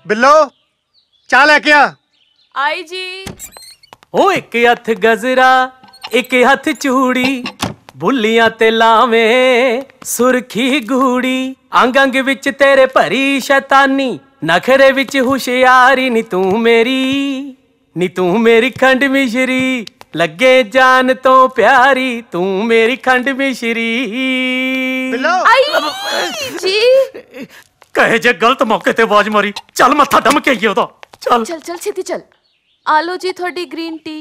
बिल्लो चाह लेके आ। आई जी। ओ एक हथ गजरा एक हथ चूड़ी बुलियां ते लावें सुरखी गूड़ी अंग अंग विच तेरे भरी शैतानी नखरे विच हुशियारी नी तू मेरी खंड मिश्री लगे जान तो प्यारी तू मेरी खंड मिश्री। बिल्लो आई जी। कहे जे गलत मौके ते आवाज मारी चल मत्था डम के आइए ओदा चल चल चल छेती चल। आलो जी थोड़ी ग्रीन टी।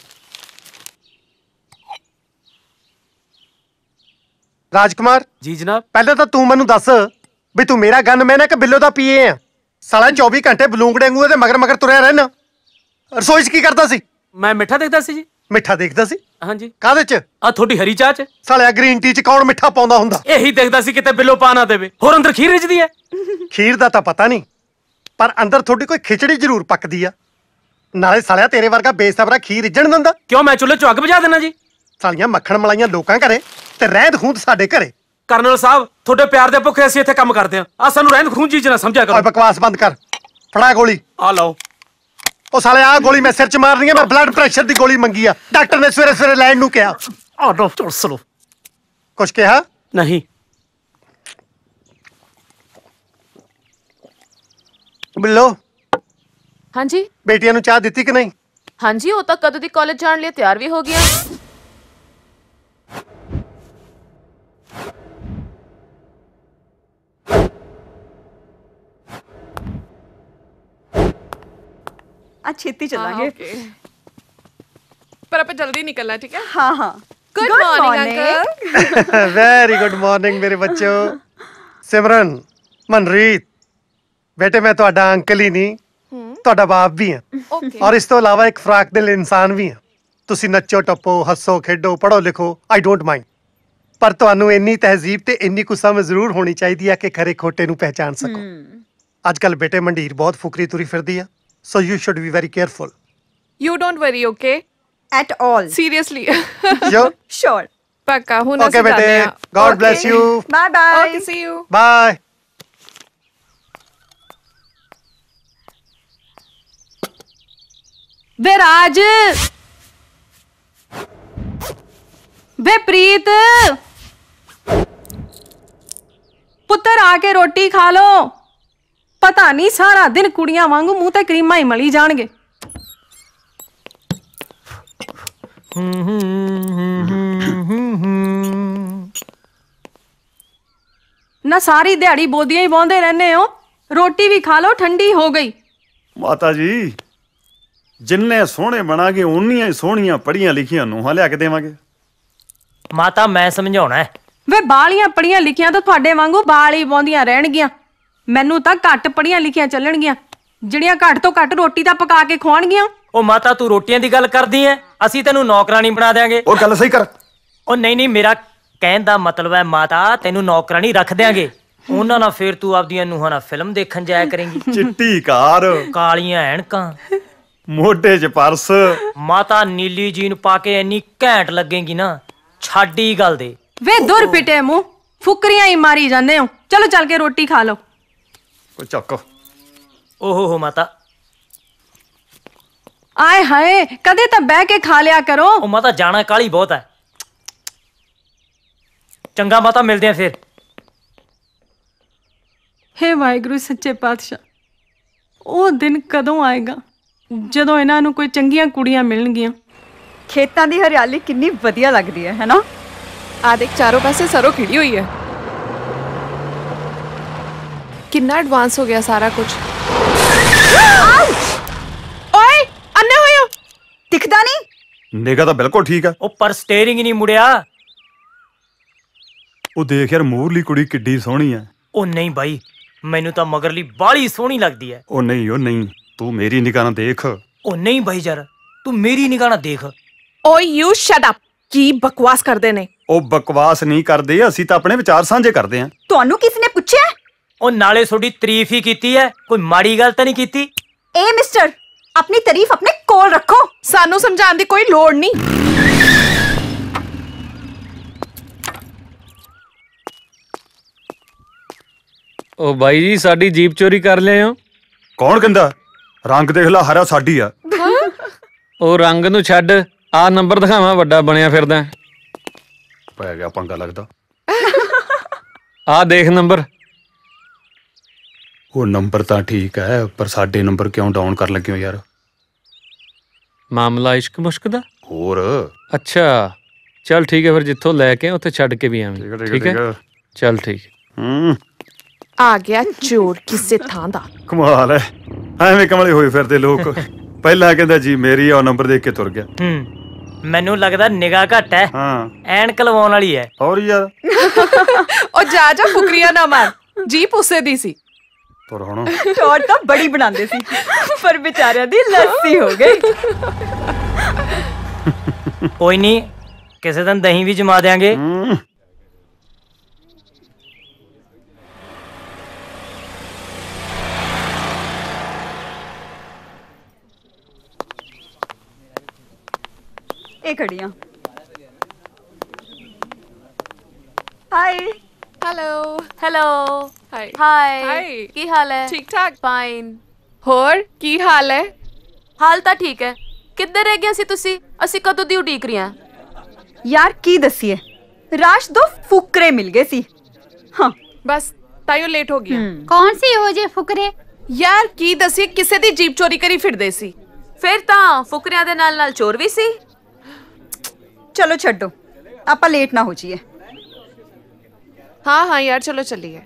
राजकुमार जी जनाब। पहले तो तू मैनू दस भी तू मेरा गनमैन है कि बिल्लो दा पीए है? साला 24 घंटे बलूंगड़े वांगू ਇਹਦੇ मगर मगर तुरया रहना। रसोई च की करदा सी? मैं मिठा देखदा सी जी। मिठा देखदा सी? हाँ जी। काहदे च? आ थोड़ी हरी चाह च। सालिया ग्रीन टी च कौन मिठा पाਉਂਦਾ ਹੁੰਦਾ? यही देखदा सी किते बिल्लो पा ना देवे होर अंदर खीर रिजदी है। खीर दा ਤਾਂ ਪਤਾ ਨਹੀਂ ਪਰ ਅੰਦਰ ਤੁਹਾਡੀ ਕੋਈ ਖਿਚੜੀ ਜ਼ਰੂਰ ਪੱਕਦੀ ਆ। ਨਾਲੇ ਸਾਲਿਆ ਤੇਰੇ ਵਰਗਾ ਬੇਸਬਰਾ ਖੀਰ ਰਿੱਝਣ ਦਿੰਦਾ? क्यों मैं चूल्हे चो अग बुझा देना जी? ਸਾਲੀਆਂ ਮੱਖਣ ਮਲਾਈਆਂ ਲੋਕਾਂ ਘਰੇ ਤੇ ਰਹਿੰਦ ਖੂੰਦ ਸਾਡੇ ਘਰੇ। ਕਰਨਲ ਸਾਹਿਬ ਤੁਹਾਡੇ ਪਿਆਰ ਦੇ ਭੁੱਖੇ ਅਸੀਂ ਇੱਥੇ ਕੰਮ ਕਰਦੇ ਆ ਸਾਨੂੰ ਰਹਿੰਦ ਖੂੰਦ ਚੀਜ਼ ਨਾ ਸਮਝਿਆ ਓਏ ਕਰੋ। ਬਕਵਾਸ ਬੰਦ ਕਰ। ਫੜਾ ਗੋਲੀ। ਆ ਲਓ। ਉਹ ਸਾਲੇ ਆ ਗੋਲੀ ਮੈਂ ਸਿਰ ਚ ਮਾਰਨੀ ਆ। ਮੈਂ ਬਲੱਡ ਪ੍ਰੈਸ਼ਰ ਦੀ ਗੋਲੀ ਮੰਗੀ ਆ ਡਾਕਟਰ ਨੇ ਸਵੇਰੇ ਸਵੇਰੇ ਲੈਣ ਨੂੰ ਕਿਹਾ। ਆ ਲਓ ਚੁਰਸ ਲਓ। ਕੁਛ ਕਿਹਾ ਨਹੀਂ। ਬਿੱਲੋ हाँ जी। ਬੇਟੀਆਂ ਨੂੰ ਚਾਹ ਦਿੱਤੀ ਕਿ ਨਹੀਂ? हाँ जी वो तो कदों दी कॉलेज जाने लिए तैयार भी हो गया। छेती चलांगे। पर आप जल्दी निकलना ठीक है। हाँ हाँ। Good morning uncle. Very good morning मेरे बच्चों। सिमरन मनरीत बेटे मैं ਤੁਹਾਡਾ ਅੰਕਲ ਹੀ ਨਹੀਂ ਤੁਹਾਡਾ ਬਾਪ ਵੀ ਹਾਂ ਔਰ ਇਸ ਤੋਂ ਇਲਾਵਾ ਇੱਕ ਫਰਾਕ ਦਿਲ ਇਨਸਾਨ ਵੀ ਹਾਂ। ਤੁਸੀਂ ਨੱਚੋ ਟੱਪੋ ਹੱਸੋ ਖੇਡੋ ਪੜੋ ਲਿਖੋ ਆਈ ਡੋਂਟ ਮਾਈਂਡ ਪਰ ਤੁਹਾਨੂੰ ਇੰਨੀ ਤਹਿਜ਼ੀਬ ਤੇ ਇੰਨੀ ਕੁ ਸਮਝ ਜ਼ਰੂਰ ਹੋਣੀ ਚਾਹੀਦੀ ਹੈ ਕਿ ਖਰੇ ਖੋਟੇ ਨੂੰ ਪਹਿਚਾਨ ਸਕੋ। ਅੱਜ ਕੱਲ ਬੇਟੇ ਮੰਡੀਰ ਬਹੁਤ ਫੁਕਰੀ ਤੁਰੀ ਫਿਰਦੀ ਆ so you should be very careful. You don't worry, okay? At all. Seriously. Sure? Sure. पक्का हूँ Okay बेटे God bless you. Bye bye. Okay, see you. Bye. वे राज वे प्रीत पुत्र आके रोटी खा लो। पता नहीं सारा दिन कुड़ियां वांगू मुंह ते क्रीमा ही मली जाणगे। ना सारी दिहाड़ी बोदियां ही बौंदे रहने हो। रोटी भी खा लो ठंडी हो गई। माता जी जिन्ने सोहने बनागे उन्नियां सोहणियां पढ़ियां लिखियां नूहां लिया के देवांगे। माता मैं समझाउणा है। वे बालियां पढ़ियां लिखियां तो तुहाडे वांगू बाल ही बौंदियां रहणगियां। मैनू तां घट पढ़ियां लिखियां ਚੱਲਣਗੀਆਂ ਜਿਹੜੀਆਂ ਘੱਟ ਤੋਂ ਘੱਟ ਰੋਟੀ ਤਾਂ ਪਕਾ ਕੇ ਖਵਾਉਣਗੀਆਂ। ਉਹ ਮਾਤਾ ਤੂੰ ਰੋਟੀਆਂ ਦੀ ਗੱਲ ਕਰਦੀ ਐ ਅਸੀਂ ਤੈਨੂੰ ਨੌਕਰਾਨੀ ਬਣਾ ਦੇਾਂਗੇ। ਉਹ ਗੱਲ ਸਹੀ ਕਰ। ਉਹ ਨਹੀਂ ਮੇਰਾ ਕਹਿਣ ਦਾ ਮਤਲਬ ਹੈ ਮਾਤਾ ਤੈਨੂੰ ਨੌਕਰਾਨੀ ਰੱਖ ਦੇਾਂਗੇ ਉਹਨਾਂ ਨਾਲ ਫੇਰ ਤੂੰ ਆਪਦੀਆਂ ਨੂੰਹਾਂ ਨਾਲ ਫਿਲਮ ਦੇਖਣ ਜਾਇਆ ਕਰੇਂਗੀ। ਚਿੱਟੀ ਕਾਰ ਕਾਲੀਆਂ ਐਨਕਾਂ ਮੋਢੇ 'ਚ ਪਰਸ ਮਾਤਾ ਨੀਲੀ ਜੀਨ ਪਾ ਕੇ ਇੰਨੀ ਘੈਂਟ ਲੱਗੇਗੀ ਨਾ ਛਾਡੀ ਗੱਲ ਦੇ। ਵੇ ਦੁਰ ਪਿਟੇ ਮੂੰਹ ਫੁਕਰੀਆਂ ਹੀ ਮਾਰੀ ਜਾਂਦੇ ਹੋ। ਚਲੋ ਚੱਲ ਕੇ ਰੋਟੀ ਖਾ ਲਓ। ਉਹ ਚੱਕ। ਓਹੋ ਮਾਤਾ ਆਏ ਹਾਏ ਕਦੇ ਤਾਂ ਬਹਿ ਕੇ ਖਾ ਲਿਆ ਕਰੋ। ਉਹ ਮਾਤਾ ਜਾਣਾ ਕਾਲੀ ਬਹੁਤ ਹੈ। ਚੰਗਾ ਮਾਤਾ ਮਿਲਦੇ ਆ ਫਿਰ। ਹੇ ਵਾਹਿਗੁਰੂ ਸੱਚੇ ਪਾਤਸ਼ਾਹ ਉਹ ਦਿਨ ਕਦੋਂ ਆਏਗਾ ਜਦੋਂ ਇਹਨਾਂ ਨੂੰ ਕੋਈ ਚੰਗੀਆਂ ਕੁੜੀਆਂ ਮਿਲਣਗੀਆਂ। ਖੇਤਾਂ ਦੀ ਹਰਿਆਲੀ ਕਿੰਨੀ ਵਧੀਆ ਲੱਗਦੀ ਹੈ ਨਾ। आ देख चारों पासे सरों खिड़ी हुई है। कितना एडवांस हो गया सारा कुछ। ओए अन्ने होयो दिखदा नहीं। ਨਿਗਾ ਤਾਂ ਬਿਲਕੁਲ ਠੀਕ ਆ। ਉਹ ਪਰ ਸਟੀਅਰਿੰਗ ਹੀ ਨਹੀਂ ਮੁੜਿਆ। ਉਹ ਦੇਖ ਯਾਰ ਮੂਰਲੀ ਕੁੜੀ ਕਿੱਡੀ ਸੋਹਣੀ ਆ। ਉਹ ਨਹੀਂ ਬਾਈ ਮੈਨੂੰ ਤਾਂ ਮਗਰਲੀ ਬਾਲੀ ਸੋਹਣੀ ਲੱਗਦੀ ਹੈ। ਉਹ ਨਹੀਂ ਤੂੰ ਮੇਰੀ ਨਿਗਾਹ ਨਾਲ ਦੇਖ। ਉਹ ਨਹੀਂ ਬਾਈ ਯਾਰ ਤੂੰ ਮੇਰੀ ਨਿਗਾਹ ਨਾਲ ਦੇਖ। ओए यू शट अप की बकवास करदे ने। ਉਹ ਬਕਵਾਸ ਨਹੀਂ ਕਰਦੇ ਅਸੀਂ ਤਾਂ ਆਪਣੇ ਵਿਚਾਰ ਸਾਂਝੇ ਕਰਦੇ ਆਂ। ਤੁਹਾਨੂੰ ਕਿਸ ਨੇ ਪੁੱਛਿਆ? ਉਹ ਨਾਲੇ ਤੁਹਾਡੀ ਤਾਰੀਫ ਹੀ ਕੀਤੀ ਹੈ ਕੋਈ ਮਾੜੀ ਗੱਲ ਤਾਂ ਨਹੀਂ ਕੀਤੀ। ए मिस्टर अपनी तारीफ अपने कोल रखो। सानू समझाने दी कोई लोड़ नहीं। ओ भाई जी साडी जीप चोरी कर ले हो। ਕੌਣ ਕਹਿੰਦਾ? ਰੰਗ ਦੇਖ ਲਾ, ਹਰਾ ਸਾਡੀ ਆ। ਉਹ ਰੰਗ ਨੂੰ ਛੱਡ, ਆ ਨੰਬਰ ਦਿਖਾਵਾਂ, ਵੱਡਾ ਬਣਿਆ ਫਿਰਦਾ। ਪੈ ਗਿਆ ਪੰਗਾ ਲੱਗਦਾ। ਆ ਦੇਖ ਨੰਬਰ। ਉਹ ਨੰਬਰ ਤਾਂ ਠੀਕ ਹੈ, ਪਰ ਸਾਡੇ ਨੰਬਰ ਕਿਉਂ ਡਾਊਨ ਕਰਨ ਲੱਗੇ ਹੋ ਯਾਰ? ਮਾਮਲਾ ਇਸ਼ਕ ਮੁਸ਼ਕ ਦਾ? ਹੋਰ ਅੱਛਾ ਚੱਲ ਠੀਕ ਹੈ, ਫਿਰ ਜਿੱਥੋਂ ਲੈ ਕੇ ਉੱਥੇ ਛੱਡ ਕੇ ਵੀ ਆਵੇਂ। ਠੀਕ ਹੈ ਚੱਲ ਠੀਕ। ਆ ਗਿਆ ਚੋਰ ਕਿਸੇ ਥਾਂ ਦਾ। ਕਮਾਲ ਹੈ, ਐਵੇਂ ਕਮਲੇ ਹੋਏ ਫਿਰਦੇ ਲੋਕ। ਪਹਿਲਾਂ ਕਹਿੰਦਾ ਜੀ ਮੇਰੀ ਆ, ਨੰਬਰ ਦੇਖ ਕੇ ਤੁਰ ਗਿਆ। ਮੈਨੂੰ ਲੱਗਦਾ ਨਿਗਾਹ ਘੱਟ ਹੈ। ਹਾਂ ਐਨਕ ਲਵਾਉਣ ਵਾਲੀ ਹੈ। ਹੋਰ ਯਾਰ ਉਹ ਜਾ ਫੁਕਰੀਆਂ ਨਾ ਮਾਰ, ਜੀਪ ਉਸੇ ਦੀ ਸੀ। ਤੁਰ ਹੁਣ। ਟੌਰ ਤਾਂ ਬੜੀ ਬਣਾਉਂਦੇ ਸੀ, ਪਰ ਵਿਚਾਰਿਆਂ ਦੀ ਲੱਸੀ ਹੋ ਗਈ। ਕੋਈ ਨਹੀਂ, ਕਿਸੇ ਦਿਨ ਦਹੀਂ ਵੀ ਜਮਾ ਦੇਾਂਗੇ। ਇਹ ਖੜੀਆਂ। Hi. Hello. Hello. Hi. Hi, ਕੀ ਹਾਲ ਹੈ? ਠੀਕ ਠਾਕ। ਫਾਈਨ। ਹੋਰ ਕੀ ਹਾਲ ਹੈ? ਹਾਲ ਤਾਂ ਠੀਕ ਹੈ। ਕਿੱਧਰ ਰਹਿ ਗਿਆ ਸੀ ਤੁਸੀਂ? ਅਸੀਂ ਕਦੋਂ ਦੀ ਉਡੀਕ ਰਹੀਆਂ। ਯਾਰ ਕੀ ਦਸੀਏ, ਰਾਸ਼ ਦੋ ਫੁਕਰੇ ਮਿਲ ਗਏ ਸੀ। ਹਾਂ ਬਸ ਤਾਈਓ ਲੇਟ ਹੋ ਗਿਆ। ਕੌਣ ਸੀ ਉਹ ਜੇ ਫੁਕਰੇ? ਯਾਰ ਕੀ ਦਸੀਏ, ਕਿਸੇ ਦੀ ਜੀਪ ਚੋਰੀ ਕਰੀ ਫਿਰਦੇ ਸੀ। ਫਿਰ ਤਾਂ ਫੁਕਰਿਆਂ ਦੇ ਨਾਲ ਨਾਲ ਚੋਰ ਵੀ ਸੀ। ਚਲੋ ਛੱਡੋ, ਆਪਾਂ ਲੇਟ ਨਾ ਹੋ ਜਾਈਏ। ਹਾਂ ਯਾਰ ਚਲੋ ਚੱਲੀਏ।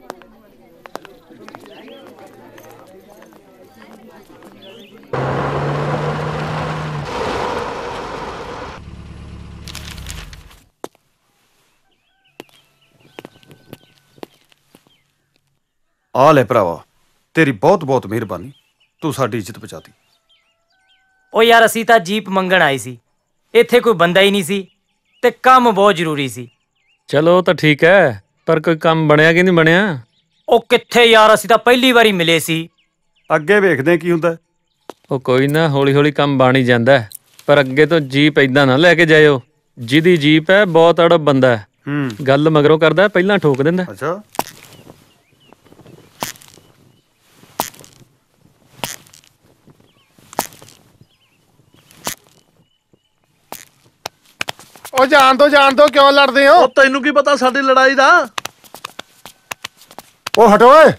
ਆ ਲੈ ਭਰਾਵਾ, ਤੇਰੀ ਬਹੁਤ ਬਹੁਤ ਮਿਹਰਬਾਨੀ, ਤੂੰ ਸਾਡੀ ਇੱਜ਼ਤ ਬਚਾਤੀ। ਉਹ ਯਾਰ ਅਸੀਂ ਤਾਂ ਜੀਪ ਮੰਗਣ ਆਏ ਸੀ, ਇੱਥੇ ਕੋਈ ਬੰਦਾ ਹੀ ਨਹੀਂ ਸੀ ਤੇ ਕੰਮ ਬਹੁਤ ਜ਼ਰੂਰੀ ਸੀ। ਚਲੋ ਉਹ ਤਾਂ ਠੀਕ ਹੈ, ਪਰ ਕੋਈ ਕੰਮ ਬਣਿਆ ਕਿ ਨਹੀਂ ਬਣਿਆ? ਉਹ ਕਿੱਥੇ ਯਾਰ, ਅਸੀਂ ਤਾਂ ਪਹਿਲੀ ਵਾਰੀ ਮਿਲੇ ਸੀ। ਅੱਗੇ ਵੇਖਦੇ ਕੀ ਹੁੰਦਾ। ਉਹ ਕੋਈ ਨਾ, ਹੌਲੀ ਹੌਲੀ ਕੰਮ ਬਣ ਹੀ ਜਾਂਦਾ, ਪਰ ਅੱਗੇ ਤੋਂ ਜੀਪ ਏਦਾਂ ਨਾ ਲੈ ਕੇ ਜਾਇਓ। ਜਿਹਦੀ ਜੀਪ ਹੈ ਬਹੁਤ ਅੜਬ ਬੰਦਾ ਹੈ, ਗੱਲ ਮਗਰੋਂ ਕਰਦਾ, ਪਹਿਲਾਂ ਠੋਕ ਦਿੰਦਾ। ਅੱਛਾ ਉਹ ਜਾਣ ਦੋ ਕਿਉਂ ਲੜਦੇ ਹੋ? ਉਹ ਤੈਨੂੰ ਕੀ ਪਤਾ ਸਾਡੀ ਲੜਾਈ ਦਾ? ਉਹ ਹਟੋ ਓਏ।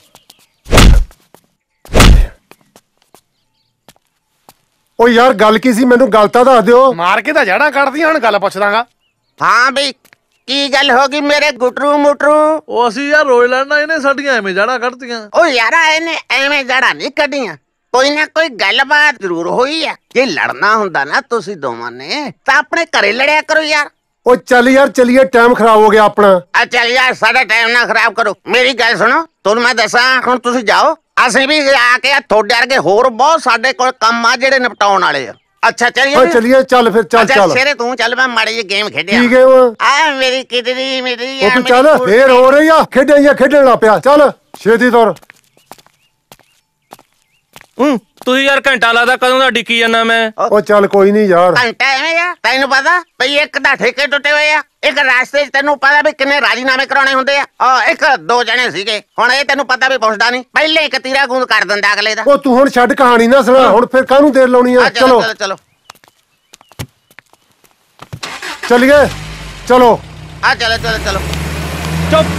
ਉਹ ਯਾਰ ਗੱਲ ਕੀ ਸੀ, ਮੈਨੂੰ ਗੱਲ ਤਾਂ ਦੱਸ ਦਿਓ। ਮਾਰ ਕੇ ਤਾਂ ਜੜਾਂ ਕੱਢਦੀਆਂ, ਹੁਣ ਗੱਲ ਪੁੱਛਦਾਗਾ। ਹਾਂ ਬਈ ਕੀ ਗੱਲ ਹੋ ਗਈ ਮੇਰੇ ਗੁਟਰੂ ਮੁਟਰੂ? ਉਹ ਅਸੀਂ ਯਾਰ ਰੋਜ਼ ਲੜਨਾ, ਇਹਨੇ ਸਾਡੀਆਂ ਐਵੇਂ ਜੜਾਂ ਕੱਢਤੀਆਂ। ਉਹ ਯਾਰਾ ਇਹਨੇ ਐਵੇਂ ਜੜਾਂ ਨਹੀਂ ਕੱਢੀਆਂ, ਕੋਈ ਨਾ ਕੋਈ ਗੱਲਬਾਤ ਜ਼ਰੂਰ ਹੋਈ ਆ। ਜੇ ਲੜਨਾ ਹੁੰਦਾ ਨਾ ਤੁਸੀਂ ਦੋਵਾਂ ਨੇ ਤਾਂ ਆਪਣੇ ਘਰੇ ਲੜਿਆ ਕਰੋ ਯਾਰ। ਉਹ ਚੱਲ ਯਾਰ ਚੱਲੀਏ, ਟਾਈਮ ਖਰਾਬ ਹੋ ਗਿਆ ਆਪਣਾ। ਆ ਚੱਲ ਯਾਰ, ਸਾਡਾ ਟਾਈਮ ਨਾ ਖਰਾਬ ਕਰੋ। ਮੇਰੀ ਗੱਲ ਸੁਣੋ, ਤੁਹਾਨੂੰ ਮੈਂ ਦੱਸਾਂ, ਹੁਣ ਤੁਸੀਂ ਜਾਓ, ਅਸੀਂ ਵੀ ਆ ਕੇ ਤੁਹਾਡੇ ਵਰਗੇ ਹੋਰ ਬਹੁਤ ਸਾਡੇ ਕੋਲ ਕੰਮ ਆ ਜਿਹੜੇ ਨਿਪਟਾਉਣ ਵਾਲੇ ਆ। ਅੱਛਾ ਚੱਲੀਏ। ਚੱਲੀਏ, ਚੱਲ ਫਿਰ, ਚੱਲ ਸਵੇਰੇ ਤੂੰ ਚੱਲ, ਮੈਂ ਮਾੜੀ ਜਿਹੀ ਗੇਮ ਖੇਡਿਆ। ਕੀ ਗੇਮ? ਆ ਮੇਰੀ ਕਿਡਨੀ ਮੇਰੀ। ਉਹ ਤੂੰ ਚੱਲ, ਫੇਰ ਹੋ ਰਹੀ ਆ, ਖੇਡਣ ਲੱਗ ਪਿਆ। ਚੱਲ ਛੇਤੀ ਤੁਰ। ਤੁਸੀਂ ਯਾਰ ਘੰਟਾ ਲੱਗਦਾ, ਕਦੋਂ ਦਾ ਡਿੱਕੀ ਜਾਂਦਾ ਮੈਂ। ਉਹ ਚੱਲ ਕੋਈ ਨਹੀਂ ਯਾਰ। ਘੰਟਾ ਐਵੇਂ ਆ, ਤੈਨੂੰ ਪਤਾ ਬਈ ਇੱਕ ਦਾ ਠੇਕੇ ਟੁੱਟੇ ਹੋਏ ਆ, ਇੱਕ ਰਾਸਤੇ 'ਚ ਤੈਨੂੰ ਪਤਾ ਵੀ ਕਿੰਨੇ ਰਾਜੀਨਾਮੇ ਕਰਾਉਣੇ ਹੁੰਦੇ ਆ। ਇੱਕ ਦੋ ਜਣੇ ਸੀਗੇ, ਹੁਣ ਇਹ ਤੈਨੂੰ ਪਤਾ ਵੀ ਪੁੱਛਦਾ ਨਹੀਂ, ਪਹਿਲੇ ਇੱਕ ਤੀਰਾ ਗੂੰਦ ਕਰ ਦਿੰਦਾ ਅਗਲੇ ਦਾ। ਉਹ ਤੂੰ ਹੁਣ ਛੱਡ ਕਹਾਣੀ ਨਾ ਸੁਣਾ, ਹੁਣ ਫਿਰ ਕਾਹਨੂੰ ਦੇਰ ਲਾਉਣੀ ਆ। ਚਲੋ ਚਲੋ ਚੱਲੀਏ, ਚਲੋ ਆ ਚਲੋ ਚੁੱਪ।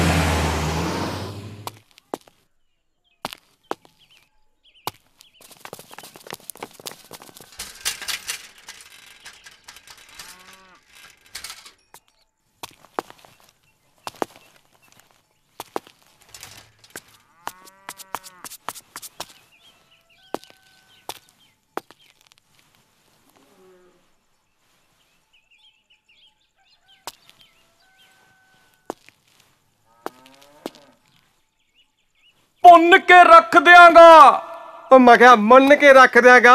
ਪੁੰਨ ਕੇ ਰੱਖ ਦਿਆਂਗਾ। ਉਹ ਮੈਂ ਕਿਹਾ ਮੰਨ ਕੇ ਰੱਖ ਦਿਆਂਗਾ।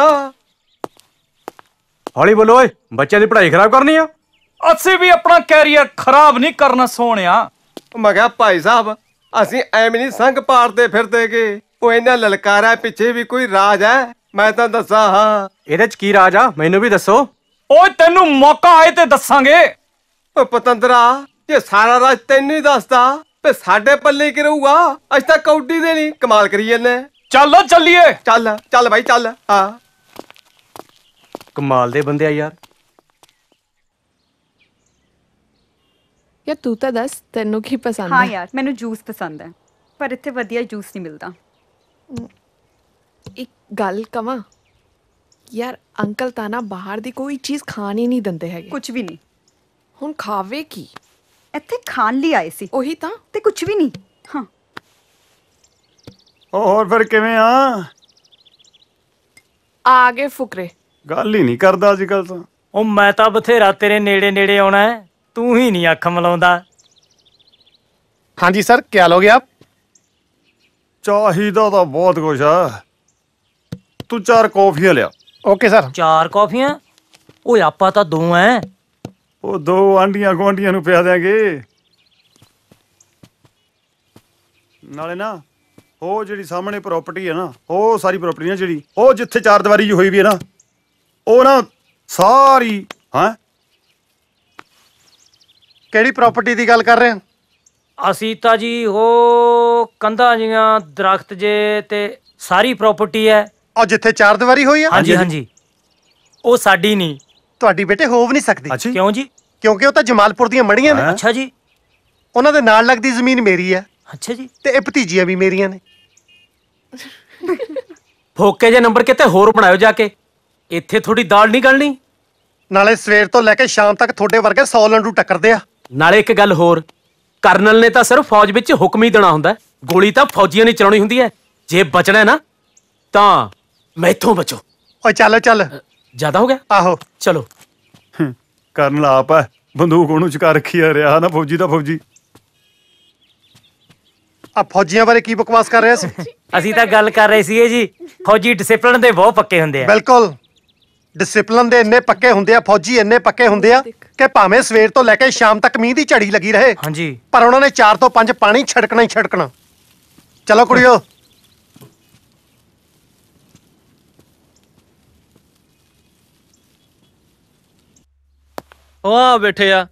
ਹੌਲੀ ਬੋਲੋ ਓਏ, ਬੱਚਿਆਂ ਦੀ ਪੜ੍ਹਾਈ ਖਰਾਬ ਕਰਨੀ ਆ? ਅਸੀਂ ਵੀ ਆਪਣਾ ਕੈਰੀਅਰ ਖਰਾਬ ਨਹੀਂ ਕਰਨਾ ਸੋਹਣਿਆ। ਮੈਂ ਕਿਹਾ ਭਾਈ ਸਾਹਿਬ, ਅਸੀਂ ਐਵੇਂ ਨਹੀਂ ਸੰਗ ਪਾੜਦੇ ਫਿਰਦੇਗੇ। ਉਹ ਇਹਨਾਂ ਲਲਕਾਰਾ ਪਿੱਛੇ ਵੀ ਕੋਈ ਰਾਜ ਹੈ, ਮੈਂ ਤਾਂ ਦੱਸਾਂ। ਹਾਂ ਇਹਦੇ ਚ ਕੀ ਰਾਜ ਆ, ਮੈਨੂੰ ਵੀ ਦੱਸੋ। ਓਏ ਤੈਨੂੰ ਮੌਕਾ ਆਏ ਤੇ ਦੱਸਾਂਗੇ। ਉਹ ਪਤੰਦਰਾ, ਜੇ ਸਾਰਾ ਰਾਜ ਤੈਨੂੰ ਹੀ ਦੱਸਦਾ ਤੇ ਸਾਡੇ ਪੱਲੇ ਕੀ ਰਹੂਗਾ? ਅੱਜ ਤਾਂ ਕੌਡੀ ਦੇ ਨਹੀਂ ਕਮਾਲ ਕਰੀ ਜੰਨੇ। ਚੱਲ ਚੱਲੀਏ। ਚੱਲ ਚੱਲ ਬਾਈ ਚੱਲ। ਹਾਂ ਕਮਾਲ ਦੇ ਬੰਦੇ ਆ ਯਾਰ। ਯਾਰ ਤੂੰ ਤਾਂ ਦੱਸ ਤੈਨੂੰ ਕੀ ਪਸੰਦ ਹਾਂ ਹੈ? ਯਾਰ ਮੈਨੂੰ ਜੂਸ ਪਸੰਦ ਹੈ, ਪਰ ਇੱਥੇ ਵਧੀਆ ਜੂਸ ਨਹੀਂ ਮਿਲਦਾ। ਇੱਕ ਗੱਲ ਕਵਾਂ ਯਾਰ, ਅੰਕਲ ਤਾਂ ਨਾ ਬਾਹਰ ਦੀ ਕੋਈ ਚੀਜ਼ ਖਾਣ ਹੀ ਨਹੀਂ ਦਿੰਦੇ ਹੈਗੇ। ਕੁਝ ਵੀ ਨਹੀਂ। ਹੁਣ ਖਾਵੇ ਕੀ? ਇੱਥੇ ਖਾਣ ਲਈ ਆਏ ਸੀ ਉਹੀ ਤਾਂ, ਤੇ ਕੁਝ ਵੀ ਨਹੀਂ। ਹਾਂ ਹੋਰ ਫਿਰ ਕਿਵੇਂ ਆ? ਆ ਗਏ ਫੁਕਰੇ। ਗੱਲ ਹੀ ਨਹੀਂ ਕਰਦਾ ਅੱਜ ਕੱਲ ਤਾਂ। ਉਹ ਮੈਂ ਤਾਂ ਬਥੇਰਾ ਤੇਰੇ ਨੇੜੇ ਨੇੜੇ ਆਉਣਾ ਹੈ, ਤੂੰ ਹੀ ਨਹੀਂ ਅੱਖ ਮਲਾਉਂਦਾ। ਹਾਂਜੀ ਸਰ, क्या लोगे आप? ਚਾਹੀਦਾ ਤਾਂ ਬਹੁਤ ਕੁਛ ਆ। ਤੂੰ 4 ਕੌਫੀਆਂ ਲਿਆ। Okay sir. 4 ਕੌਫੀਆਂ? ਓਏ ਆਪਾਂ ਤਾਂ 2 ਐ। ਉਹ 2 ਆਂਡੀਆਂ ਗੁਆਂਢੀਆਂ ਨੂੰ ਪਿਆ ਦਿਆਂਗੇ। ਨਾਲੇ ਨਾ ਉਹ ਜਿਹੜੀ ਸਾਹਮਣੇ ਪ੍ਰਾਪਰਟੀ ਹੈ ਨਾ, ਉਹ ਸਾਰੀ ਪ੍ਰਾਪਰਟੀ ਨਾ ਜਿਹੜੀ ਉਹ ਜਿੱਥੇ 4 ਦੀਵਾਰੀ ਜਿਹੀ ਹੋਈ ਵੀ ਹੈ ਨਾ, ਉਹ ਨਾ ਸਾਰੀ। ਹਾਂ ਕਿਹੜੀ ਪ੍ਰਾਪਰਟੀ ਦੀ ਗੱਲ ਕਰ ਰਹੇ ਹੋ? ਅਸੀਂ ਤਾਂ ਜੀ ਉਹ ਕੰਧਾਂ ਜੀਆਂ, ਦਰਖਤ ਜੇ ਤੇ ਸਾਰੀ ਪ੍ਰਾਪਰਟੀ ਹੈ। ਔਰ ਜਿੱਥੇ 4 ਦੀਵਾਰੀ ਹੋਈ ਆ? ਹਾਂਜੀ ਹਾਂਜੀ, ਉਹ ਸਾਡੀ ਨਹੀਂ। ਤੁਹਾਡੀ ਬੇਟੇ ਹੋ ਵੀ ਨਹੀਂ ਸਕਦੀ। ਕਿਉਂ ਜੀ? ਕਿਉਂਕਿ ਉਹ ਤਾਂ ਜਮਾਲਪੁਰ ਦੀਆਂ ਮੜੀਆਂ ਨੇ। ਅੱਛਾ ਜੀ। ਉਹਨਾਂ ਦੇ ਨਾਲ ਲੱਗਦੀ ਜ਼ਮੀਨ ਮੇਰੀ ਹੈ। ਅੱਛਾ ਜੀ। ਤੇ ਇਹ ਭਤੀਜੀਆਂ ਵੀ ਮੇਰੀਆਂ ਨੇ। ਫੋਕੇ ਜੇ ਨੰਬਰ ਕਿਤੇ ਹੋਰ ਬਣਾਇਓ ਜਾ ਕੇ, ਇੱਥੇ ਥੋੜੀ ਦਾਲ ਨਹੀਂ ਗਲਣੀ। ਨਾਲੇ ਸਵੇਰ ਤੋਂ ਲੈ ਕੇ ਸ਼ਾਮ ਤੱਕ ਤੁਹਾਡੇ ਵਰਗੇ 100 ਲੰਡੂ ਟੱਕਰਦੇ ਆ। ਨਾਲੇ ਇੱਕ ਗੱਲ ਹੋਰ, ਕਰਨਲ ਨੇ ਤਾਂ ਸਿਰਫ ਫੌਜ ਵਿੱਚ ਹੁਕਮ ਹੀ ਦੇਣਾ ਹੁੰਦਾ, ਗੋਲੀ ਤਾਂ ਫੌਜੀਆਂ ਨੇ ਚਲਾਉਣੀ ਹੁੰਦੀ ਹੈ। ਜੇ ਬਚਣਾ ਨਾ ਤਾਂ ਮੈਥੋਂ ਬਚੋ। ਓਏ ਚੱਲ ਚੱਲ, ਜ਼ਿਆਦਾ ਹੋ ਗਿਆ। ਆਹੋ ਚਲੋ। ਕਰਨ ਆਪ ਹੈ, ਬੰਦੂਕ ਉਹਨੂੰ ਚੁਕਾ ਰੱਖੀ ਆ ਰਿਹਾ ਨਾ, ਫੌਜੀ ਦਾ ਫੌਜੀ। ਆ ਫੌਜੀਆਂ ਬਾਰੇ ਕੀ ਬਕਵਾਸ ਕਰ ਰਿਹਾ ਸੀ? ਅਸੀਂ ਤਾਂ ਗੱਲ ਕਰ ਰਹੇ ਸੀਗੇ ਜੀ, ਫੌਜੀ ਡਿਸਪਲਿਨ ਦੇ ਬਹੁਤ ਪੱਕੇ ਹੁੰਦੇ ਆ। ਬਿਲਕੁਲ, ਡਿਸਪਲਿਨ ਦੇ ਇੰਨੇ ਪੱਕੇ ਹੁੰਦੇ ਆ, ਫੌਜੀ ਇੰਨੇ ਪੱਕੇ ਹੁੰਦੇ ਆ ਕਿ ਭਾਵੇਂ ਸਵੇਰ ਤੋਂ ਲੈ ਕੇ ਸ਼ਾਮ ਤੱਕ ਮੀਂਹ ਦੀ ਝੜੀ ਲੱਗੀ ਰਹੇ, ਹਾਂਜੀ, ਪਰ ਉਹਨਾਂ ਨੇ 4 ਤੋਂ 5 ਪਾਣੀ ਛਿੜਕਣਾ ਹੀ ਛਿੜਕਣਾ। ਚਲੋ ਕੁੜੀਓ। ਉਹ ਆ ਬੈਠੇ ਆ।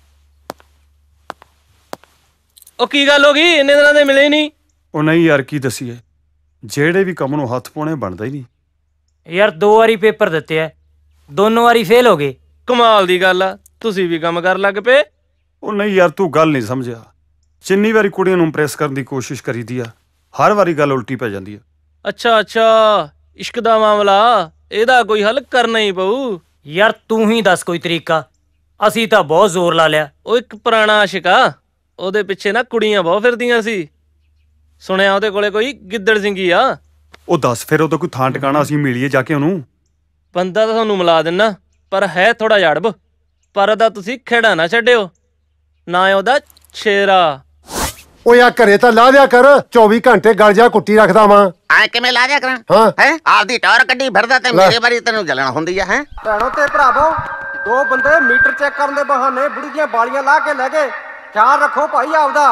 ਉਹ ਕੀ ਗੱਲ ਹੋ ਗਈ, ਇੰਨੇ ਦਿਨਾਂ ਦੇ ਮਿਲੇ ਨਹੀਂ? ਉਹ ਨਹੀਂ ਯਾਰ, ਕੀ ਦਸੀਏ, ਜਿਹੜੇ ਵੀ ਕੰਮ ਨੂੰ ਹੱਥ ਪਾਉਣੇ ਬਣਦਾ ਹੀ ਨਹੀਂ ਯਾਰ। 2 ਵਾਰੀ ਪੇਪਰ ਦਿੱਤੇ ਐ, ਦੋਨੋਂ ਵਾਰੀ ਫੇਲ ਹੋ ਗਏ। ਕਮਾਲ ਦੀ ਗੱਲ ਆ, ਤੁਸੀਂ ਵੀ ਕੰਮ ਕਰਨ ਲੱਗ ਪਏ। ਉਹ ਨਹੀਂ ਯਾਰ, ਤੂੰ ਗੱਲ ਨਹੀਂ ਸਮਝਿਆ। ਜਿੰਨੀ ਵਾਰੀ ਕੁੜੀਆਂ ਨੂੰ ਇੰਪ੍ਰੈਸ ਕਰਨ ਦੀ ਕੋਸ਼ਿਸ਼ ਕਰੀਦੀ ਆ, ਹਰ ਵਾਰੀ ਗੱਲ ਉਲਟੀ ਪੈ ਜਾਂਦੀ ਆ। ਅੱਛਾ ਅੱਛਾ, ਇਸ਼ਕ ਦਾ ਮਾਮਲਾ, ਇਹਦਾ ਕੋਈ ਹੱਲ ਕਰਨਾ ਹੀ ਪਊ। ਯਾਰ ਤੂੰ ਹੀ ਦੱਸ ਕੋਈ ਤਰੀਕਾ, ਅਸੀਂ ਤਾਂ ਬਹੁਤ ਜ਼ੋਰ ਲਾ ਲਿਆ। ਉਹ ਇੱਕ ਪੁਰਾਣਾ ਆਸ਼ਿਕ ਆ, ਉਹਦੇ ਪਿੱਛੇ ਨਾ ਕੁੜੀਆਂ ਬਹੁਤ ਫਿਰਦੀਆਂ ਸੀ। ਸੁਣਿਆ ਉਹਦੇ ਕੋਲੇ ਕੋਈ ਗਿੱਦੜ ਸਿੰਘੀ ਆ। ਉਹ ਦੱਸ ਫਿਰ, ਉਹਦਾ ਕੋਈ ਥਾਂ ਟਿਕਾਣਾ ਅਸੀਂ ਮਿਲੀਏ ਜਾ ਕੇ ਉਹਨੂੰ। ਬੰਦਾ ਤਾਂ ਤੁਹਾਨੂੰ ਮਿਲਾ ਦਿੰਨਾ, ਪਰ ਹੈ ਥੋੜਾ ਜੜਬ। ਪਰ ਉਹਦਾ ਤੁਸੀਂ ਖੇੜਾ ਨਾ ਛੱਡਿਓ, ਨਾ ਉਹਦਾ ਛੇਰਾ। ਉਹ ਯਾ ਘਰੇ ਤਾਂ ਲਾ ਦਿਆ ਕਰ, 24 ਘੰਟੇ ਗਲ ਜਾ ਕੁੱਟੀ ਰੱਖਦਾ ਵਾਂ। ਐ ਕਿਵੇਂ ਲਾ ਦਿਆ ਕਰਾਂ? ਹਾਂ ਹੈ ਆਪਦੀ ਟੌਰ ਕੱਢੀ ਫਿਰਦਾ ਤੇ ਮੇਰੇ ਵਾਰੀ ਤੈਨੂੰ ਜਲਣ ਹੁੰਦੀ ਆ। ਹੈ ਭੈਣੋ ਤੇ ਭਰਾਵੋ, 2 ਬੰਦੇ ਮੀਟਰ ਚੈੱਕ ਕਰਨ ਦੇ ਬਹਾਨੇ ਬੁੜੀ ਦੀਆਂ ਬਾਲੀਆਂ ਲਾ ਕੇ ਲੈ ਗਏ। ਖਿਆਲ ਰੱਖੋ ਭਾਈ ਆਪਦਾ।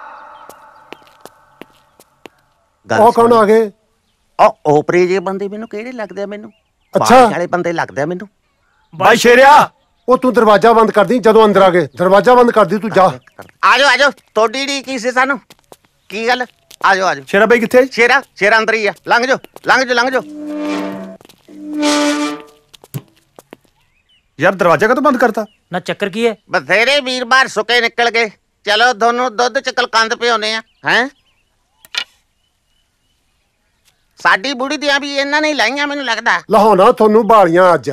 ਉਹ ਕੌਣ ਆ ਗਏ? ਉਹ ਓਪਰੇ ਜੇ ਬੰਦੇ ਮੈਨੂੰ ਕਿਹੜੇ ਲੱਗਦੇ ਆ? ਮੈਨੂੰ ਅੱਛਾ ਵਾਲੇ ਬੰਦੇ ਲੱਗਦੇ ਆ ਮੈਨੂੰ। ਬਾਈ ਸ਼ੇਰਿਆ, ਉਹ ਤੂੰ ਦਰਵਾਜ਼ਾ ਬੰਦ ਕਰਦੀ। ਜਦੋਂ ਅੰਦਰ ਆ ਗਏ ਦਰਵਾਜ਼ਾ ਬੰਦ ਕਰਦੀ, ਤੂੰ ਜਾ। ਆਜੋ ਆਜੋ, ਤੁਹਾਡੀ ਡੀ ਕੀ ਸੀ ਸਾਨੂੰ? ਕੀ ਗੱਲ? ਆਜੋ ਆਜੋ। ਸ਼ੇਰਾ ਬਾਈ ਕਿੱਥੇ? ਸ਼ੇਰਾ ਅੰਦਰ ਹੀ ਆ। ਲੰਘ ਜਾਓ ਲੰਘ ਜਾਓ ਲੰਘ ਜਾਓ। ਯਾਰ ਦਰਵਾਜ਼ਾ ਕਦੋਂ ਬੰਦ ਕਰਤਾ? ਨਾ ਚੱਕਰ ਕੀ ਹੈ? ਬਥੇਰੇ ਵੀਰਵਾਰ ਸੁੱਕੇ ਨਿਕਲ ਗਏ। ਚਲੋ ਦੋਨੋਂ ਦੁੱਧ ਚ ਕਲਕੰਦ ਪਿਆਉਨੇ ਆ। ਹੈ ਸਾਡੀ ਬੁੜੀ ਦੀਆਂ ਵੀ ਇਹਨਾਂ ਨੇ ਲਾਈਆਂ ਮੈਨੂੰ ਲੱਗਦਾ। ਲਹਾਉਣਾ ਤੁਹਾਨੂੰ ਬਾਲੀਆਂ ਅੱਜ।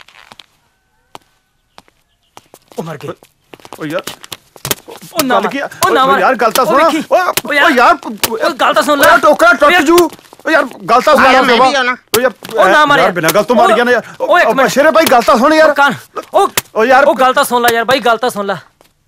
ਉਹ ਮਰ ਗਏ। ਉਹ ਯਾਰ, ਉਹ ਨਾ ਯਾਰ ਗੱਲ ਤਾਂ ਸੁਣ। ਉਹ ਯਾਰ ਗੱਲ ਤਾਂ ਸੁਣ ਲੈ। ਟੋਕਰਾ ਟੁੱਟ ਜੂ। ਉਹ ਯਾਰ ਗੱਲ ਤਾਂ ਸੁਣ। ਉਹ ਨਾ ਮਾਰ ਯਾਰ, ਬਿਨਾਂ ਗੱਲ ਤੋਂ ਮਾਰ ਗਿਆ ਨਾ ਯਾਰ। ਉਹ ਇੱਕ ਮਿੰਟ ਸ਼ੇਰੇ ਬਾਈ ਗੱਲ ਤਾਂ ਸੁਣ ਯਾਰ। ਉਹ ਯਾਰ, ਉਹ ਗੱਲ ਤਾਂ ਸੁਣ ਲੈ ਯਾਰ ਬਾਈ, ਗੱਲ ਤਾਂ ਸੁਣ ਲੈ।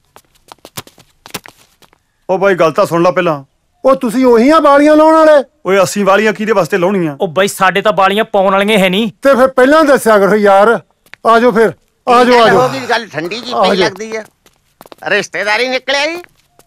ਉਹ ਬਾਈ ਗੱਲ ਤਾਂ ਸੁਣ ਲੈ ਪਹਿਲਾਂ। ਉਹ ਤੁਸੀਂ ਉਹੀ ਆ ਬਾਲੀਆਂ ਲਾਉਣ ਵਾਲੇ? ਓਏ 80 ਵਾਲੀਆਂ ਕਿਹਦੇ ਵਾਸਤੇ ਲਾਉਣੀਆਂ? ਉਹ ਬਾਈ ਸਾਡੇ ਤਾਂ ਬਾਲੀਆਂ ਪਾਉਣ ਵਾਲੀਆਂ ਹੈ ਨਹੀਂ। ਤੇ ਫਿਰ ਪਹਿਲਾਂ ਦੱਸਿਆ ਕਰੋ ਯਾਰ। ਆਜੋ ਫਿਰ, ਆਜੋ ਆਜੋ। ਉਹਦੀ ਗੱਲ ਠੰਡੀ ਜੀ ਪਈ ਲੱਗਦੀ ਆ। ਰਿਸ਼ਤੇਦਾਰੀ ਨਿਕਲਿਆ ਜੀ।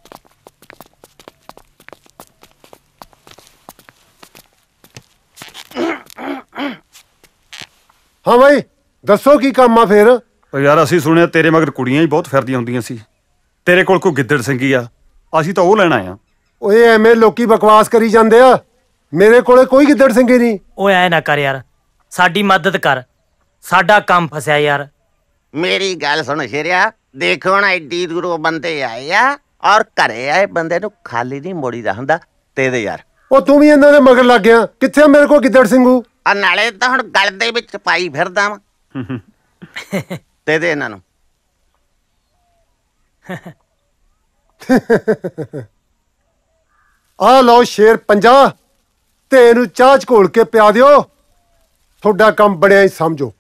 ਹਾਂ ਬਾਈ ਦੱਸੋ ਕੀ ਕੰਮ ਆ ਫਿਰ? ਓ ਯਾਰ ਅਸੀਂ ਸੁਣਿਆ ਤੇਰੇ ਮਗਰ ਕੁੜੀਆਂ ਹੀ ਬਹੁਤ ਫਿਰਦੀਆਂ ਹੁੰਦੀਆਂ ਸੀ। ਤੇਰੇ ਕੋਲ ਕੋਈ ਗਿੱਦੜ ਸਿੰਘੀ ਆ, ਅਸੀਂ ਤਾਂ ਉਹ ਲੈਣਾ ਆ। ਓਏ ਐਵੇਂ ਲੋਕੀ ਬਕਵਾਸ ਕਰੀ ਜਾਂਦੇ ਆ। ਮੇਰੇ ਕੋਲੇ ਕੋਈ ਗਿੱਦੜ ਸਿੰਘੀ ਨਹੀਂ। ਓਏ ਐ ਨਾ ਕਰ ਯਾਰ, ਸਾਡੀ ਮਦਦ ਕਰ, ਸਾਡਾ ਕੰਮ ਫਸਿਆ ਯਾਰ। ਮੇਰੀ ਗੱਲ ਸੁਣ ਸ਼ੇਰਿਆ, ਦੇਖ ਹੁਣ ਐਡੀ ਦੂਰੋਂ ਬੰਦੇ ਆਏ ਆ ਔਰ ਘਰੇ ਆਏ ਬੰਦੇ ਨੂੰ ਖਾਲੀ ਨਹੀਂ ਮੋੜੀਦਾ ਹੁੰਦਾ। ਤੇ ਦੇ ਯਾਰ। ਉਹ ਤੂੰ ਵੀ ਇਹਨਾਂ ਦੇ ਮਗਰ ਲੱਗ ਗਿਆ। ਕਿੱਥੇ ਮੇਰੇ ਕੋਲ ਗਿੱਦੜ ਸਿੰਘੂ? ਆ ਨਾਲੇ ਤਾਂ ਹੁਣ ਗਲ ਦੇ ਵਿੱਚ ਪਾਈ ਫਿਰਦਾ ਵਾ। ਤੇ ਦੇ ਇਹਨਾਂ ਨੂੰ। ਆ ਲਓ ਸ਼ੇਰ 50 ਤੇ ਇਹਨੂੰ ਚਾਹ ਚ ਘੋਲ ਕੇ ਪਿਆ ਦਿਓ। ਤੁਹਾਡਾ ਕੰਮ ਬਣਿਆ ਹੀ ਸਮਝੋ।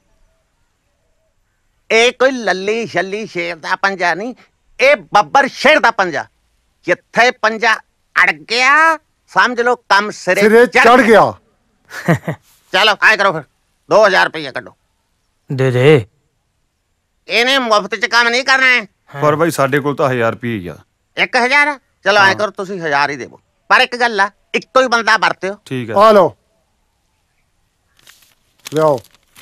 ਇਹ ਕੋਈ ਲੱਲੀ ਛੱਲੀ ਸ਼ੇਰ ਦਾ ਪੰਜਾ ਨਹੀਂ, ਇਹ ਬੱਬਰ ਸ਼ੇਰ ਦਾ ਪੰਜਾ। ਜਿੱਥੇ ਪੰਜਾ ਅੜ ਗਿਆ ਸਮਝ ਲਓ ਕੰਮ ਸਿਰੇ ਚੜ ਗਿਆ। ਚਲੋ ਆਏ ਕਰੋ ਫਿਰ 2000 ਰੁਪਏ ਕੱਢੋ। ਦੇ ਦੇ। ਇਹਨੇ ਮੁਫਤ ਚ ਕੰਮ ਨਹੀਂ ਕਰਨਾ ਹੈ। ਪਰ ਬਾਈ ਸਾਡੇ ਕੋਲ ਤਾਂ 1000 ਰੁਪਏ ਹੀ ਆ। 1000? ਚਲੋ ਆਏ ਕਰੋ ਤੁਸੀਂ 1000 ਹੀ ਦੇਵੋ। ਪਰ ਇੱਕ ਗੱਲ ਆ, ਇੱਕੋ ਹੀ ਬੰਦਾ ਵਰਤਿਓ। ਠੀਕ ਹੈ। ਆ ਲਓ ਲਿਆਓ।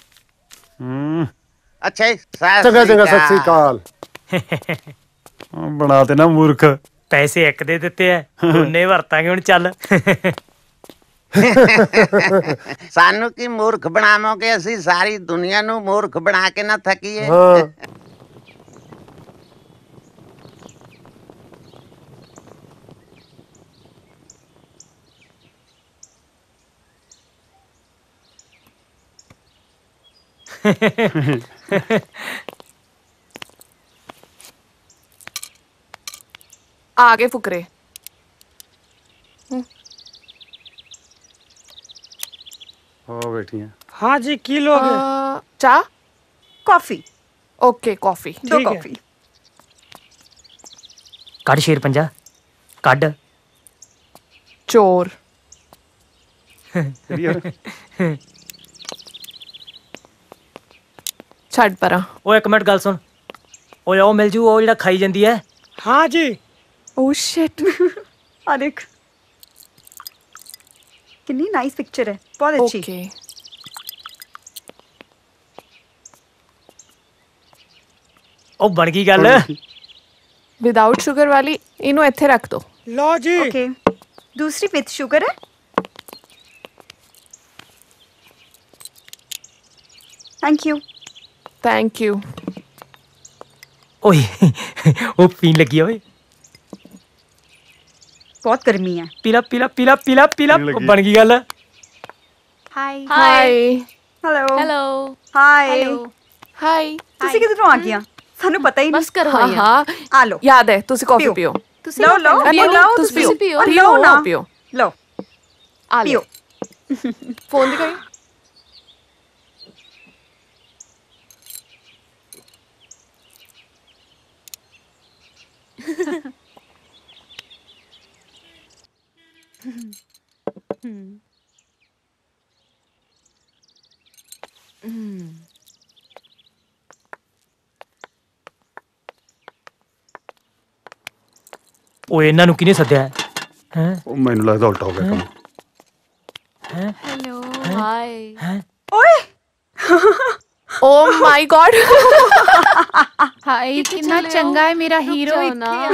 ਅੱਛਾ ਜੀ, ਚੰਗਾ ਚੰਗਾ, ਸਤਿ ਸ੍ਰੀ ਅਕਾਲ। ਬਣਾ ਤੇ ਨਾ ਮੂਰਖ। ਪੈਸੇ ਇੱਕ ਦੇ ਦਿੱਤੇ ਐ, ਦੋਨੇ ਵਰਤਾਂਗੇ ਹੁਣ। ਚੱਲ। ਸਾਨੂੰ ਕੀ ਮੂਰਖ ਬਣਾਵੋਗੇ? ਅਸੀਂ ਸਾਰੀ ਦੁਨੀਆ ਨੂੰ ਮੂਰਖ ਬਣਾ ਕੇ ਨਾ ਥਕੀਏ। ਆ ਗਏ ਫੁਕਰੇ। ਹੋ बैठी हैं। हाँ जी, की लोगे? चाह? कॉफी। Okay coffee. दो कॉफी। ਕੱਢ ਸ਼ੇਰ ਪੰਜਾ, ਕੱਢ। ਚੋਰ। ਛੱਡ ਪਰਾਂ। ਓਏ ਇੱਕ ਮਿੰਟ ਗੱਲ ਸੁਣ। ਓਏ ਉਹ ਮਿਲ ਜੂ, ਉਹ ਜਿਹੜਾ ਖਾਈ ਜਾਂਦੀ ਐ। हाँ जी। Oh shit. आ देख कितनी नाइस पिक्चर है, बहुत अच्छी। ओके। ਉਹ ਬਣ ਗਈ ਗੱਲ। विदाउट शुगर वाली इन्हों इत्थे रख दो। लो जी। ओके, दूसरी विद शुगर है। Thank you. Thank you. ਓਏ ਉਹ ਪੀਣ ਲੱਗੀ ਓਏ। बहुत गर्मी है। ਪੀਲਾ ਪੀਲਾ ਪੀਲਾ ਪੀਲਾ ਪੀਲਾ। ਬਣ ਗਈ ਗੱਲ। Hi. Hi. Hello. Hello. Hi. Hi. ਤੁਸੀਂ ਕਿੱਧਰੋਂ ਆ ਗਿਆ? ਸਾਨੂੰ ਪਤਾ ਹੀ ਨਹੀਂ। ਬਸ ਕਰੋ हाँ हाँ ਆ ਲਓ। याद है, तुसी कॉफी पियो। ਲਓ ਲਓ ਲਓ, तुसी पियो। पियो। पियो ना पियो। ਲਓ आ पियो। फोन दिखाई। ਓਏ ਇਹਨਾਂ ਨੂੰ ਕਿਹਨੇ ਸੱਦਿਆ ਹੈ? ਹੈਂ? ਉਹ ਮੈਨੂੰ ਲੱਗਦਾ ਉਲਟਾ ਹੋ ਗਿਆ ਕੰਮ। ਹੈਂ? हेलो। हाय। ओए Oh my God। ਹਾਏ ਕਿੰਨਾ ਚੰਗਾ ਹੈ ਮੇਰਾ ਹੀਰੋ ਇੱਥੇ।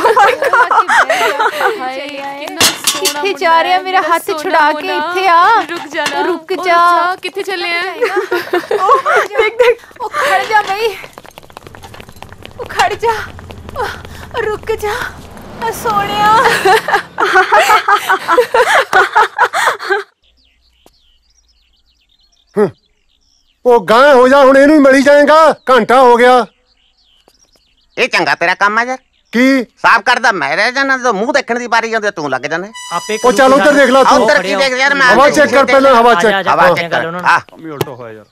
ਕਿੱਥੇ ਜਾ ਰਿਹਾ? ਮੇਰਾ ਹੱਥ ਛੁਡਾ ਕੇ ਇੱਥੇ ਆ। रुक जाना। रुक जा। किथे चले हैं? देख देख ओ खड़ जा भाई, ओ खड़ जा, रुक जा सोनिया। ਉਹ ਗਾਂ ਹੋ ਜਾ, ਹੁਣ ਇਹਨੂੰ ਹੀ ਮਿਲੀ ਜਾਏਗਾ। ਘੰਟਾ ਹੋ ਗਿਆ। ਇਹ ਚੰਗਾ ਤੇਰਾ ਕੰਮ ਆ ਯਾਰ। ਕੀ ਸਾਫ ਕਰਦਾ ਮੈਂ ਰਹਿ ਜਾਣਾ, ਜਦੋਂ ਮੂੰਹ ਦੇਖਣ ਦੀ ਵਾਰੀ ਜਾਂਦੀ ਤੂੰ ਲੱਗ ਜਾਣਾ। ਆਪੇ ਉਹ ਚੱਲ ਉੱਧਰ ਦੇਖ ਲਾ ਤੂੰ। ਉੱਧਰ ਕੀ ਦੇਖ ਯਾਰ? ਮੈਂ ਹਵਾ ਚੈੱਕ ਕਰ ਪਹਿਲਾਂ, ਹਵਾ ਚੈੱਕ। ਹਵਾ ਚੈੱਕ ਕਰ। ਹਾਂ ਕੰਮ ਹੀ ਉਲਟਾ ਹੋਇਆ ਯਾਰ।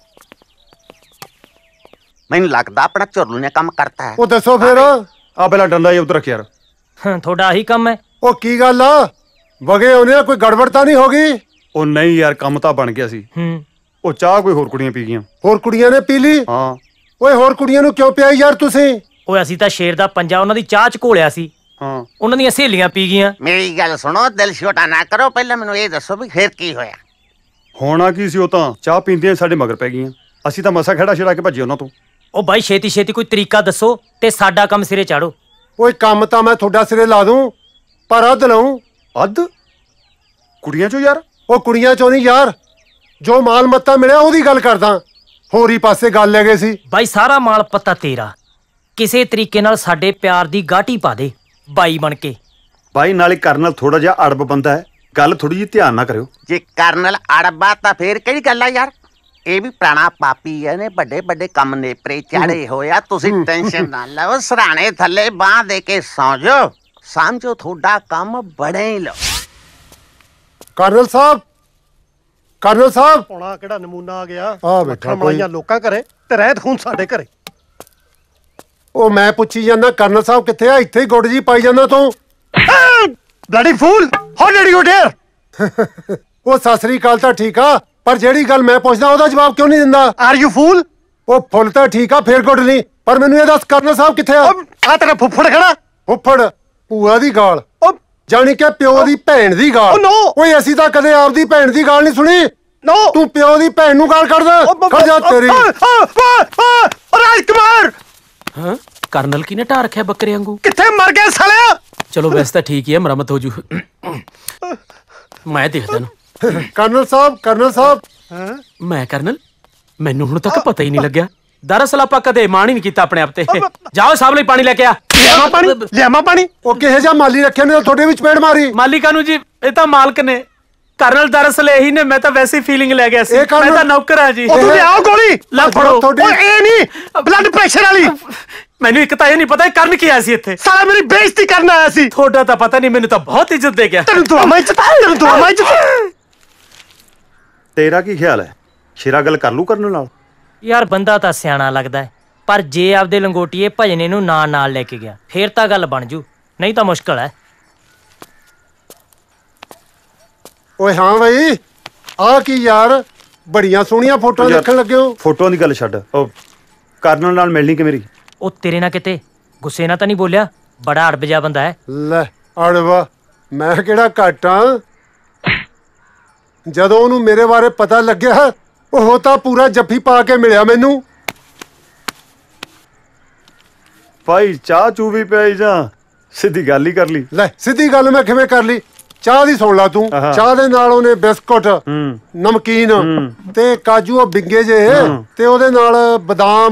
ਮੈਨੂੰ ਲੱਗਦਾ ਆਪਣਾ ਝੁਰਲੂ ਨੇ ਕੰਮ ਕਰਤਾ ਹੈ। ਉਹ ਦੱਸੋ ਫਿਰ। ਆ ਪਹਿਲਾਂ ਡੰਡਾ ਹੀ ਉੱਧਰ ਰੱਖ ਯਾਰ। ਤੁਹਾਡਾ ਆਹੀ ਕੰਮ ਹੈ? ਉਹ ਕੀ ਗੱਲ ਆ, ਵਗੇ ਉਹਨੇ ਕੋਈ ਗੜਬੜ ਤਾਂ ਨਹੀਂ ਹੋ ਗਈ? ਉਹ ਨਹੀਂ ਯਾਰ, ਕੰਮ ਤਾਂ ਬਣ ਗਿਆ ਸੀ। ਉਹ ਚਾਹ ਕੋਈ ਹੋਰ ਕੁੜੀਆਂ ਪੀ ਗਈਆਂ। ਹੋਰ ਕੁੜੀਆਂ ਨੇ ਪੀ ਲਈ? ਹਾਂ। ਓਏ ਹੋਰ ਕੁੜੀਆਂ ਨੂੰ ਕਿਉਂ ਪਿਆਈ ਯਾਰ ਤੁਸੀਂ? ਓਏ ਅਸੀਂ ਤਾਂ ਸ਼ੇਰ ਦਾ ਪੰਜਾ ਉਹਨਾਂ ਦੀ ਚਾਹ ਚ ਘੋਲਿਆ ਸੀ। ਹਾਂ। ਉਹਨਾਂ ਦੀਆਂ ਸਹੇਲੀਆਂ ਪੀ ਗਈਆਂ। ਮੇਰੀ ਗੱਲ ਸੁਣੋ, ਦਿਲ ਛੋਟਾ ਨਾ ਕਰੋ। ਪਹਿਲਾਂ ਮੈਨੂੰ ਇਹ ਦੱਸੋ ਵੀ ਫੇਰ ਕੀ ਹੋਇਆ? ਹੋਣਾ ਕੀ ਸੀ, ਉਹ ਤਾਂ ਚਾਹ ਪੀਂਦੀਆਂ ਸਾਡੇ ਮਗਰ ਪੈ ਗਈਆਂ। ਅਸੀਂ ਤਾਂ ਮਸਾ ਖੜਾ ਛੜਾ ਕੇ ਭੱਜੇ ਉਹਨਾਂ ਤੋਂ। ਉਹ ਬਾਈ ਛੇਤੀ ਛੇਤੀ ਕੋਈ ਤਰੀਕਾ ਦੱਸੋ ਤੇ ਸਾਡਾ ਕੰਮ ਸਿਰੇ ਚਾੜੋ। ਓਏ ਕੰਮ ਤਾਂ ਮੈਂ ਤੁਹਾਡਾ ਸਿਰੇ ਲਾ ਦੂੰ, ਪਰ ਅੱਧ ਲਊਂ। ਅੱਧ? ਕੁੜੀਆਂ ਚੋਂ ਯਾਰ? ਉਹ ਕੁੜੀਆਂ ਚੋਂ ਨਹੀਂ ਯਾਰ, ਜੋ ਮਾਲ ਮੱਤਾ ਮਿਲਿਆ ਉਹਦੀ ਗੱਲ ਕਰਦਾ। ਹੋਰ ਹੀ ਪਾਸੇ ਗੱਲ ਲੈ ਗਏ ਸੀ। ਬਾਈ ਸਾਰਾ ਮਾਲ ਪੱਤਾ ਤੇਰਾ, ਕਿਸੇ ਤਰੀਕੇ ਨਾਲ ਸਾਡੇ ਪਿਆਰ ਦੀ ਗਾਟੀ ਪਾ ਦੇ ਬਾਈ ਬਣ ਕੇ। ਬਾਈ ਨਾਲੇ ਕਰਨਲ ਥੋੜਾ ਜਿਹਾ ਅੜਬ ਬੰਦਾ ਹੈ, ਗੱਲ ਥੋੜੀ ਜਿਹੀ ਧਿਆਨ ਨਾਲ ਕਰਿਓ। ਜੇ ਕਰਨਲ ਅੜਬਾ ਤਾਂ ਫੇਰ ਕਿਹੜੀ ਗੱਲ ਆ ਯਾਰ, ਇਹ ਵੀ ਪੁਰਾਣਾ ਪਾਪੀ ਹੈ ਨੇ, ਵੱਡੇ ਵੱਡੇ ਕੰਮ ਨੇਪਰੇ ਚਾੜੇ ਹੋਇਆ। ਤੁਸੀਂ ਟੈਨਸ਼ਨ ਨਾ ਲਓ, ਸਰਾਣੇ ਥੱਲੇ ਬਾਹ ਦੇ ਕੇ ਸੌਂ ਜਾਓ, ਸਮਝੋ ਤੁਹਾਡਾ ਕੰਮ ਬੜੇ ਹੀ ਲਓ। ਕਰਨਲ ਸਾਹਿਬ, ਕਰਨਲ ਸਾਹਿਬ। ਹੋਣਾ ਕਿਹੜਾ ਨਮੂਨਾ ਆ ਗਿਆ, ਆ ਬੈਠਾ ਮਲਾਈਆਂ ਲੋਕਾਂ ਘਰੇ ਤੇ ਰਹਿਤ ਖੂਨ ਸਾਡੇ ਘਰੇ। ਉਹ ਮੈਂ ਪੁੱਛੀ ਜਾਂਦਾ ਕਰਨਲ ਸਾਹਿਬ ਕਿੱਥੇ ਆ, ਇੱਥੇ ਹੀ ਗੁੱਡ ਜੀ ਪਾਈ ਜਾਂਦਾ ਤੂੰ। Bloody fool, how did you dare. ਉਹ ਸਤਿ ਸ੍ਰੀ ਅਕਾਲ ਤਾਂ ਠੀਕ ਆ, ਪਰ ਜਿਹੜੀ ਗੱਲ ਮੈਂ ਪੁੱਛਦਾ ਉਹਦਾ ਜਵਾਬ ਕਿਉਂ ਨਹੀਂ ਦਿੰਦਾ? Are you fool? ਉਹ ਫੁੱਲ ਤਾਂ ਠੀਕ ਆ, ਫੇਰ ਗੁੱਡ ਨਹੀਂ, ਪਰ ਮੈਨੂੰ ਇਹ ਦੱਸ ਕਰਨਲ ਸਾਹਿਬ ਕਿੱਥੇ ਆ? ਆ ਤੇਰਾ ਫੁੱਫੜ ਖੜਾ। ਫੁੱਫੜ? ਭੂਆ ਦੀ ਗਾਲ, ਜਾਣੀ ਕਿ ਪਿਓ ਦੀ ਭੈਣ ਦੀ ਗਾਲ। ਓਏ ਅਸੀਂ ਤਾਂ ਕਦੇ ਆਪਦੀ ਭੈਣ ਦੀ ਗਾਲ ਨਹੀਂ ਸੁਣੀ। ਤੂੰ ਪਿਓ ਦੀ ਭੈਣ ਨੂੰ ਗਾਲ ਕੱਢਦਾ? ਖੜ ਜਾ ਤੇਰੀ। ਰਾਜਕੁਮਾਰ। ਹਾਂ ਕਰਨਲ ਕਿਨੇ ਢਾ ਰੱਖਿਆ ਬੱਕਰੇ ਵਾਂਗੂ? ਕਿੱਥੇ ਮਰ ਗਿਆ ਸਾਲਿਆ? ਚਲੋ ਵੈਸੇ ਤਾਂ ਠੀਕ ਹੀ ਹੈ, ਮੁਰੰਮਤ ਹੋ ਜੂ। ਮੈਂ ਦੇਖਦਾ ਨੂੰ। ਕਰਨਲ ਸਾਹਿਬ, ਕਰਨਲ ਸਾਹਿਬ। ਮੈਂ ਕਰਨਲ? ਮੈਨੂੰ ਹੁਣ ਤੱਕ ਪਤਾ ਹੀ ਨਹੀਂ ਲੱਗਿਆ। ਦਰਅਸਲ ਆਪਾਂ ਕਦੇ ਮਾਣ ਹੀ ਨਹੀਂ ਕੀਤਾ ਆਪਣੇ ਆਪ ਤੇ। ਜਾਓ ਸਾਹਿਬ ਲਈ ਪਾਣੀ ਲੈ ਕੇ ਆ। ਲਿਆਵਾਂ ਪਾਣੀ, ਲਿਆਵਾਂ ਪਾਣੀ। ਉਹ ਕਿਹੋ ਜਿਹਾ ਮਾਲੀ ਰੱਖਿਆ ਨੇ ਤੁਹਾਡੇ ਵਿੱਚ ਪੇੜ ਮਾਰੀ? ਮਾਲਿਕਾਂ ਨੂੰ ਜੀ, ਇਹ ਤਾਂ ਮਾਲਕ ਨੇ। ਕਰਨਲ ਦਰਅਸਲ ਇਹੀ ਨੇ, ਮੈਂ ਤਾਂ ਵੈਸੇ ਹੀ ਫੀਲਿੰਗ ਲੈ ਗਿਆ ਸੀ। ਮੈਂ ਤਾਂ ਨੌਕਰ ਆ ਜੀ। ਉਹ ਤੂੰ ਲਿਆਓ ਗੋਲੀ। ਲੈ ਫੜੋ। ਓਏ ਇਹ ਨਹੀਂ, ਬਲੱਡ ਪ੍ਰੈਸ਼ਰ ਵਾਲੀ। ਮੈਨੂੰ ਇੱਕ ਤਾਂ ਇਹ ਨਹੀਂ ਪਤਾ ਕਰਨ ਕੀ ਆਇਆ ਸੀ ਇੱਥੇ। ਸਾਲਾ ਮੇਰੀ ਬੇਇੱਜ਼ਤੀ ਕਰਨ ਆਇਆ ਸੀ। ਤੁਹਾਡਾ ਤਾਂ ਪਤਾ ਨਹੀਂ, ਮੈਨੂੰ ਤਾਂ ਬਹੁਤ ਇੱਜ਼ਤ ਦੇ ਗਿਆ। ਤੈਨੂੰ ਦੁਆਵਾਂ ਇੱਜ਼ਤ, ਤੈਨੂੰ ਦੁਆਵਾਂ ਇੱਜ਼ਤ। ਤੇਰਾ ਕੀ ਖਿਆਲ ਹੈ, ਸ਼ੇਰਾ ਗੱਲ ਕਰ ਲੂ ਕਰਨਲ ਨਾਲ? ਯਾਰ ਬੰਦਾ ਤਾਂ ਸਿਆਣਾ ਲੱਗਦਾ ਹੈ, ਪਰ ਜੇ ਆਪਦੇ ਲੰਗੋਟੀਏ ਭਜਨੇ ਨੂੰ ਨਾਲ ਲੈ ਕੇ ਗਿਆ ਫੇਰ ਤਾਂ ਗੱਲ ਬਣ ਜੂ, ਨਹੀਂ ਤਾਂ ਮੁਸ਼ਕਲ ਹੈ। ਓਏ ਹਾਂ ਬਈ, ਆ ਕੀ ਯਾਰ, ਬੜੀਆਂ ਸੋਹਣੀਆਂ ਫੋਟੋਆਂ ਦੇਖਣ ਲੱਗੇ ਹੋ। ਫੋਟੋਆਂ ਦੀ ਗੱਲ ਛੱਡ, ਉਹ ਕਰਨਲ ਨਾਲ ਮਿਲਣੀ ਕਿ ਮੇਰੀ? ਉਹ ਤੇਰੇ ਨਾਲ ਕਿਤੇ ਗੁੱਸੇ ਨਾਲ ਤਾਂ ਨਹੀਂ ਬੋਲਿਆ? ਬੜਾ ਅੜਬਜਾ ਬੰਦਾ ਹੈ। ਲੈ ਅੜਵਾ, ਮੈਂ ਕਿਹੜਾ ਘੱਟ ਆਂ। ਜਦੋਂ ਉਹਨੂੰ ਮੇਰੇ ਬਾਰੇ ਪਤਾ ਲੱਗਿਆ, ਉਹ ਤਾਂ ਪੂਰਾ ਜੱਫੀ ਪਾ ਕੇ ਮਿਲਿਆ ਮੈਨੂੰ। ਭਾਈ ਚਾਹ ਚੂ ਵੀ ਪਿਆਈ ਜਾਂ ਸਿੱਧੀ ਗੱਲ ਹੀ ਕਰ ਲਈ? ਲੈ ਸਿੱਧੀ ਗੱਲ ਮੈਂ ਕਿਵੇਂ ਕਰ ਲਈ? ਚਾਹ ਦੀ ਸੁਣ ਲਾ ਤੂੰ। ਚਾਹ ਦੇ ਨਾਲ ਉਹਨੇ ਬਿਸਕੁਟ, ਨਮਕੀਨ ਤੇ ਕਾਜੂ ਬਿੰਗੇ ਜੇ, ਤੇ ਉਹਦੇ ਨਾਲ ਬਦਾਮ।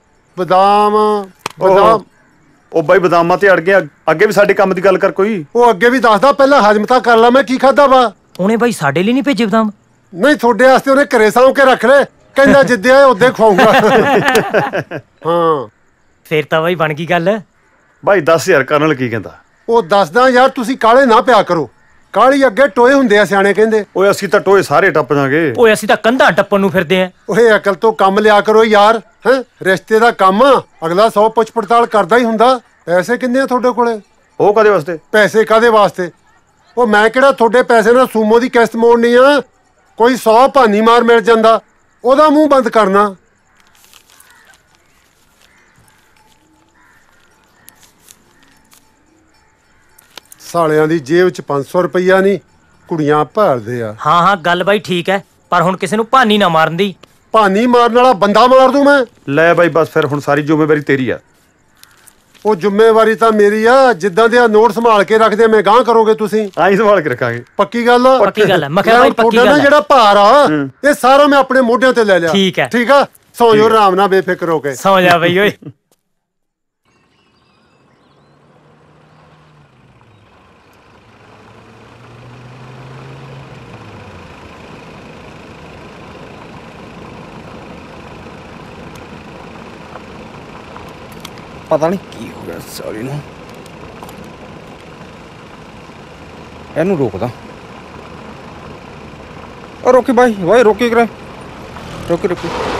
ਉਹ ਬਾਈ ਬਦਾਮਾਂ ਤੇ ਅੜ ਗਿਆ। ਅੱਗੇ ਵੀ ਸਾਡੇ ਕੰਮ ਦੀ ਗੱਲ ਕਰ ਕੋਈ। ਉਹ ਅੱਗੇ ਵੀ ਦੱਸਦਾ, ਪਹਿਲਾਂ ਹਜਮ ਤਾਂ ਕਰ ਲਾ ਮੈਂ ਕੀ ਖਾਦਾ ਵਾ। ਉਹਨੇ ਬਾਈ ਸਾਡੇ ਲਈ ਨਹੀਂ ਭੇਜੇ ਬਦਾਮ? ਨਹੀਂ, ਤੁਹਾਡੇ ਵਾਸਤੇ ਉਹਨੇ ਘਰੇ ਸਾਂਭ ਕੇ ਰੱਖ ਲੈ, ਕਹਿੰਦਾ ਜਿੱਦੇ ਆਏ ਉਦੇ ਖਵਾਉਂਗਾ। ਹਾਂ ਫੇਰ ਤਾਂ ਬਾਈ ਬਣ ਗਈ ਗੱਲ। ਬਾਈ ਦੱਸ ਯਾਰ ਕਰਨਲ ਕੀ ਕਹਿੰਦਾ? ਉਹ ਦੱਸਦਾ ਯਾਰ, ਤੁਸੀਂ ਕਾਲੇ ਨਾ ਪਿਆ ਕਰੋ, ਕਾਲੀ ਅੱਗੇ ਟੋਏ ਹੁੰਦੇ ਆ ਸਿਆਣੇ ਕਹਿੰਦੇ। ਓਏ ਅਸੀਂ ਤਾਂ ਟੋਏ ਸਾਰੇ ਟੱਪ ਜਾਾਂਗੇ। ਓਏ ਅਸੀਂ ਤਾਂ ਕੰਧਾਂ ਟੱਪਣ ਨੂੰ ਫਿਰਦੇ ਆਂ। ਓਏ ਅਕਲ ਤੋਂ ਕੰਮ ਲਿਆ ਕਰੋ ਯਾਰ। ਹੈ ਰਿਸ਼ਤੇ ਦਾ ਕੰਮ ਅਗਲਾ 100 ਪੁੱਛ ਪੜਤਾਲ ਕਰਦਾ ਹੀ ਹੁੰਦਾ। ਪੈਸੇ ਕਿੰਨੇ ਆ ਤੁਹਾਡੇ ਕੋਲੇ? ਉਹ ਕਾਦੇ ਵਾਸਤੇ? ਪੈਸੇ ਕਾਦੇ ਵਾਸਤੇ? ਉਹ ਮੈਂ ਕਿਹੜਾ ਤੁਹਾਡੇ ਪੈਸੇ ਨਾਲ ਸੂਮੋ ਦੀ ਕਿਸ਼ਤ ਮੋੜਨੀ ਆ? ਕੋਈ 100 ਭਾਨੀ ਮਾਰ ਮਿਲ ਜਾਂਦਾ, ਉਹਦਾ ਮੂੰਹ ਬੰਦ ਕਰਨਾ। ਸਾਲਿਆਂ ਦੀ ਜੇਬ 'ਚ 500 ਰੁਪਈਆ ਨਹੀਂ, ਕੁੜੀਆਂ ਭਾਲਦੇ ਆ। ਹਾਂ ਗੱਲ ਬਾਈ ਠੀਕ ਹੈ, ਪਰ ਹੁਣ ਕਿਸੇ ਨੂੰ ਭਾਨੀ ਨਾ ਮਾਰਨ ਦੀ। ਭਾਨੀ ਮਾਰਨ ਵਾਲਾ ਬੰਦਾ ਮਾਰ ਦੂੰ ਮੈਂ? ਲੈ ਬਾਈ ਬਸ ਫਿਰ ਹੁਣ ਸਾਰੀ ਜ਼ਿੰਮੇਵਾਰੀ ਤੇਰੀ ਆ। ਉਹ ਜ਼ਿੰਮੇਵਾਰੀ ਤਾਂ ਮੇਰੀ ਆ। ਜਿੱਦਾਂ ਦੇ ਆ ਨੋਟ ਸੰਭਾਲ ਕੇ ਰੱਖਦੇ, ਮੈਂ ਗਾਂਹ ਕਰੋਗੇ ਤੁਸੀਂ? ਆਈ ਸੰਭਾਲ ਕੇ ਰੱਖਾਂਗੇ। ਪੱਕੀ ਗੱਲ ਆ? ਪੱਕੀ ਗੱਲ ਹੈ। ਮੈਂ ਕਿਹਾ ਬਾਈ ਪੱਕੀ ਗੱਲ ਹੈ। ਜਿਹੜਾ ਭਾਰ ਆ ਇਹ ਸਾਰਾ ਮੈਂ ਆਪਣੇ ਮੋਢਿਆਂ ਤੇ ਲੈ ਲਿਆ। ਠੀਕ ਹੈ, ਠੀਕ ਆ। ਸੌਂ ਜਾਓ ਆਰਾਮ ਨਾਲ, ਬੇਫਿਕਰ ਹੋ ਕੇ ਸੌਂ ਜਾ ਬਈ। ਓਏ ਪਤਾ ਨਹੀਂ ਕੀ ਹੋ ਗਿਆ ਸਾਲੀ ਨੂੰ। ਇਹਨੂੰ ਰੋਕਦਾ। ਉਹ ਰੋਕੀ ਬਾਈ, ਰੋਕੀ ਕਰੇ, ਰੋਕੀ।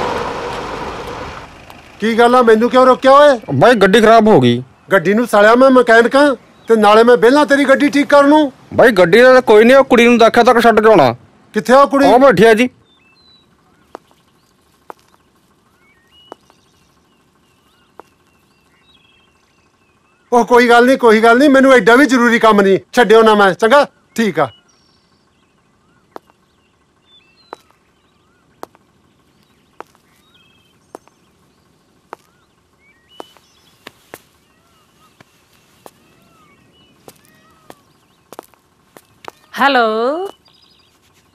ਕੀ ਗੱਲ ਆ, ਮੈਨੂੰ ਕਿਉਂ ਰੋਕਿਆ ਓਏ? ਬਾਈ ਗੱਡੀ ਖਰਾਬ ਹੋ ਗਈ। ਗੱਡੀ ਨੂੰ ਸਾਲਿਆ ਮੈਂ ਮਕੈਨਿਕ ਆ, ਤੇ ਨਾਲੇ ਮੈਂ ਪਹਿਲਾਂ ਤੇਰੀ ਗੱਡੀ ਠੀਕ ਕਰਨ ਨੂੰ। ਬਾਈ ਗੱਡੀ ਦਾ ਕੋਈ ਨਹੀਂ, ਉਹ ਕੁੜੀ ਨੂੰ ਦਾਖਿਆ ਤੱਕ ਛੱਡ ਕੇ ਆਉਣਾ। ਕਿੱਥੇ ਆ ਕੁੜੀ? ਉਹ ਬੈਠੀ ਆ ਜੀ। ਉਹ ਕੋਈ ਗੱਲ ਨਹੀਂ, ਮੈਨੂੰ ਐਡਾ ਵੀ ਜ਼ਰੂਰੀ ਕੰਮ ਨਹੀਂ, ਛੱਡਿਓ ਨਾ ਮੈਂ। ਚੰਗਾ ਠੀਕ ਆ। ਹੈਲੋ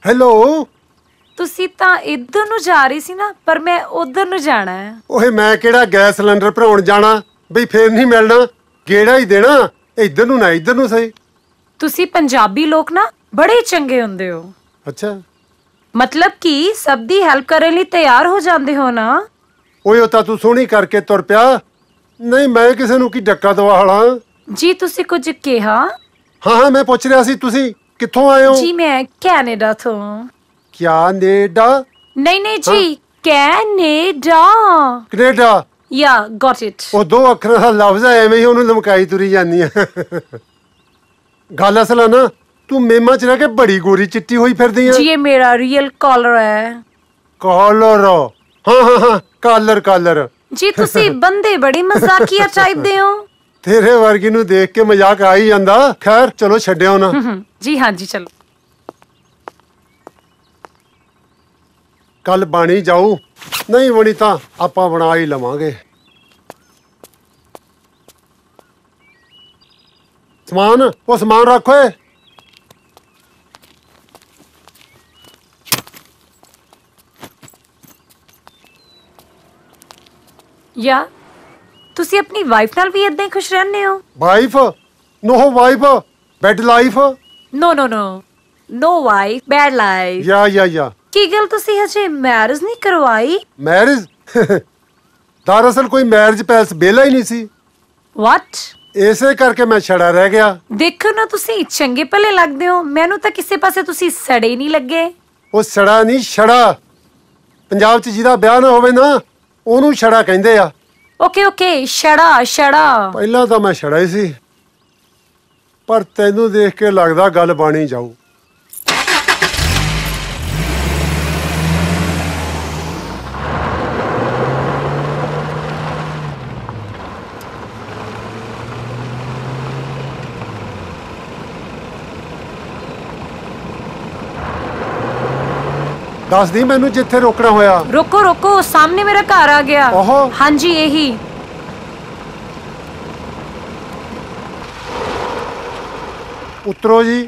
ਹੈਲੋ ਤੁਸੀਂ ਤਾਂ ਇੱਧਰ ਨੂੰ ਜਾ ਰਹੀ ਸੀ ਨਾ, ਪਰ ਮੈਂ ਉੱਧਰ ਨੂੰ ਜਾਣਾ ਹੈ। ਓਏ ਮੈਂ ਕਿਹੜਾ ਗੈਸ ਸਿਲੰਡਰ ਭਰਾਉਣ ਜਾਣਾ ਬਈ ਫੇਰ ਨਹੀਂ ਮਿਲਣਾ, ਗੇੜਾ ਹੀ ਦੇਣਾ ਇੱਧਰ ਨੂੰ ਨਾ ਇੱਧਰ ਨੂੰ ਸਹੀ। ਤੁਸੀਂ ਪੰਜਾਬੀ ਲੋਕ ਨਾ ਬੜੇ ਚੰਗੇ ਹੁੰਦੇ ਹੋ। ਅੱਛਾ ਮਤਲਬ ਕਿ ਸਭ ਦੀ ਹੈਲਪ ਕਰਨ ਲਈ ਤਿਆਰ ਹੋ ਜਾਂਦੇ ਹੋ ਨਾ। ਓਏ ਉਹ ਤਾਂ ਤੂੰ ਸੋਹਣੀ ਕਰਕੇ ਤੁਰ ਪਿਆ, ਨਹੀਂ ਮੈਂ ਕਿਸੇ ਨੂੰ ਕੀ ਡੱਕਾ ਦਵਾਲਾਂ। ਜੀ ਤੁਸੀਂ ਕੁਝ ਕਿਹਾ? ਹਾਂ ਮੈਂ ਪੁੱਛ ਰਿਹਾ ਸੀ ਤੁਸੀਂ ਕਿੱਥੋਂ ਆਏ ਹੋ? ਜੀ ਮੈਂ ਕੈਨੇਡਾ ਤੋਂ। ਕੈਨੇਡਾ? ਨਹੀਂ ਜੀ Canada. Canada? Yeah got it. ਉਹ ਦੋ ਅੱਖਰਾਂ ਦਾ ਲਫ਼ਜ਼ ਹੈ, ਐਵੇਂ ਹੀ ਉਹਨੂੰ ਲਮਕਾਈ ਤੁਰੀ ਜਾਂਦੀ ਹੈ। ਗੱਲ ਅਸਲ ਹੈ ਨਾ ਤੂੰ ਮੇਮਾ ਚ ਰਹਿ ਕੇ ਬੜੀ ਗੋਰੀ ਚਿੱਟੀ ਹੋਈ ਫਿਰਦੀ ਹੈ। ਜੀ ਇਹ ਮੇਰਾ ਰੀਅਲ ਕਾਲਰ ਹੈ। ਕਾਲਰ? ਹਾਂ ਕਾਲਰ। ਜੀ ਤੁਸੀਂ ਬੰਦੇ ਬੜੇ ਮਜ਼ਾਕੀਆ ਟਾਈਪ ਦੇ ਹੋ। ਤੇਰੇ ਵਰਗੀ ਨੂੰ ਦੇਖ ਕੇ ਮਜ਼ਾਕ ਆ ਹੀ ਜਾਂਦਾ। ਖੈਰ ਚਲੋ ਛੱਡਿਓ ਨਾ। ਜੀ ਹਾਂ ਜੀ ਚਲੋ। ਕੱਲ ਬਣੀ ਜਾਊ, ਨਹੀਂ ਬਣੀ ਤਾਂ ਆਪਾਂ ਬਣਾ ਹੀ ਲਵਾਂਗੇ। ਸਮਾਨ ਰੱਖ ਓਏ। ਯਾ ਤੁਸੀਂ ਆਪਣੀ ਵਾਈਫ ਨਾਲ ਵੀ ਇਦਾਂ ਹੀ ਖੁਸ਼ ਰਹਿੰਦੇ ਹੋ? Wife? No wife, bad life. No wife, bad life. Yeah ਕੀ ਗੱਲ ਤੁਸੀਂ ਹਜੇ ਮੈਰਿਜ ਨਹੀਂ ਕਰਵਾਈ? ਮੈਰਿਜ? ਦਰਅਸਲ ਕੋਈ ਮੈਰਿਜ ਪੈਲਸ ਵਿਹਲਾ ਹੀ ਨਹੀਂ ਸੀ। ਵਾਟ? ਇਸੇ ਕਰਕੇ ਮੈਂ ਛੜਾ ਰਹਿ ਗਿਆ। ਦੇਖੋ ਨਾ ਤੁਸੀਂ ਚੰਗੇ ਭਲੇ ਲੱਗਦੇ ਹੋ, ਮੈਨੂੰ ਤਾਂ ਕਿਸੇ ਪਾਸੇ ਤੁਸੀਂ ਸੜੇ ਨਹੀਂ ਲੱਗੇ। ਉਹ ਸੜਾ ਨਹੀਂ ਛੜਾ। ਪੰਜਾਬ 'ਚ ਜਿਹਦਾ ਵਿਆਹ ਨਾ ਹੋਵੇ ਨਾ ਉਹਨੂੰ ਛੜਾ ਕਹਿੰਦੇ ਆ। ਓਕੇ ਛੜਾ। ਪਹਿਲਾਂ ਤਾਂ ਮੈਂ ਛੜਾ ਹੀ ਸੀ, ਪਰ ਤੈਨੂੰ ਦੇਖ ਕੇ ਲੱਗਦਾ ਗੱਲ ਬਣੀ ਜਾਊ। ਦੱਸ ਦੀ ਮੈਨੂੰ ਜਿੱਥੇ ਰੋਕਣਾ ਹੋਇਆ। ਰੁਕੋ ਸਾਹਮਣੇ ਮੇਰਾ ਘਰ ਆ ਗਿਆ। ਹਾਂਜੀ ਇਹੀ। ਉਤਰੋ ਜੀ।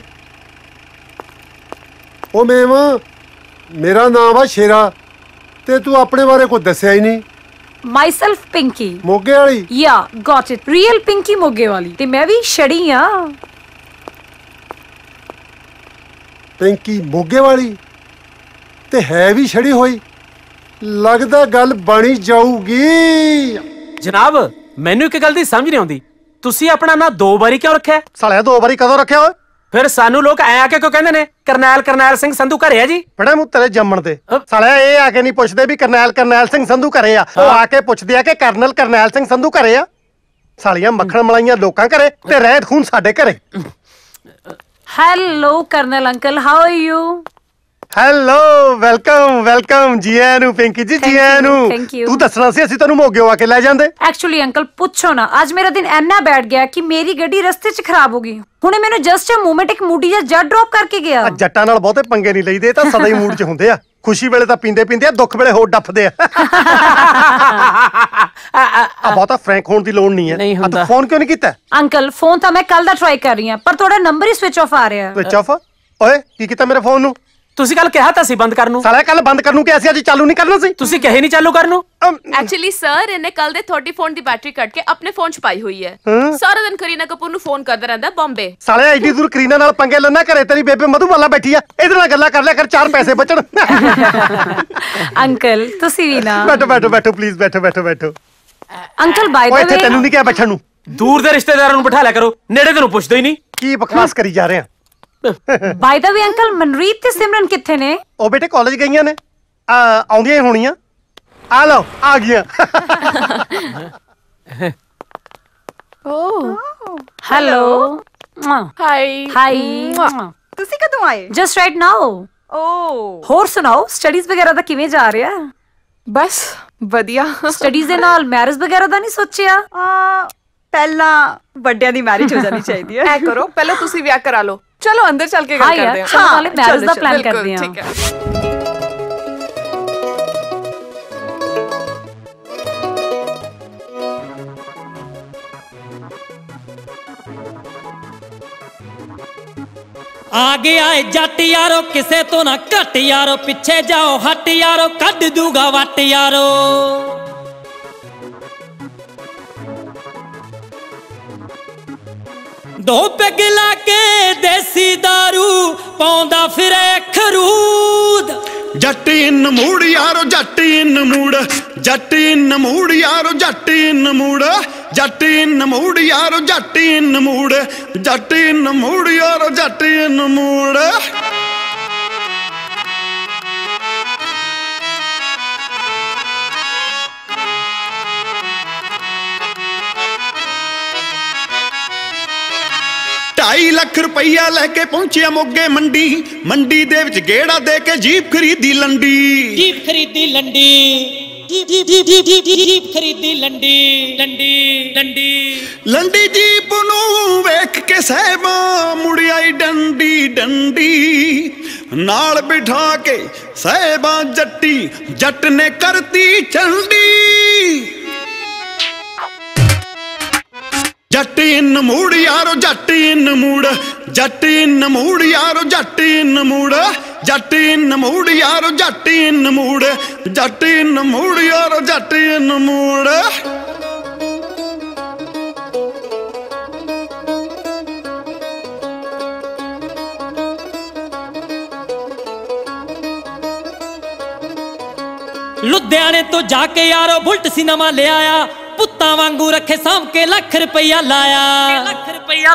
ਉਹ ਮੇਰਾ ਨਾਮ ਆ ਸ਼ੇਰਾ, ਤੇ ਤੂੰ ਆਪਣੇ ਬਾਰੇ ਕੁਝ ਦੱਸਿਆ ਹੀ ਨਹੀਂ। ਮਾਈਸੈਲਫ ਪਿੰਕੀ। ਮੋਗੇ ਵਾਲੀ? ਯਾ ਗॉट ਇਟ, ਰੀਅਲ ਪਿੰਕੀ ਮੋਗੇ ਵਾਲੀ। ਤੇ ਮੈਂ ਵੀ ਛੜੀ ਆ। ਪਿੰਕੀ ਮੋਗੇ ਵਾਲੀ ਤੇ ਹੈ ਵੀ ਛੜੀ ਹੋਈ। ਲੱਗਦਾ ਗੱਲ ਬਣੀ ਜਾਊਗੀ। ਜਨਾਬ ਮੈਨੂੰ ਇੱਕ ਗੱਲ ਦੀ ਸਮਝ ਨਹੀਂ ਆਉਂਦੀ, ਤੁਸੀਂ ਆਪਣਾ ਨਾਂ 2 ਵਾਰੀ ਕਿਉਂ ਰੱਖਿਆ? ਸਾਲਿਆ 2 ਵਾਰੀ ਕਦੋਂ ਰੱਖਿਆ ਓਏ? ਫਿਰ ਸਾਨੂੰ ਲੋਕ ਐ ਆ ਕੇ ਕਿਉਂ ਕਹਿੰਦੇ ਨੇ ਕਰਨੈਲ ਸਿੰਘ ਸੰਧੂ ਘਰੇ ਆ ਜੀ? ਬੜਾ ਮੂੰਹ ਤੇਰੇ ਜੰਮਣ ਤੇ। ਸਾਲਿਆ ਇਹ ਆ ਕੇ ਨਹੀਂ ਪੁੱਛਦੇ ਵੀ ਕਰਨੈਲ ਸਿੰਘ ਸੰਧੂ ਘਰੇ ਆ, ਉਹ ਆ ਕੇ ਪੁੱਛਦੇ ਆ ਕਿ ਕਰਨੈਲ ਸਿੰਘ ਸੰਧੂ ਘਰੇ ਆ। ਸਾਲੀਆਂ ਮੱਖਣ ਮਲਾਈਆਂ ਲੋਕਾਂ ਘਰੇ ਤੇ ਰਹਿਤ ਖੂਨ ਸਾਡੇ ਘਰੇ। Hello colonel uncle, how are you? Hello, welcome ਜੀ ਆਇਆਂ ਨੂੰ ਪਿੰਕੀ ਜੀ, ਜੀ ਆਇਆਂ ਨੂੰ। Thank you. ਤੂੰ ਦੱਸਣਾ ਸੀ ਅਸੀਂ ਤੈਨੂੰ ਮੋਗਿਓ ਆ ਕੇ ਲੈ ਜਾਂਦੇ। ਐਕਚੁਅਲੀ ਅੰਕਲ ਪੁੱਛੋ ਨਾ, ਅੱਜ ਮੇਰਾ ਦਿਨ ਇੰਨਾ ਬੈਠ ਗਿਆ ਕਿ ਮੇਰੀ ਗੱਡੀ ਰਸਤੇ 'ਚ ਖਰਾਬ ਹੋ ਗਈ। ਹੁਣੇ ਮੈਨੂੰ ਜਸਟ ਅ ਮੂਮੈਂਟ ਇੱਕ ਮੂਡੀ ਜਿਹਾ ਜੱਟ ਡ੍ਰੌਪ ਕਰਕੇ ਗਿਆ। ਜੱਟਾਂ ਨਾਲ ਬਹੁਤੇ ਪੰਗੇ ਨਹੀਂ ਲਈਦੇ, ਤਾਂ ਸਦਾ ਹੀ ਮੂਡ 'ਚ ਹੁੰਦੇ ਆ। ਖੁਸ਼ੀ ਵੇਲੇ ਤਾਂ ਪੀਂਦੇ ਆ, ਦੁੱਖ ਵੇਲੇ ਹੋਰ ਡੱਫਦੇ ਆ। ਬਹੁਤਾ ਫਰੈਂਕ ਹੋਣ ਦੀ ਲੋੜ ਨਹੀਂ ਹੈ। ਤੂੰ ਫੋਨ ਕਿਉਂ ਨਹੀਂ ਕੀਤਾ? ਅੰਕਲ ਫੋਨ ਤਾਂ ਮੈਂ ਕੱਲ ਦਾ ਟਰਾਈ ਕਰ ਰਹੀ ਹਾਂ, ਪਰ ਤੁਹਾਡਾ ਨੰਬਰ ਹੀ ਸਵਿਚ ਆਫ ਆ ਰਿਹਾ। Switch off? ਓਏ ਕੀ ਕੀਤਾ ਮੇਰੇ ਫੋਨ ਨੂੰ? ਤੁਸੀਂ ਕੱਲ ਕਿਹਾ ਤਾਂ ਸੀ ਬੰਦ ਕਰਨ ਨੂੰ। ਸਾਲਾ ਕੱਲ ਬੰਦ ਕਰਨ ਨੂੰ ਕਿਹਾ ਸੀ, ਅੱਜ ਚਾਲੂ ਨਹੀਂ ਕਰਨਾ ਸੀ। ਤੁਸੀਂ ਕਹੇ ਨਹੀਂ ਚਾਲੂ ਕਰਨ ਨੂੰ। ਐਕਚੁਅਲੀ ਸਰ ਇਹਨੇ ਕੱਲ ਦੇ 30 ਫੋਨ ਦੀ ਬੈਟਰੀ ਕੱਢ ਕੇ ਆਪਣੇ ਫੋਨ 'ਚ ਪਾਈ ਹੋਈ ਹੈ। ਸਾਰਾ ਦਿਨ ਕਰੀਨਾ ਕਪੂਰ ਨੂੰ ਫੋਨ ਕਰਦਾ ਰਹਿੰਦਾ ਬੰਬੇ। ਸਾਲਿਆ ਐਡੀ ਦੂਰ ਕਰੀਨਾ ਨਾਲ ਪੰਗੇ ਲੈਣਾ, ਘਰੇ ਤੇਰੀ ਬੇਬੇ ਮਧੂਬਾਲਾ ਬੈਠੀ ਆ, ਇਹਦੇ ਨਾਲ ਗੱਲਾਂ ਕਰ ਲਿਆ ਕਰ, 4 ਪੈਸੇ ਬਚਣ। ਅੰਕਲ ਤੁਸੀਂ ਵੀ ਨਾ। ਬੈਠੋ ਪਲੀਜ਼, ਬੈਠੋ। ਅੰਕਲ ਬਾਈ ਦ ਵੇ, ਇੱਥੇ ਤੈਨੂੰ ਨਹੀਂ ਕਿਹਾ ਬੈਠਣ ਨੂੰ। ਦੂਰ ਦੇ ਰਿਸ਼ਤੇਦਾਰਾਂ ਨੂੰ ਬਿਠਾ ਲਿਆ ਕਰੋ, ਨੇੜੇ ਤੈਨੂੰ ਪੁੱਛਦੇ ਹੀ ਨਹੀਂ। ਕੀ ਬਕਵਾਸ ਕਰੀ ਜਾ ਰਹੇ ਆ? ਬਾਈ ਦ ਵੇ ਅੰਕਲ, ਮਨਰੀਤ ਤੇ ਸਿਮਰਨ ਕਿੱਥੇ ਨੇ? ਉਹ ਬੇਟੇ ਕਾਲਜ ਗਈਆਂ ਨੇ, ਆਉਂਦੀਆਂ ਹੀ ਹੋਣੀਆਂ। ਆ ਲਓ ਆ ਗਈਆਂ। Hello hi. ਤੁਸੀਂ ਕਦੋਂ ਆਏ? Just right now. ਹੋਰ ਸੁਣਾਓ, ਸਟੱਡੀਜ਼ ਵਗੈਰਾ ਦਾ ਕਿਵੇਂ ਜਾ ਰਿਹਾ? ਬਸ ਵਧੀਆ। ਸਟੱਡੀਜ਼ ਦੇ ਨਾਲ ਮੈਰਿਜ ਵਗੈਰਾ ਦਾ ਨਹੀਂ ਸੋਚਿਆ? ਪਹਿਲਾਂ ਵੱਡਿਆਂ ਦੀ ਮੈਰਿਜ ਹੋ ਜਾਣੀ ਚਾਹੀਦੀ ਹੈ। ਐ ਕਰੋ ਪਹਿਲਾਂ ਤੁਸੀਂ ਵਿਆਹ ਕਰਾ ਲਓ। ਚਲੋ ਅੰਦਰ ਚੱਲ ਕੇ ਗੱਲ ਕਰਦੇ ਹਾਂ। ਚਲੋ ਨਾਲੇ ਮੈਰਿਜ ਦਾ ਪਲਾਨ ਕਰਦੇ ਹਾਂ। ਠੀਕ ਹੈ। ਆ ਗਿਆ ਏ ਜੱਟ ਯਾਰੋ ਕਿਸੇ ਤੋਂ ਨਾ ਘੱਟ ਯਾਰੋ ਪਿੱਛੇ ਜਾਓ ਹੱਟ ਯਾਰੋ ਕੱਢ ਦੂਗਾ ਵੱਟ ਯਾਰੋ ਦੋ ਪੈਗ ਲਾ ਕੇ ਦੇਸੀ ਦਾਰੂ ਪਾਉਂਦਾ ਫਿਰੇ ਖਰੂਦ ਜੱਟ ਇਨ ਮੂੜ ਯਾਰੋ ਜੱਟ ਇਨ ਮੂੜ ਜੱਟ ਇਨ ਮੂੜ ਯਾਰੋ ਜੱਟ ਇਨ ਮੂੜ ਜੱਟ ਇਨ ਮੂੜ ਯਾਰੋ ਜੱਟ ਇਨ ਮੂੜ ਜੱਟ ਇਨ ਮੂੜ ਯਾਰੋ ਜੱਟ ਇਨ ਮੂੜ ਢਾਈ ਲੱਖ ਰੁਪਈਆ ਲੈ ਕੇ ਪਹੁੰਚਿਆ ਮੋਗੇ ਮੰਡੀ ਦੇ ਵਿੱਚ ਗੇੜਾ ਦੇ ਕੇ ਜੀਪ ਖਰੀਦੀ ਲੰਡੀ ਜੀਪ ਖਰੀਦੀ ਲੰਡੀ ਜੀਪ ਖਰੀਦੀ ਲੰਡੀ ਜੀਪ ਨੂੰ ਵੇਖ ਕੇ ਸਹਿਬਾ ਮੁੜ ਆਈ ਡੰਡੀ ਨਾਲ ਬਿਠਾ ਕੇ ਸਹਿਬਾ ਜੱਟੀ ਜੱਟ ਨੇ ਕਰਤੀ ਚੰਡੀ ਜੱਟ ਇਨ ਮੂੜ ਯਾਰੋ ਜੱਟ ਇਨ ਮੂੜ ਜੱਟ ਇਨ ਮੂੜ ਯਾਰੋ ਜੱਟ ਇਨ ਮੂੜ ਜੱਟ ਇਨ ਮੂੜ ਯਾਰੋ ਜੱਟ ਇਨ ਮੂੜ ਜੱਟ ਇਨ ਮੂੜ ਯਾਰੋ ਜੱਟ ਇਨ ਮੂੜ ਲੁਧਿਆਣੇ ਤੋਂ ਜਾ ਕੇ ਯਾਰੋ ਬੁਲਟ ਸੀ ਨਵਾਂ ਲਿਆਇਆ ਪੁੱਤਾਂ ਵਾਂਗੂ ਰੱਖੇ ਸਾਂਭ ਕੇ ਲੱਖ ਰੁਪਈਆ ਲਾਇਆ ਲੱਖ ਰੁਪਈਆ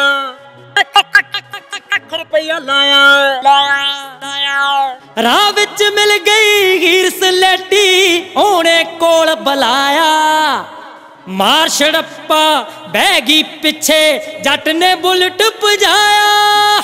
ਲਾਇਆ ਰਾਹ ਵਿੱਚ ਮਿਲ ਗਈ ਹੀਰ ਸਲੇਟੀ ਉਹਨੇ ਕੋਲ ਬੁਲਾਇਆ ਮਾਰ ਛੜੱਪਾ ਬਹਿ ਗਈ ਪਿੱਛੇ ਜੱਟ ਨੇ ਬੁਲਟ ਭਜਾਇਆ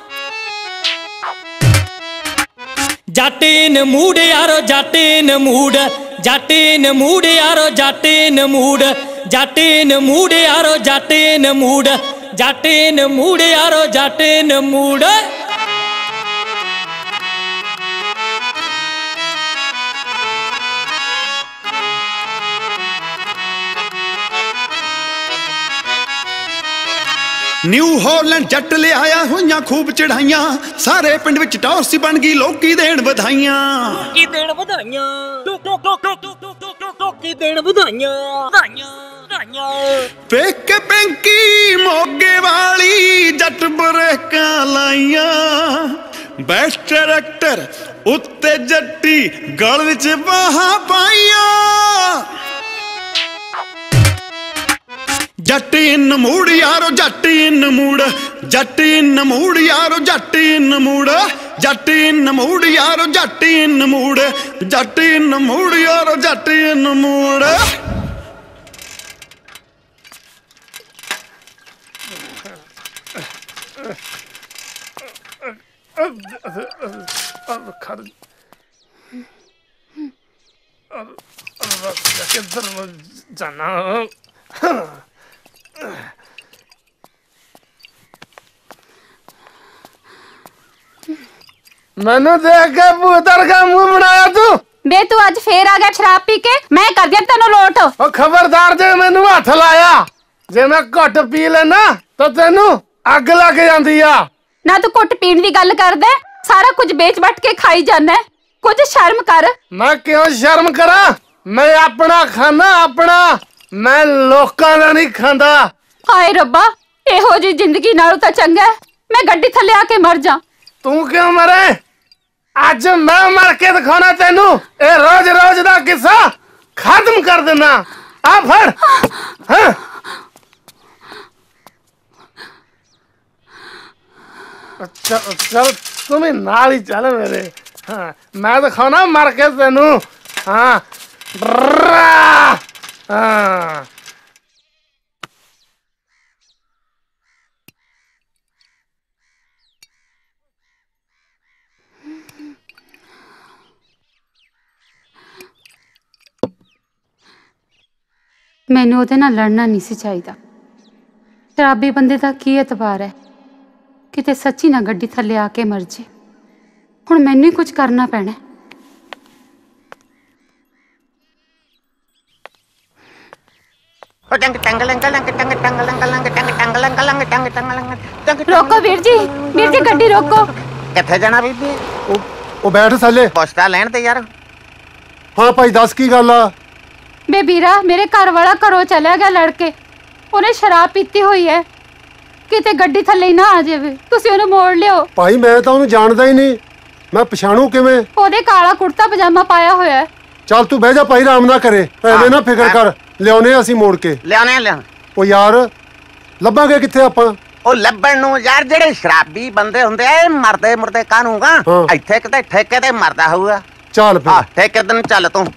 ਜੱਟ ਇਨ ਮੂੜ ਯਾਰੋ ਜੱਟ ਇਨ ਮੂੜ ਜੱਟ ਇਨ ਮੂੜ ਯਾਰੋ ਜੱਟ ਇਨ ਮੂੜ ਜੱਟ ਇਨ ਮੂੜ ਯਾਰੋ ਜੱਟ ਇਨ ਮੂੜ ਜੱਟ ਇਨ ਮੂੜ ਯਾਰੋ ਜੱਟ ਇਨ ਮੂੜ ਨਿਊ ਹਾਲੈਂਡ ਜੱਟ ਲਿਆਇਆ ਹੋਈਆਂ ਖੂਬ ਚੜਾਈਆਂ ਸਾਰੇ ਪਿੰਡ ਵਿੱਚ ਟੌਰਸੀ ਬਣ ਗਈ ਲੋਕੀ ਦੇਣ ਵਧਾਈਆਂ ਲੋਕੀ ਦੇਣ ਵਧਾਈਆਂ ਵੇਖ ਕੇ ਪਿੰਕੀ ਮੋਗੇ ਵਾਲੀ ਜੱਟ ਬਰੇਕਾਂ ਲਾਈਆਂ ਬੈਸਟ ਡਾਇਰੈਕਟਰ ਉੱਤੇ ਜੱਟੀ ਗਲ ਵਿੱਚ ਬਾਹਾਂ ਪਾਈਆਂ ਜੱਟ ਇਨ ਮੂੜ ਯਾਰੋ ਜੱਟ ਇਨ ਮੂੜ ਜੱਟ ਇਨ ਮੂੜ ਯਾਰੋ ਜੱਟ ਇਨ ਮੂੜ ਜੱਟ ਇਨ ਮੂੜ ਯਾਰੋ ਜੱਟ ਇਨ ਮੂੜ ਜੱਟ ਇਨ ਮੂੜ ਯਾਰੋ ਜੱਟ ਇਨ ਮੂੜ ਕਿੱਧਰ ਜਾਣਾ ਮੈਨੂੰ ਦੇਖ ਕੇ ਪੁੱਤਰ ਦਾ ਮੂੰਹ ਬਣਾਇਆ ਤੂੰ ਬੇ ਤੂੰ ਅੱਜ ਫੇਰ ਆ ਗਿਆ ਸ਼ਰਾਬ ਪੀ ਕੇ ਮੈਂ ਕਰ ਦਿਆਂ ਤੈਨੂੰ ਲੋਟ ਉਹ ਖਬਰਦਾਰ ਜੇ ਮੈਨੂੰ ਹੱਥ ਲਾਇਆ ਜੇ ਮੈਂ ਘੁੱਟ ਪੀ ਲੈਣਾ ਤਾਂ ਤੈਨੂੰ ਅੱਗ ਲੱਗ ਜਾਂਦੀ ਆ ਨਾ ਤੂੰ ਘੁੱਟ ਪੀਣ ਦੀ ਗੱਲ ਕਰਦਾ ਸਾਰਾ ਕੁਝ ਵੇਚ ਵੱਟ ਕੇ ਖਾਈ ਜਾਂਦਾ ਕੁਝ ਸ਼ਰਮ ਕਰ ਮੈਂ ਕਿਉਂ ਸ਼ਰਮ ਕਰਾਂ ਮੈਂ ਆਪਣਾ ਖਾਣਾ ਆਪਣਾ ਮੈਂ ਲੋਕਾਂ ਦਾ ਨਹੀਂ ਖਾਂਦਾ ਹਾਏ ਰੱਬਾ ਇਹੋ ਜੀ ਜ਼ਿੰਦਗੀ ਨਾਲੋਂ ਤਾਂ ਚੰਗਾ ਮੈਂ ਗੱਡੀ ਥੱਲੇ ਆ ਕੇ ਮਰ ਜਾ ਤੂੰ ਕਿਉਂ ਮਰੇ ਅੱਜ ਮੈਂ ਮਰ ਕੇ ਦਿਖਾਉਣਾ ਤੈਨੂੰ ਇਹ ਰੋਜ਼ ਰੋਜ਼ ਦਾ ਕਿੱਸਾ ਖਤਮ ਕਰ ਦੇਣਾ ਆ ਫੜ ਹਾਂ ਅੱਛਾ ਚਲ ਤੂੰ ਵੀ ਨਾਲ ਹੀ ਚੱਲ ਮੇਰੇ ਹਾਂ ਮੈਂ ਦਿਖਾਉਣਾ ਮਰ ਕੇ ਤੈਨੂੰ ਹਾਂ ਹਾਂ ਮੈਨੂੰ ਉਹਦੇ ਨਾਲ ਲੜਨਾ ਨਹੀਂ ਸੀ ਚਾਹੀਦਾ ਸ਼ਰਾਬੀ ਬੰਦੇ ਦਾ ਕੀ ਇਤਬਾਰ ਹੈ ਕਿਤੇ ਸੱਚੀ ਨਾ ਗੱਡੀ ਥੱਲੇ ਆ ਕੇ ਮਰ ਜੇ ਹੁਣ ਮੈਨੂੰ ਹੀ ਕੁਝ ਕਰਨਾ ਪੈਣਾ ਰੋਕੋ ਵੀਰ ਜੀ ਗੱਡੀ ਰੋਕੋ। ਕਿੱਥੇ ਜਾਣਾ ਬੀਬੀ? ਉਹ ਬੈਠ ਥੱਲੇ। ਪੁੱਛਦਾ ਲੈਣ ਤੇ ਯਾਰ। ਹਾਂ ਭਾਈ ਦੱਸ ਕੀ ਗੱਲ ਆ? ਬੇ ਵੀਰਾ ਮੇਰੇ ਘਰ ਵਾਲਾ ਘਰੋਂ ਚਲਿਆ ਗਿਆ ਲੜ ਕੇ। ਉਹਨੇ ਸ਼ਰਾਬ ਪੀਤੀ ਹੋਈ ਹੈ, ਕਿਤੇ ਗੱਡੀ ਥੱਲੇ ਹੀ ਨਾ ਆ ਜਾਵੇ। ਤੁਸੀਂ ਉਹਨੂੰ ਮੋੜ ਲਿਓ। ਭਾਈ ਮੈਂ ਤਾਂ ਉਹਨੂੰ ਜਾਣਦਾ ਹੀ ਨਹੀਂ, ਮੈਂ ਪਛਾਣੂ ਕਿਵੇਂ? ਉਹਦੇ ਕਾਲਾ ਕੁੜਤਾ ਪਜਾਮਾ ਪਾਇਆ ਹੋਇਆ ਹੈ। ਚੱਲ ਤੂੰ ਬਹਿ ਜਾ ਭਾਈ, ਆਰਾਮ ਨਾ ਕਰੇ, ਐਵੇਂ ਨਾ ਫਿਕਰ ਕਰ, ਲਿਆਉਨੇ ਅਸੀਂ ਮੋੜ ਕੇ। ਲਿਆਉਣੇ। ਉਹ ਯਾਰ ਲੱਭਾਂਗੇ ਕਿੱਥੇ ਆਪਾਂ? ਉਹ ਲੱਭਣ ਨੂੰ ਯਾਰ ਜਿਹੜੇ ਸ਼ਰਾਬੀ ਬੰਦੇ ਹੁੰਦੇ ਆ ਇਹ ਮਰਦੇ ਮੁਰਦੇ ਕਾਹਨੂੰਗਾ। ਇੱਥੇ ਕਿਤੇ ਠੇਕੇ ਤੇ ਮਰਦਾ ਹੋਊਗਾ। ਚੱਲ ਫਿਰ ਠੇਕੇ ਦਿਨ ਚੱਲ ਤੂੰ।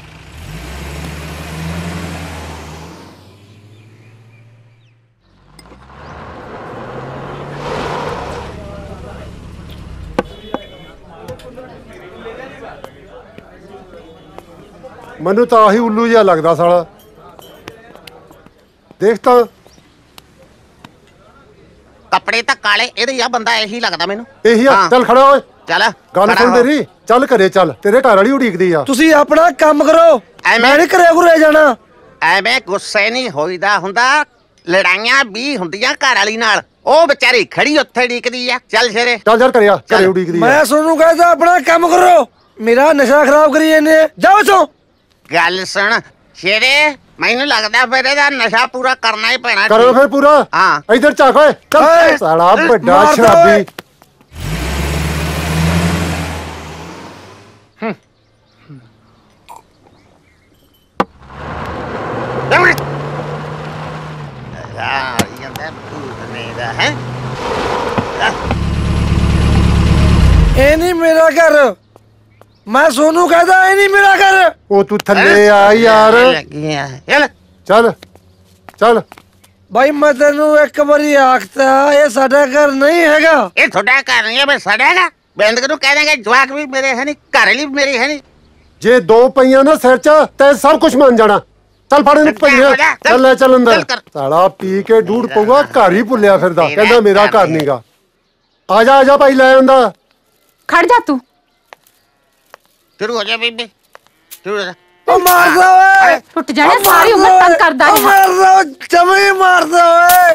ਮੈਨੂੰ ਤਾਂ ਆਹੀ ਉੱਲੂ ਜਿਹਾ ਲੱਗਦਾ ਸਾਲਾ। ਦੇਖ ਤਾਂ ਕੱਪੜੇ ਤਾਂ ਕਾਲੇ ਇਹਦੇ ਆ, ਬੰਦਾ ਇਹੀ ਲੱਗਦਾ ਮੈਨੂੰ। ਇਹੀ ਆ। ਚੱਲ ਖੜਾ ਓਏ। ਚੱਲ ਗੱਲ ਸੁਣ ਮੇਰੀ, ਚੱਲ ਘਰੇ ਚੱਲ, ਤੇਰੇ ਘਰ ਵਾਲੀ ਉਡੀਕਦੀ ਆ। ਤੁਸੀਂ ਆਪਣਾ ਕੰਮ ਕਰੋ, ਮੈਂ ਨਹੀਂ ਘਰੇ ਘੁਰੇ ਜਾਣਾ। ਐਵੇਂ ਗੁੱਸੇ ਨਹੀਂ ਹੋਈਦਾ ਹੁੰਦਾ, ਲੜਾਈਆਂ ਵੀ ਹੁੰਦੀਆਂ ਘਰ ਵਾਲੀ ਨਾਲ। ਉਹ ਵਿਚਾਰੀ ਖੜੀ ਉੱਥੇ ਉਡੀਕਦੀ ਆ। ਚੱਲ ਸ਼ੇਰੇ ਚੱਲ ਯਾਰ ਘਰੇ ਉਡੀਕਦੀ ਆ। ਮੈਂ ਤੁਹਾਨੂੰ ਕਹਿੰਦਾ ਆਪਣਾ ਕੰਮ ਕਰੋ, ਮੇਰਾ ਨਸ਼ਾ ਖਰਾਬ ਕਰੀ ਜਾਂਦੇ। ਜਾਓ ਇੱਥੋਂ। ਗੱਲ ਸੁਣ ਸ਼ੇਰੇ, ਮੈਨੂੰ ਲੱਗਦਾ ਫਿਰ ਇਹਦਾ ਨਸ਼ਾ ਪੂਰਾ ਕਰਨਾ ਹੀ ਪੈਣਾ। ਕਰੋ ਫਿਰ ਪੂਰਾ। ਹਾਂ ਇੱਧਰ ਝਾਕ ਓਏ। ਚੱਲ ਸਾਲਾ ਵੱਡਾ ਸ਼ਰਾਬੀ। ਇਹ ਨਹੀਂ ਮੇਰਾ ਘਰ, ਮੈਂ ਸੋਨੂੰ ਕਹਿੰਦਾ ਇਹ ਨਹੀਂ ਮੇਰਾ ਘਰ। ਉਹ ਤੂੰ ਥੱਲੇ ਆ ਯਾਰ। ਚੱਲ ਚੱਲ ਭਾਈ ਮੈਂ ਤੈਨੂੰ ਇੱਕ ਵਾਰੀ ਆਖਤਾ ਇਹ ਸਾਡਾ ਘਰ ਨਹੀਂ ਹੈਗਾ। ਇਹ ਤੁਹਾਡਾ ਘਰ ਨਹੀਂ ਹੈ, ਮੈਂ ਸਾਡਾ ਹੈਗਾ। ਬਿੰਦਕ ਨੂੰ ਕਹਿ ਦੇਂਗੇ ਜਵਾਕ ਵੀ ਮੇਰੇ ਹੈ ਨਹੀਂ, ਘਰ ਵਾਲੀ ਵੀ ਮੇਰੀ ਹੈ ਨਹੀਂ। ਜੇ ਦੋ ਪਈਆਂ ਨਾ ਸਿਰ 'ਚ ਤੇ ਸਭ ਕੁਝ ਮੰਨ ਜਾਣਾ। ਚੱਲ ਫੜ ਇਹਨੂੰ ਭਈਆ, ਚੱਲ ਲੈ ਚੱਲ ਅੰਦਰ। ਸਾਲਾ ਪੀ ਕੇ ਡੂੜ ਪਊਗਾ, ਘਰ ਹੀ ਭੁੱਲਿਆ ਫਿਰਦਾ, ਕਹਿੰਦਾ ਮੇਰਾ ਘਰ ਨਹੀਂਗਾ। ਆ ਜਾ ਭਾਈ ਲੈ ਆਂਦਾ। ਖੜ ਜਾ ਤੂੰ। ਸ਼ੁਰੂ ਹੋ ਜਾ ਬੀਬੀ, ਸ਼ੁਰੂ ਹੋ ਜਾ। ਉਹ ਮਾਰਦਾ ਓਏ, ਟੁੱਟ ਜਾਣਾ ਸਾਰੀ ਉਮਰ ਤੰਗ ਕਰਦਾ ਰਿਹਾ। ਮਾਰਦਾ ਜਮੀ ਮਾਰਦਾ ਓਏ।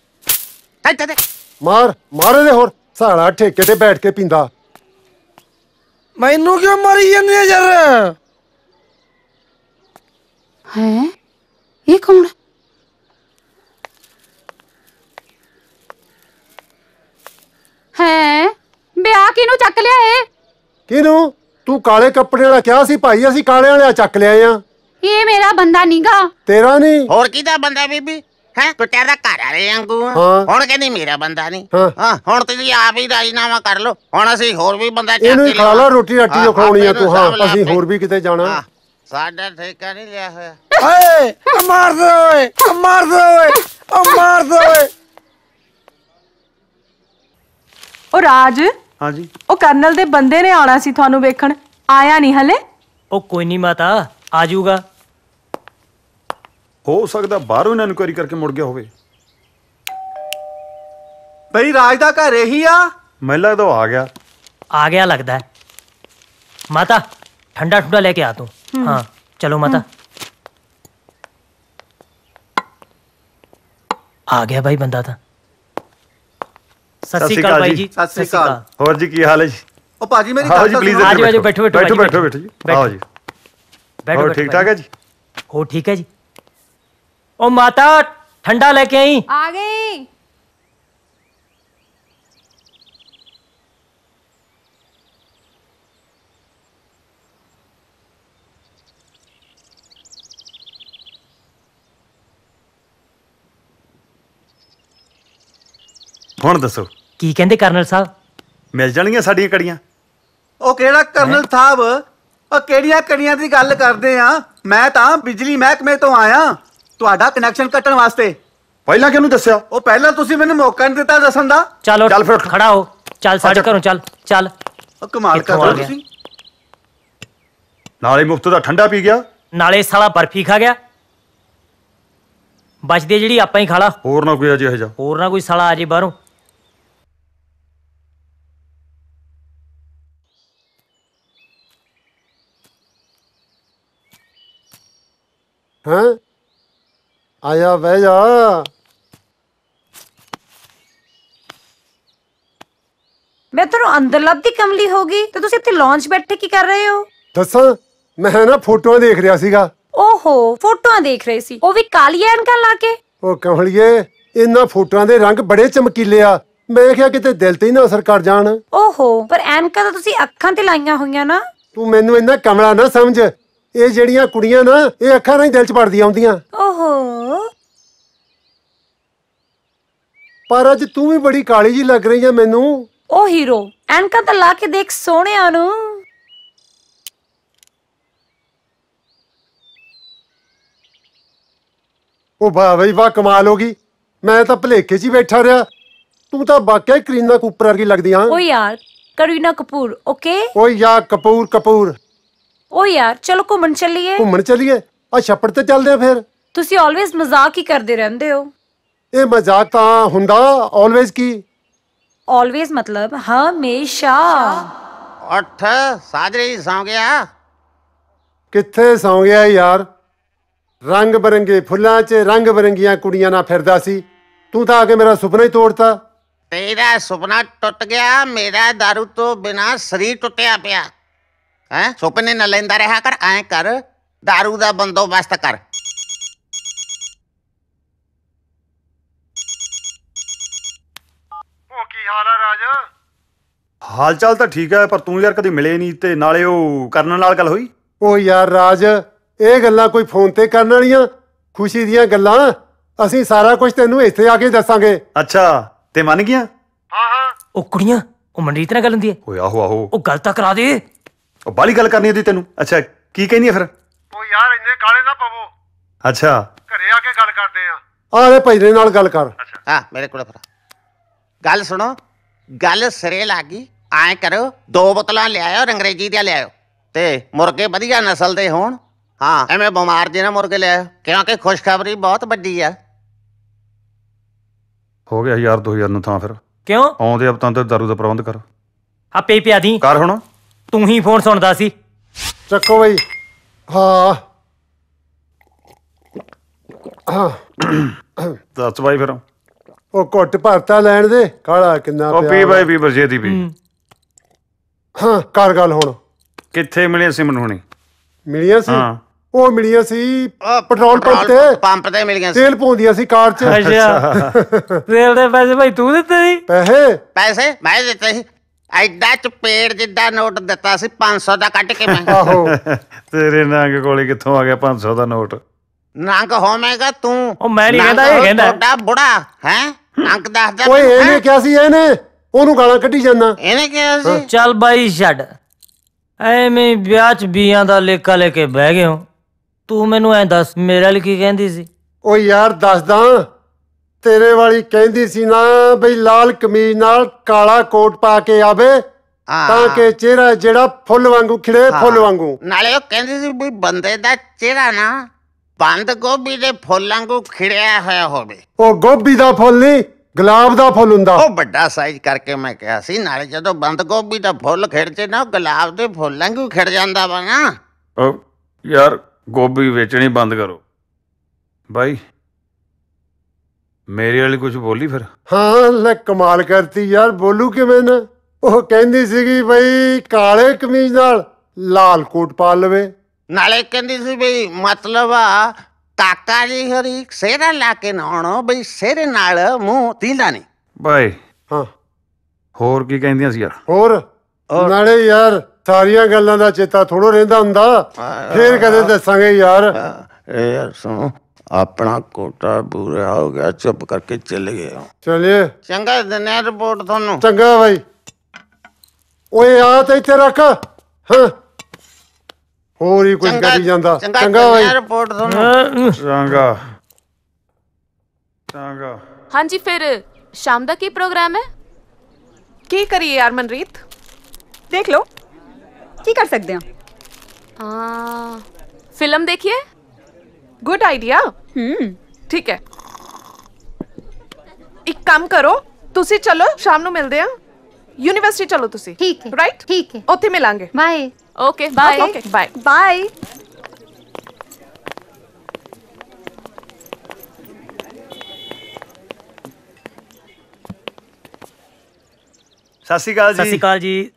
ਮਾਰ ਇਹਦੇ ਹੋਰ। ਸਾਲਾ ਠੇਕੇ ਤੇ ਬੈਠ ਕੇ ਪੀਂਦਾ। ਮੈਨੂੰ ਕਿਉਂ ਮਾਰੀ ਜਾਂਦੇ ਯਾਰ? ਹੈ ਇਹ ਕੌਣ? ਹੈ ਵਿਆਹ ਕਿਹਨੂੰ ਚੱਕ ਲਿਆ ਏ? ਕਿਹਨੂੰ? ਤੂੰ ਕਾਲੇ ਕੱਪੜੇ ਵਾਲਾ ਕਿਹਾ ਸੀ ਭਾਈ, ਅਸੀਂ ਕਾਲੇ ਵਾਲਿਆ ਚੱਕ ਲਿਆਏ ਆ। ਇਹ ਮੇਰਾ ਬੰਦਾ ਨੀਗਾ। ਤੇਰਾ ਨਹੀਂ ਹੋਰ ਕਿਹਦਾ ਬੰਦਾ ਬੀਬੀ? ਹੈ ਕੁੱਟਿਆ ਦਾ ਘਰ ਵਾਲੇ ਵਾਂਗੂ। ਹੁਣ ਕਹਿੰਦੀ ਮੇਰਾ ਬੰਦਾ ਨਹੀਂ। ਹਾਂ ਹੁਣ ਤੁਸੀਂ ਆਪ ਹੀ ਰਾਜੀਨਾਮਾ ਕਰ ਲਓ। ਹੁਣ ਅਸੀਂ ਹੋਰ ਵੀ ਬੰਦਾ ਚੱਕ ਕੇ ਇਹਨੂੰ ਖਾ ਲਾ, ਰੋਟੀ ਰਾਟੀ ਜੋ ਖਾਣੀ ਆ ਤੂੰ। ਹਾਂ ਅਸੀਂ ਹੋਰ ਵੀ ਕਿਤੇ ਜਾਣਾ। ਸਾਡਾ ਠੇਕਾ ਨਹੀਂ ਲਿਆ ਹੋਇਆ। ਓਏ ਮਾਰਦਾ ਓਏ, ਮਾਰਦਾ ਓਏ, ਮਾਰਦਾ ਓਏ। ਉਹ ਰਾਜ, ਹਾਂਜੀ ਉਹ ਕਰਨਲ ਦੇ ਬੰਦੇ ਨੇ ਆਉਣਾ ਸੀ ਤੁਹਾਨੂੰ ਵੇਖਣ, ਆਇਆ ਨਹੀਂ ਹਲੇ? ਉਹ ਕੋਈ ਨਹੀਂ ਮਾਤਾ, ਆ ਜਾਊਗਾ। ਹੋ ਸਕਦਾ ਬਾਹਰੋਂ ਇਹਨਾਂ ਇਨਕੁਆਇਰੀ ਕਰਕੇ ਮੁੜ ਗਿਆ ਹੋਵੇ। ਬਈ ਰਾਜ ਦਾ ਘਰ ਇਹੀ ਆ? ਮੈਨੂੰ ਲੱਗਦਾ ਉਹ ਆ ਗਿਆ ਲੱਗਦਾ। ਮਾਤਾ ਠੰਡਾ ਠੁੰਡਾ ਲੈ ਕੇ ਆ ਤੂੰ। हाँ चलो माता। आ गया भाई बंदा था। सत श्री अकाल भाई जी। सत श्री अकाल। और जी की हाल है जी? ओ पाजी मेरी आओ जी प्लीज आज बैठो बैठो बैठो बैठो बैठो जी। आओ जी बैठो। ठीक ठाक है जी? हो ठीक है जी। ओ माता ठंडा लेके आई। आ गई। ਹੁਣ ਦੱਸੋ ਕੀ ਕਹਿੰਦੇ ਕਰਨਲ ਸਾਹਿਬ? ਮਿਲ ਜਾਣਗੀਆਂ ਸਾਡੀਆਂ ਕੜੀਆਂ। ਉਹ ਕਿਹੜਾ ਕਰਨਲ ਸਾਹਿਬ? ਉਹ ਕਿਹੜੀਆਂ ਕੜੀਆਂ ਦੀ ਗੱਲ ਕਰਦੇ ਆ? ਮੈਂ ਤਾਂ ਬਿਜਲੀ ਮਹਿਕਮੇ ਤੋਂ ਆਇਆ ਤੁਹਾਡਾ ਕਨੈਕਸ਼ਨ ਕੱਟਣ ਵਾਸਤੇ। ਪਹਿਲਾਂ ਕਿਹਨੂੰ ਦੱਸਿਆ? ਉਹ ਪਹਿਲਾਂ ਤੁਸੀਂ ਮੈਨੂੰ ਮੌਕਾ ਨਹੀਂ ਦਿੱਤਾ ਦੱਸਣ ਦਾ। ਚਲੋ ਚੱਲ ਫਿਰ ਖੜਾ ਹੋ। ਚੱਲ ਸਾਡੇ ਘਰੋਂ ਚੱਲ ਚੱਲ। ਉਹ ਕਮਾਲ ਕਰ ਰਹੇ ਤੁਸੀਂ। ਨਾਲੇ ਮੁਫਤ ਦਾ ਠੰਡਾ ਪੀ ਗਿਆ, ਨਾਲੇ ਸਾਲਾ ਬਰਫੀ ਖਾ ਗਿਆ। ਬਚਦੇ ਜਿਹੜੀ ਆਪਾਂ ਹੀ ਖਾਲਾ। ਹੋਰ ਨਾ ਕੋਈ ਅਜੇ ਇਹ ਜਾ, ਹੋਰ ਨਾ ਕੋਈ ਸਾਲਾ ਆ ਜੇ ਬਾਹਰੋਂ। ਹਾਂ ਆਇਆ ਬਹਿ ਜਾ। ਮੈਂ ਤੁਹਾਨੂੰ ਅੰਦਰ ਲੱਭਦੀ ਕਮਲੀ ਹੋ ਗਈ ਤੇ ਤੁਸੀਂ ਇੱਥੇ ਲੌਂਜ ਬੈਠੇ ਕੀ ਕਰ ਰਹੇ ਹੋ? ਦੱਸਾਂ, ਮੈਂ ਨਾ ਫੋਟੋਆਂ ਦੇਖ ਰਿਹਾ ਸੀਗਾ। ਓਹੋ, ਫੋਟੋਆਂ ਦੇਖ ਰਹੇ ਸੀ, ਉਹ ਵੀ ਕਾਲੀਆਂ ਐਨਕਾਂ ਲਾ ਕੇ? ਉਹ ਕਮਲੀਏ, ਇਹਨਾਂ ਫੋਟੋਆਂ ਦੇ ਰੰਗ ਬੜੇ ਚਮਕੀਲੇ ਆ। ਮੈਂ ਕਿਹਾ ਕਿਤੇ ਦਿਲ ਤੇ ਹੀ ਨਾ ਅਸਰ ਕਰ ਜਾਣ। ਓਹੋ, ਪਰ ਐਨਕਾਂ ਤਾਂ ਤੁਸੀਂ ਅੱਖਾਂ ਤੇ ਲਾਈਆਂ ਹੋਈਆਂ ਨਾ। ਤੂੰ ਮੈਨੂੰ ਇੰਨਾ ਕਮਲਾ ਨਾ ਸਮਝ। ਇਹ ਜਿਹੜੀਆਂ ਕੁੜੀਆਂ ਨਾ, ਇਹ ਅੱਖਾਂ ਨਾਲ ਹੀ ਦਿਲ ਚ ਪੜਦੀਆਂ ਆਉਂਦੀਆਂ। ਓਹੋ, ਪਰ ਅੱਜ ਤੂੰ ਵੀ ਬੜੀ ਕਾਲੀ ਜੀ ਲੱਗ ਰਹੀ ਆ ਮੈਨੂੰ। ਉਹ ਹੀਰੋ, ਐਨਕਾਂ ਤਾਂ ਲਾ ਕੇ ਦੇਖ ਸੋਹਣਿਆਂ ਨੂੰ। ਉਹ ਵਾਹ ਬਈ ਵਾਹ, ਕਮਾਲ ਹੋ ਗਈ। ਮੈਂ ਤਾਂ ਭਲੇਖੇ 'ਚ ਹੀ ਬੈਠਾ ਰਿਹਾ। ਤੂੰ ਤਾਂ ਵਾਕਿਆ ਕਰੀਨਾ ਕਪੂਰ ਵਰਗੀ ਲੱਗਦੀ ਆ। ਓ ਯਾਰ, ਕਰੀਨਾ ਕਪੂਰ, ਓਕੇ? ਓ ਯਾਰ ਕਪੂਰ। ਓ ਯਾਰ, ਚਲੋ ਘੁੰਮਣ ਚੱਲੀਏ। ਘੁੰਮਣ ਚੱਲੀਏ? ਆ ਛੱਪੜ ਤੇ ਚੱਲਦੇ ਆ ਫਿਰ। ਤੁਸੀਂ ਆਲਵੇਜ਼ ਮਜ਼ਾਕ ਹੀ ਕਰਦੇ ਰਹਿੰਦੇ ਹੋ। ਇਹ ਮਜ਼ਾਕ ਤਾਂ ਹੁੰਦਾ, ਆਲਵੇਜ਼ ਕੀ? ਆਲਵੇਜ਼ ਮਤਲਬ ਹਮੇਸ਼ਾ। ਉੱਠ, ਸਾਜਰੀ ਸੌਂ ਗਿਆ। ਕਿੱਥੇ ਸੌਂ ਗਿਆ ਯਾਰ? ਰੰਗ ਬਰੰਗੇ ਫੁੱਲਾਂ 'ਚ ਰੰਗ ਬਰੰਗੀਆਂ ਕੁੜੀਆਂ ਨਾਲ ਫਿਰਦਾ ਸੀ। ਤੂੰ ਤਾਂ ਆ ਕੇ ਮੇਰਾ ਸੁਪਨਾ ਹੀ ਤੋੜਤਾ। ਤੇਰਾ ਸੁਪਨਾ ਟੁੱਟ ਗਿਆ, ਮੇਰਾ ਦਾਰੂ ਤੋਂ ਬਿਨਾ ਸਰੀਰ ਟੁੱਟਿਆ ਪਿਆ ਹੈ। ਸੁਪਨੇ ਨਾ ਲੈਂਦਾ ਰਿਹਾ ਕਰ। ਐਂ ਕਰ, ਦਾਰੂ ਦਾ ਬੰਦੋਬਸਤ ਕਰ। ਉਹ ਕੀ ਹਾਲ ਆ ਰਾਜ? ਹਾਲ ਚਾਲ ਤਾਂ ਠੀਕ ਹੈ, ਪਰ ਤੂੰ ਯਾਰ ਕਦੀ ਮਿਲੇ ਨਹੀਂ, ਤੇ ਨਾਲੇ ਉਹ ਕਰਨ ਨਾਲ ਗੱਲ ਹੋਈ? ਉਹ ਯਾਰ ਰਾਜ, ਇਹ ਗੱਲਾਂ ਕੋਈ ਫੋਨ ਤੇ ਕਰਨ ਵਾਲੀਆਂ? ਖੁਸ਼ੀ ਦੀਆਂ ਗੱਲਾਂ ਅਸੀਂ ਸਾਰਾ ਕੁਝ ਤੈਨੂੰ ਇੱਥੇ ਆ ਕੇ ਦੱਸਾਂਗੇ। ਅੱਛਾ, ਤੇ ਮੰਨ ਗਿਆ? ਉਹ ਕੁੜੀਆਂ, ਉਹ ਮਨਰੀਤ ਨਾਲ ਗੱਲ ਹੁੰਦੀ ਹੈ। ਓਏ ਆਹੋ। ਉਹ ਗੱਲ ਤਾਂ ਕਰਾ ਦੇ। ਉਹ ਬਾਲੀ ਗੱਲ ਕਰਨੀ ਹੁੰਦੀ ਤੈਨੂੰ? ਅੱਛਾ, ਕੀ ਕਹਿੰਦੀ ਆ ਫਿਰ? ਉਹ ਯਾਰ ਇੰਨੇ ਕਾਲੇ ਨਾ ਪਵੋ। ਅੱਛਾ, ਘਰੇ ਆ ਕੇ ਗੱਲ ਕਰਦੇ ਆ। ਆਲੇ ਭਜਨੇ ਨਾਲ ਗੱਲ ਕਰ। ਹਾਂ, ਮੇਰੇ ਕੋਲ ਫੜਾ। ਗੱਲ ਸੁਣੋ, ਗੱਲ ਸਿਰੇ ਲੱਗ ਗਈ। ਐਂ ਕਰੋ, 2 ਬੋਤਲਾਂ ਲਿਆਇਓ, ਅੰਗਰੇਜ਼ੀ ਦੀਆਂ ਲਿਆਇਓ, ਤੇ ਮੁਰਗੇ ਵਧੀਆ ਨਸਲ ਦੇ ਹੋਣ। ਹਾਂ, ਐਵੇਂ ਬਿਮਾਰ ਜੇ ਨਾ ਮੁਰਗੇ ਲਿਆਇਓ, ਕਿਉਂਕਿ ਖੁਸ਼ਖਬਰੀ ਬਹੁਤ ਵੱਡੀ ਆ। ਹੋ ਗਿਆ 1000-2000 ਨੂੰ ਥਾਂ। ਫਿਰ ਕਿਉਂ? ਆਉਂਦੇ ਅਬ ਤਾਂ ਦਾਰੂ ਦਾ ਪ੍ਰਬੰਧ ਕਰ। ਆਪੇ ਪਿਆ ਦੀ ਕਰ ਹੁਣ। ਤੂੰ ਹੀ ਫੋਨ ਸੁਣਦਾ ਸੀ। ਚੱਕੋ ਬਈ। ਹਾਂ ਦੱਸ ਬਾਈ ਫਿਰ। ਉਹ ਘੁੱਟ ਭਰਤਾ ਲੈਣ ਦੇ, ਕਾਲਾ ਕਿੰਨਾ ਉਹ ਪੀ ਬਾਈ, ਪੀ ਬਰਜੇਤੀ ਪੀ। ਹਾਂ, ਕਰ ਗੱਲ ਹੁਣ। ਕਿੱਥੇ ਮਿਲੇ ਸਿਮਨ ਹੁਣੀ? ਮਿਲੀਆਂ ਸੀ? ਹਾਂ, ਉਹ ਮਿਲੀਆਂ ਸੀ ਪੈਟਰੋਲ ਪੰਪ ਤੇ ਮਿਲੀਆਂ ਸੀ। ਤੇਲ ਪਾਉਂਦੀਆਂ ਸੀ ਕਾਰ 'ਚ। ਤੇਲ ਦੇ ਪੈਸੇ ਭਾਈ ਤੂੰ ਦਿੱਤੇ ਸੀ? ਪੈਸੇ ਮੈਂ ਦਿੱਤੇ ਸੀ। ਐਡਾ ਚਪੇੜ ਜਿੱਡਾ ਨੋਟ ਦਿੱਤਾ ਸੀ 500 ਦਾ ਕੱਢ ਕੇ ਮੈਂ। ਆਹੋ, ਤੇਰੇ ਨੰਗ ਕੋਲੇ ਕਿੱਥੋਂ ਆ ਗਿਆ 500 ਦਾ ਨੋਟ? ਨੰਗ ਹੋਵੇਗਾ ਤੂੰ। ਉਹ ਮੈਂ ਨਹੀਂ ਕਹਿੰਦਾ, ਇਹ ਕਹਿੰਦਾ। ਤੁਹਾਡਾ ਬੁੜਾ ਹੈ ਨੰਗ ਦੱਸਦਾ। ਓਏ ਇਹਨੇ ਕਿਹਾ ਸੀ, ਉਹਨੂੰ ਗਾਲਾਂ ਕੱਢੀ ਜਾਂਦਾ। ਇਹਨੇ ਕਿਹਾ ਸੀ? ਚੱਲ ਬਾਈ ਛੱਡ, ਐਵੇਂ ਵਿਆਹ 'ਚ ਬੀਆਂ ਦਾ ਲੇਖਾ ਲੈ ਕੇ ਬਹਿ ਗਏ ਹੋ। ਤੂੰ ਮੈਨੂੰ ਐਂ ਦੱਸ, ਮੇਰੇ ਵਾਲੀ ਕੀ ਕਹਿੰਦੀ ਸੀ? ਓ ਯਾਰ ਦੱਸਦਾ, ਤੇਰੇ ਵਾਲੀ ਕਹਿੰਦੀ ਸੀ ਨਾ ਬਈ ਲਾਲ ਕਮੀਜ਼ ਨਾਲ ਕਾਲਾ ਕੋਟ ਪਾ ਕੇ ਆਵੇ, ਤਾਂ ਕਿ ਚਿਹਰਾ ਜਿਹੜਾ ਫੁੱਲ ਵਾਂਗੂ ਖਿੜੇ, ਫੁੱਲ ਵਾਂਗੂ। ਨਾਲੇ ਉਹ ਕਹਿੰਦੀ ਸੀ ਵੀ ਬੰਦੇ ਦਾ ਚਿਹਰਾ ਨਾ ਬੰਦ ਗੋਭੀ ਦੇ ਫੁੱਲ ਵਾਂਗੂ ਖਿੜਿਆ ਹੋਇਆ ਹੋਵੇ। ਉਹ ਗੋਭੀ ਦਾ ਫੁੱਲ ਨਹੀਂ, ਗੁਲਾਬ ਦਾ ਫੁੱਲ ਹੁੰਦਾ। ਉਹ ਵੱਡਾ ਸਾਈਜ਼ ਕਰਕੇ ਮੈਂ ਕਿਹਾ ਸੀ। ਨਾਲੇ ਜਦੋਂ ਬੰਦ ਗੋਭੀ ਦਾ ਫੁੱਲ ਖਿੜ ਜੇ ਨਾ, ਉਹ ਗੁਲਾਬ ਦੇ ਫੁੱਲ ਵਾਂਗੂ ਖਿੜ ਜਾਂਦਾ ਵਾ ਨਾ। ਉਹ ਯਾਰ ਗੋਭੀ ਵੇਚਣੀ ਬੰਦ ਕਰੋ ਬਾਈ। ਮੇਰੇ ਵਾਲੀ ਕੁਝ ਬੋਲੀ ਫਿਰ? ਹਾਂ, ਲੈ ਕਮਾਲ ਕਰਤੀ ਯਾਰ, ਬੋਲੂ ਕਿਵੇਂ ਨਾ। ਉਹ ਕਹਿੰਦੀ ਸੀਗੀ ਬਈ ਕਾਲੇ ਕਮੀਜ਼ ਨਾਲ ਲਾਲ ਕੋਟ ਪਾ ਲਵੇ। ਨਾਲੇ ਕਹਿੰਦੀ ਸੀ ਬਈ ਮਤਲਬ ਆ ਕਾਕਾ ਜੀ ਹਰੀ ਸਿਹਰਾ ਲਾ ਕੇ ਨਹਾਉਣੋ, ਬਈ ਸਿਹਰੇ ਨਾਲ ਮੂੰਹ ਤੀਂਦਾ ਨਹੀਂ ਬਾਈ। ਹਾਂ, ਹੋਰ ਕੀ ਕਹਿੰਦੀਆਂ ਸੀ ਯਾਰ? ਹੋਰ ਨਾਲੇ ਯਾਰ ਸਾਰੀਆਂ ਗੱਲਾਂ ਦਾ ਚੇਤਾ ਥੋੜੋ ਰਹਿੰਦਾ ਹੁੰਦਾ, ਫੇਰ ਕਦੇ ਦੱਸਾਂਗੇ ਯਾਰ। ਇਹ ਯਾਰ ਸੁਣੋ, ਆਪਣਾ ਕੋਟਾ ਪੂਰਾ ਹੋ ਗਿਆ, ਚੁੱਪ ਕਰਕੇ ਚੱਲ ਗਏ। ਚਲਿਏ। ਚੰਗਾ ਦਿਨੇ ਰਿਪੋਰਟ ਤੁਹਾਨੂੰ। ਚੰਗਾ ਬਾਈ। ਓਏ ਆ ਤੇ ਇੱਥੇ ਰੱਖ। ਹਾਂ, ਹੋਰ ਹੀ ਕੁਝ ਕਰੀ ਜਾਂਦਾ। ਚੰਗਾ ਬਾਈ। ਰਿਪੋਰਟ ਤੁਹਾਨੂੰ। ਚੰਗਾ ਚੰਗਾ। ਹਾਂਜੀ, ਫਿਰ ਸ਼ਾਮ ਦਾ ਕੀ ਪ੍ਰੋਗਰਾਮ ਹੈ? ਕੀ ਕਰੀਏ ਯਾਰ ਮਨਰੀਤ? ਦੇਖ ਲਓ ਕੀ ਕਰ ਸਕਦੇ ਹਾਂ। ਫਿਲਮ ਦੇਖिए। Good idea. ठीक है, एक काम करो, तुसी चलो शाम ਨੂੰ ਮਿਲਦੇ ਆ ਯੂਨੀਵਰਸਿਟੀ। ਚਲੋ ਤੁਸੀਂ। ਠੀਕ ਹੈ, ਰਾਈਟ? ਠੀਕ ਹੈ, ਉੱਥੇ ਮਿਲਾਂਗੇ। Bye. Okay bye. Okay bye. Bye. ਸਤਿ ਸ਼੍ਰੀ ਅਕਾਲ ਜੀ। ਸਤਿ ਸ਼੍ਰੀ ਅਕਾਲ ਜੀ।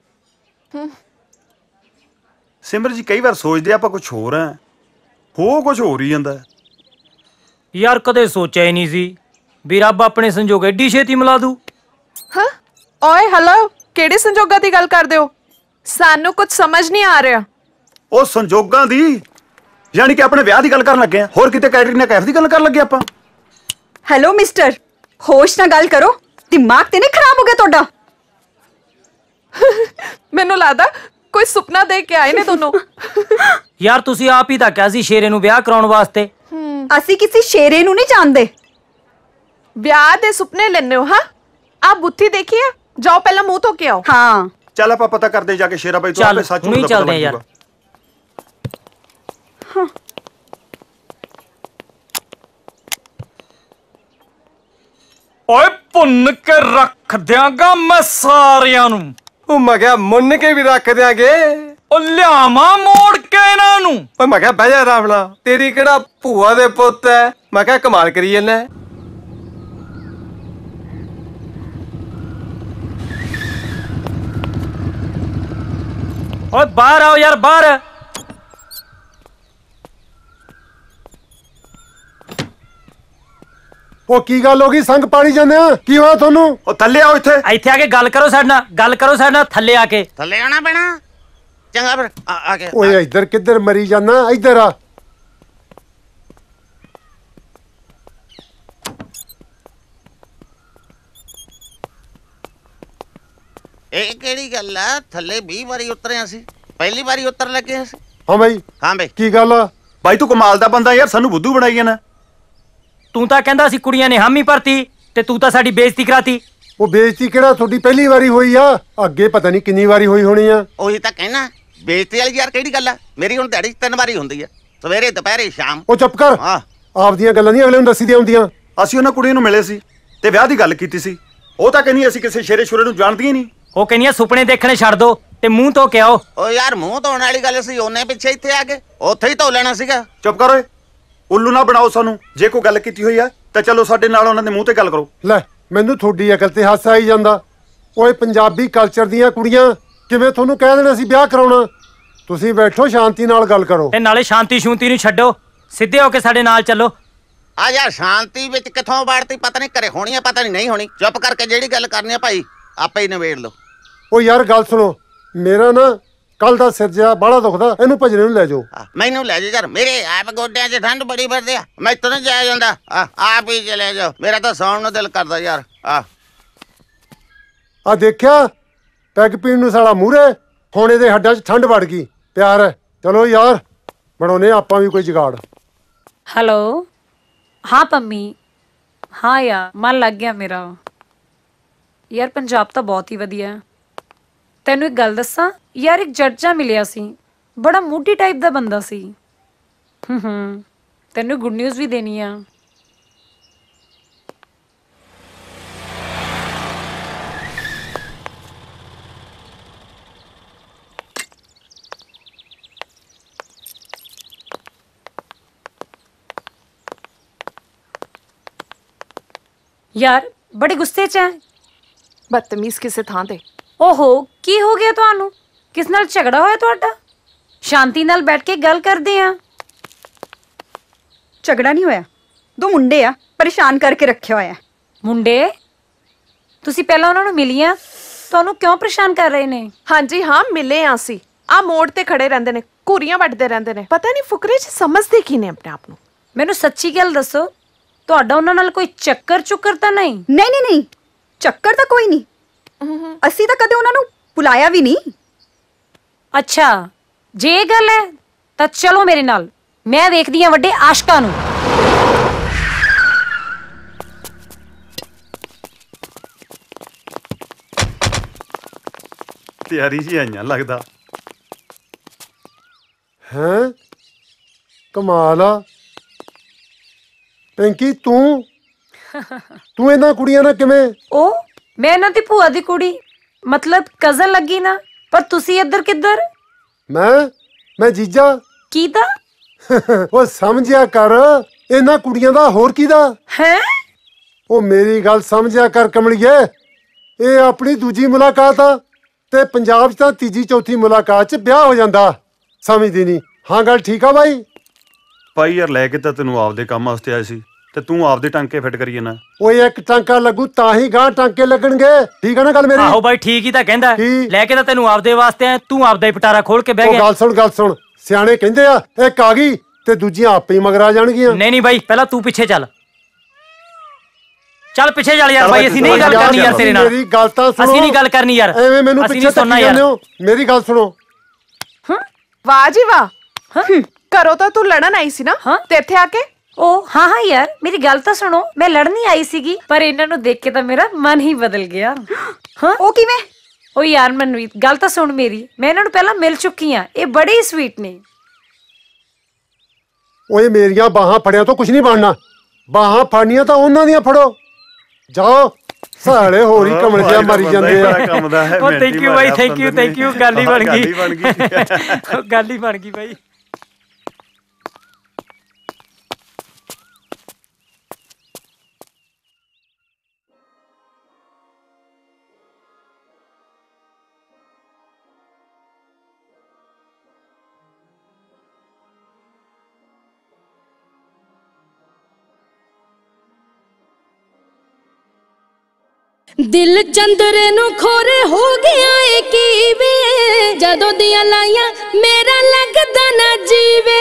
ਸਿਮਰ ਜੀ ਕਈ ਵਾਰ ਸੋਚਦੇ ਆਪਾਂ ਕੁਝ ਹੋਰ ਆ, ਹੋ ਕੁਝ ਹੋਰ ਹੀ ਜਾਂਦਾ। ਯਾਰ ਕਦੇ ਸੋਚਿਆ ਹੀ ਨਹੀਂ ਸੀ ਵੀ ਰੱਬ ਆਪਣੇ ਸੰਜੋਗ ਐਡੀ ਛੇਤੀ ਮਿਲਾ ਦੂ। ਹਾਂ ਓਏ ਹੈਲੋ, ਕਿਹੜੇ ਸੰਜੋਗਾਂ ਦੀ ਗੱਲ ਕਰਦੇ ਹੋ? ਸਾਨੂੰ ਕੁਝ ਸਮਝ ਨਹੀਂ ਆ ਰਿਹਾ। ਉਹ ਸੰਜੋਗਾਂ ਦੀ ਯਾਨੀ ਕਿ ਆਪਣੇ ਵਿਆਹ ਦੀ ਗੱਲ ਕਰਨ ਲੱਗੇ ਆ, ਹੋਰ ਕਿਤੇ ਕੈਟਰੀਨਾ ਕੈਫ ਦੀ ਗੱਲ ਕਰਨ ਲੱਗੇ ਆਪਾਂ। ਹੈਲੋ ਮਿਸਟਰ, ਹੋਸ਼ ਨਾਲ ਗੱਲ ਕਰੋ, ਦਿਮਾਗ ਤੇ ਨਹੀਂ ਖਰਾਬ ਹੋ ਗਿਆ ਤੁਹਾਡਾ? ਮੈਨੂੰ ਲੱਗਦਾ ਕੋਈ ਸੁਪਨਾ ਦੇਖ ਕੇ ਆਏ ਨੇ ਦੋਨੋਂ। ਯਾਰ ਤੁਸੀਂ ਆਪ ਹੀ ਤਾਂ ਕਿਹਾ ਸੀ ਸ਼ੇਰੇ ਨੂੰ ਵਿਆਹ ਕਰਾਉਣ ਵਾਸਤੇ। ਅਸੀਂ ਕਿਸੇ ਸ਼ੇਰੇ ਨੂੰ ਨਹੀਂ ਜਾਣਦੇ। ਵਿਆਹ ਦੇ ਸੁਪਨੇ ਲੈਣੇ ਹੋ? ਹਾਂ ਆ ਬੁੱਥੀ ਦੇਖੀ ਆ, ਜਾਓ ਪਹਿਲਾਂ ਮੂੰਹ ਧੋ ਕੇ ਆਓ। ਹਾਂ ਚੱਲ ਆਪਾਂ ਪਤਾ ਕਰਦੇ ਜਾ ਕੇ ਸ਼ੇਰਾ ਬਾਈ ਤੋਂ ਚੱਲ, ਆਪੇ ਸੱਚ ਹੁਣੀ ਨੂੰ ਚੱਲਦੇ ਆ ਯਾਰ। ਓਏ ਭੁੰਨ ਕੇ ਰੱਖ ਦਿਆਂਗਾ ਮੈਂ ਸਾਰਿਆਂ ਨੂੰ। ਉਹ ਮੈਂ ਕਿਹਾ ਮੁੰਨ ਕੇ ਵੀ ਰੱਖ ਦਿਆਂਗੇ। ਉਹ ਲਿਆਵਾਂ ਮੋੜ ਕੇ ਇਹਨਾਂ ਨੂੰ। ਓਏ ਮੈਂ ਕਿਹਾ ਬਹਿ ਜਾ ਰਾਵਣਾ, ਤੇਰੀ ਕਿਹੜਾ ਭੂਆ ਦੇ ਪੁੱਤ ਐ? ਮੈਂ ਕਿਹਾ ਕਮਾਲ ਕਰੀ ਜਾਂਦਾ। ਓਏ ਬਾਹਰ ਆਓ ਯਾਰ, ਬਾਹਰ। ਉਹ ਕੀ ਗੱਲ ਹੋ ਗਈ? ਸੰਗ ਪਾਣੀ ਜਾਂਦੇ ਆ, ਕੀ ਹੋਇਆ ਤੁਹਾਨੂੰ? ਉਹ ਥੱਲੇ ਆਓ ਇੱਥੇ। ਇੱਥੇ ਆ ਕੇ ਗੱਲ ਕਰੋ ਸਾਡੇ ਨਾਲ, ਗੱਲ ਕਰੋ ਸਾਡੇ ਨਾਲ ਥੱਲੇ ਆ ਕੇ। ਥੱਲੇ ਆਣਾ ਪੈਣਾ। ਚੰਗਾ ਫਿਰ ਆ ਕੇ। ਓਏ ਇੱਧਰ ਕਿੱਧਰ ਮਰੀ ਜਾਣਾ? ਇੱਧਰ ਆ। ਇਹ ਕਿਹੜੀ ਗੱਲ ਆ? ਥੱਲੇ 20 ਵਾਰੀ ਉਤਰੇ ਅਸੀਂ, ਪਹਿਲੀ ਵਾਰੀ ਉਤਰ ਲੱਗੇ ਅਸੀਂ। ਹਾਂ ਬਾਈ। ਹਾਂ ਬਈ ਕੀ ਗੱਲ ਆ? ਬਾਈ ਤੂੰ ਕਮਾਲ ਦਾ ਬੰਦਾ ਯਾਰ, ਸਾਨੂੰ ਬੁੱਧੂ ਬਣਾਈ ਜਾਣਾ। ਤੂੰ ਤਾਂ ਕਹਿੰਦਾ ਸੀ ਕੁੜੀਆਂ ਨੇ ਹਾਮੀ ਭਰਤੀ ਤੇ ਤੂੰ ਤਾਂ ਸਾਡੀ ਬੇਇੱਜ਼ਤੀ ਕਰਾਤੀ। ਉਹ ਬੇਇੱਜ਼ਤੀ ਕਿਹੜਾ ਤੁਹਾਡੀ ਪਹਿਲੀ ਵਾਰੀ ਹੋਈ ਆ? ਅੱਗੇ ਪਤਾ ਨਹੀਂ ਕਿੰਨੀ ਵਾਰੀ ਹੋਈ ਹੋਣੀ ਆ। ਉਹੀ ਤਾਂ ਕਹਿਣਾ, ਬੇਇੱਜ਼ਤੀ ਵਾਲੀ ਯਾਰ ਕਿਹੜੀ ਗੱਲ ਆ? ਮੇਰੀ ਹੁਣ ਦਿਹਾੜੀ 3 ਵਾਰੀ ਹੁੰਦੀ ਆ, ਸਵੇਰੇ ਦੁਪਹਿਰੇ ਸ਼ਾਮ। ਉਹ ਚੁੱਪ ਕਰ, ਆਪਦੀਆਂ ਗੱਲਾਂ ਨਹੀਂ ਅਗਲੇ ਨੂੰ ਦੱਸੀ ਦੀਆਂ ਹੁੰਦੀਆਂ। ਅਸੀਂ ਉਹਨਾਂ ਕੁੜੀ ਨੂੰ ਮਿਲੇ ਸੀ ਤੇ ਵਿਆਹ ਦੀ ਗੱਲ ਕੀਤੀ ਸੀ। ਉਹ ਤਾਂ ਕਹਿੰਦੀ ਅਸੀਂ ਕਿਸੇ ਸ਼ੇਰੇ ਸ਼ੁਰੇ ਨੂੰ ਜਾਣਦੀਆਂ ਨਹੀਂ। ਉਹ ਕਹਿੰਦੀਆਂ ਸੁਪਨੇ ਦੇਖਣੇ ਛੱਡ ਦੋ ਤੇ ਮੂੰਹ ਧੋ ਕੇ ਆਓ। ਓ ਯਾਰ ਮੂੰਹ ਧੋਣ ਵਾਲੀ ਗੱਲ ਸੀ, ਉਹਨੇ ਪਿੱਛੇ ਇੱਥੇ ਆ ਕੇ ਉੱਥੇ ਹੀ ਧੋ ਲੈਣਾ ਸੀਗਾ। ਚੁੱਪ ਕਰ ਓਏ, ਉੱਲੂ ਨਾ ਬਣਾਓ ਸਾਨੂੰ। ਜੇ ਕੋਈ ਗੱਲ ਕੀਤੀ ਹੋਈ ਆ ਤਾਂ ਚਲੋ ਸਾਡੇ ਨਾਲ ਉਹਨਾਂ ਦੇ ਮੂੰਹ ਤੇ ਗੱਲ ਕਰੋ। ਲੈ ਮੈਨੂੰ ਤੁਹਾਡੀ ਅਕਲ ਤੇ ਹਾਸਾ ਆਈ ਜਾਂਦਾ। ਓਏ ਪੰਜਾਬੀ ਕਲਚਰ ਦੀਆਂ ਕੁੜੀਆਂ ਕਿਵੇਂ ਤੁਹਾਨੂੰ ਕਹਿ ਦੇਣਾ ਸੀ ਵਿਆਹ ਕਰਾਉਣਾ? ਤੁਸੀਂ ਬੈਠੋ ਸ਼ਾਂਤੀ ਨਾਲ ਗੱਲ ਕਰੋ। ਤੇ ਨਾਲੇ ਸ਼ਾਂਤੀ ਸ਼ੂੰਤੀ ਨੂੰ ਛੱਡੋ, ਸਿੱਧੇ ਹੋ ਕੇ ਸਾਡੇ ਨਾਲ ਚੱਲੋ। ਆ ਯਾਰ ਸ਼ਾਂਤੀ ਵਿੱਚ ਕਿੱਥੋਂ ਬਾੜਤੀ? ਪਤਾ ਨਹੀਂ ਘਰੇ ਹੋਣੀ ਆ, ਪਤਾ ਨਹੀਂ ਹੋਣੀ। ਚੁੱਪ ਕਰਕੇ ਜਿਹੜੀ ਗੱਲ ਕਰਨੀ ਆ ਭਾਈ ਆਪੇ ਹੀ ਨਿਬੇੜ ਲਓ। ਓ ਯਾਰ ਗੱਲ ਸੁਣੋ, ਮੇਰਾ ਨਾ ਕੱਲ ਦਾ ਸਿਰ ਜਿਹਾ ਬਾਹਲਾ ਦੁਖਦਾ, ਇਹਨੂੰ ਭਜਨੇ ਨੂੰ ਲੈ ਜਾਓ। ਮੈਨੂੰ ਲੈ ਜਾ ਯਾਰ, ਮੇਰੇ ਆਪ ਗੋਡਿਆਂ 'ਚ ਠੰਡ ਬੜੀ ਫਿਰਦੀ ਆ, ਮੈਂ ਇੱਥੋਂ ਨਹੀਂ ਜਾਇਆ ਜਾਂਦਾ। ਆਪ ਹੀ ਚਲੇ ਜਾਓ, ਮੇਰਾ ਤਾਂ ਸੌਣ ਨੂੰ ਦਿਲ ਕਰਦਾ ਯਾਰ। ਆ ਦੇਖਿਆ, ਪੈਗ ਪੀਣ ਨੂੰ ਸਾਲਾ ਮੂਹਰੇ, ਹੁਣ ਇਹਦੇ ਹੱਡਾਂ 'ਚ ਠੰਡ ਵੜ ਗਈ। ਪਿਆਰ ਹੈ, ਚਲੋ ਯਾਰ ਬਣਾਉਨੇ ਆਪਾਂ ਵੀ ਕੋਈ ਜੁਗਾੜ। ਹੈਲੋ, ਹਾਂ ਪੰਮੀ। ਹਾਂ ਯਾਰ ਮਨ ਲੱਗ ਗਿਆ ਮੇਰਾ। ਯਾਰ ਪੰਜਾਬ ਤਾਂ ਬਹੁਤ ਹੀ ਵਧੀਆ ਹੈ। ਤੈਨੂੰ ਇੱਕ ਗੱਲ ਦੱਸਾਂ ਯਾਰ, ਇੱਕ ਜੱਜਾ ਮਿਲਿਆ ਸੀ, ਬੜਾ ਮੂਡੀ ਟਾਈਪ ਦਾ ਬੰਦਾ ਸੀ। ਤੈਨੂੰ ਗੁੱਡ ਨਿਊਜ਼ ਵੀ ਦੇਣੀ ਆ। ਯਾਰ ਬੜੇ ਗੁੱਸੇ 'ਚ ਹੈ। ਬਦਤਮੀਜ਼ ਕਿਸੇ ਥਾਂ ਤੇ। ਓਹੋ, ਕੀ ਹੋ ਗਿਆ ਤੁਹਾਨੂੰ? ਕਿਸ ਨਾਲ ਝਗੜਾ ਹੋਇਆ ਤੁਹਾਡਾ? ਸ਼ਾਂਤੀ ਨਾਲ ਬੈਠ ਕੇ ਗੱਲ ਕਰਦੇ ਆ। ਝਗੜਾ ਨਹੀਂ ਹੋਇਆ, ਦੋ ਮੁੰਡੇ ਆ ਪਰੇਸ਼ਾਨ ਕਰਕੇ ਰੱਖਿਆ ਹੋਇਆ। ਮੁੰਡੇ? ਤੁਸੀਂ ਪਹਿਲਾਂ ਉਹਨਾਂ ਨੂੰ ਮਿਲੀਆਂ, ਤੁਹਾਨੂੰ ਕਿਉਂ ਪਰੇਸ਼ਾਨ ਕਰ ਰਹੇ ਨੇ? ਹਾਂਜੀ ਹਾਂ ਮਿਲੇ ਆ ਅਸੀਂ। ਆ ਮੋੜ ਤੇ ਖੜੇ ਰਹਿੰਦੇ ਨੇ, ਘੂਰੀਆਂ ਵੱਟਦੇ ਰਹਿੰਦੇ ਨੇ, ਪਤਾ ਨਹੀਂ ਫੁਕਰੇ 'ਚ ਸਮਝਦੇ ਕੀ ਨੇ ਆਪਣੇ ਆਪ ਨੂੰ। ਮੈਨੂੰ ਸੱਚੀ ਗੱਲ ਦੱਸੋ, ਤੁਹਾਡਾ ਉਹਨਾਂ ਨਾਲ ਕੋਈ ਚੱਕਰ ਚੁੱਕਰ ਤਾਂ ਨਹੀਂ? ਨਹੀਂ ਨਹੀਂ ਨਹੀਂ, ਚੱਕਰ ਤਾਂ ਕੋਈ ਨਹੀਂ। ਅਸੀਂ ਤਾਂ ਕਦੇ ਉਹਨਾਂ ਨੂੰ ਬੁਲਾਇਆ ਵੀ ਨਹੀਂ। ਅੱਛਾ, ਜੇ ਇਹ ਗੱਲ ਹੈ ਤਾਂ ਚਲੋ ਮੇਰੇ ਨਾਲ, ਮੈਂ ਵੇਖਦੀ ਹਾਂ ਵੱਡੇ ਆਸ਼ਕਾਂ ਨੂੰ। ਤਿਆਰੀ ਜੀ ਆਈਆਂ ਲੱਗਦਾ। ਹੈਂ, ਕਮਾਲ ਆ। ਪਿੰਕੀ ਤੂੰ ਇਹਨਾਂ ਕੁੜੀਆਂ ਨਾਲ ਕਿਵੇਂ? ਉਹ ਮੈਂ ਇਹਨਾਂ ਦੀ ਭੂਆ ਦੀ ਕੁੜੀ, ਮਤਲਬ ਕਜ਼ਨ ਲੱਗੀ ਨਾ। ਪਰ ਤੁਸੀਂ ਇੱਧਰ ਕਿੱਧਰ? ਮੈਂ ਜੀਜਾ। ਕਿਹਦਾ? ਉਹ ਸਮਝਿਆ ਕਰ, ਇਹਨਾਂ ਕੁੜੀਆਂ ਦਾ ਹੋਰ ਕਿਹਦਾ? ਹੈ? ਉਹ ਮੇਰੀ ਗੱਲ ਸਮਝਿਆ ਕਰ ਕਮਲੀਏ, ਇਹ ਆਪਣੀ ਦੂਜੀ ਮੁਲਾਕਾਤ ਆ ਤੇ ਪੰਜਾਬ 'ਚ ਤਾਂ ਤੀਜੀ ਚੌਥੀ ਮੁਲਾਕਾਤ 'ਚ ਵਿਆਹ ਹੋ ਜਾਂਦਾ। ਸਮਝਦੀ ਨਹੀਂ। ਹਾਂ ਗੱਲ ਠੀਕ ਆ ਬਾਈ? ਭਾਈ ਯਾਰ ਲੈ ਕੇ ਤਾਂ ਤੈਨੂੰ ਆਪਦੇ ਕੰਮ ਵਾਸਤੇ ਆਏ ਸੀ ਤੇ ਤੂੰ ਆਪਦੇ ਟਾਂਕੇ ਫਿੱਟ ਕਰੀ ਜਾਣਾ। ਓਏ ਇੱਕ ਟਾਂਕਾ ਲੱਗੂ ਤਾਂ ਹੀ ਗਾਂ ਟਾਂਕੇ ਲੱਗਣਗੇ। ਠੀਕ ਆ ਨਾ ਗੱਲ ਮੇਰੀ? ਆਹੋ ਬਾਈ ਠੀਕ ਹੀ ਤਾਂ ਕਹਿੰਦਾ। ਲੈ ਕੇ ਤਾਂ ਤੈਨੂੰ ਆਪਦੇ ਵਾਸਤੇ ਆ, ਤੂੰ ਆਪਦਾ ਹੀ ਪਟਾਰਾ ਖੋਲ ਕੇ ਬਹਿ ਗਿਆ। ਗੱਲ ਸੁਣ ਸਿਆਣੇ ਕਹਿੰਦੇ ਆ ਇੱਕ ਆ ਗਈ ਤੇ ਦੂਜੀਆਂ ਆਪੇ ਹੀ ਮਗਰ ਆ ਜਾਣਗੀਆਂ। ਨਹੀਂ ਬਾਈ ਪਹਿਲਾਂ ਤੂੰ ਪਿੱਛੇ ਚੱਲ ਪਿੱਛੇ ਚੱਲ ਯਾਰ ਬਾਈ। ਅਸੀਂ ਨਹੀਂ ਗੱਲ ਕਰਨੀ ਯਾਰ ਤੇਰੇ ਨਾਲ। ਮੇਰੀ ਗੱਲ ਤਾਂ ਸੁਣੋ। ਅਸੀਂ ਨਹੀਂ ਗੱਲ ਕਰਨੀ ਯਾਰ। ਐਵੇਂ ਮੈਨੂੰ ਪਿੱਛੇ ਧੱਕੀ ਜਾਂਦੇ ਹੋ। ਮੇਰੀ ਗੱਲ ਸੁਣੋ। ਵਾਹ ਜੀ ਵਾਹ। ਘਰੋਂ ਤਾਂ ਤੂੰ ਲੜਨ ਆਈ ਸੀ ਨਾ ਤੇ ਇੱਥੇ ਆ ਕੇ? ਓ ਹਾਂ ਯਾਰ ਮੇਰੀ ਗੱਲ ਤਾਂ ਸੁਣੋ। ਮੈਂ ਲੜਨ ਨਹੀਂ ਆਈ ਸੀਗੀ ਪਰ ਇਹਨਾਂ ਨੂੰ ਦੇਖ ਕੇ ਤਾਂ ਮੇਰਾ ਮਨ ਹੀ ਬਦਲ ਗਿਆ। ਹਾਂ ਉਹ ਕਿਵੇਂ? ਓ ਯਾਰ ਮਨਵੀਤ ਗੱਲ ਤਾਂ ਸੁਣ ਮੇਰੀ। ਮੈਂ ਇਹਨਾਂ ਨੂੰ ਪਹਿਲਾਂ ਮਿਲ ਚੁੱਕੀ ਆ। ਇਹ ਬੜੇ ਹੀ ਸਵੀਟ ਨੇ। ਓਏ ਮੇਰੀਆਂ ਬਾਹਾਂ ਫੜਿਆ ਤੋਂ ਕੁਝ ਨਹੀਂ ਬਣਨਾ। ਬਾਹਾਂ ਫੜਨੀਆਂ ਤਾਂ ਉਹਨਾਂ ਦੀਆਂ ਫੜੋ। ਜਾਓ ਸਾਲੇ ਹੋਰ ਹੀ ਕਮਲ ਜਿਹਾ ਮਾਰੀ ਜਾਂਦੇ ਆ। ਉਹ ਥੈਂਕ ਯੂ ਬਾਈ ਥੈਂਕ ਯੂ। ਗੱਲ ਹੀ ਬਣ ਗਈ ਗੱਲ ਹੀ ਬਣ ਗਈ ਬਾਈ। ਦਿਲ ਚੰਦਰੇ ਨੂੰ ਖੋਰੇ ਹੋ ਗਿਆ ਏ ਕੀਵੇ ਜਦੋਂ ਦੀਆਂ ਲਾਈਆਂ ਮੇਰਾ ਲੱਗਦਾ ਨਾ ਜੀਵੇ।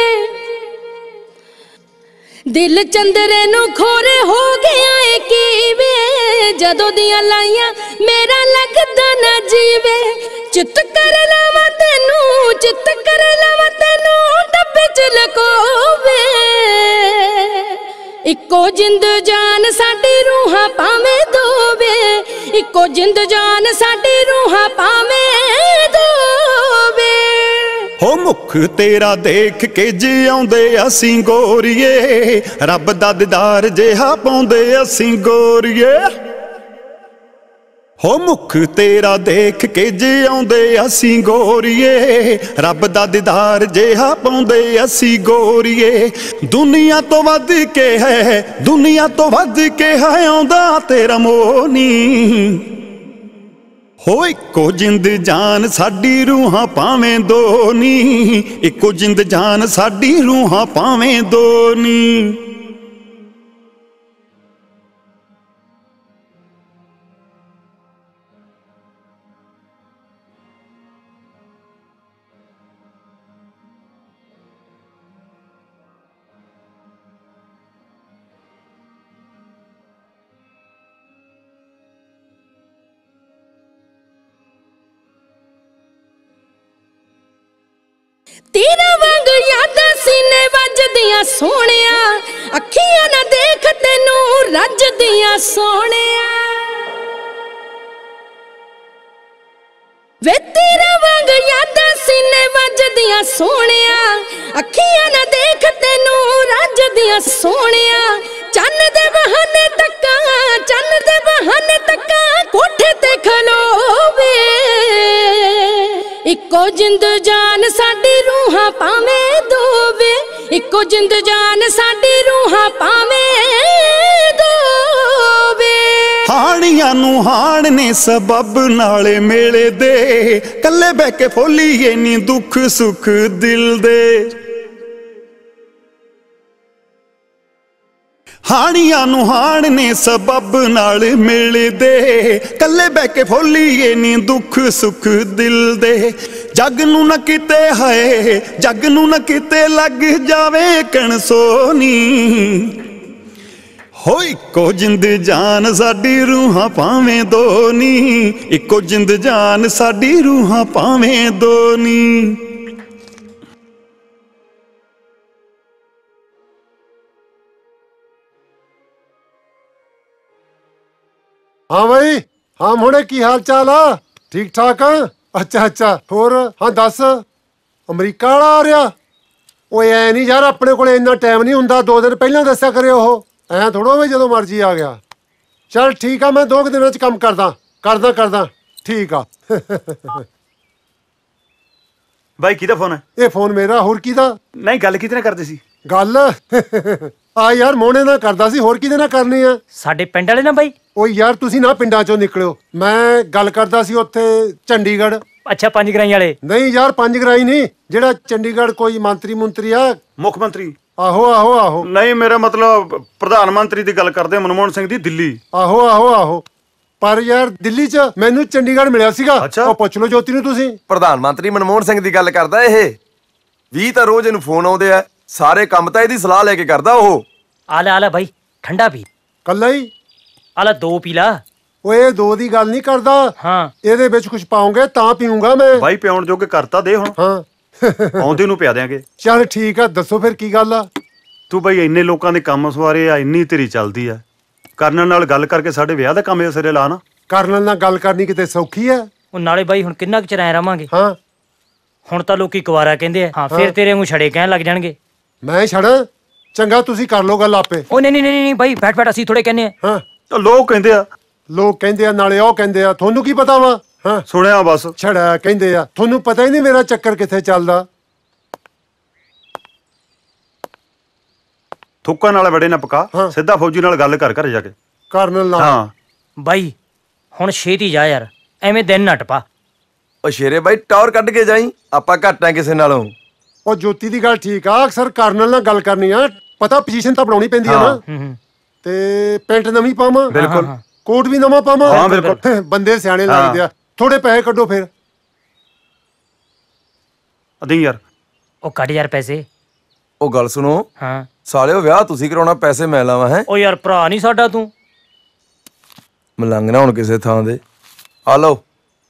ਦਿਲ ਚੰਦਰੇ ਨੂੰ ਖੋਰੇ ਹੋ ਗਿਆ ਏ ਕੀਵੇ ਜਦੋਂ ਦੀਆਂ ਲਾਈਆਂ ਮੇਰਾ ਲੱਗਦਾ ਨਾ ਜੀਵੇ। ਚਿੱਤ ਕਰ ਲਾਵਾਂ ਤੈਨੂੰ ਡੱਬੇ ਚ ਲਕੋਵੇ। ਇੱਕੋ ਜਿੰਦ ਜਾਨ ਸਾਡੀ ਰੂਹਾਂ ਭਾਵੇਂ ਦੋਵੇ। ਇੱਕੋ ਜਿੰਦ ਜਾਨ ਸਾਡੀ ਰੂਹਾਂ ਭਾਵੇਂ ਦੋਵੇ। ਹੋ ਮੁਖ ਤੇਰਾ ਦੇਖ ਕੇ ਜਿਉਂਦੇ ਅਸੀਂ ਗੋਰੀਏ ਰੱਬ ਦਾ ਦੀਦਾਰ ਜਿਹਾ ਪਾਉਂਦੇ ਅਸੀਂ ਗੋਰੀਏ। ਹੋ ਮੁਖ ਤੇਰਾ ਦੇਖ ਕੇ ਜਿਉਂਦੇ ਅਸੀਂ ਗੋਰੀਏ ਰੱਬ ਦਾ ਦੀਦਾਰ ਜਿਹਾ ਪਾਉਂਦੇ ਅਸੀਂ ਗੋਰੀਏ। ਦੁਨੀਆ ਤੋਂ ਵੱਧ ਕੇ ਹੈ ਆਉਂਦਾ ਤੇਰਾ ਮੋਹ ਨੀ। ਹੋ ਇੱਕੋ ਜਿੰਦ ਜਾਨ ਸਾਡੀ ਰੂਹਾਂ ਭਾਵੇਂ ਦੋ ਨੀ। ਇੱਕੋ ਜਿੰਦ ਜਾਨ ਸਾਡੀ ਰੂਹਾਂ ਭਾਵੇਂ ਦੋ ਨੀ। ਤੇਰਾ ਵਾਂਗ ਯਾਦਾਂ ਸੀਨੇ ਵੱਜਦੀਆਂ ਸੋਹਣਿਆ। ਅੱਖੀਆਂ ਨਾ ਦੇਖ ਤੈਨੂੰ ਰੱਜਦੀਆਂ ਸੋਹਣਿਆ। ਵੇ ਤੇਰਾ ਵਾਂਗ ਯਾਦਾਂ ਸੀਨੇ ਵੱਜਦੀਆਂ ਸੋਹਣਿਆ। ਅੱਖੀਆਂ ਨਾ ਦੇਖ ਤੈਨੂੰ ਰੱਜਦੀਆਂ ਸੋਹਣਿਆ। ਚੰਨ ਦੇ ਬਹਾਨੇ ਤੱਕਾਂ ਕੋਠੇ ਤੇ ਖਲੋਵੇ। ਇੱਕੋ ਜਿੰਦ ਜਾਨ ਸਾਡੀ ਰੂਹਾਂ ਭਾਵੇਂ ਦੋਵੇ। ਇੱਕੋ ਜਿੰਦ ਜਾਨ ਸਾਡੀ ਰੂਹਾਂ ਭਾਵੇਂ ਦੋਵੇ। ਹਾਣੀਆਂ ਨੂੰ ਹਾਣ ਨੇ ਸਬਬ ਨਾਲੇ ਮੇਲੇ ਦੇ ਕੱਲੇ ਬਹਿ ਕੇ ਫੋਲੀਏ ਨੀ ਦੁੱਖ ਸੁੱਖ ਦਿਲ ਦੇ। ਹਾਣੀਆਂ ਨੂੰ ਹਾਣ ਨੇ ਸਬਬ ਨਾਲ ਮੇਲੇ ਦੇ ਕੱਲੇ ਬਹਿ ਕੇ ਫੋਲੀਏ ਨੀ ਦੁੱਖ ਸੁੱਖ ਦਿਲ ਦੇ। ਜੱਗ ਨੂੰ ਨਾ ਕਿਤੇ ਲੱਗ ਜਾਵੇ ਕਣਸੋਨੀ। ਹੋ ਇੱਕੋ ਜਿੰਦ ਜਾਨ ਸਾਡੀ ਰੂਹਾਂ ਭਾਵੇਂ ਦੋ ਨੀ। ਇੱਕੋ ਜਿੰਦ ਜਾਨ ਸਾਡੀ ਰੂਹਾਂ ਭਾਵੇਂ ਦੋ ਨੀ। हाँ भाई हाँ मुड़े की हाल चाल आ? ठीक ठाक आ? अच्छा होर हाँ दस अमरीका वाला आ रहा? ओए ऐ नहीं यार अपने को इन्ना टाइम नहीं हुंदा। 2 दिन पहला दस्या करे ओह ऐ थोड़ा वे जदों मर्जी आ गया। चल ठीक आ मैं 2 दिनों च काम करदा ठीक आ। भाई किहदा फोन है? ये फोन मेरा होर किहदा? नहीं गल किहदे नाल करदे सी? ਗੱਲ ਆ ਯਾਰ ਮੋਹਣੇ ਨਾਲ ਕਰਦਾ ਸੀ, ਹੋਰ ਕਿਹਦੇ ਨਾਲ ਕਰਨੀ ਆ? ਸਾਡੇ ਪਿੰਡ ਵਾਲੇ ਨਾ ਬਾਈ। ਓ ਯਾਰ ਤੁਸੀਂ ਨਾ ਪਿੰਡਾਂ ਚੋਂ ਨਿਕਲਿਓ, ਮੈਂ ਗੱਲ ਕਰਦਾ ਸੀ ਉੱਥੇ ਚੰਡੀਗੜ੍ਹ। ਅੱਛਾ, ਪੰਜ ਗਰਾਈ ਵਾਲੇ? ਨਹੀਂ ਯਾਰ, ਪੰਜ ਗਰਾਈ ਨਹੀਂ, ਜਿਹੜਾ ਚੰਡੀਗੜ੍ਹ ਕੋਈ ਮੰਤਰੀ ਆ। ਮੁੱਖ ਮੰਤਰੀ? ਆਹੋ ਆਹੋ ਆਹੋ। ਨਹੀਂ, ਮੇਰਾ ਮਤਲਬ ਪ੍ਰਧਾਨ ਮੰਤਰੀ ਦੀ ਗੱਲ ਕਰਦੇ, ਮਨਮੋਹਨ ਸਿੰਘ ਦੀ ਦਿੱਲੀ। ਆਹੋ ਆਹੋ ਆਹੋ, ਪਰ ਯਾਰ ਦਿੱਲੀ 'ਚ ਮੈਨੂੰ ਚੰਡੀਗੜ੍ਹ ਮਿਲਿਆ ਸੀਗਾ। ਉਹ ਪੁੱਛ ਲਓ ਜੋਤੀ ਨੂੰ ਤੁਸੀਂ। ਪ੍ਰਧਾਨ ਮੰਤਰੀ ਮਨਮੋਹਨ ਸਿੰਘ ਦੀ ਗੱਲ ਕਰਦਾ ਇਹ? 20 ਤਾਂ ਰੋਜ਼ ਇਹਨੂੰ ਫੋਨ ਆਉਂਦੇ ਆ, ਸਾਰੇ ਕੰਮ ਤਾਂ ਇਹਦੀ ਸਲਾਹ ਲੈ ਕੇ ਕਰਦਾ ਉਹ। ਆ ਲੈ ਬਾਈ, ਠੰਡਾ ਪੀ। ਕੱਲਾ ਹੀ? ਆ ਲੈ 2 ਪੀ ਲਾ। ਓਏ 2 ਦੀ ਗੱਲ ਨਹੀਂ ਕਰਦਾ। ਹਾਂ, ਇਹਦੇ ਵਿੱਚ ਕੁਝ ਪਾਉਂਗੇ ਤਾਂ ਪੀਊਂਗਾ ਮੈਂ। ਬਾਈ ਪਿਆਉਣ ਜੋਗੇ ਕਰਤਾ ਦੇ ਹੁਣ। ਹਾਂ ਆਉਂਦੇ ਨੂੰ ਪਿਆ ਦਿਆਂਗੇ। ਚੱਲ ਠੀਕ ਆ, ਦੱਸੋ ਫਿਰ ਕੀ ਗੱਲ ਆ? ਤੂੰ ਬਾਈ ਇੰਨੇ ਲੋਕਾਂ ਦੇ ਕੰਮ ਸਵਾਰੇ ਆ, ਇੰਨੀ ਤੇਰੀ ਚੱਲਦੀ ਆ, ਕਰਨਲ ਨਾਲ ਗੱਲ ਕਰਕੇ ਸਾਡੇ ਵਿਆਹ ਦਾ ਕੰਮ ਇਹ ਸਿਰੇ ਲਾ ਨਾ। ਕਰਨਲ ਨਾਲ ਗੱਲ ਕਰਨੀ ਕਿਤੇ ਸੌਖੀ ਆ? ਉਹ ਨਾਲੇ ਬਾਈ ਹੁਣ ਕਿੰਨਾ ਕੁ ਚਿਰ ਐ ਰਵਾਂਗੇ? ਹਾਂ, ਹੁਣ ਤਾਂ ਲੋਕੀ ਕੁਵਾਰਾ ਕਹਿੰਦੇ ਆ। ਹਾਂ, ਫਿਰ ਤੇਰੇ ਵਾਂਗੂ ਛੜੇ ਕਹਿਣ ਲੱਗ ਜਾਣਗੇ। ਮੈਂ ਛੜਾਂ? ਚੰਗਾ ਤੁਸੀਂ ਕਰ ਲਓ ਗੱਲ ਆਪੇ। ਉਹ ਨਹੀਂ ਬਾਈ, ਬੈਠ ਅਸੀਂ ਥੋੜੇ ਕਹਿੰਦੇ ਆ। ਹਾਂ, ਤਾਂ ਲੋਕ ਕਹਿੰਦੇ ਆ, ਨਾਲੇ ਉਹ ਕਹਿੰਦੇ ਆ, ਤੁਹਾਨੂੰ ਕੀ ਪਤਾ ਵਾ? ਹਾਂ, ਸੁਣਿਆ ਬਸ। ਛੜਾ ਕਹਿੰਦੇ ਆ, ਤੁਹਾਨੂੰ ਪਤਾ ਹੀ ਨਹੀਂ ਮੇਰਾ ਚੱਕਰ ਕਿੱਥੇ ਚੱਲਦਾ। ਥੁੱਕਾਂ ਨਾਲ ਬੜੇ ਨਾ ਪਕਾ, ਸਿੱਧਾ ਫੌਜੀ ਨਾਲ ਗੱਲ ਕਰ ਘਰੇ ਜਾ ਕੇ। ਕਰਨਲ ਨਾਲ? ਹਾਂ ਬਾਈ ਹੁਣ ਛੇਤੀ ਜਾ ਯਾਰ, ਐਵੇਂ ਦਿਨ ਨਾ ਟਪਾ। ਉਹ ਸ਼ੇਰੇ ਬਾਈ ਟੌਰ ਕੱਢ ਕੇ ਜਾਈ, ਆਪਾਂ ਘੱਟ ਆ ਕਿਸੇ ਨਾਲੋਂ। ਉਹ ਜੋਤੀ ਦੀ ਗੱਲ ਠੀਕ ਆ, ਅਕਸਰ ਕਰਨਲ ਨਾਲ ਗੱਲ ਕਰਨੀ ਆ, ਪਤਾ ਪੋਜੀਸ਼ਨ ਤਾਂ ਬਣਾਉਣੀ ਪੈਂਦੀ ਆ ਨਾ। ਤੇ ਪੈਂਟ ਨਵੀਂ ਪਾਵਾਂ? ਬਿਲਕੁਲ। ਕੋਟ ਵੀ ਨਵਾਂ ਪਾਵਾਂ? ਹਾਂ ਬਿਲਕੁਲ। ਬੰਦੇ ਸਿਆਣੇ ਲੱਗਦੇ ਆ। ਥੋੜੇ ਪੈਸੇ ਕੱਢੋ ਫਿਰ। ਅਦੀ ਯਾਰ। ਉਹ ਕੱਢ ਯਾਰ ਪੈਸੇ। ਉਹ ਗੱਲ ਸੁਣੋ। ਹਾਂ ਸਾਲਿਓ, ਵਿਆਹ ਤੁਸੀਂ ਕਰਾਉਣਾ, ਪੈਸੇ ਮੈਂ ਲਾਵਾਂ ਹੈ? ਉਹ ਯਾਰ ਭਰਾ ਨਹੀਂ ਸਾਡਾ ਤੂੰ। ਮਲੰਗ ਨਾ ਹੁਣ ਕਿਸੇ ਥਾਂ ਦੇ। ਆ ਲਓ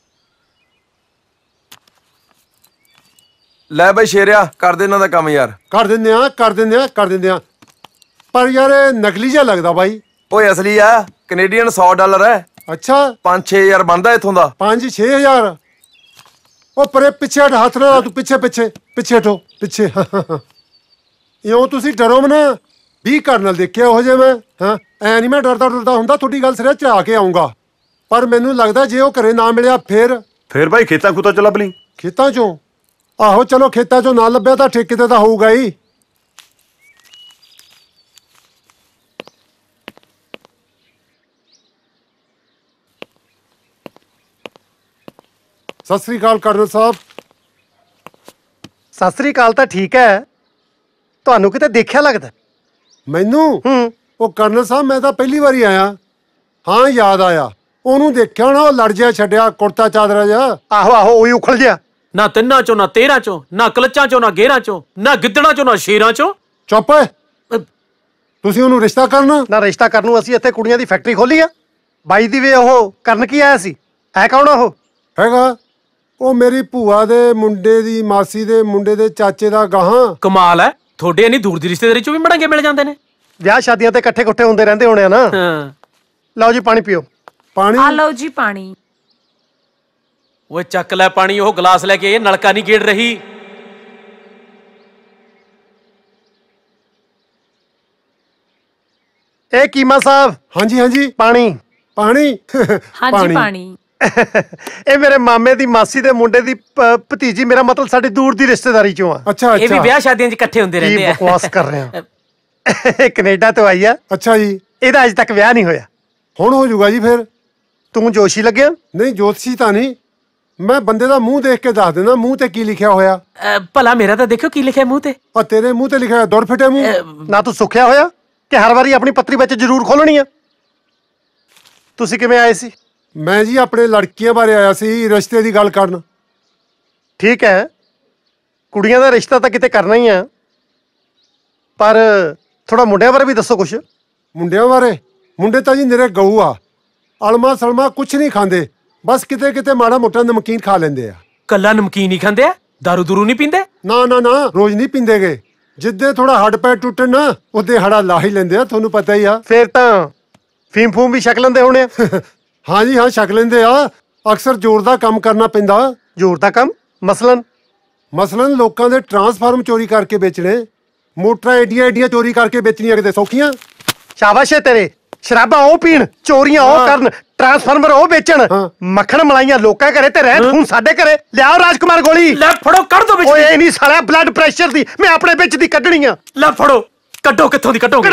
ਲੈ ਬਾਈ ਸ਼ੇਰਿਆ, ਕਰ ਦੇ ਇਹਨਾਂ ਦਾ ਕੰਮ ਯਾਰ। ਕਰ ਦਿੰਦੇ ਆ ਪਰ ਯਾਰ ਇਹ ਨਕਲੀ ਜਿਹਾ ਲੱਗਦਾ ਬਾਈ। ਓਏ ਅਸਲੀ ਆ, ਕੈਨੇਡੀਅਨ $100 ਹੈ। ਅੱਛਾ, 5-6 ਹਜ਼ਾਰ ਬਣਦਾ ਇਥੋਂ ਦਾ। 5-6 ਹਜ਼ਾਰ? ਉਹ ਪਰੇ ਪਿੱਛੇ ਹੱਥ ਨਾਲ ਤੂੰ, ਪਿੱਛੇ ਹਟੋ ਪਿੱਛੇ। ਇਉਂ ਤੁਸੀਂ ਡਰੋ ਨਾ, 20 ਕਰਨਲ ਦੇਖਿਆ ਉਹ ਜੇ ਮੈਂ। ਹਾਂ, ਐ ਨਹੀਂ ਮੈਂ ਡਰਦਾ ਹੁੰਦਾ, ਤੁਹਾਡੀ ਗੱਲ ਸਿਰੇ ਚੜਾ ਕੇ ਆਉਂਗਾ। ਪਰ ਮੈਨੂੰ ਲੱਗਦਾ ਜੇ ਉਹ ਘਰੇ ਨਾ ਮਿਲਿਆ ਫਿਰ ਬਾਈ ਖੇਤਾਂ ਖੂਤਾਂ ਚ ਲੱਭ ਲਈ। ਖੇਤਾਂ ਚੋਂ? ਆਹੋ ਚਲੋ, ਖੇਤਾਂ ਚੋਂ ਨਾ ਲੱਭਿਆ ਤਾਂ ਠੇਕੇ ਤੇ ਤਾਂ ਹੋਊਗਾ ਹੀ। ਸਤਿ ਸ੍ਰੀ ਅਕਾਲ ਕਰਨਲ ਸਾਹਿਬ। ਸਤਿ ਸ੍ਰੀ ਅਕਾਲ ਤਾਂ ਠੀਕ ਹੈ, ਤੁਹਾਨੂੰ ਕਿਤੇ ਦੇਖਿਆ ਲੱਗਦਾ ਮੈਨੂੰ? ਉਹ ਕਰਨਲ ਸਾਹਿਬ ਮੈਂ ਤਾਂ ਪਹਿਲੀ ਵਾਰੀ ਆਇਆ। ਹਾਂ ਯਾਦ ਆਇਆ, ਉਹਨੂੰ ਦੇਖਿਆ ਹੋਣਾ, ਉਹ ਲੜ ਜਿਹਾ ਛੱਡਿਆ, ਕੁੜਤਾ ਚਾਦਰਾ ਜਿਹਾ। ਆਹੋ ਉਹੀ ਉਖਲ ਜਿਹਾ। ਨਾ 3 ਚੋਂ, ਨਾ 13 ਚੋਂ, ਨਾ ਕਲਚਾਂ ਚੋਂ, ਨਾ ਗੇਰਾਂ ਚੋਂ, ਨਾ ਗਿੱਦੜਾਂ ਚੋਂ, ਨਾ ਸ਼ੇਰਾਂ ਚੋਂ। ਚੁੱਪ ਓਏ, ਤੁਸੀਂ ਉਹਨੂੰ ਰਿਸ਼ਤਾ ਕਰਨਾ? ਨਾ ਰਿਸ਼ਤਾ ਕਰਨ ਨੂੰ ਅਸੀਂ ਇੱਥੇ ਕੁੜੀਆਂ ਦੀ ਫੈਕਟਰੀ ਖੋਲੀ ਆ। ਬਾਈ ਦੀ ਵੇ ਉਹ ਕਰਨ ਕੀ ਆਇਆ ਸੀ? ਹੈ ਕੌਣ ਉਹ? ਹੈਗਾ ਉਹ ਮੇਰੀ ਭੂਆ ਦੇ ਮੁੰਡੇ ਦੀ ਮਾਸੀ ਦੇ ਮੁੰਡੇ ਦੇ ਚਾਚੇ ਦਾ ਗਾਹਾਂ। ਕਮਾਲ ਹੈ, ਤੁਹਾਡੇ ਇੰਨੀ ਦੂਰ ਦੀ ਰਿਸ਼ਤੇਦਾਰੀ ਚੋਂ ਵੀ ਮੜਾਂਗੇ ਮਿਲ ਜਾਂਦੇ ਨੇ। ਵਿਆਹ ਸ਼ਾਦੀਆਂ ਤੇ ਇਕੱਠੇ ਕੁੱਠੇ ਹੁੰਦੇ ਰਹਿੰਦੇ ਹੋਣੇ ਆ ਨਾ। ਲਓ ਜੀ ਪਾਣੀ ਪੀਓ। ਪਾਣੀ? ਆ ਲਓ ਜੀ ਪਾਣੀ। ਓਏ ਚੱਕ ਲੈ ਪਾਣੀ, ਉਹ ਗਲਾਸ ਲੈ ਕੇ, ਇਹ ਨਲਕਾ ਨਹੀਂ ਗੇੜ ਰਹੀ। ਇਹ ਕੀਮਾ ਸਾਹਿਬ। ਹਾਂਜੀ ਪਾਣੀ। ਹਾਂਜੀ ਪਾਣੀ। ਇਹ ਮੇਰੇ ਮਾਮੇ ਦੀ ਮਾਸੀ ਦੇ ਮੁੰਡੇ ਦੀ ਭਤੀਜੀ, ਮੇਰਾ ਮਤਲਬ ਸਾਡੀ ਦੂਰ ਦੀ ਰਿਸ਼ਤੇਦਾਰੀ ਚੋਂ ਆ। ਅੱਛਾ, ਇਹ ਵੀ ਵਿਆਹ ਸ਼ਾਦੀਆਂ 'ਚ ਇਕੱਠੇ ਹੁੰਦੇ ਰਹਿੰਦੇ ਆ। ਬਕਵਾਸ ਕਰ ਰਹੇ ਆ। ਇਹ ਕੈਨੇਡਾ ਤੋਂ ਆਈ ਆ। ਅੱਛਾ ਜੀ। ਇਹਦਾ ਅਜੇ ਤੱਕ ਵਿਆਹ ਨਹੀਂ ਹੋਇਆ। ਹੁਣ ਹੋ ਜਾਊਗਾ ਜੀ ਫਿਰ। ਤੂੰ ਜੋਸ਼ੀ ਲੱਗਿਆ? ਨਹੀਂ ਜੋਤਸ਼ੀ ਤਾਂ ਨਹੀਂ, ਮੈਂ ਬੰਦੇ ਦਾ ਮੂੰਹ ਦੇਖ ਕੇ ਦੱਸ ਦਿੰਦਾ ਮੂੰਹ ਤੇ ਕੀ ਲਿਖਿਆ ਹੋਇਆ। ਭਲਾ ਮੇਰਾ ਤਾਂ ਦੇਖੋ ਕੀ ਲਿਖਿਆ ਮੂੰਹ ਤੇ। ਆ ਤੇਰੇ ਮੂੰਹ ਤੇ ਲਿਖਿਆ ਦੁਰ ਫਿੱਟੇ ਮੂੰਹ। ਨਾ ਤੂੰ ਸੁੱਖਿਆ ਹੋਇਆ ਕਿ ਹਰ ਵਾਰੀ ਆਪਣੀ ਪੱਤਰੀ ਵਿੱਚ ਜ਼ਰੂਰ ਖੋਲਣੀ ਆ? ਤੁਸੀਂ ਕਿਵੇਂ ਆਏ ਸੀ? ਮੈਂ ਜੀ ਆਪਣੇ ਲੜਕੀਆਂ ਬਾਰੇ ਆਇਆ ਸੀ, ਰਿਸ਼ਤੇ ਦੀ ਗੱਲ ਕਰਨ। ਠੀਕ ਹੈ, ਕੁੜੀਆਂ ਦਾ ਰਿਸ਼ਤਾ ਤਾਂ ਕਿਤੇ ਕਰਨਾ ਹੀ ਆ, ਪਰ ਥੋੜਾ ਮੁੰਡਿਆਂ ਬਾਰੇ ਵੀ ਦੱਸੋ ਕੁਛ। ਮੁੰਡਿਆਂ ਬਾਰੇ? ਮੁੰਡੇ ਤਾਂ ਜੀ ਨਿਰੇ ਗਊ ਆ, ਅਲਮਾ ਸਲਮਾ ਕੁਛ ਨਹੀਂ ਖਾਂਦੇ, ਬਸ ਕਿਤੇ ਕਿਤੇ ਮਾੜਾ ਮੋਟਾ ਨਮਕੀਨ ਖਾ ਲੈਂਦੇ ਆ। ਕੱਲਾ ਨਮਕੀਨ ਹੀ ਖਾਂਦੇ ਆ? ਦਾਰੂ ਦੂਰੂ ਨਹੀਂ ਪੀਂਦੇ? ਨਾ ਰੋਜ਼ ਨਹੀਂ ਪੀਂਦੇਗੇ। ਜਿੱਦੇ ਥੋੜਾ ਹੱਡ ਪੈਰ ਟੁੱਟਣ ਨਾ, ਉਹਦੇ ਹੜਾ ਲਾ ਹੀ ਲੈਂਦੇ ਆ, ਤੁਹਾਨੂੰ ਪਤਾ ਹੀ ਆ। ਫੇਰ ਤਾਂ ਫੀਮ ਫੂਮ ਵੀ ਛਕ ਲੈਂਦੇ ਹੋਣੇ ਆ। ਹਾਂਜੀ ਹਾਂ, ਛਕ ਲੈਂਦੇ ਆ। ਅਕਸਰ ਜ਼ੋਰ ਦਾ ਕੰਮ ਕਰਨਾ ਪੈਂਦਾ। ਜ਼ੋਰ ਦਾ ਕੰਮ? ਮਸਲਨ ਲੋਕਾਂ ਦੇ ਟਰਾਂਸਫਾਰਮ ਚੋਰੀ ਕਰਕੇ ਵੇਚਣੇ, ਮੋਟਰਾਂ ਏਡੀਆਂ ਚੋਰੀ ਕਰਕੇ ਵੇਚਣੀਆਂ ਕਿਤੇ ਸੌਖੀਆਂ? ਸ਼ਾਬਾਸ਼ ਏ ਤੇਰੇ। ਸ਼ਰਾਬਾਂ ਉਹ ਪੀਣ, ਚੋਰੀਆਂ ਉਹ ਕਰਨ, ਟਰਾਂਸਫਾਰਮਰ ਉਹ ਵੇਚਣ, ਮੱਖਣ ਮਲਾਈਆਂ ਲੋਕਾਂ ਘਰੇ ਤੇ ਰਹਿਤ ਹੁਣ ਸਾਡੇ ਘਰੇ। ਲਿਆਓ ਰਾਜਕੁਮਾਰ ਗੋਲੀ। ਲੈ ਫੜੋ, ਕੱਢ ਦੋ ਵਿੱਚ। ਓਏ ਇਹ ਨਹੀਂ ਸਾਲਿਆ ਬਲੱਡ ਪ੍ਰੈਸ਼ਰ ਦੀ, ਮੈਂ ਆਪਣੇ ਵਿੱਚ ਦੀ ਕੱਢਣੀ ਆ। ਲੈ ਫੜੋ, ਕੱਢੋ। ਕਿੱਥੋਂ ਦੀ ਕੱਢੋਗੇ?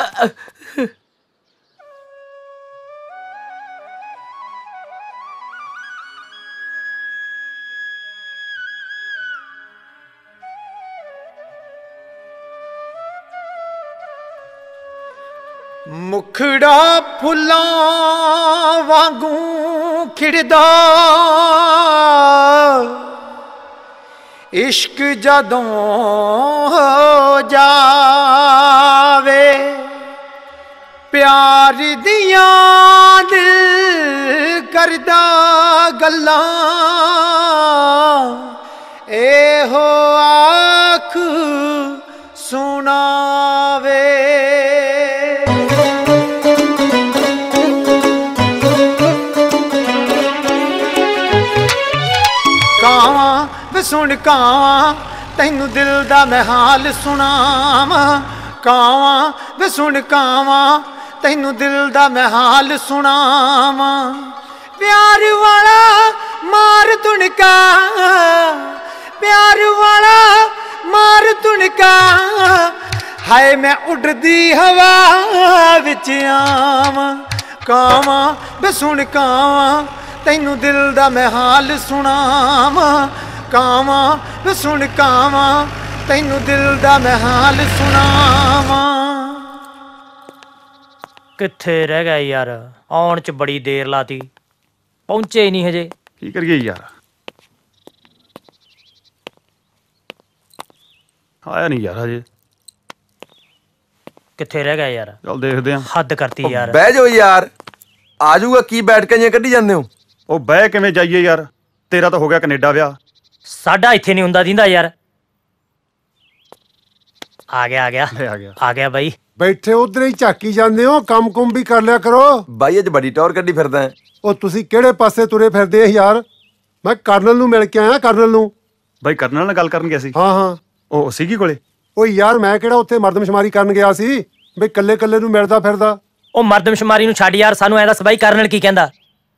ਮੁਖੜਾ ਫੁੱਲਾਂ ਵਾਂਗੂ ਖਿੜਦਾ, ਇਸ਼ਕ ਜਦੋਂ ਹੋ ਜਾਵੇ, ਪਿਆਰ ਦੀਆਂ ਦਿਲ ਕਰਦਾ ਗੱਲਾਂ, ਇਹੋ ਆਖ ਸੁਣਾਵੇ। ਕਾਵਾਂ ਵੇ ਸੁਣ ਕਾਵਾਂ, ਤੈਨੂੰ ਦਿਲ ਦਾ ਮੈਂ ਹਾਲ ਸੁਣਾਵਾਂ। ਕਾਵਾਂ ਵੇ ਸੁਣ ਕਾਵਾਂ, ਤੈਨੂੰ ਦਿਲ ਦਾ ਮੈਂ ਹਾਲ ਸੁਣਾਵਾਂ। ਪਿਆਰ ਵਾਲਾ ਮਾਰ ਤੁਣਕਾ, ਪਿਆਰ ਵਾਲਾ ਮਾਰ ਤੁਣਕਾ, ਹਾਏ ਮੈਂ ਉੱਡਦੀ ਹਵਾ ਵਿੱਚ ਆਵਾਂ। ਕਾਵਾਂ ਵੇ ਸੁਣ ਕਾਵਾਂ, ਤੈਨੂੰ ਦਿਲ ਦਾ ਮੈਂ ਹਾਲ ਸੁਣਾਵਾਂ। ਕਾਵਾਂ ਵੇ ਸੁਣ ਕਾਵਾਂ, ਤੈਨੂੰ ਦਿਲ ਦਾ ਮੈਂ ਹਾਲ ਸੁਣਾਵਾਂ। ਕਿੱਥੇ ਰਹਿ ਗਿਆ ਯਾਰ? ਆਉਣ ਚ ਬੜੀ ਦੇਰ ਲਾਤੀ, ਪਹੁੰਚੇ ਹੀ ਨਹੀਂ ਹਜੇ। ਕੀ ਕਰੀਏ ਯਾਰ, ਆਇਆ ਨਹੀਂ ਯਾਰ ਹਜੇ। ਕਿੱਥੇ ਰਹਿ ਗਿਆ ਯਾਰ? ਚੱਲ ਦੇਖਦੇ ਆਂ। ਹੱਦ ਕਰਤੀ ਯਾਰ। ਬਹਿ ਜਾਓ ਯਾਰ, ਆ ਜਾਊਗਾ। ਕੀ ਬੈਠ ਕੇ ਜਿਹੀਆਂ ਕੱਢੀ ਜਾਂਦੇ ਹੋ? ਉਹ ਬਹਿ ਕਿਵੇਂ ਜਾਈਏ ਯਾਰ, ਤੇਰਾ ਤਾਂ ਹੋ ਗਿਆ ਕੈਨੇਡਾ ਵਿਆਹ, ਸਾਡਾ ਇੱਥੇ ਨਹੀਂ ਹੁੰਦਾ ਦਿੰਦਾ ਯਾਰ। ਆ ਗਿਆ ਆ ਗਿਆ ਆ ਗਿਆ ਬਾਈ। ਬੈਠੇ ਉਧਰ ਹੀ ਝਾਕੀ ਜਾਂਦੇ ਹੋ, ਕੰਮ ਕੁੰਮ ਵੀ ਕਰ ਲਿਆ ਕਰੋ। ਬਾਈ ਅੱਜ ਬੜੀ ਟੌਰ ਕੱਢੀ ਫਿਰਦਾ ਹੈ। ਉਹ ਤੁਸੀਂ ਕਿਹੜੇ ਪਾਸੇ ਤੁਰੇ ਫਿਰਦੇ ਯਾਰ? ਮੈਂ ਕਰਨਲ ਨੂੰ ਮਿਲ ਕੇ ਆਇਆ, ਕਰਨਲ ਨੂੰ। ਬਾਈ ਕਰਨਲ ਨਾਲ ਗੱਲ ਕਰਨ ਗਿਆ ਸੀ? ਹਾਂ ਹਾਂ, ਉਹ ਸੀਗੀ ਕੋਲੇ। ਓ ਯਾਰ ਮੈਂ ਕਿਹੜਾ ਉੱਥੇ ਮਰਦਮਸ਼ੁਮਾਰੀ ਕਰਨ ਗਿਆ ਸੀ ਬਈ ਕੱਲੇ ਕੱਲੇ ਨੂੰ ਮਿਲਦਾ ਫਿਰਦਾ। ਉਹ ਮਰਦਮਸ਼ੁਮਾਰੀ ਨੂੰ ਛੱਡ ਯਾਰ, ਸਾਨੂੰ ਐ ਦੱਸ ਬਾਈ ਕਰਨਲ ਕੀ ਕਹਿੰਦਾ?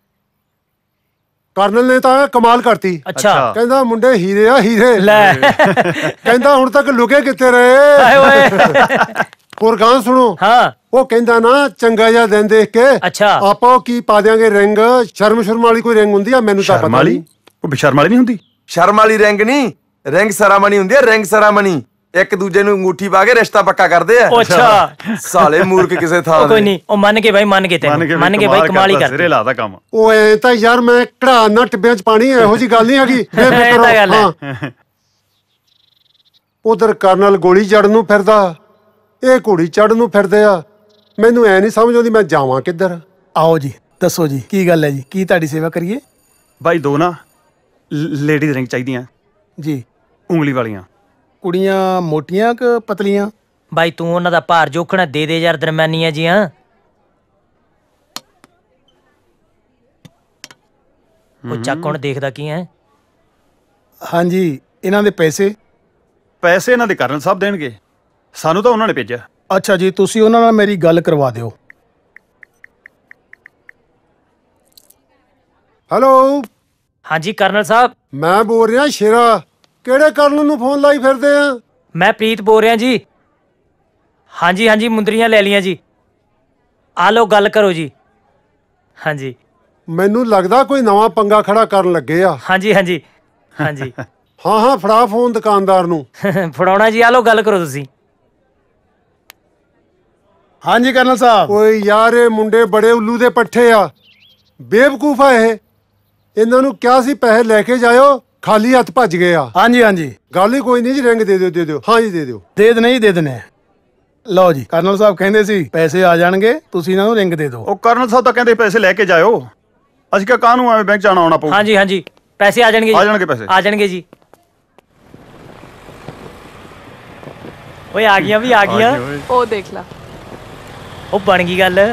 ਕਰਨਲ ਨੇ ਤਾਂ ਕਮਾਲ ਕਰਤੀ। ਅੱਛਾ। ਕਹਿੰਦਾ ਮੁੰਡੇ ਹੀਰੇ ਆ ਹੀਰੇ। ਲੈ ਕਹਿੰਦਾ ਹੁਣ ਤੱਕ ਲੁਕੇ ਕਿੱਥੇ ਰਹੇ? ਹਾਏ ਓਏ। ਹੋਰ ਗਾਂ ਸੁਣੋ। ਹਾਂ। ਉਹ ਕਹਿੰਦਾ ਨਾ ਚੰਗਾ ਜਿਹਾ ਦਿਨ ਦੇਖ ਕੇ ਅੱਛਾ ਆਪਾਂ ਕੀ ਪਾ ਦਿਆਂਗੇ ਰਿੰਗ। ਸ਼ਰਮ ਵਾਲੀ ਕੋਈ ਰਿੰਗ ਹੁੰਦੀ ਆ? ਮੈਨੂੰ ਤਾਂ ਪਤਾ ਨਹੀਂ। ਉਹ ਬੇਸ਼ਰਮ ਵਾਲੀ ਨਹੀਂ ਹੁੰਦੀ? ਸ਼ਰਮ ਵਾਲੀ ਰਿੰਗ ਨਹੀਂ, ਰਿੰਗ ਸਰਾਮਣੀ ਹੁੰਦੀ ਆ। ਰਿੰਗ ਸਰਾਮਣੀ ਇੱਕ ਦੂਜੇ ਨੂੰ ਅੰਗੂਠੀ ਪਾ ਕੇ ਰਿਸ਼ਤਾ ਪੱਕਾ ਕਰਦੇ ਆ। ਅੱਛਾ। ਸਾਲੇ ਮੂਰਖ ਕਿਸੇ ਥਾਂ ਕੋਈ ਨਹੀਂ, ਉਹ ਮੰਨ ਕੇ ਬਾਈ, ਮੰਨ ਕੇ ਤੈਨੂੰ ਮੰਨ ਕੇ ਬਾਈ, ਕਮਾਲ ਹੀ ਕਰ ਸਿਰੇ ਲਾਦਾ ਕੰਮ। ਉਹ ਐ ਤਾਂ ਯਾਰ ਮੈਂ ਕਢਾ ਨਾ ਟਿੱਬਿਆਂ ਚ ਪਾਣੀ, ਇਹੋ ਜੀ ਗੱਲ ਨਹੀਂ ਹੈਗੀ। ਉਧਰ ਕਰਨਲ ਗੋਲੀ ਚੜਨ ਨੂੰ ਫਿਰਦਾ, ਇਹ ਘੋੜੀ ਚੜਨ ਨੂੰ ਫਿਰਦੇ ਆ। ਮੈਨੂੰ ਐ ਨਹੀਂ ਸਮਝ ਆਉਂਦੀ ਮੈਂ ਜਾਵਾਂ ਕਿੱਧਰ। ਆਓ ਜੀ, ਦੱਸੋ ਜੀ ਕੀ ਗੱਲ ਹੈ ਜੀ, ਕੀ ਤੁਹਾਡੀ ਸੇਵਾ ਕਰੀਏ? ਬਾਈ ਦੋ ਨਾ ਲੇਡੀਜ਼ ਰਿੰਗ ਚਾਹੀਦੀਆਂ ਜੀ, ਉਂਗਲੀ ਵਾਲੀਆਂ। ਕੁੜੀਆਂ ਮੋਟੀਆਂ ਕਿ ਪਤਲੀਆਂ? ਬਾਈ ਤੂੰ ਉਹਨਾਂ ਦਾ ਭਾਰ ਜੋਖਣਾ ਦੇ ਦੇ ਯਾਰ, ਦਰਮਿਆਨੀਆਂ ਜੀਆਂ। ਉਹ ਚੱਕ ਹੁਣ ਦੇਖਦਾ ਕੀ ਹੈ? ਹਾਂਜੀ, ਇਹਨਾਂ ਦੇ ਪੈਸੇ? ਪੈਸੇ ਇਹਨਾਂ ਦੇ ਕਰਨਲ ਸਾਹਿਬ ਦੇਣਗੇ, ਸਾਨੂੰ ਤਾਂ ਉਹਨਾਂ ਨੇ ਭੇਜਿਆ। ਅੱਛਾ ਜੀ, ਤੁਸੀਂ ਉਹਨਾਂ ਨਾਲ ਮੇਰੀ ਗੱਲ ਕਰਵਾ ਦਿਓ। ਹੈਲੋ। ਹਾਂਜੀ ਕਰਨਲ ਸਾਹਿਬ। ਮੈਂ ਬੋਲ ਰਿਹਾ ਸ਼ੇਰਾ। ਕਿਹੜੇ ਕਰਨਲ ਨੂੰ ਫੋਨ ਲਾਈ ਫਿਰਦੇ ਆ? ਮੈਂ ਪ੍ਰੀਤ ਬੋਲ ਰਿਹਾ ਜੀ। ਹਾਂਜੀ ਹਾਂਜੀ, ਮੁੰਦਰੀਆਂ ਲੈ ਲੀਆਂ ਜੀ। ਆ ਲਓ ਗੱਲ ਕਰੋ ਜੀ। ਹਾਂਜੀ। ਮੈਨੂੰ ਲੱਗਦਾ ਕੋਈ ਨਵਾਂ ਪੰਗਾ ਖੜਾ ਕਰਨ ਲੱਗੇ ਆ। ਹਾਂਜੀ ਹਾਂਜੀ ਹਾਂਜੀ। ਹਾਂ ਹਾਂ, ਫੜਾ ਫੋਨ ਦੁਕਾਨਦਾਰ ਨੂੰ। ਫੜਾਉਣਾ ਜੀ, ਆ ਲਓ ਗੱਲ ਕਰੋ ਤੁਸੀਂ। ਹਾਂਜੀ ਕਰਨਲ ਸਾਹਿਬ। ਓਏ ਯਾਰ ਇਹ ਮੁੰਡੇ ਬੜੇ ਉੱਲੂ ਦੇ ਪੱਠੇ ਆ, ਬੇਵਕੂਫ ਆ ਇਹ। ਇਹਨਾਂ ਨੂੰ ਕਿਹਾ ਸੀ ਪੈਸੇ ਲੈ ਕੇ ਜਾਇਓ, ਖਾਲੀ ਹੱਥ ਭੱਜ ਗਏ ਆ। ਹਾਂਜੀ ਹਾਂਜੀ, ਗੱਲ ਹੀ ਕੋਈ ਨਹੀਂ ਜੀ। ਰਿੰਗ ਦੇ ਦਿਓ ਦੇ ਦਿਓ। ਹਾਂ ਜੀ ਦੇ ਦਿਓ। ਦੇ ਦੇਣੇ ਜੀ, ਦੇ ਦੇਣੇ। ਲਓ ਜੀ, ਕਰਨਲ ਸਾਹਿਬ ਕਹਿੰਦੇ ਸੀ ਪੈਸੇ ਆ ਜਾਣਗੇ, ਤੁਸੀਂ ਇਹਨਾਂ ਨੂੰ ਰਿੰਗ ਦੇ ਦਿਓ। ਉਹ ਕਰਨਲ ਸਾਹਿਬ ਤਾਂ ਕਹਿੰਦੇ ਪੈਸੇ ਲੈ ਕੇ ਜਾਇਓ। ਅਸੀਂ ਕਿਹਾ ਕਾਹਨੂੰ ਆਵੇਂ ਬੈਂਕ ਜਾਣਾ ਆਉਣਾ ਪਊ। ਹਾਂਜੀ ਹਾਂਜੀ, ਪੈਸੇ ਆ ਜਾਣਗੇ। ਆ ਜਾਣਗੇ ਪੈਸੇ, ਆ ਜਾਣਗੇ ਜੀ। ਓਏ ਆ ਗਈਆਂ ਵੀ ਆ ਗਈਆਂ। ਉਹ ਦੇਖ ਲਾ, ਉਹ ਬਣ ਗਈ ਗੱਲ।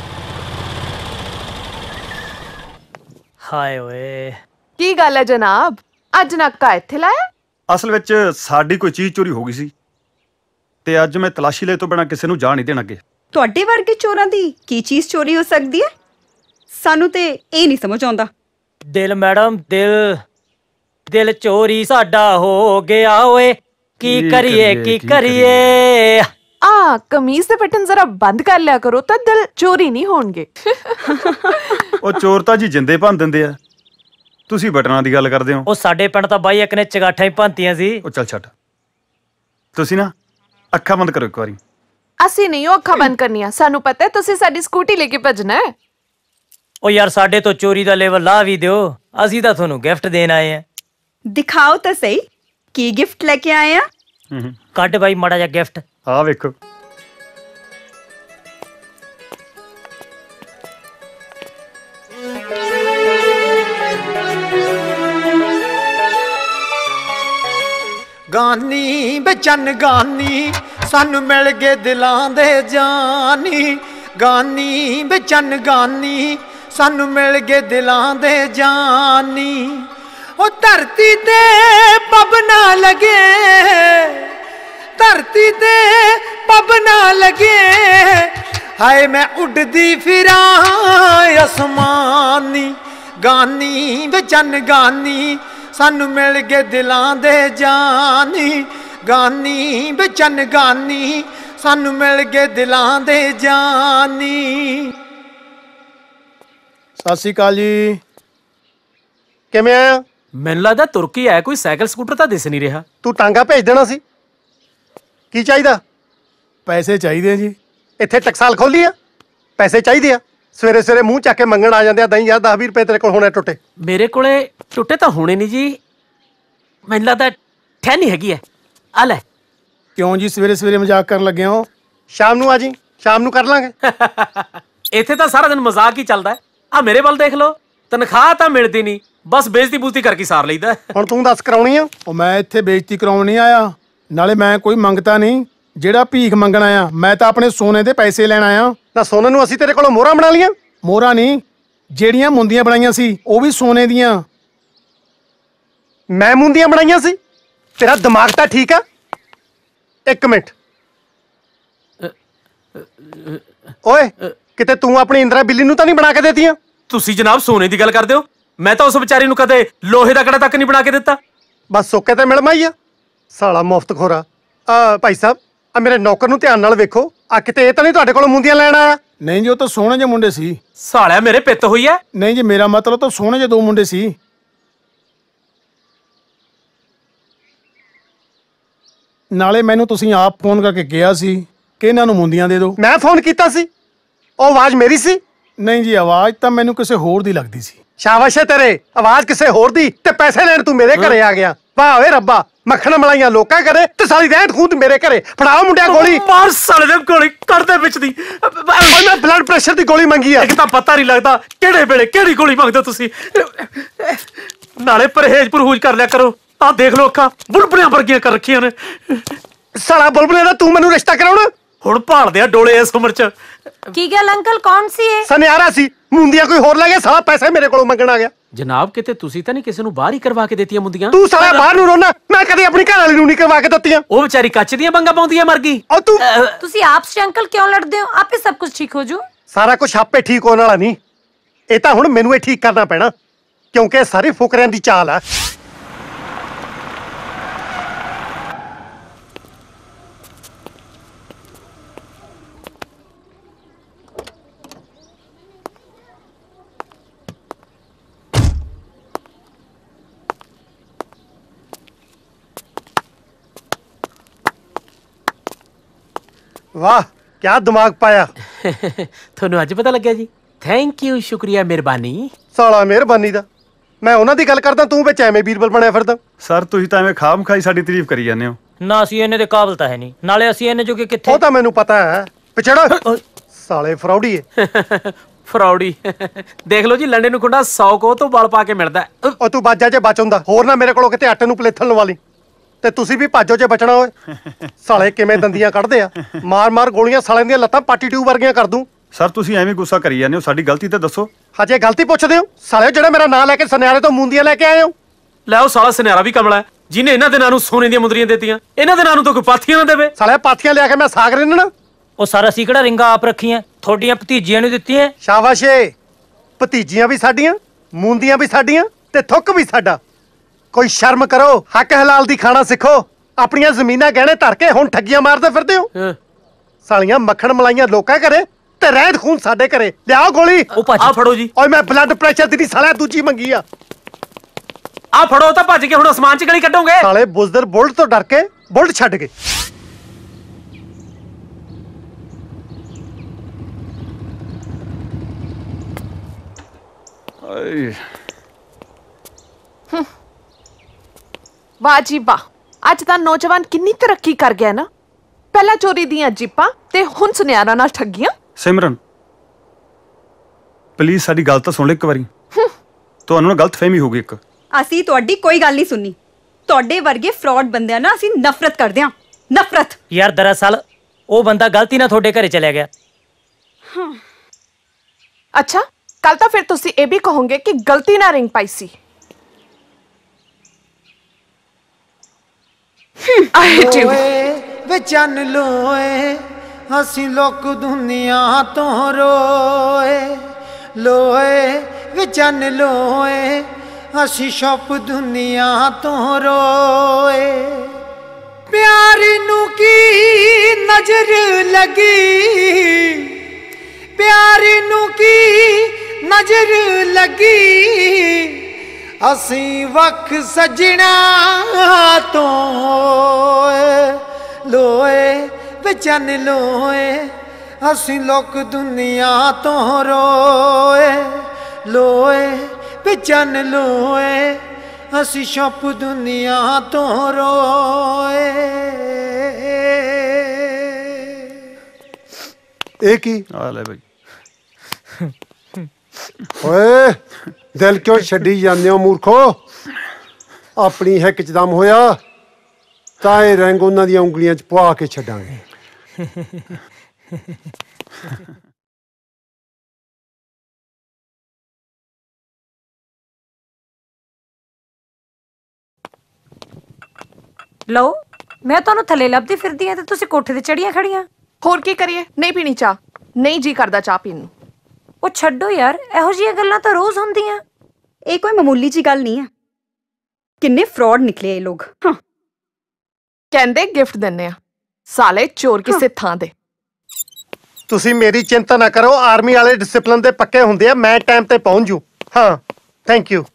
ਹਾਏ ਓਏ, ਕੀ ਗੱਲ ਹੈ ਜਨਾਬ? ਅੱਜ ਨੱਕਾ ਇੱਥੇ ਲਾਇਆ? ਅਸਲ ਵਿੱਚ ਸਾਡੀ ਕੋਈ ਚੀਜ਼ ਚੋਰੀ ਹੋ ਗਈ ਸੀ ਤੇ ਅੱਜ ਮੈਂ ਤਲਾਸ਼ੀ ਲੈ ਤੋਂ ਬਿਨਾਂ ਕਿਸੇ ਨੂੰ ਜਾਣ ਨਹੀਂ ਦੇਣਾ ਅੱਗੇ। ਤੁਹਾਡੇ ਵਰਗੇ ਚੋਰਾਂ ਦੀ ਕੀ ਚੀਜ਼ ਚੋਰੀ ਹੋ ਸਕਦੀ ਹੈ? ਸਾਨੂੰ ਤੇ ਇਹ ਨਹੀਂ ਸਮਝ ਆਉਂਦਾ। ਦਿਲ ਮੈਡਮ ਦਿਲ ਚੋਰੀ ਸਾਡਾ ਹੋ ਗਿਆ ਓਏ, ਕੀ ਕਰੀਏ। ਆ ਕਮੀਜ਼ ਦੇ ਬਟਨ ਜ਼ਰਾ ਬੰਦ ਕਰ ਲਿਆ ਕਰੋ ਤਾਂ ਦਿਲ ਚੋਰੀ ਨਹੀਂ ਹੋਣਗੇ। ਉਹ ਚੋਰ ਤਾਂ ਜੀ ਜਿੰਦੇ ਭੰਨ ਦਿੰਦੇ ਆ, ਤੁਸੀਂ ਬਟਨਾਂ ਦੀ ਗੱਲ ਕਰਦੇ ਹੋ। ਉਹ ਸਾਡੇ ਪਿੰਡ ਤਾਂ ਬਾਈ ਇੱਕ ਨੇ ਚਗਾਠਾਂ ਹੀ ਭੰਨਤੀਆਂ ਸੀ। ਉਹ ਚੱਲ ਛੱਡ, ਤੁਸੀਂ ਨਾ ਅੱਖਾਂ ਬੰਦ ਕਰੋ ਇੱਕ ਵਾਰੀ। ਅਸੀਂ ਨਹੀਂ ਉਹ ਅੱਖਾਂ ਬੰਦ ਕਰਨੀਆਂ, ਸਾਨੂੰ ਪਤਾ ਹੈ ਤੁਸੀਂ ਸਾਡੀ ਸਕੂਟੀ ਲੈ ਕੇ ਭੱਜਣਾ ਹੈ। ਉਹ ਯਾਰ ਸਾਡੇ ਤੋਂ ਚੋਰੀ ਦਾ ਲੈਵਲ ਲਾ ਵੀ ਦਿਓ, ਅਸੀਂ ਤਾਂ ਤੁਹਾਨੂੰ ਗਿਫਟ ਦੇਣ ਆਏ ਆ। ਦਿਖਾਓ ਤਾਂ ਸਹੀ ਕੀ ਗਿਫਟ ਲੈ ਕੇ ਆਏ ਆ। ਕੱਢ ਬਾਈ ਮਾੜਾ ਜਿਹਾ ਗਿਫਟ। ਆਹ ਵੇਖੋ। ਗਾਨੀ ਬਚਨ ਗਾਨੀ ਸਾਨੂੰ ਮਿਲ ਗਏ ਦਿਲਾਂ ਦੇ ਜਾਨੀ। ਗਾਨੀ ਬਚਨ ਗਾਨੀ ਸਾਨੂੰ ਮਿਲ ਗਏ ਦਿਲਾਂ ਦੇ ਜਾਨੀ। ਉਹ ਧਰਤੀ ਤੇ ਪੱਬ ਨਾ ਲਗੇ, ਧਰਤੀ ਤੇ ਪੱਬ ਨਾ ਲਗੇ, ਹਾਏ ਮੈਂ ਉੱਡਦੀ ਫਿਰਾਂ ਅਸਮਾਨੀ। ਗਾਨੀ ਬਚਨ ਗਾਨੀ ਸਾਨੂੰ ਮਿਲ ਗਏ ਦਿਲਾਂ ਦੇ ਜਾਨੀ। ਗਾਨੀ ਬਚਨ ਗਾਨੀ ਸਾਨੂੰ ਮਿਲ ਗਏ ਦਿਲਾਂ ਦੇ ਜਾਨੀ। ਸਤਿ ਸ਼੍ਰੀ ਅਕਾਲ ਜੀ, ਕਿਵੇਂ ਆਇਆ? ਮੈਨੂੰ ਲੱਗਦਾ ਤੁਰਕੀ ਆਇਆ, ਕੋਈ ਸਾਈਕਲ ਸਕੂਟਰ ਤਾਂ ਦਿਸ ਨਹੀਂ ਰਿਹਾ। ਤੂੰ ਟਾਂਗਾ ਭੇਜ ਦੇਣਾ ਸੀ। ਕੀ ਚਾਹੀਦਾ? ਪੈਸੇ ਚਾਹੀਦੇ ਆ ਜੀ। ਇੱਥੇ ਟਕਸਾਲ ਖੋਲੀ ਆ, ਪੈਸੇ ਚਾਹੀਦੇ ਆ। ਸਵੇਰੇ ਸਵੇਰੇ ਮੂੰਹ ਚੱਕ ਕੇ ਮੰਗਣ ਆ ਜਾਂਦੇ ਆ। ਦਹੀਂ ਯਾਰ 10-20 ਰੁਪਏ ਤੇਰੇ ਕੋਲ ਹੋਣੇ ਟੁੱਟੇ। ਮੇਰੇ ਕੋਲੇ ਟੁੱਟੇ ਤਾਂ ਹੋਣੇ ਨਹੀਂ ਜੀ, ਮੈਨੂੰ ਲੱਗਦਾ ਠਹਿਨੀ ਹੈਗੀ ਐ। ਆ ਲੈ। ਕਿਉਂ ਜੀ ਸਵੇਰੇ ਸਵੇਰੇ ਮਜ਼ਾਕ ਕਰਨ ਲੱਗੇ ਹੋ? ਸ਼ਾਮ ਨੂੰ ਆ ਜੀ, ਸ਼ਾਮ ਨੂੰ ਕਰ ਲਾਂਗੇ। ਇੱਥੇ ਤਾਂ ਸਾਰਾ ਦਿਨ ਮਜ਼ਾਕ ਹੀ ਚੱਲਦਾ। ਆ ਮੇਰੇ ਵੱਲ ਦੇਖ ਲਓ, ਤਨਖਾਹ ਤਾਂ ਮਿਲਦੀ ਨਹੀਂ, ਬਸ ਬੇਇੱਜ਼ਤੀ ਬੂਜ਼ਤੀ ਕਰਕੇ ਸਾਰ ਲਈਦਾ। ਹੁਣ ਤੂੰ ਦੱਸ ਕਰਾਉਣੀ ਆ? ਉਹ ਮੈਂ ਇੱਥੇ ਬੇਇੱਜ਼ਤੀ ਕਰਾਉਣ ਨਹੀਂ ਆਇਆ, ਨਾਲੇ ਮੈਂ ਕੋਈ ਮੰਗਤਾ ਨਹੀਂ ਜਿਹੜਾ ਭੀਖ ਮੰਗਣ ਆਇਆ। ਮੈਂ ਤਾਂ ਆਪਣੇ ਸੋਨੇ ਦੇ ਪੈਸੇ ਲੈਣ ਆਇਆ। ਨਾ ਸੋਨੇ ਨੂੰ ਅਸੀਂ ਤੇਰੇ ਕੋਲੋਂ ਮੋਹਰਾਂ ਬਣਾ ਲੀਆਂ? ਮੋਹਰਾਂ ਨਹੀਂ, ਜਿਹੜੀਆਂ ਮੁੰਦੀਆਂ ਬਣਾਈਆਂ ਸੀ ਉਹ ਵੀ ਸੋਨੇ ਦੀਆਂ। ਮੈਂ ਮੁੰਦੀਆਂ ਬਣਾਈਆਂ ਸੀ? ਤੇਰਾ ਦਿਮਾਗ ਤਾਂ ਠੀਕ ਆ? ਇੱਕ ਮਿੰਟ ਓਏ, ਕਿਤੇ ਤੂੰ ਆਪਣੀ ਇੰਦਰਾ ਬਿੱਲੀ ਨੂੰ ਤਾਂ ਨਹੀਂ ਬਣਾ ਕੇ ਦੇਤੀਆਂ? ਤੁਸੀਂ ਜਨਾਬ ਸੋਨੇ ਦੀ ਗੱਲ ਕਰਦੇ ਹੋ, ਮੈਂ ਤਾਂ ਉਸ ਵਿਚਾਰੀ ਨੂੰ ਕਦੇ ਲੋਹੇ ਦਾ ਕੜਾ ਤੱਕ ਨਹੀਂ ਬਣਾ ਕੇ ਦਿੱਤਾ। ਬਸ ਸੋਕੇ ਤੇ ਮਿਲਮਾ ਹੀ ਆ ਸਾਲਾ ਮੁਫਤ ਖੋਰਾ। ਭਾਈ ਸਾਹਿਬ, ਆ ਮੇਰੇ ਨੌਕਰ ਨੂੰ ਧਿਆਨ ਨਾਲ ਵੇਖੋ, ਆ ਕਿਤੇ ਇਹ ਤਾਂ ਨਹੀਂ ਤੁਹਾਡੇ ਕੋਲੋਂ ਮੁੰਦੀਆਂ ਲੈਣ ਆਇਆ? ਨਹੀਂ ਜੀ, ਉਹ ਤਾਂ ਸੋਹਣੇ ਜਿਹੇ ਮੁੰਡੇ ਸੀ। ਸਾਲਿਆ ਮੇਰੇ ਪਿੱਤ ਹੋਈ ਐ। ਨਹੀਂ ਜੀ, ਮੇਰਾ ਮਤਲਬ ਤਾਂ ਸੋਹਣੇ ਜਿਹੇ ਦੋ ਮੁੰਡੇ ਸੀ। ਨਾਲੇ ਮੈਨੂੰ ਤੁਸੀਂ ਆਪ ਫੋਨ ਕਰਕੇ ਕਿਹਾ ਸੀ ਕਿ ਇਹਨਾਂ ਨੂੰ ਮੁੰਦੀਆਂ ਦੇ ਦਿਓ। ਮੈਂ ਫੋਨ ਕੀਤਾ ਸੀ? ਉਹ ਆਵਾਜ਼ ਮੇਰੀ ਸੀ? ਨਹੀਂ ਜੀ, ਆਵਾਜ਼ ਤਾਂ ਮੈਨੂੰ ਕਿਸੇ ਹੋਰ ਦੀ ਲੱਗਦੀ ਸੀ। ਸ਼ਾਬਾਸ਼ ਏ ਤੇਰੇ, ਆਵਾਜ਼ ਕਿਸੇ ਹੋਰ ਦੀ ਤੇ ਪੈਸੇ ਲੈਣ ਤੂੰ ਮੇਰੇ ਘਰੇ ਆ ਗਿਆ। ਵਾਹ ਓਏ ਰੱਬਾ, ਮੱਖਣ ਮਲਾਈਆਂ ਲੋਕਾਂ ਘਰੇ ਤੇ ਸਾਰੀ ਰਹਿਤ ਖੂਦ ਮੇਰੇ ਘਰੇ। ਫੜਾਓ ਮੁੰਡਿਆ ਗੋਲੀ। ਮਾਰ ਸਾਲੇ ਦੇ ਗੋਲੀ ਕੱਢ ਦੇ ਵਿੱਚ ਦੀ। ਮੈਂ ਬਲੱਡ ਪ੍ਰੈਸ਼ਰ ਦੀ ਗੋਲੀ ਮੰਗੀ ਆ। ਇੱਕ ਤਾਂ ਪਤਾ ਨਹੀਂ ਲੱਗਦਾ ਕਿਹੜੇ ਵੇਲੇ ਕਿਹੜੀ ਗੋਲੀ ਮੰਗਦੇ ਤੁਸੀਂ। ਨਾਲੇ ਪਰਹੇਜ਼ ਪਰਹੂਜ ਕਰ ਲਿਆ ਕਰੋ। ਆਹ ਦੇਖ ਲੋ, ਅੱਖਾਂ ਬੁਲਬੁਲਿਆਂ ਵਰਗੀਆਂ ਕਰ ਰੱਖੀਆਂ ਨੇ। ਸਾਲਾ ਬੁਲਬੁਲੇ ਦਾ ਤੂੰ ਮੈਨੂੰ ਰਿਸ਼ਤਾ ਕਰਾਉਣਾ? ਹੁਣ ਭਾਲਦੇ ਆ ਡੋਲੇ ਇਸ ਉਮਰ ਚ। ਕੀ ਗੱਲ ਅੰਕਲ, ਕੌਣ ਸੀ ਇਹ? ਸੁਨਿਆਰਾ ਸੀ। ਮੁੰਦੀਆਂ ਕੋਈ ਹੋਰ ਲੈ ਗਿਆ, ਸਾਲਾ ਪੈਸੇ ਮੇਰੇ ਕੋਲੋਂ ਮੰਗਣ ਆ ਗਿਆ। ਜਨਾਬ ਕਿਤੇ ਤੁਸੀਂ ਤਾਂ ਨਹੀਂ ਕਿਸੇ ਨੂੰ ਬਾਹਰ ਹੀ ਕਰਵਾ ਕੇ ਦਿੱਤੀਆਂ ਮੁੰਦੀਆਂ? ਤੂੰ ਸਾਲਾ ਬਾਹਰ ਨੂੰ ਰੋਣਾ, ਮੈਂ ਕਦੇ ਆਪਣੀ ਘਰ ਵਾਲੀ ਨੂੰ ਨਹੀਂ ਕਰਵਾ ਕੇ ਦਿੱਤੀਆਂ। ਉਹ ਵਿਚਾਰੀ ਕੱਚ ਦੀਆਂ ਬੰਗਾ ਪਾਉਂਦੀ ਐ, ਮਰ ਗਈ। ਉਹ ਤੂੰ ਤੁਸੀਂ ਆਪਸ ਚ ਅੰਕਲ ਕਿਉਂ ਲੜਦੇ ਹੋ? ਆਪੇ ਸਭ ਕੁਝ ਠੀਕ ਹੋ ਜੂ। ਸਾਰਾ ਕੁਝ ਆਪੇ ਠੀਕ ਹੋਣ ਵਾਲਾ ਨਹੀਂ, ਇਹ ਤਾਂ ਹੁਣ ਮੈਨੂੰ ਇਹ ਠੀਕ ਕਰਨਾ ਪੈਣਾ, ਕਿਉਂਕਿ ਇਹ ਸਾਰੇ ਫੁਕਰਿਆਂ ਦੀ ਚਾਲ ਆ। ਵਾਹ, ਕਿਆ ਦਿਮਾਗ ਪਾਇਆ। ਤੁਹਾਨੂੰ ਅੱਜ ਪਤਾ ਲੱਗਿਆ ਜੀ? ਥੈਂਕ ਯੂ, ਸ਼ੁਕਰੀਆ, ਮਿਹਰਬਾਨੀ। ਸਾਲਾ ਮਿਹਰਬਾਨੀ ਦਾ, ਮੈਂ ਉਹਨਾਂ ਦੀ ਗੱਲ ਕਰਦਾ, ਤੂੰ ਵਿੱਚ ਐਵੇਂ ਬੀਰਬਲ ਬਣਿਆ ਫਿਰਦਾ। ਸਰ ਤੁਸੀਂ ਤਾਂ ਐਵੇਂ ਖਾਮ ਖਾਈ ਸਾਡੀ ਤਾਰੀਫ ਕਰੀ ਜਾਂਦੇ ਹੋ। ਨਾ ਅਸੀਂ ਇਹਨੇ ਦੇ ਕਾਬਲ ਤਾਂ ਹੈ ਨਹੀਂ, ਨਾਲੇ ਅਸੀਂ ਇਹਨੇ ਜੋਗੇ ਕਿੱਥੇ। ਉਹ ਤਾਂ ਮੈਨੂੰ ਪਤਾ ਹੈ, ਪਿਛੜਾ ਸਾਲੇ ਫਰੌਡੀ ਏ। ਫਰੌਡੀ ਦੇਖ ਲਓ ਜੀ, ਲੰਡੇ ਨੂੰ ਖੁੰਡਾ 100 ਕੋ ਤੋਂ ਬਲ ਪਾ ਕੇ ਮਿਲਦਾ। ਉਹ ਤੂੰ ਬਾਜਾ ਜੇ ਬਚ ਹੁੰਦਾ, ਹੋਰ ਨਾ ਮੇਰੇ ਕੋਲੋਂ ਕਿਤੇ ਆਟੇ ਨੂੰ ਪਲੇਥਣ ਲਵਾ ਲਈ। ਤੇ ਤੁਸੀਂ ਵੀ ਭਾਜੋ ਜੇ ਬਚਣਾ ਓਏ। ਸਾਲੇ ਕਿਵੇਂ ਦੰਦੀਆਂ ਕੱਢਦੇ ਆ, ਮਾਰ ਮਾਰ ਗੋਲੀਆਂ ਸਾਲਿਆਂ ਦੀਆਂ ਲੱਤਾਂ ਪਾਟੀ ਟਿਊਬ ਵਰਗੀਆਂ ਕਰ ਦੂੰ। ਸਰ ਤੁਸੀਂ ਐਵੇਂ ਗੁੱਸਾ ਕਰੀ ਜਾਂਦੇ ਹੋ, ਸਾਡੀ ਗਲਤੀ ਤਾਂ ਦੱਸੋ। ਹਜੇ ਗਲਤੀ ਪੁੱਛਦੇ ਹੋ? ਸਾਲਿਓ, ਜਿਹੜਾ ਮੇਰਾ ਨਾਂ ਲੈ ਕੇ ਸੁਨਿਆਰੇ ਤੋਂ ਮੁੰਦੀਆਂ ਲੈ ਕੇ ਆਏ ਹੋ। ਲੈ ਉਹ ਸਾਲਾ ਸੁਨਿਆਰਾ ਵੀ ਕਮਲਾ ਹੈ, ਜਿਹਨੇ ਇਹਨਾਂ ਦੇ ਨਾਂ ਨੂੰ ਸੋਨੇ ਦੀਆਂ ਮੁੰਦਰੀਆਂ ਦਿੱਤੀਆਂ। ਇਹਨਾਂ ਦੇ ਨਾਂ ਨੂੰ ਤਾਂ ਕੋਈ ਪਾਥੀਆਂ ਨਾ ਦੇਵੇ। ਸਾਲਿਆ ਪਾਥੀਆਂ ਲਿਆ ਕੇ ਮੈਂ ਸਾਗ ਰਿੰਨਣਾ? ਉਹ ਸਾਰਾ ਅਸੀਂ ਕਿਹੜਾ ਰਿੰਗਾਂ ਆਪ ਰੱਖੀਆਂ, ਤੁਹਾਡੀਆਂ ਭਤੀਜੀਆਂ ਨੂੰ ਦਿੱਤੀਆਂ। ਸ਼ਾਬਾਸ਼ ਏ, ਭਤੀਜੀਆਂ ਵੀ ਸਾਡੀਆਂ, ਮੂੰਦੀਆਂ ਵੀ ਸਾਡੀਆਂ ਤੇ ਥੁੱਕ ਵੀ ਸਾਡਾ। ਕੋਈ ਸ਼ਰਮ ਕਰੋ, ਹੱਕ ਹਲਾਲ ਦੀ ਖਾਣਾ ਸਿੱਖੋ। ਆਪਣੀਆਂ ਜ਼ਮੀਨਾਂ ਗਹਿਣੇ ਧਰ ਕੇ ਹੁਣ ਠੱਗੀਆਂ ਮਾਰਦੇ ਫਿਰਦੇ ਹੋ। ਸਾਲੀਆਂ ਮੱਖਣ ਮਲਾਈਆਂ ਲੋਕਾਂ ਘਰੇ ਤੇ ਰਹਿਤ ਖੂਨ ਸਾਡੇ ਘਰੇ। ਲਿਆਓ ਗੋਲੀ। ਆ ਫੜੋ ਜੀ। ਓਏ ਮੈਂ ਬਲੱਡ ਪ੍ਰੈਸ਼ਰ ਦੀ ਨਹੀਂ ਸਾਲਿਆ ਦੂਜੀ ਮੰਗੀ ਆ। ਆ ਫੜੋ ਤਾਂ ਭੱਜ ਕੇ ਹੁਣ ਅਸਮਾਨ 'ਚ ਗਲੀ ਕੱਢੋਗੇ। ਸਾਲੇ ਬੁਜ਼ਦਰ ਬੁਲਟ ਤੋਂ ਡਰ ਕੇ ਬੁਲਟ ਛੱਡ ਗਏ। ਵਾਹ ਜੀ ਵਾਹ, ਅੱਜ ਦਾ ਨੌਜਵਾਨ ਕਿੰਨੀ ਤਰੱਕੀ ਕਰ ਗਿਆ ਨਾ। ਪਹਿਲਾਂ ਚੋਰੀ ਦੀਆਂ ਜੀਪਾਂ ਤੇ ਹੁਣ ਸੁਨਿਆਰਾਂ ਨਾਲ ਠੱਗੀਆਂ। ਸਿਮਰਨ ਪਲੀਜ਼ ਸਾਡੀ ਗੱਲ ਤਾਂ ਸੁਣ ਲੈ ਇੱਕ ਵਾਰੀ। ਤੁਹਾਨੂੰ ਨਾ ਗਲਤਫਹਿਮੀ ਹੋ ਗਈ ਇੱਕ। ਅਸੀਂ ਤੁਹਾਡੀ ਕੋਈ ਗੱਲ ਨਹੀਂ ਸੁਣੀ। ਤੁਹਾਡੇ ਵਰਗੇ ਫਰਾਡ ਬੰਦਿਆਂ ਨਾਲ ਅਸੀਂ ਨਫ਼ਰਤ ਕਰਦੇ ਹਾਂ, ਨਫ਼ਰਤ। ਯਾਰ ਦਰਅਸਲ ਉਹ ਬੰਦਾ ਗਲਤੀ ਨਾਲ ਤੁਹਾਡੇ ਘਰੇ ਚਲਿਆ ਗਿਆ। ਅੱਛਾ, ਕੱਲ ਤਾਂ ਫਿਰ ਤੁਸੀਂ ਇਹ ਵੀ ਕਹੋਗੇ ਕਿ ਗਲਤੀ ਨਾਲ ਰਿੰਗ ਪਾਈ ਸੀ। ਵੇ ਚੰਨ ਲੋਏ ਅਸੀਂ ਲੋਕ ਦੁਨੀਆ ਤੋਂ ਰੋਏ ਲੋਏ ਵੇ ਚੰਨ ਲੋਏ ਅਸੀਂ ਸ਼ੌਪ ਦੁਨੀਆ ਤੋਂ ਰੋਏ। ਪਿਆਰ ਨੂੰ ਕੀ ਨਜ਼ਰ ਲੱਗੀ, ਪਿਆਰ ਨੂੰ ਕੀ ਨਜ਼ਰ ਲੱਗੀ, ਅਸੀਂ ਵਖ ਸਜਣਾ ਤੋਂ ਲੋਏ ਵੇ ਚੰਨ ਲੋਏ ਅਸੀਂ ਲੋਕ ਦੁਨੀਆ ਤੋਂ ਰੋਏ ਲੋਏ ਵੇ ਚੰਨ ਲੋਏ ਅਸੀਂ ਸ਼ੌਪ ਦੁਨੀਆ ਤੋਂ ਰੋਏ। ਇਹ ਕੀ ਆ ਲੈ ਬਈ। ਓਏ ਦਿਲ ਕਿਉਂ ਛੱਡੀ ਜਾਂਦੇ ਹੋ ਮੂਰਖੋ? ਆਪਣੀ ਹਿੱਕ 'ਚ ਦਮ ਹੋਇਆ ਤਾਂ ਇਹ ਰੰਗ ਉਹਨਾਂ ਦੀਆਂ ਉਂਗਲੀਆਂ 'ਚ ਪਵਾ ਕੇ ਛੱਡਾਂਗੇ। ਲਓ, ਮੈਂ ਤੁਹਾਨੂੰ ਥੱਲੇ ਲੱਭਦੀ ਫਿਰਦੀ ਆ ਤੇ ਤੁਸੀਂ ਕੋਠੇ ਤੇ ਚੜੀਆਂ ਖੜੀਆਂ। ਹੋਰ ਕੀ ਕਰੀਏ, ਨਹੀਂ ਪੀਣੀ ਚਾਹ, ਨਹੀਂ ਜੀ ਕਰਦਾ ਚਾਹ ਪੀਣ ਨੂੰ। ਉਹ ਛੱਡੋ ਯਾਰ, ਇਹੋ ਜਿਹੀਆਂ ਗੱਲਾਂ ਤਾਂ ਰੋਜ਼ ਹੁੰਦੀਆਂ। ਇਹ ਕੋਈ ਮਾਮੂਲੀ ਜੀ ਗੱਲ ਨਹੀਂ ਹੈ। ਕਿੰਨੇ ਫਰਾਡ ਨਿਕਲੇ ਇਹ ਲੋਕ। ਕਹਿੰਦੇ ਗਿਫਟ ਦਿੰਨੇ ਆ, ਸਾਲੇ ਚੋਰ ਕਿਸੇ ਥਾਂ ਦੇ। ਤੁਸੀਂ ਮੇਰੀ ਚਿੰਤਾ ਨਾ ਕਰੋ, ਆਰਮੀ ਵਾਲੇ ਡਿਸਪਲਿਨ ਦੇ ਪੱਕੇ ਹੁੰਦੇ ਆ। ਮੈਂ ਟਾਈਮ ਤੇ ਪਹੁੰਚ ਜੂ। ਹਾਂ, ਥੈਂਕ ਯੂ।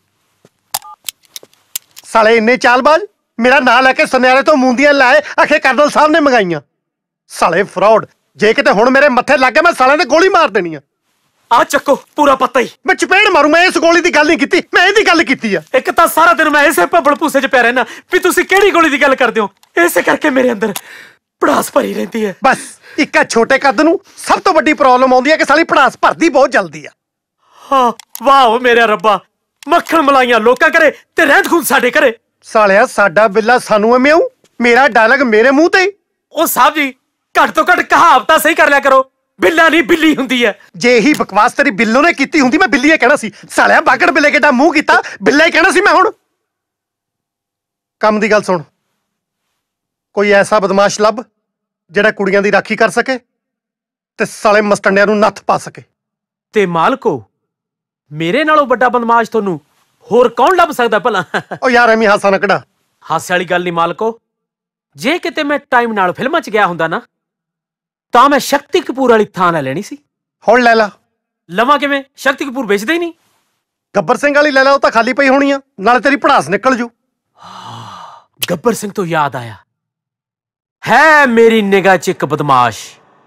ਸਾਲੇ ਇੰਨੇ ਚਾਲਬਾਜ਼, ਮੇਰਾ ਨਾਂ ਲੈ ਕੇ ਸੁਨਿਆਰੇ ਤੋਂ ਮੂੰਦੀਆਂ ਲਾਏ, ਆਖੇ ਕਰਨਲ ਸਾਹਿਬ ਨੇ ਮੰਗਾਈਆਂ। ਸਾਲੇ ਫਰਾਡ, ਜੇ ਕਿਤੇ ਹੁਣ ਮੇਰੇ ਮੱਥੇ ਲੱਗ ਗਿਆ ਮੈਂ ਸਾਲਿਆਂ ਦੇ ਗੋਲੀ ਮਾਰ ਦੇਣੀ ਆ। ਆ ਚੱਕੋ ਪੂਰਾ ਪੱਤਾ ਹੀ। ਮੈਂ ਚਪੇੜ ਮਾਰੂ। ਮੈਂ ਇਸ ਗੋਲੀ ਦੀ ਗੱਲ ਨਹੀਂ ਕੀਤੀ, ਮੈਂ ਇਹਦੀ ਗੱਲ ਕੀਤੀ ਆ। ਇੱਕ ਤਾਂ ਸਾਰਾ ਦਿਨ ਮੈਂ ਇਸੇ ਭੱਬਲ ਭੂਸੇ 'ਚ ਪਿਆ ਰਹਿਣਾ ਵੀ ਤੁਸੀਂ ਕਿਹੜੀ ਗੋਲੀ ਦੀ ਗੱਲ ਕਰਦੇ ਹੋ। ਇਸੇ ਕਰਕੇ ਮੇਰੇ ਅੰਦਰ ਪੜਾਸ ਭਰੀ ਰਹਿੰਦੀ ਹੈ। ਬਸ ਇੱਕ ਆ ਛੋਟੇ ਕੱਦ ਨੂੰ ਸਭ ਤੋਂ ਵੱਡੀ ਪ੍ਰੋਬਲਮ ਆਉਂਦੀ ਹੈ ਕਿ ਸਾਲੀ ਪੜਾਸ ਭਰਦੀ ਬਹੁਤ ਜਲਦੀ ਆ। ਹਾਂ, ਵਾਹ ਮੇਰਾ ਰੱਬਾ, ਮੱਖਣ ਮਲਾਈਆਂ ਲੋਕਾਂ ਘਰੇ ਤੇ ਰਹਿਤ ਖੂਨ ਸਾਡੇ ਘਰੇ। ਸਾਲਿਆ ਸਾਡਾ ਬਿੱਲਾ ਸਾਨੂੰ ਐਵੇਂ ਆਉ, ਮੇਰਾ ਡਾਇਲੌਗ ਮੇਰੇ ਮੂੰਹ ਤੇ ਹੀ। ਉਹ ਸਾਹਿਬ ਜੀ, ਘੱਟ ਤੋਂ ਘੱਟ ਕਹਾਵਤਾਂ ਸਹੀ ਕਰ ਲਿਆ ਕਰੋ। ਬਿੱਲਾ ਨਹੀਂ ਬਿੱਲੀ ਹੁੰਦੀ ਹੈ। ਜੇ ਇਹੀ ਬਕਵਾਸ ਤੇਰੀ ਬਿੱਲੋ ਨੇ ਕੀਤੀ ਹੁੰਦੀ ਮੈਂ ਬਿੱਲੀਏ ਕਹਿਣਾ ਸੀ। ਸਾਲਿਆ ਬਾਗੜ ਬਿੱਲੇ ਕਿੱਡਾ ਮੂੰਹ ਕੀਤਾ, ਬਿੱਲਾ ਹੀ ਕਹਿਣਾ ਸੀ ਮੈਂ। ਹੁਣ ਕੰਮ ਦੀ ਗੱਲ ਸੁਣ, ਕੋਈ ਐਸਾ ਬਦਮਾਸ਼ ਲੱਭ ਜਿਹੜਾ ਕੁੜੀਆਂ ਦੀ ਰਾਖੀ ਕਰ ਸਕੇ ਤੇ ਸਾਲੇ ਮਸਟੰਡਿਆਂ ਨੂੰ ਨੱਥ ਪਾ ਸਕੇ। ਤੇ ਮਾਲਕੋ, ਮੇਰੇ ਨਾਲੋਂ ਵੱਡਾ ਬਦਮਾਸ਼ ਤੁਹਾਨੂੰ ਹੋਰ ਕੌਣ ਲੱਭ ਸਕਦਾ ਭਲਾ? ਉਹ ਯਾਰ ਐਵੇਂ ਹਾਸਾ ਨਾ ਕਢਾ। ਹਾਸੇ ਵਾਲੀ ਗੱਲ ਨਹੀਂ ਮਾਲਕੋ। ਜੇ ਕਿਤੇ ਮੈਂ ਟਾਈਮ ਨਾਲ ਫਿਲਮਾਂ 'ਚ ਗਿਆ ਹੁੰਦਾ ਨਾ ਤਾਂ ਮੈਂ ਸ਼ਕਤੀ ਕਪੂਰ ਵਾਲੀ ਥਾਂ ਲੈ ਲੈਣੀ ਸੀ। ਹੁਣ ਲੈ ਲਾ। ਲਵਾਂ ਕਿਵੇਂ? ਸ਼ਕਤੀ ਕਪੂਰ ਵੇਚਦੇ ਹੀ ਨਹੀਂ। ਗੱਬਰ ਸਿੰਘ ਵਾਲੀ ਲੈ ਲਾ, ਉਹ ਤਾਂ ਖਾਲੀ ਪਈ ਹੋਣੀ ਆ, ਨਾਲੇ ਤੇਰੀ ਪੜਾਸ ਨਿਕਲ ਜੂ। ਗੱਬਰ ਸਿੰਘ ਤੋਂ ਯਾਦ ਆਇਆ, ਹੈ ਮੇਰੀ ਨਿਗਾਹ 'ਚ ਇੱਕ ਬਦਮਾਸ਼,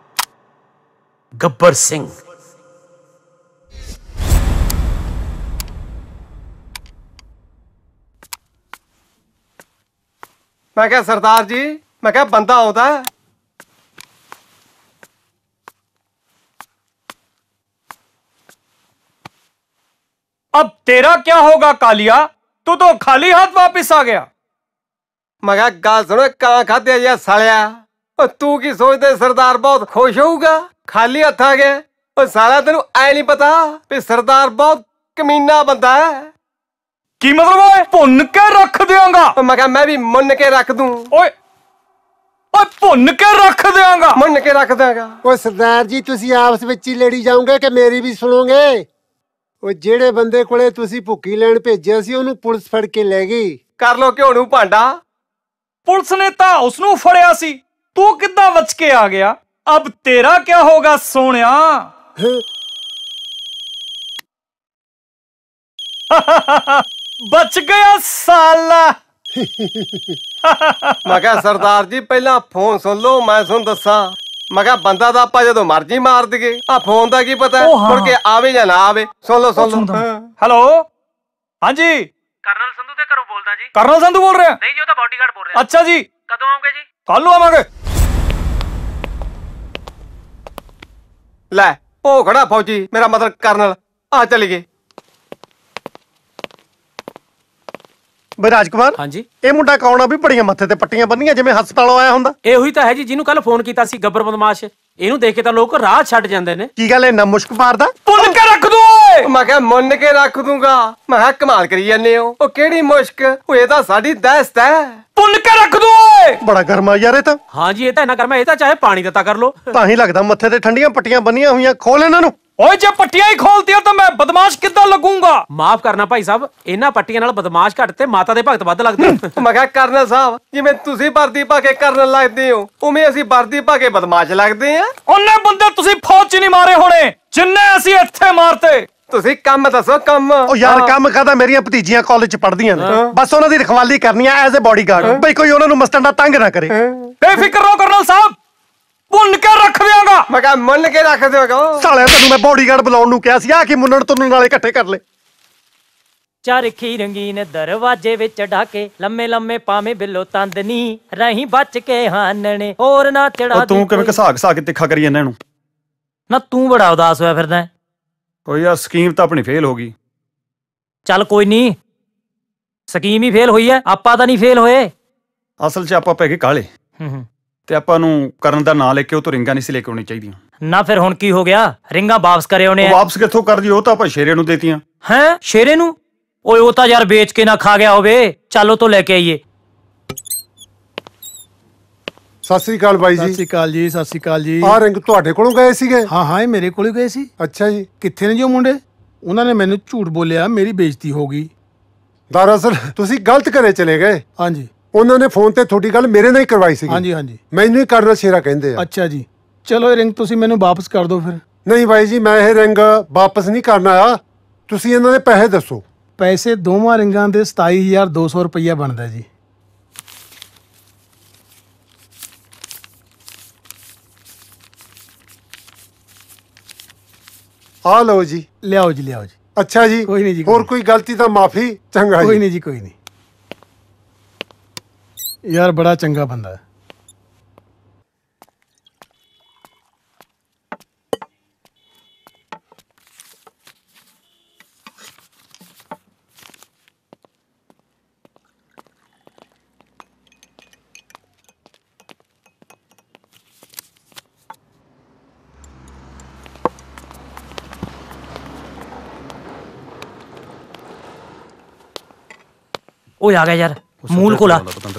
ਗੱਬਰ ਸਿੰਘ। ਮੈਂ ਕਿਹਾ ਸਰਦਾਰ ਜੀ, ਮੈਂ ਕਿਹਾ ਬੰਦਾ ਆਉਂਦਾ। अब तेरा क्या होगा कालिया, तू तो खाली हाथ वापिस आ गया। मैं कहा गल सुनो, ਕਾਂ ਖਾਧਿਆ ਜਿਹਾ ਸਾਲਿਆ। ਉਹ ਤੂੰ ਕੀ ਸੋਚਦੇ ਸਰਦਾਰ ਬਹੁਤ ਖੁਸ਼ ਹੋਊਗਾ ਖਾਲੀ ਹੱਥ ਆ ਗਿਆ? ਉਹ ਸਾਲਾ ਤੈਨੂੰ ਐ ਨਹੀਂ ਪਤਾ ਵੀ ਸਰਦਾਰ ਬਹੁਤ ਕਮੀਨਾ ਬੰਦਾ ਹੈ। ਕੀ ਮਤਲਬ ਓਏ? ਭੁੰਨ ਕੇ ਰੱਖ ਦਿਆਂਗਾ। ਮੈਂ ਕਿਹਾ ਮੈਂ ਵੀ ਮੁੰਨ ਕੇ ਰੱਖ ਦੂੰ। ਓਏ ਓਏ ਭੁੰਨ ਕੇ ਰੱਖ ਦਿਆਂਗਾ। ਮੁੰਨ ਕੇ ਰੱਖ ਦਿਆਂਗਾ। ਓਏ ਸਰਦਾਰ ਜੀ, ਤੁਸੀਂ ਆਪਸ ਵਿੱਚ ਹੀ ਲੜੀ ਜਾਓਗੇ ਕਿ ਮੇਰੀ ਵੀ ਸੁਣੋਗੇ? ਉਹ ਜਿਹੜੇ ਬੰਦੇ ਕੋਲੇ ਤੁਸੀਂ ਭੁੱਕੀ ਲੈਣ ਭੇਜਿਆ ਸੀ ਉਹਨੂੰ ਪੁਲਿਸ ਫੜ ਕੇ ਲੈ ਗਈ। ਕਰ ਲੋ ਘਿਓ ਨੂੰ ਭਾਂਡਾ। ਪੁਲਿਸ ਨੇ ਤਾਂ ਉਸ ਨੂੰ ਫੜਿਆ ਸੀ, ਤੂੰ ਕਿੱਦਾਂ ਬਚ ਕੇ ਆ ਗਿਆ? ਅਬ ਤੇਰਾ ਕੀ ਹੋਗਾ ਸੋਹਣਿਆ? ਬਚ ਗਿਆ ਸਾਲਾ। ਮੈਂ ਕਿਹਾ ਸਰਦਾਰ ਜੀ ਪਹਿਲਾਂ ਫੋਨ ਸੁਣ ਲਓ, ਮੈਂ ਤੁਹਾਨੂੰ ਦੱਸਾਂ। ਮੈਂ ਕਿਹਾ ਬੰਦਾ ਤਾਂ ਆਪਾਂ ਜਦੋਂ ਮਰਜੀ ਮਾਰ ਦਈਏ, ਆ ਫੋਨ ਦਾ ਕੀ ਪਤਾ ਮੁੜ ਕੇ ਆਵੇ ਜਾਂ ਨਾ ਆਵੇ। ਸੁਣ ਲਓ ਹੈਲੋ, ਹਾਂਜੀ ਕਰਨਲ ਸੰਧੂ ਦੇ ਘਰੋਂ ਬੋਲਦਾ ਜੀ। ਕਰਨਲ ਸੰਧੂ ਬੋਲ ਰਿਹਾ? ਨਹੀਂ ਜੀ, ਉਹ ਤਾਂ ਬਾਡੀਗਾਰਡ ਬੋਲ ਰਿਹਾ। ਅੱਛਾ ਜੀ, ਕਦੋਂ ਆਉਂਗੇ ਜੀ? ਕੱਲ ਨੂੰ ਆਵਾਂਗੇ। ਲੈ ਉਹ ਖੜਾ ਫੌਜੀ, ਮੇਰਾ ਮਤਲਬ ਕਰਨਲ। ਆ ਚਲੀਏ। ਬਈ ਰਾਜਕੁਮਾਰ, ਹਾਂਜੀ ਇਹ ਮੁੰਡਾ ਕੌਣ ਆ ਵੀ ਬੜੀਆਂ ਮੱਥੇ ਤੇ ਪੱਟੀਆਂ ਬੰਨੀਆਂ ਜਿਵੇਂ ਹਸਪਤਾਲੋਂ ਆਇਆ ਹੁੰਦਾ? ਇਹੋ ਹੀ ਤਾਂ ਹੈ ਜੀ ਜਿਹਨੂੰ ਕੱਲ ਫੋਨ ਕੀਤਾ ਸੀ, ਗੱਬਰ ਬਦਮਾਸ਼। ਇਹਨੂੰ ਦੇਖ ਕੇ ਤਾਂ ਲੋਕ ਰਾਹ ਛੱਡ ਜਾਂਦੇ ਨੇ। ਕੀ ਗੱਲ ਇੰਨਾ ਮੁਸ਼ਕ ਮਾਰਦਾ? ਪੁੰਨ ਕੇ ਰੱਖ ਦੂੰ ਓਏ। ਮੈਂ ਕਿਹਾ ਮੁੰਨ ਕੇ ਰੱਖ ਦੂੰਗਾ। ਮੈਂ ਕਿਹਾ ਕਮਾਲ ਕਰੀ ਜਾਂਦੇ ਹੋ। ਉਹ ਕਿਹੜੀ ਮੁਸ਼ਕ? ਉਹ ਇਹ ਤਾਂ ਸਾਡੀ ਦਹਿਸ਼ਤ ਹੈ। ਪੁੰਨ ਕੇ ਰੱਖ ਦੂੰ ਓਏ। ਬੜਾ ਗਰਮਾ ਯਾਰ ਇਹ ਤਾਂ। ਹਾਂਜੀ ਇਹ ਤਾਂ ਇੰਨਾ ਗਰਮਾ, ਇਹ ਤਾਂ ਚਾਹੇ ਪਾਣੀ ਦਿੱਤਾ ਕਰ ਲੋ। ਤਾਂ ਹੀ ਲੱਗਦਾ ਮੱਥੇ ਤੇ ਠੰਡੀਆਂ ਪੱਟੀਆਂ ਬੰਨੀਆਂ ਹੋਈਆਂ। ਖੋਲ ਇਹਨਾਂ ਨੂੰ। ਓਏ ਜੇ ਪੱਟੀਆਂ ਹੀ ਖੋਲਤੀਆਂ ਤਾਂ ਮੈਂ ਬਦਮਾਸ਼ ਕਿੱਦਾਂ ਲੱਗੂੰਗਾ? ਮਾਫ ਕਰਨਾ ਭਾਈ ਸਾਹਿਬ, ਇਹਨਾਂ ਪੱਟੀਆਂ ਨਾਲ ਬਦਮਾਸ਼ ਘੱਟ ਤੇ ਮਾਤਾ ਦੇ ਭਗਤ ਵੱਧ ਲੱਗਦੇ। ਮੈਂ ਕਿਹਾ ਕਰਨਲ ਸਾਹਿਬ, ਜਿਵੇਂ ਤੁਸੀਂ ਵਰਦੀ ਪਾ ਕੇ ਕਰਨਲ ਲੱਗਦੇ ਹੋ, ਉਵੇਂ ਅਸੀਂ ਵਰਦੀ ਪਾ ਕੇ ਬਦਮਾਸ਼ ਲੱਗਦੇ ਆ। ਉਹਨੇ ਬੰਦੇ ਤੁਸੀਂ ਫੌਜ 'ਚ ਨਹੀਂ ਮਾਰੇ ਹੋਣੇ ਜਿੰਨੇ ਅਸੀਂ ਇੱਥੇ ਮਾਰਤੇ। ਤੁਸੀਂ ਕੰਮ ਦੱਸੋ ਕੰਮ। ਉਹ ਯਾਰ ਕੰਮ ਕਾਹਦਾ, ਮੇਰੀਆਂ ਭਤੀਜੀਆਂ ਕਾਲਜ 'ਚ ਪੜ੍ਹਦੀਆਂ ਨੇ, ਬਸ ਉਹਨਾਂ ਦੀ ਰਖਵਾਲੀ ਕਰਨੀ ਆ ਐਜ਼ ਅ ਬਾਡੀਗਾਰਡ। ਬਈ ਕੋਈ ਉਹਨਾਂ ਨੂੰ ਮਸਟੰਡਾ ਤੰਗ ਨਾ ਕਰੇ। ਬੇਫਿਕਰ ਰਹੋ ਕਰਨਲ ਸਾਹਿਬ, ਮੁੰਨ ਕੇ ਰੱਖ ਦਿਆਂਗਾ। ਮੈਂ ਕਿਹਾ ਮੁੰਨ ਕੇ ਰੱਖ ਦਿਆਂਗਾ। ਸਾਲਿਆ ਤੈਨੂੰ ਮੈਂ ਬਾਡੀਗਾਰਡ ਬੁਲਾਉਣ ਨੂੰ ਕਿਹਾ ਸੀ, ਆ ਕੀ ਮੁੰਨਣ ਤੁੰਨਣ ਵਾਲੇ ਇਕੱਠੇ ਕਰ ਲੈ। ਚਰਖੀ ਰੰਗੀਨ ਦਰਵਾਜ਼ੇ ਵਿੱਚ ਢਾਕੇ, ਲੰਮੇ ਲੰਮੇ ਪਾਵੇਂ ਬਿੱਲੋ ਤੰਦਨੀ, ਰਹੀ ਬਚ ਕੇ ਹਾਨਣੇ ਹੋਰ ਨਾ ਚੜਾ। ਤੂੰ ਕਿਵੇਂ ਘਸਾ ਕੇ ਤਿੱਖਾ ਕਰੀ ਜਾਂਦਾ ਇਹਨੂੰ? ਨਾ ਤੂੰ ਬੜਾ ਉਦਾਸ ਹੋਇਆ ਫਿਰਦਾ। ਓ ਯਾਰ ਸਕੀਮ ਤਾਂ ਆਪਣੀ ਫੇਲ ਹੋ ਗਈ। ਚੱਲ ਕੋਈ ਨਹੀਂ, ਸਕੀਮ ਹੀ ਫੇਲ ਹੋਈ ਐ, ਆਪਾਂ ਤਾਂ ਨਹੀਂ ਫੇਲ ਹੋਏ। ਅਸਲ 'ਚ ਆਪਾਂ ਪੈ ਗਏ ਕਾਲੇ ਤੇ ਆਪਾਂ ਨੂੰ ਕਰਨ ਦਾ ਨਾਂ ਲੈ ਕੇ ਉਹ ਤੋਂ ਰਿੰਗਾਂ ਨਹੀਂ ਸੀ ਲੈ ਕੇ ਆਉਣੀ ਚਾਹੀਦੀਆਂ। ਨਾ ਫਿਰ ਹੁਣ ਕੀ ਹੋ ਗਿਆ? ਰਿੰਗਾਂ ਵਾਪਸ ਕਰੇ ਉਹਨੇ। ਵਾਪਸ ਕਿੱਥੋਂ ਕਰਦੀ? ਉਹ ਤਾਂ ਆਪਾਂ ਸ਼ੇਰੇ ਨੂੰ ਦੇਤੀਆਂ। ਹੈਂ ਸ਼ੇਰੇ ਨੂੰ? ਓਏ ਉਹ ਤਾਂ ਯਾਰ ਵੇਚ ਕੇ ਨਾ ਖਾ ਗਿਆ ਹੋਵੇ। ਚੱਲ ਉਹ ਤੋਂ ਲੈ ਕੇ ਆਈਏ। ਸਤਿ ਸ੍ਰੀ ਅਕਾਲ ਬਾਈ ਜੀ। ਸਤਿ ਸ੍ਰੀ ਅਕਾਲ ਜੀ। ਸਤਿ ਸ੍ਰੀ ਅਕਾਲ ਜੀ। ਆਹ ਰਿੰਗ ਤੁਹਾਡੇ ਕੋਲੋਂ ਗਏ ਸੀਗੇ? ਹਾਂ ਹਾਂ, ਇਹ ਮੇਰੇ ਕੋਲ ਹੀ ਗਏ ਸੀ। ਅੱਛਾ ਜੀ। ਕਿੱਥੇ ਨੇ ਜੀ ਉਹ ਮੁੰਡੇ? ਉਹਨਾਂ ਨੇ ਮੈਨੂੰ ਝੂਠ ਬੋਲਿਆ, ਮੇਰੀ ਬੇਇੱਜ਼ਤੀ ਹੋ ਗਈ। ਦਰਅਸਲ ਤੁਸੀਂ ਗਲਤ ਘਰੇ ਚਲੇ ਗਏ। ਹਾਂਜੀ। ਉਹਨਾਂ ਨੇ ਫੋਨ ਤੇ ਤੁਹਾਡੀ ਗੱਲ ਮੇਰੇ ਨਾਲ ਹੀ ਕਰਵਾਈ ਸੀ। ਹਾਂਜੀ ਹਾਂਜੀ। ਮੈਨੂੰ ਹੀ ਕਰਨਲ ਸ਼ੇਰਾ ਕਹਿੰਦੇ ਆ। ਅੱਛਾ ਜੀ, ਚਲੋ ਇਹ ਰਿੰਗ ਤੁਸੀਂ ਮੈਨੂੰ ਵਾਪਸ ਕਰ ਦਿਓ ਫਿਰ। ਨਹੀਂ ਬਾਈ ਜੀ, ਮੈਂ ਇਹ ਰਿੰਗ ਵਾਪਸ ਨਹੀਂ ਕਰਨਾ ਆ। ਤੁਸੀਂ ਇਹਨਾਂ ਦੇ ਪੈਸੇ ਦੱਸੋ। ਪੈਸੇ ਦੋਵਾਂ ਰਿੰਗਾਂ ਦੇ 27,200 ਰੁਪਈਆ ਬਣਦਾ ਜੀ। ਆ ਲਓ ਜੀ। ਲਿਆਓ ਜੀ, ਲਿਆਓ ਜੀ। ਅੱਛਾ ਜੀ, ਕੋਈ ਨਹੀਂ ਜੀ। ਹੋਰ ਕੋਈ ਗਲਤੀ ਤਾਂ ਮਾਫੀ। ਚੰਗਾ ਜੀ। ਕੋਈ ਨਹੀਂ ਜੀ, ਕੋਈ ਨਹੀਂ। ਯਾਰ ਬੜਾ ਚੰਗਾ ਬੰਦਾ ਹੈ। ਓਏ ਆ ਗਿਆ ਯਾਰ, ਮੂਲ ਕੋਲਾ।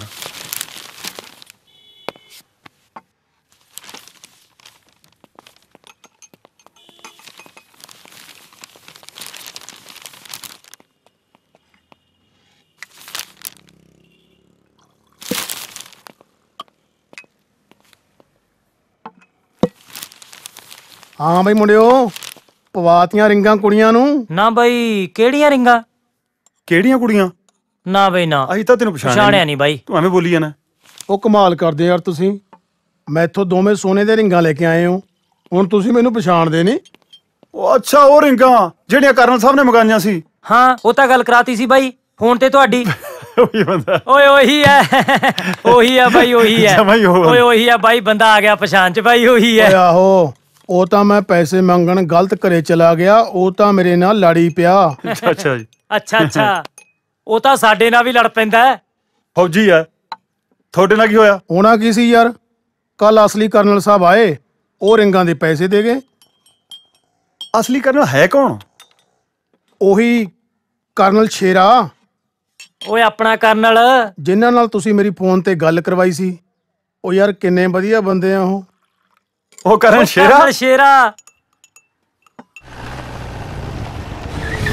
ਹਾਂ ਬਈ ਮੁੰਡਿਓ, ਪਵਾਤੀਆਂ ਰਿੰਗਾਂ ਕੁੜੀਆਂ ਨੂੰ। ਨਾ ਬਈ ਕਿਹੜੀਆਂ ਰਿੰਗਾਂ? ਕਿਹੜੀਆਂ ਕੁੜੀਆਂ? ਨਾ ਬਈ ਨਾ, ਅਸੀਂ ਤਾਂ ਤੈਨੂੰ ਪਛਾਣਿਆ ਨਹੀਂ ਬਾਈ। ਤੂੰ ਐਵੇਂ ਬੋਲੀ ਜਾਣਾ। ਉਹ ਕਮਾਲ ਕਰਦੇ ਯਾਰ ਤੁਸੀਂ। ਮੈਥੋਂ ਦੋਵੇਂ ਸੋਨੇ ਦੇ ਰਿੰਗਾਂ ਲੈ ਕੇ ਆਏ ਹੋ, ਹੁਣ ਤੁਸੀਂ ਮੈਨੂੰ ਪਛਾਣਦੇ ਨਹੀਂ। ਉਹ ਅੱਛਾ, ਉਹ ਰਿੰਗਾਂ ਜਿਹੜੀਆਂ ਕਰਨਲ ਸਾਹਿਬ ਨੇ ਮੰਗਾਈਆਂ ਸੀ। ਹਾਂ ਉਹ ਤਾਂ ਗੱਲ ਕਰਾਤੀ ਸੀ ਬਾਈ ਫੋਨ ਤੇ ਤੁਹਾਡੀ। ਉਹੀ ਬੰਦਾ। ਓਏ ਉਹੀ ਹੈ, ਉਹੀ ਹੈ ਬਾਈ, ਉਹੀ ਹੈ। ਓਏ ਉਹੀ ਹੈ ਬਾਈ, ਬੰਦਾ ਆ ਗਿਆ ਪਛਾਣ ਚ ਬਾਈ, ਉਹੀ ਹੈ। ਆਹੋ, ਉਹ ਤਾਂ ਮੈਂ ਪੈਸੇ ਮੰਗਣ ਗਲਤ ਘਰੇ ਚਲਾ ਗਿਆ, ਉਹ ਤਾਂ ਮੇਰੇ ਨਾਲ ਲੜੀ ਪਿਆ। ਅੱਛਾ ਜੀ। ਅੱਛਾ ਅੱਛਾ, ਉਹ ਤਾਂ ਸਾਡੇ ਨਾਲ ਵੀ ਲੜ ਪੈਂਦਾ। ਫੌਜੀ ਆ। ਤੁਹਾਡੇ ਨਾਲ ਕੀ ਹੋਇਆ? ਹੋਣਾ ਕੀ ਸੀ ਯਾਰ, ਕੱਲ ਅਸਲੀ ਕਰਨਲ ਸਾਹਿਬ ਆਏ, ਉਹ ਰਿੰਗਾਂ ਦੇ ਪੈਸੇ ਦੇ ਗਏ। ਅਸਲੀ ਕਰਨਲ ਹੈ ਕੌਣ? ਉਹੀ ਕਰਨਲ ਸ਼ੇਰਾ। ਓਏ ਆਪਣਾ ਕਰਨਲ, ਜਿਨ੍ਹਾਂ ਨਾਲ ਤੁਸੀਂ ਮੇਰੀ ਫੋਨ ਤੇ ਗੱਲ ਕਰਵਾਈ ਸੀ। ਉਹ ਯਾਰ ਕਿੰਨੇ ਵਧੀਆ ਬੰਦੇ ਆ ਉਹ। ਉਹ ਕਰਨਲ ਸ਼ੇਰਾ। ਸ਼ੇਰਾ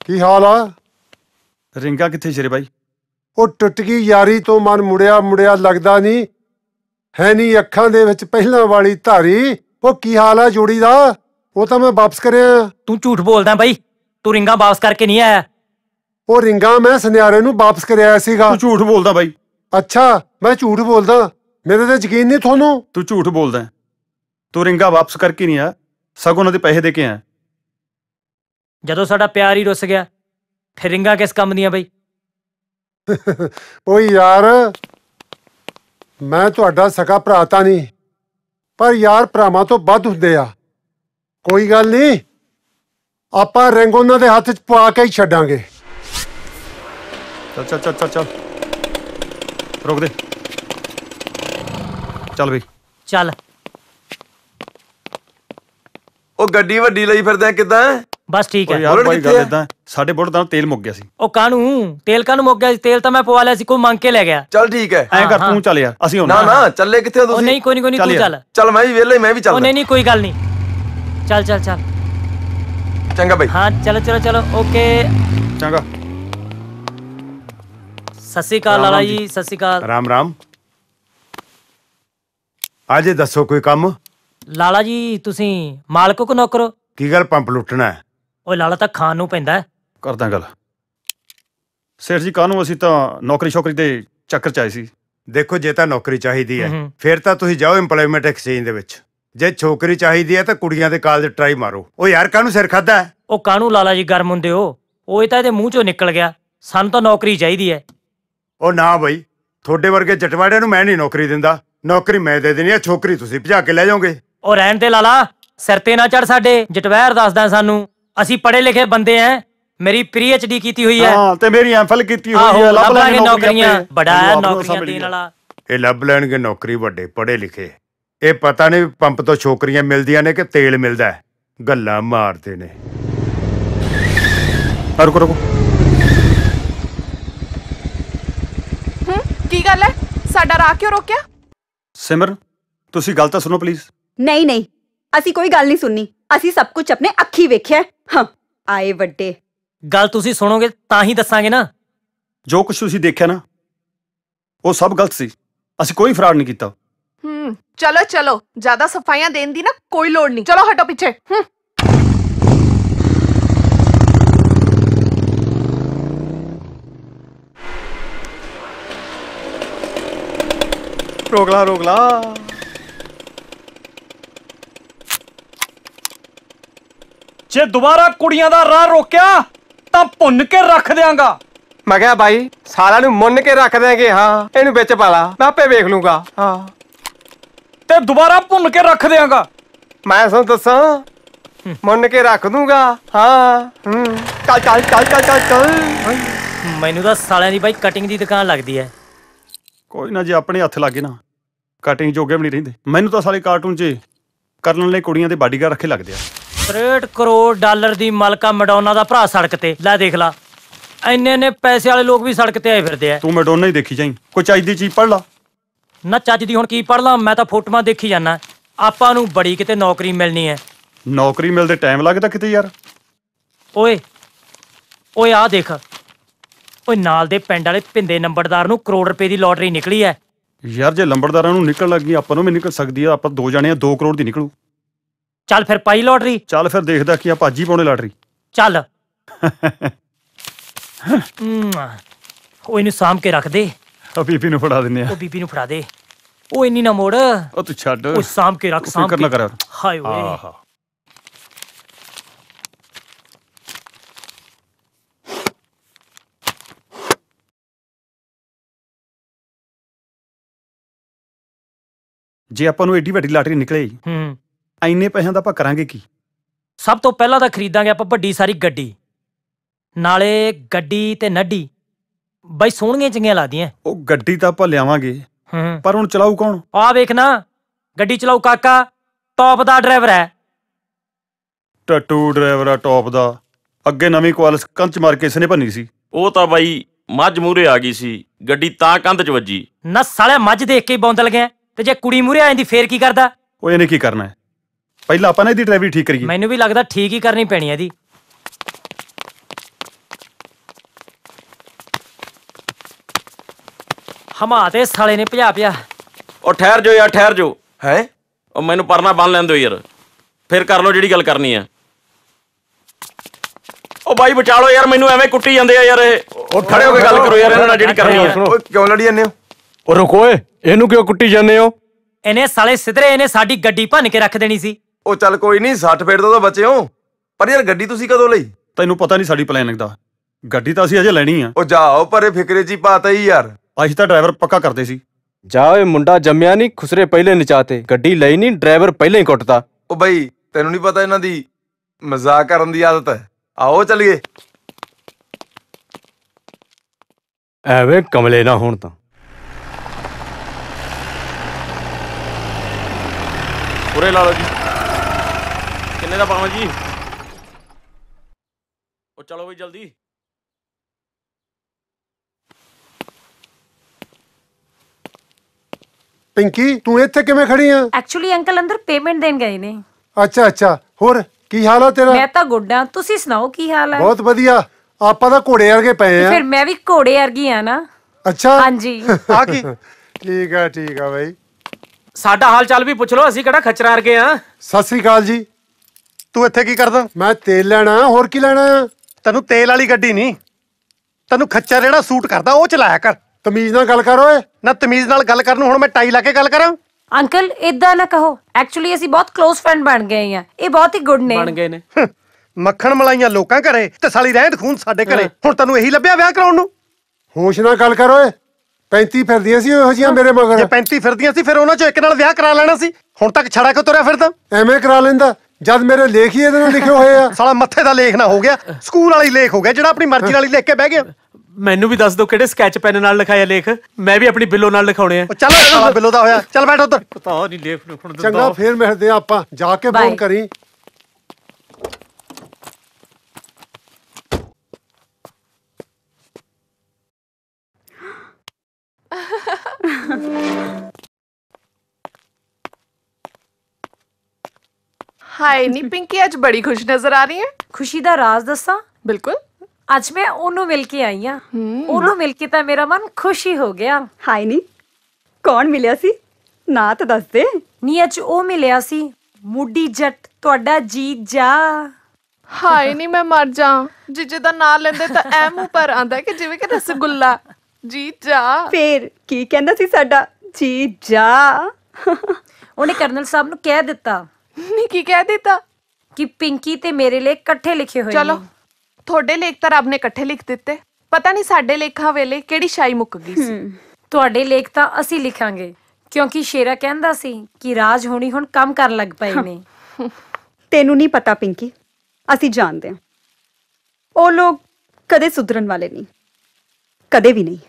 ਕੀ ਹਾਲ ਆ? ਰਿੰਗਾ ਕਿੱਥੇ ਸ਼ੇਰੇ ਬਾਈ? ਉਹ ਟੁੱਟ ਗਈ ਯਾਰੀ ਤੋਂ ਮਨ ਮੁੜਿਆ ਮੁੜਿਆ ਲੱਗਦਾ ਨਹੀਂ ਹੈ, ਨਹੀਂ ਅੱਖਾਂ ਦੇ ਵਿੱਚ ਪਹਿਲਾਂ ਵਾਲੀ ਧਾਰੀ। ਉਹ ਕੀ ਹਾਲ ਆ ਜੋੜੀ ਦਾ? ਉਹ ਤਾਂ ਮੈਂ ਵਾਪਸ ਕਰਿਆ। ਤੂੰ ਝੂਠ ਬੋਲਦਾ ਬਾਈ, ਤੂੰ ਰਿੰਗਾ ਵਾਪਸ ਕਰਕੇ ਨਹੀਂ ਆਇਆ। ਉਹ ਰਿੰਗਾ ਮੈਂ ਸੁਨਿਆਰੇ ਨੂੰ ਵਾਪਸ ਕਰਿਆ ਸੀਗਾ। ਤੂੰ ਝੂਠ ਬੋਲਦਾ ਬਾਈ। ਅੱਛਾ ਮੈਂ ਝੂਠ ਬੋਲਦਾ? ਮੇਰੇ ਤੇ ਯਕੀਨ ਨਹੀਂ ਤੁਹਾਨੂੰ? ਤੂੰ ਝੂਠ ਬੋਲਦਾ। ਤੂੰ ਰਿੰਗਾ ਵਾਪਸ ਕਰਕੇ ਨਹੀਂ ਆ, ਸਗੋਂ ਉਹਨਾਂ ਦੇ ਪੈਸੇ ਦੇ ਕੇ ਆ। ਜਦੋਂ ਸਾਡਾ ਪਿਆਰ ਹੀ ਰੁੱਸ ਗਿਆ ਫਿਰ ਰਿੰਗਾ ਕਿਸ ਕੰਮ ਦੀਆਂ ਬਈ? ਓਏ ਯਾਰ ਮੈਂ ਤੁਹਾਡਾ ਸਕਾ ਭਰਾ ਤਾਂ ਨਹੀਂ, ਪਰ ਯਾਰ ਭਰਾਵਾਂ ਤੋਂ ਵੱਧ ਹੁੰਦੇ ਆ। ਕੋਈ ਗੱਲ ਨਹੀਂ, ਆਪਾਂ ਰਿੰਗ ਉਹਨਾਂ ਦੇ ਹੱਥ 'ਚ ਪਾ ਕੇ ਹੀ ਛੱਡਾਂਗੇ। ਚੱਲ ਚੱਲ ਚੱਲ ਚੱਲ ਚੱਲ, ਰੁਕ ਦੇ। ਚੱਲ ਬਈ ਚੱਲ। ਉਹ ਗੱਡੀ ਵੱਡੀ ਲਈ ਫਿਰਦੇ ਕਿਦਾਂ? ਬਸ ਠੀਕ ਹੈ। ਯਾਰ ਬਾਈ ਗੱਲ ਇਦਾਂ, ਸਾਡੇ ਬੁੱਢ ਦਾ ਤੇਲ ਮੁੱਕ ਗਿਆ ਸੀ। ਉਹ ਕਾਹਨੂੰ ਤੇਲ ਕਾਹਨੂੰ ਮੁੱਕ ਗਿਆ ਸੀ? ਤੇਲ ਤਾਂ ਮੈਂ ਪਵਾ ਲਿਆ ਸੀ, ਕੋਈ ਮੰਗ ਕੇ ਲੈ ਗਿਆ। ਚੱਲ ਠੀਕ ਹੈ। ਐਂ ਕਰ ਤੂੰ ਚੱਲ ਯਾਰ, ਅਸੀਂ ਨਾ ਨਾ ਚੱਲੇ ਕਿੱਥੇ ਹੋ ਉਹ ਤੁਸੀਂ? ਨਹੀਂ ਕੋਈ ਨਹੀਂ ਤੂੰ ਚੱਲ। ਚੱਲ ਮੈਂ ਵੀ ਵਿਹਲਾ, ਮੈਂ ਵੀ ਚੱਲਦਾ। ਉਹ ਨਹੀਂ ਕੋਈ ਗੱਲ ਨਹੀਂ, ਚੱਲ ਚੱਲ ਚੱਲ। ਚੰਗਾ ਬਾਈ। ਹਾਂ ਚਲੋ ਚਲੋ ਚਲੋ, ਓਕੇ ਚੰਗਾ। ਸਤਿ ਸ਼੍ਰੀ ਅਕਾਲ ਲਾਲਾ ਜੀ, ਸਤਿ ਸ਼੍ਰੀ ਅਕਾਲ। ਰਾਮ ਰਾਮ। ਅਜੇ ਦੱਸੋ ਕੋਈ ਕੰਮ? ਲਾਲਾ ਜੀ ਤੁਸੀਂ ਮਾਲਕ ਕੋ ਨੌਕਰ ਹੋ? ਕੀ ਗੱਲ ਪੰਪ ਲੁੱਟਣਾ ਹੈ? ਓਏ ਲਾਲਾ ਤਾਂ ਖਾਣ ਨੂੰ ਪੈਂਦਾ। ਕਰਦਾ ਗੱਲ। ਸੇਠ ਜੀ ਕਾਹਨੂੰ, ਅਸੀਂ ਤਾਂ ਨੌਕਰੀ ਸ਼ੌਕਰੀ ਦੇ ਚੱਕਰ 'ਚ ਆਏ ਸੀ। ਦੇਖੋ ਜੇ ਤਾਂ ਨੌਕਰੀ ਚਾਹੀਦੀ ਹੈ ਫਿਰ ਤਾਂ ਤੁਸੀਂ ਜਾਓ ਏਮਪਲੋਇਮੈਂਟ ਐਕਸਚੇਂਜ ਦੇ ਵਿੱਚ। ਜੇ ਛੋਕਰੀ ਚਾਹੀਦੀ ਹੈ ਤਾਂ ਕੁੜੀਆਂ ਦੇ ਕਾਲਜ ਟਰਾਈ ਮਾਰੋ। ਉਹ ਯਾਰ ਕਾਹਨੂੰ ਸਿਰ ਖਾਦਾ ਹੈ? ਉਹ ਕਾਹਨੂੰ ਲਾਲਾ ਜੀ ਗਰਮ ਹੁੰਦੇ ਹੋ? ਉਹ ਇਹ ਤਾਂ ਇਹਦੇ ਮੂੰਹ ਚੋਂ ਨਿਕਲ ਗਿਆ, ਸਾਨੂੰ ਤਾਂ ਨੌਕਰੀ ਚਾਹੀਦੀ ਹੈ। ਉਹ ਨਾ ਬਈ, ਤੁਹਾਡੇ ਵਰਗੇ ਜਟਵਾੜਿਆਂ ਨੂੰ ਮੈਂ ਨਹੀਂ ਨੌਕਰੀ ਦਿੰਦਾ। ਨੌਕਰੀ ਮੈਂ ਦੇ ਦੇਣੀ ਹੈ, ਛੋਕਰੀ ਤੁਸੀਂ ਭਜਾ ਕੇ ਲੈ ਜਾਓਗੇ। ਉਹ ਰਹਿਣ ਦੇ ਲਾਲਾ, ਸਿਰ ਤੇ ਨਾ ਚੜ ਸਾਡੇ। ਜਟਵੈਰ ਦੱਸਦਾ ਸਾਨੂੰ, ਅਸੀਂ ਪੜ੍ਹੇ ਲਿਖੇ ਬੰਦੇ ਐ। ਮੇਰੀ PhD ਕੀਤੀ ਹੋਈ ਹੈ। ਹਾਂ ਤੇ ਮੇਰੀ ਐਮਫਿਲ ਕੀਤੀ ਹੋਈ ਹੈ। ਲੱਭ ਲਾਂਗੇ ਨੌਕਰੀਆਂ। ਬੜਾ ਹੈ ਨੌਕਰੀਆਂ ਦੇਣ ਵਾਲਾ। ਇਹ ਲੱਭ ਲੈਣਗੇ ਨੌਕਰੀ ਵੱਡੇ ਪੜ੍ਹੇ ਲਿਖੇ। ਇਹ ਪਤਾ ਨਹੀਂ ਪੰਪ ਤੋਂ ਛੋਕਰੀਆਂ ਮਿਲਦੀਆਂ ਨੇ ਕਿ ਤੇਲ ਮਿਲਦਾ ਹੈ। ਗੱਲਾਂ ਮਾਰਦੇ ਨੇ। ਰੁਕੋ ਰੁਕੋ। ਕੀ ਗੱਲ ਹੈ? ਸਾਡਾ ਰਾਹ ਕਿਉਂ ਰੋਕਿਆ? ਸਿਮਰਨ ਤੁਸੀਂ ਗੱਲ ਤਾਂ ਸੁਣੋ ਪਲੀਜ਼। ਨਹੀਂ ਨਹੀਂ, ਅਸੀਂ ਕੋਈ ਗੱਲ ਨਹੀਂ ਸੁਣਨੀ। ਅਸੀਂ ਸਭ ਕੁਝ ਆਪਣੇ ਅੱਖੀ ਵੇਖਿਆ। ਹਾਂ ਆਏ ਵੱਡੇ। ਗੱਲ ਤੁਸੀਂ ਸੁਣੋਗੇ ਤਾਂ ਹੀ ਦੱਸਾਂਗੇ ਨਾ। ਜੋ ਕੁਝ ਤੁਸੀਂ ਦੇਖਿਆ ਨਾ ਉਹ ਸਭ ਗਲਤ ਸੀ। ਅਸੀਂ ਕੋਈ ਫਰਾਡ ਨਹੀਂ ਕੀਤਾ। ਚਲੋ ਚਲੋ, ਜ਼ਿਆਦਾ ਸਫਾਈਆਂ ਦੇਣ ਦੀ ਨਾ ਕੋਈ ਲੋੜ ਨਹੀਂ। ਚਲੋ ਹਟੋ ਪਿੱਛੇ। ਰੋਕ ਲਾ ਰੋਕ ਲਾ। ਜੇ ਦੁਬਾਰਾ ਕੁੜੀਆਂ ਦਾ ਰਾਹ ਰੋਕਿਆ ਤਾਂ ਭੁੰਨ ਕੇ ਰੱਖ ਦਿਆਂਗਾ। ਮੈਂ ਕਿਹਾ ਬਾਈ ਸਾਲਾ ਨੂੰ ਮੁੰਨ ਕੇ ਰੱਖ ਦੇਂਗੇ। ਹਾਂ ਇਹਨੂੰ ਵਿੱਚ ਪਾ ਲਾ, ਮੈਂ ਆਪੇ ਵੇਖ ਲੂੰਗਾ। ਹਾਂ ਤੇ ਦੁਬਾਰਾ ਭੁੰਨ ਕੇ ਰੱਖ ਦਿਆਂਗਾ। ਮੈਂ ਤੁਹਾਨੂੰ ਦੱਸਾਂ, ਮੁੰਨ ਕੇ ਰੱਖ ਦੂੰਗਾ। ਹਾਂ ਚੱਲ ਚੱਲ ਚੱਲ ਚੱਲ ਚੱਲ ਚੱਲ। ਮੈਨੂੰ ਤਾਂ ਸਾਲਿਆਂ ਦੀ ਬਾਈ ਕਟਿੰਗ ਦੀ ਦੁਕਾਨ ਲੱਗਦੀ ਹੈ। ਕੋਈ ਨਾ, ਜੇ ਆਪਣੇ ਹੱਥ ਲੱਗੇ ਨਾ ਕਟਿੰਗ ਜੋਗੇ ਵੀ ਨਹੀਂ ਰਹਿੰਦੇ। ਮੈਨੂੰ ਤਾਂ ਸਾਲੇ ਕਾਰਟੂਨ 'ਚ ਕਰਨ ਲਈ ਕੁੜੀਆਂ ਦੇ ਬਾਡੀਗਾਰਡ ਰੱਖੇ ਲੱਗਦੇ ਆ। 63 ਕਰੋੜ ਡਾਲਰ ਦੀ ਮਾਲਕਾ ਮੈਡੋਨਾ ਦਾ ਭਰਾ ਸੜਕ ਤੇ। ਲੈ ਦੇਖ ਲਾ, ਇੰਨੇ ਪੈਸੇ ਵਾਲੇ ਲੋਕ ਵੀ ਸੜਕ ਤੇ ਆਏ ਫਿਰਦੇ ਆ। ਤੂੰ ਮੈਡੋਨਾ ਹੀ ਦੇਖੀ ਜਾਈਂ, ਕੋਈ ਚੱਜ ਦੀ ਚੀਜ਼ ਪੜ ਲਾ। ਨਾ ਚੱਜ ਦੀ ਹੁਣ ਕੀ ਪੜ ਲਾਂ? ਮੈਂ ਤਾਂ ਫੋਟੋਆਂ ਦੇਖੀ ਜਾਣਾ। ਆਪਾਂ ਨੂੰ ਬੜੀ ਕਿਤੇ ਨੌਕਰੀ ਮਿਲਣੀ ਹੈ। ਨੌਕਰੀ ਮਿਲਦੇ ਟਾਈਮ ਲੱਗਦਾ ਕਿਤੇ ਯਾਰ। ਓਏ ਓਏ ਆਹ ਦੇਖ, ਓਏ ਨਾਲ ਦੇ ਪਿੰਡ ਵਾਲੇ ਭਿੰਦੇ ਨੰਬਰਦਾਰ ਨੂੰ ਕਰੋੜ ਰੁਪਏ ਦੀ ਲੋਟਰੀ ਨਿਕਲੀ ਹੈ। ਯਾਰ ਜੇ ਲੰਬੜਦਾਰਾਂ ਨੂੰ ਨਿਕਲ ਲੱਗੀ ਆਪਾਂ ਨੂੰ ਵੀ ਨਿਕਲ ਸਕਦੀ ਆ। ਆਪਾਂ 2 ਜਾਣੇ ਆ, 2 ਕਰੋੜ ਦੀ ਨਿਕਲੂ। ਚੱਲ ਫਿਰ ਪਾਈ ਲੋਟਰੀ। ਚੱਲ ਫਿਰ ਦੇਖਦਾ ਕੀ ਆ, ਭਾਜੀ ਪਾਉਣੇ ਲਾਟਰੀ। ਚੱਲ ਉਹ ਇਹਨੂੰ ਸਾਂਭ ਕੇ ਰੱਖ ਦੇ। ਉਹ ਬੀਬੀ ਨੂੰ ਫੜਾ ਦਿੰਨੇ ਆ। ਉਹ ਬੀਬੀ ਨੂੰ ਫੜਾ ਦੇ। ਉਹ ਇੰਨੀ ਨਾ ਮੋੜ। ਉਹ ਤੂੰ ਛੱਡ। ਉਹ ਸਾਂਭ ਕੇ ਰੱਖ, ਸਾਂਭ ਫਿਕਰ ਨਾ ਕਰ। ਹਾਏ ਓਏ। ਜੇ ਆਪਾਂ ਨੂੰ ਏਡੀ ਵੱਡੀ ਲਾਟਰੀ ਨਿਕਲੇ ਇੰਨੇ ਪੈਸਿਆਂ ਦਾ ਆਪਾਂ ਕਰਾਂਗੇ ਕੀ? ਸਭ ਤੋਂ ਪਹਿਲਾਂ ਤਾਂ ਖਰੀਦਾਂਗੇ ਆਪਾਂ ਵੱਡੀ ਸਾਰੀ ਗੱਡੀ। ਨਾਲੇ ਗੱਡੀ ਤੇ ਨੱਡੀ ਬਾਈ ਸੋਹਣੀਆਂ ਚੰਗੀਆਂ ਲੱਗਦੀਆਂ। ਉਹ ਗੱਡੀ ਤਾਂ ਆਪਾਂ ਲਿਆਵਾਂਗੇ, ਪਰ ਹੁਣ ਚਲਾਊ ਕੌਣ? ਆ ਵੇਖ ਨਾ, ਗੱਡੀ ਚਲਾਊ ਕਾਕਾ, ਟੌਪ ਦਾ ਡਰਾਈਵਰ ਹੈ। ਟੱਟੂ ਡਰਾਈਵਰ ਆ ਟੌਪ ਦਾ। ਅੱਗੇ ਨਵੀਂ ਕੁਆਲਿਸ ਕੰਚ ਮਾਰ ਕੇ ਇਸਨੇ ਭੰਨੀ ਸੀ। ਉਹ ਤਾਂ ਬਾਈ ਮੱਝ ਮੂਰੇ ਆ ਗਈ ਸੀ, ਗੱਡੀ ਤਾਂ ਕੰਧ 'ਚ ਵੱਜੀ। ਨਾ ਸਾਲਿਆ ਮੱਝ ਦੇਖ ਕੇ ਹੀ ਬੌਂਦਲ ਗਿਆ। ਤੇ ਜੇ ਕੁੜੀ ਮੂਰੇ ਆ ਜਾਂਦੀ ਫੇਰ ਕੀ ਕਰਦਾ? ਉਹ ਇਹਨੇ ਕੀ ਕਰਨਾ ਹੈ? ਪਹਿਲਾਂ ਆਪਾਂ ਨੇ ਇਹਦੀ ਡਰਾਈਵਰੀ ਠੀਕ ਕਰੀਏ। ਮੈਨੂੰ ਵੀ ਲੱਗਦਾ ਠੀਕ ਹੀ ਕਰਨੀ ਪੈਣੀ ਹੈ ਇਹਦੀ। ਹਮਾ ਦੇ ਸਾਲੇ ਨੇ ਭਜਾ ਉਹ ਠਹਿਰ ਜਾਓ ਯਾਰ, ਠਹਿਰ ਜਾਓ। ਹੈ ਉਹ ਮੈਨੂੰ ਪਰਨਾ ਬੰਨ ਲੈਣ ਦਿਓ ਯਾਰ, ਫਿਰ ਕਰ ਲਓ ਜਿਹੜੀ ਗੱਲ ਕਰਨੀ ਆ। ਉਹ ਬਾਈ ਬਚਾ ਲਓ ਯਾਰ, ਮੈਨੂੰ ਐਵੇਂ ਕੁੱਟੀ ਜਾਂਦੇ ਆ ਯਾਰ ਇਹ। ਉਹ ਖੜੇ ਹੋ ਕੇ ਗੱਲ ਕਰੋ ਯਾਰ ਇਹਨਾਂ ਨਾਲ ਜਿਹੜੀ ਕਰਨੀ ਆ। ਓਏ ਕਿਉਂ ਲੜੀ ਜਾਂਦੇ ਹੋ? ਉਹ ਰੁਕੋ ਓਏ, ਇਹਨੂੰ ਕਿਉਂ ਕੁੱਟੀ ਜਾਂਦੇ ਹੋ? ਇਹਨੇ ਸਾਲੇ ਸਿਧਰੇ, ਇਹਨੇ ਸਾਡੀ ਗੱਡੀ ਭੰਨ ਕੇ ਰੱਖ ਦੇਣੀ ਸੀ। ਉਹ ਚੱਲ ਕੋਈ ਨਹੀਂ, 60 ਫੇਟ ਤੋਂ ਤਾਂ ਬਚੇ ਹੋ। ਪਰ ਯਾਰ ਗੱਡੀ ਤੁਸੀਂ ਕਦੋਂ ਲਈ? ਤੈਨੂੰ ਪਤਾ ਨਹੀਂ ਸਾਡੀ ਪਲਾਨਿੰਗ ਦਾ। ਗੱਡੀ ਤਾਂ ਅਸੀਂ ਅਜੇ ਲੈਣੀ ਆ। ਉਹ ਜਾਓ ਪਰੇ, ਫਿਕਰੇ 'ਚ ਹੀ ਪਾਤਾ ਹੀ ਯਾਰ। ਅਸੀਂ ਤਾਂ ਡਰਾਈਵਰ ਪੱਕਾ ਕਰਦੇ ਸੀ। ਜਾ ਓਏ, ਮੁੰਡਾ ਜੰਮਿਆ ਨਹੀਂ, ਖੁਸਰੇ ਪਹਿਲੇ ਨਚਾਤੇ। ਗੱਡੀ ਲਈ ਨਹੀਂ, ਡਰਾਈਵਰ ਪਹਿਲਾਂ ਹੀ ਕੁੱਟਤਾ। ਉਹ ਬਈ ਤੈਨੂੰ ਨਹੀਂ ਪਤਾ ਇਹਨਾਂ ਦੀ ਮਜ਼ਾਕ ਕਰਨ ਦੀ ਆਦਤ ਹੈ। ਆਓ ਚੱਲੀਏ। ਐਵੇਂ ਕਮਲੇ ਨਾ ਹੋਣ ਤਾਂ। ਉਰੇ ਲਾ ਲਓ ਜੀ। ਕਿੰਨੇ ਦਾ ਪਾਵਾਂ ਜੀ? ਉਹ ਚਲੋ ਬਈ ਜਲਦੀ। ਪਿੰਕੀ, ਤੂੰ ਇੱਥੇ ਕਿਵੇਂ ਖੜੀ ਆ? ਐਕਚੁਅਲੀ ਅੰਕਲ ਅੰਦਰ ਪੇਮੈਂਟ ਦੇਣ ਗਏ ਨੇ। ਅੱਛਾ ਅੱਛਾ, ਹੋਰ ਕੀ ਹਾਲ ਆ ਤੇਰਾ? ਮੈਂ ਤਾਂ ਗੁੱਡ ਆ, ਤੁਸੀਂ ਸੁਣਾਓ ਕੀ ਹਾਲ ਹੈ? ਬਹੁਤ ਵਧੀਆ। ਆਪਾਂ ਤਾਂ ਘੋੜੇ ਵਰਗੇ ਪਏ ਆ। ਫਿਰ ਮੈਂ ਵੀ ਘੋੜੇ ਵਰਗੀ ਆ ਨਾ। ਅੱਛਾ, ਹਾਂਜੀ। ਆ ਕੀ? ਠੀਕ ਆ ਬਾਈ। ਸਾਡਾ ਹਾਲ ਚਾਲ ਵੀ ਪੁੱਛ ਲਓ, ਅਸੀਂ ਕਿਹੜਾ ਖਚਰਾ ਵਰਗੇ ਆ। ਸਤਿ ਸ੍ਰੀ ਅਕਾਲ ਜੀ। ਤੂੰ ਇੱਥੇ ਕੀ ਕਰਦਾ? ਮੈਂ ਤੇਲ ਲੈਣਾ, ਹੋਰ ਕੀ ਲੈਣਾ ਆ? ਤੈਨੂੰ ਤੇਲ ਵਾਲੀ ਗੱਡੀ ਨਹੀਂ, ਤੈਨੂੰ ਖੱਚਰ ਜਿਹੜਾ ਸੂਟ ਕਰਦਾ ਉਹ ਚਲਾਇਆ ਕਰ। ਤਮੀਜ਼ ਨਾਲ ਗੱਲ ਕਰ ਓਏ। ਨਾ ਤਮੀਜ਼ ਨਾਲ ਗੱਲ ਕਰਨ ਨੂੰ ਹੁਣ ਮੈਂ ਟਾਈ ਲਾ ਕੇ ਗੱਲ ਕਰਾਂ? ਅੰਕਲ ਇਦਾਂ ਨਾ ਕਹੋ, ਐਕਚੁਅਲੀ ਅਸੀਂ ਬਹੁਤ ਕਲੋਜ਼ ਫਰੈਂਡ ਬਣ ਗਏ ਆ। ਇਹ ਬਹੁਤ ਹੀ ਗੁੱਡ ਨੇ। ਬਣ ਗਏ ਨੇ। ਮੱਖਣ ਮਲਾਈਆਂ ਲੋਕਾਂ ਘਰੇ ਤੇ ਸਾਲੀ ਰਹਿੰਦ ਖੂਨ ਸਾਡੇ ਘਰੇ। ਹੁਣ ਤੈਨੂੰ ਇਹੀ ਲੱਭਿਆ ਵਿਆਹ ਕਰਾਉਣ ਨੂੰ? ਹੋਸ਼ ਨਾਲ ਗੱਲ ਕਰ ਓਏ। 35 ਫਿਰਦੀਆਂ ਸੀ ਇਹੋ ਜਿਹੀਆਂ ਮੇਰੇ ਮਗਰ। ਜੇ 35 ਫਿਰਦੀਆਂ ਸੀ ਫਿਰ ਉਹਨਾਂ ਚੋਂ ਇੱਕ ਨਾਲ ਵਿਆਹ ਕਰਾ ਲੈਣਾ ਸੀ। ਹੁਣ ਤੱਕ ਛੜਾ ਕਿਉਂ ਤੁਰਿਆ ਫਿਰਦਾ? ਐਵੇਂ ਕਰਾ ਲੈਂਦਾ ਜਦ ਮੇਰੇ ਲੇਖ ਹੀ ਇਹਦੇ ਨਾਲ ਲਿਖੇ ਹੋਏ ਆ। ਸਾਲਾ ਮੱਥੇ ਦਾ ਲੇਖ ਨਾ ਹੋ ਗਿਆ, ਸਕੂਲ ਵਾਲੀ ਲੇਖ ਹੋ ਗਿਆ ਜਿਹੜਾ ਆਪਣੀ ਮਰਜ਼ੀ ਨਾਲ ਹੀ ਲਿਖ ਕੇ ਬਹਿ ਗਿਆ। ਮੈਨੂੰ ਵੀ ਦੱਸ ਦਿਓ ਕਿਹੜੇ ਸਕੈਚ ਪੈਨ ਨਾਲ ਲਿਖਾਇਆ ਲੇਖ, ਮੈਂ ਵੀ ਆਪਣੀ ਬਿੱਲੋ ਨਾਲ ਲਿਖਾਉਣੇ ਆ। ਚੱਲ ਸਾਲਾ ਬਿੱਲੋ ਦਾ ਹੋਇਆ, ਚੱਲ ਬੈਠ ਉੱਧਰ। ਪਤਾ ਨਹੀਂ ਲੇਖ ਨੂੰ ਹੁਣ ਚੰਗਾ, ਫੇਰ ਮਿਲਦੇ ਆ ਆਪਾਂ। ਜਾ ਕੇ ਫੋਨ ਕਰੀ। ਹਾਏ ਨੀ ਪਿੰਕੀ, ਅੱਜ ਬੜੀ ਖੁਸ਼ ਨਜ਼ਰ ਆ ਰਹੀ ਹੈ। ਖੁਸ਼ੀ ਦਾ ਰਾਜ਼ ਦੱਸਾਂ? ਬਿਲਕੁਲ। ਅੱਜ ਮੈਂ ਉਹਨੂੰ ਮਿਲ ਕੇ ਆਈ ਆ। ਉਹਨੂੰ ਮਿਲ ਕੇ ਤਾਂ ਮੇਰਾ ਮਨ ਖੁਸ਼ੀ ਹੋ ਗਿਆ। ਹਾਏ ਨੀ, ਕੌਣ ਮਿਲਿਆ ਸੀ? ਨਾ ਤਾਂ ਦੱਸ ਦੇ। ਨੀ ਅੱਜ ਉਹ ਮਿਲਿਆ ਸੀ, ਮੁੱਢੀ ਜੱਟ, ਤੁਹਾਡਾ ਜੀਜਾ। ਹਾਏ ਨੀ ਮੈਂ ਮਰ ਜਾ। ਜੀਜੇ ਦਾ ਨਾਂ ਲੈਂਦੇ ਤਾਂ ਐ ਮੂੰਹ ਪਰ ਆਂਦਾ ਕਿ ਜਿਵੇਂ ਕਿ ਰਸਗੁੱਲਾ। ਜੀਜਾ। ਫੇਰ ਕੀ ਕਹਿੰਦਾ ਸੀ ਸਾਡਾ ਜੀਜਾ? ਉਹਨੇ ਕਰਨਲ ਸਾਹਿਬ ਨੂੰ ਕਹਿ ਦਿੱਤਾ। ਨੀ ਕੀ ਕਹਿ ਦਿੱਤਾ? ਕਿ ਪਿੰਕੀ ਤੇ ਮੇਰੇ ਲਈ ਇਕੱਠੇ ਲਿਖੇ ਹੋਏ ਨੇ। ਚਲੋ, ਤੁਹਾਡੇ ਲੇਖ ਤਾਂ ਰੱਬ ਨੇ ਇਕੱਠੇ ਲਿਖ ਦਿੱਤੇ। ਪਤਾ ਨਹੀਂ ਸਾਡੇ ਲੇਖਾਂ ਵੇਲੇ ਕਿਹੜੀ ਸ਼ਾਈ ਮੁੱਕ ਗਈ ਸੀ। ਤੁਹਾਡੇ ਲੇਖ ਤਾਂ ਅਸੀਂ ਲਿਖਾਂਗੇ, ਕਿਉਂਕਿ ਸ਼ੇਰਾ ਕਹਿੰਦਾ ਸੀ ਕਿ ਰਾਜ ਹੋਣੀ ਹੁਣ ਕੰਮ ਕਰਨ ਲੱਗ ਪਏ ਨੇ। ਤੈਨੂੰ ਨਹੀਂ ਪਤਾ ਪਿੰਕੀ, ਅਸੀਂ ਜਾਣਦੇ ਹਾਂ ਉਹ ਲੋਕ ਕਦੇ ਸੁਧਰਨ ਵਾਲੇ ਨਹੀਂ, ਕਦੇ ਵੀ ਨਹੀਂ।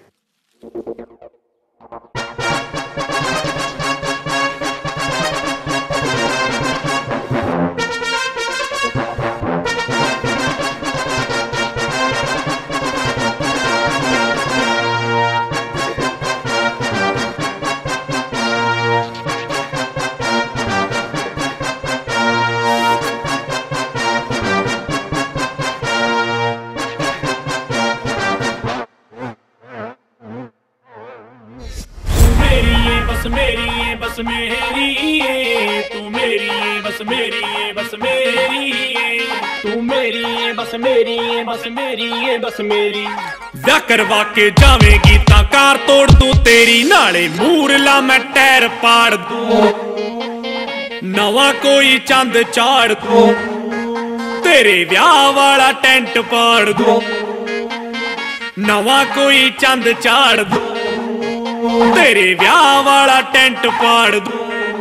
बस मेरी है बस मेरी है तू मेरी है बस मेरी है बस मेरी है तू मेरी है बस मेरी है बस मेरी है बस मेरी विआह करवा के जावेगी तां कार तोड़ दूं तेरी नाले मूर ला मैं टैर पाड़ दूं नवा कोई चंद चाड़ दूं तेरे विआह वाला टेंट पाड़ दूं नवा कोई चंद चाड़ दूं तेरे विआह वाला टेंट पाड़ दूं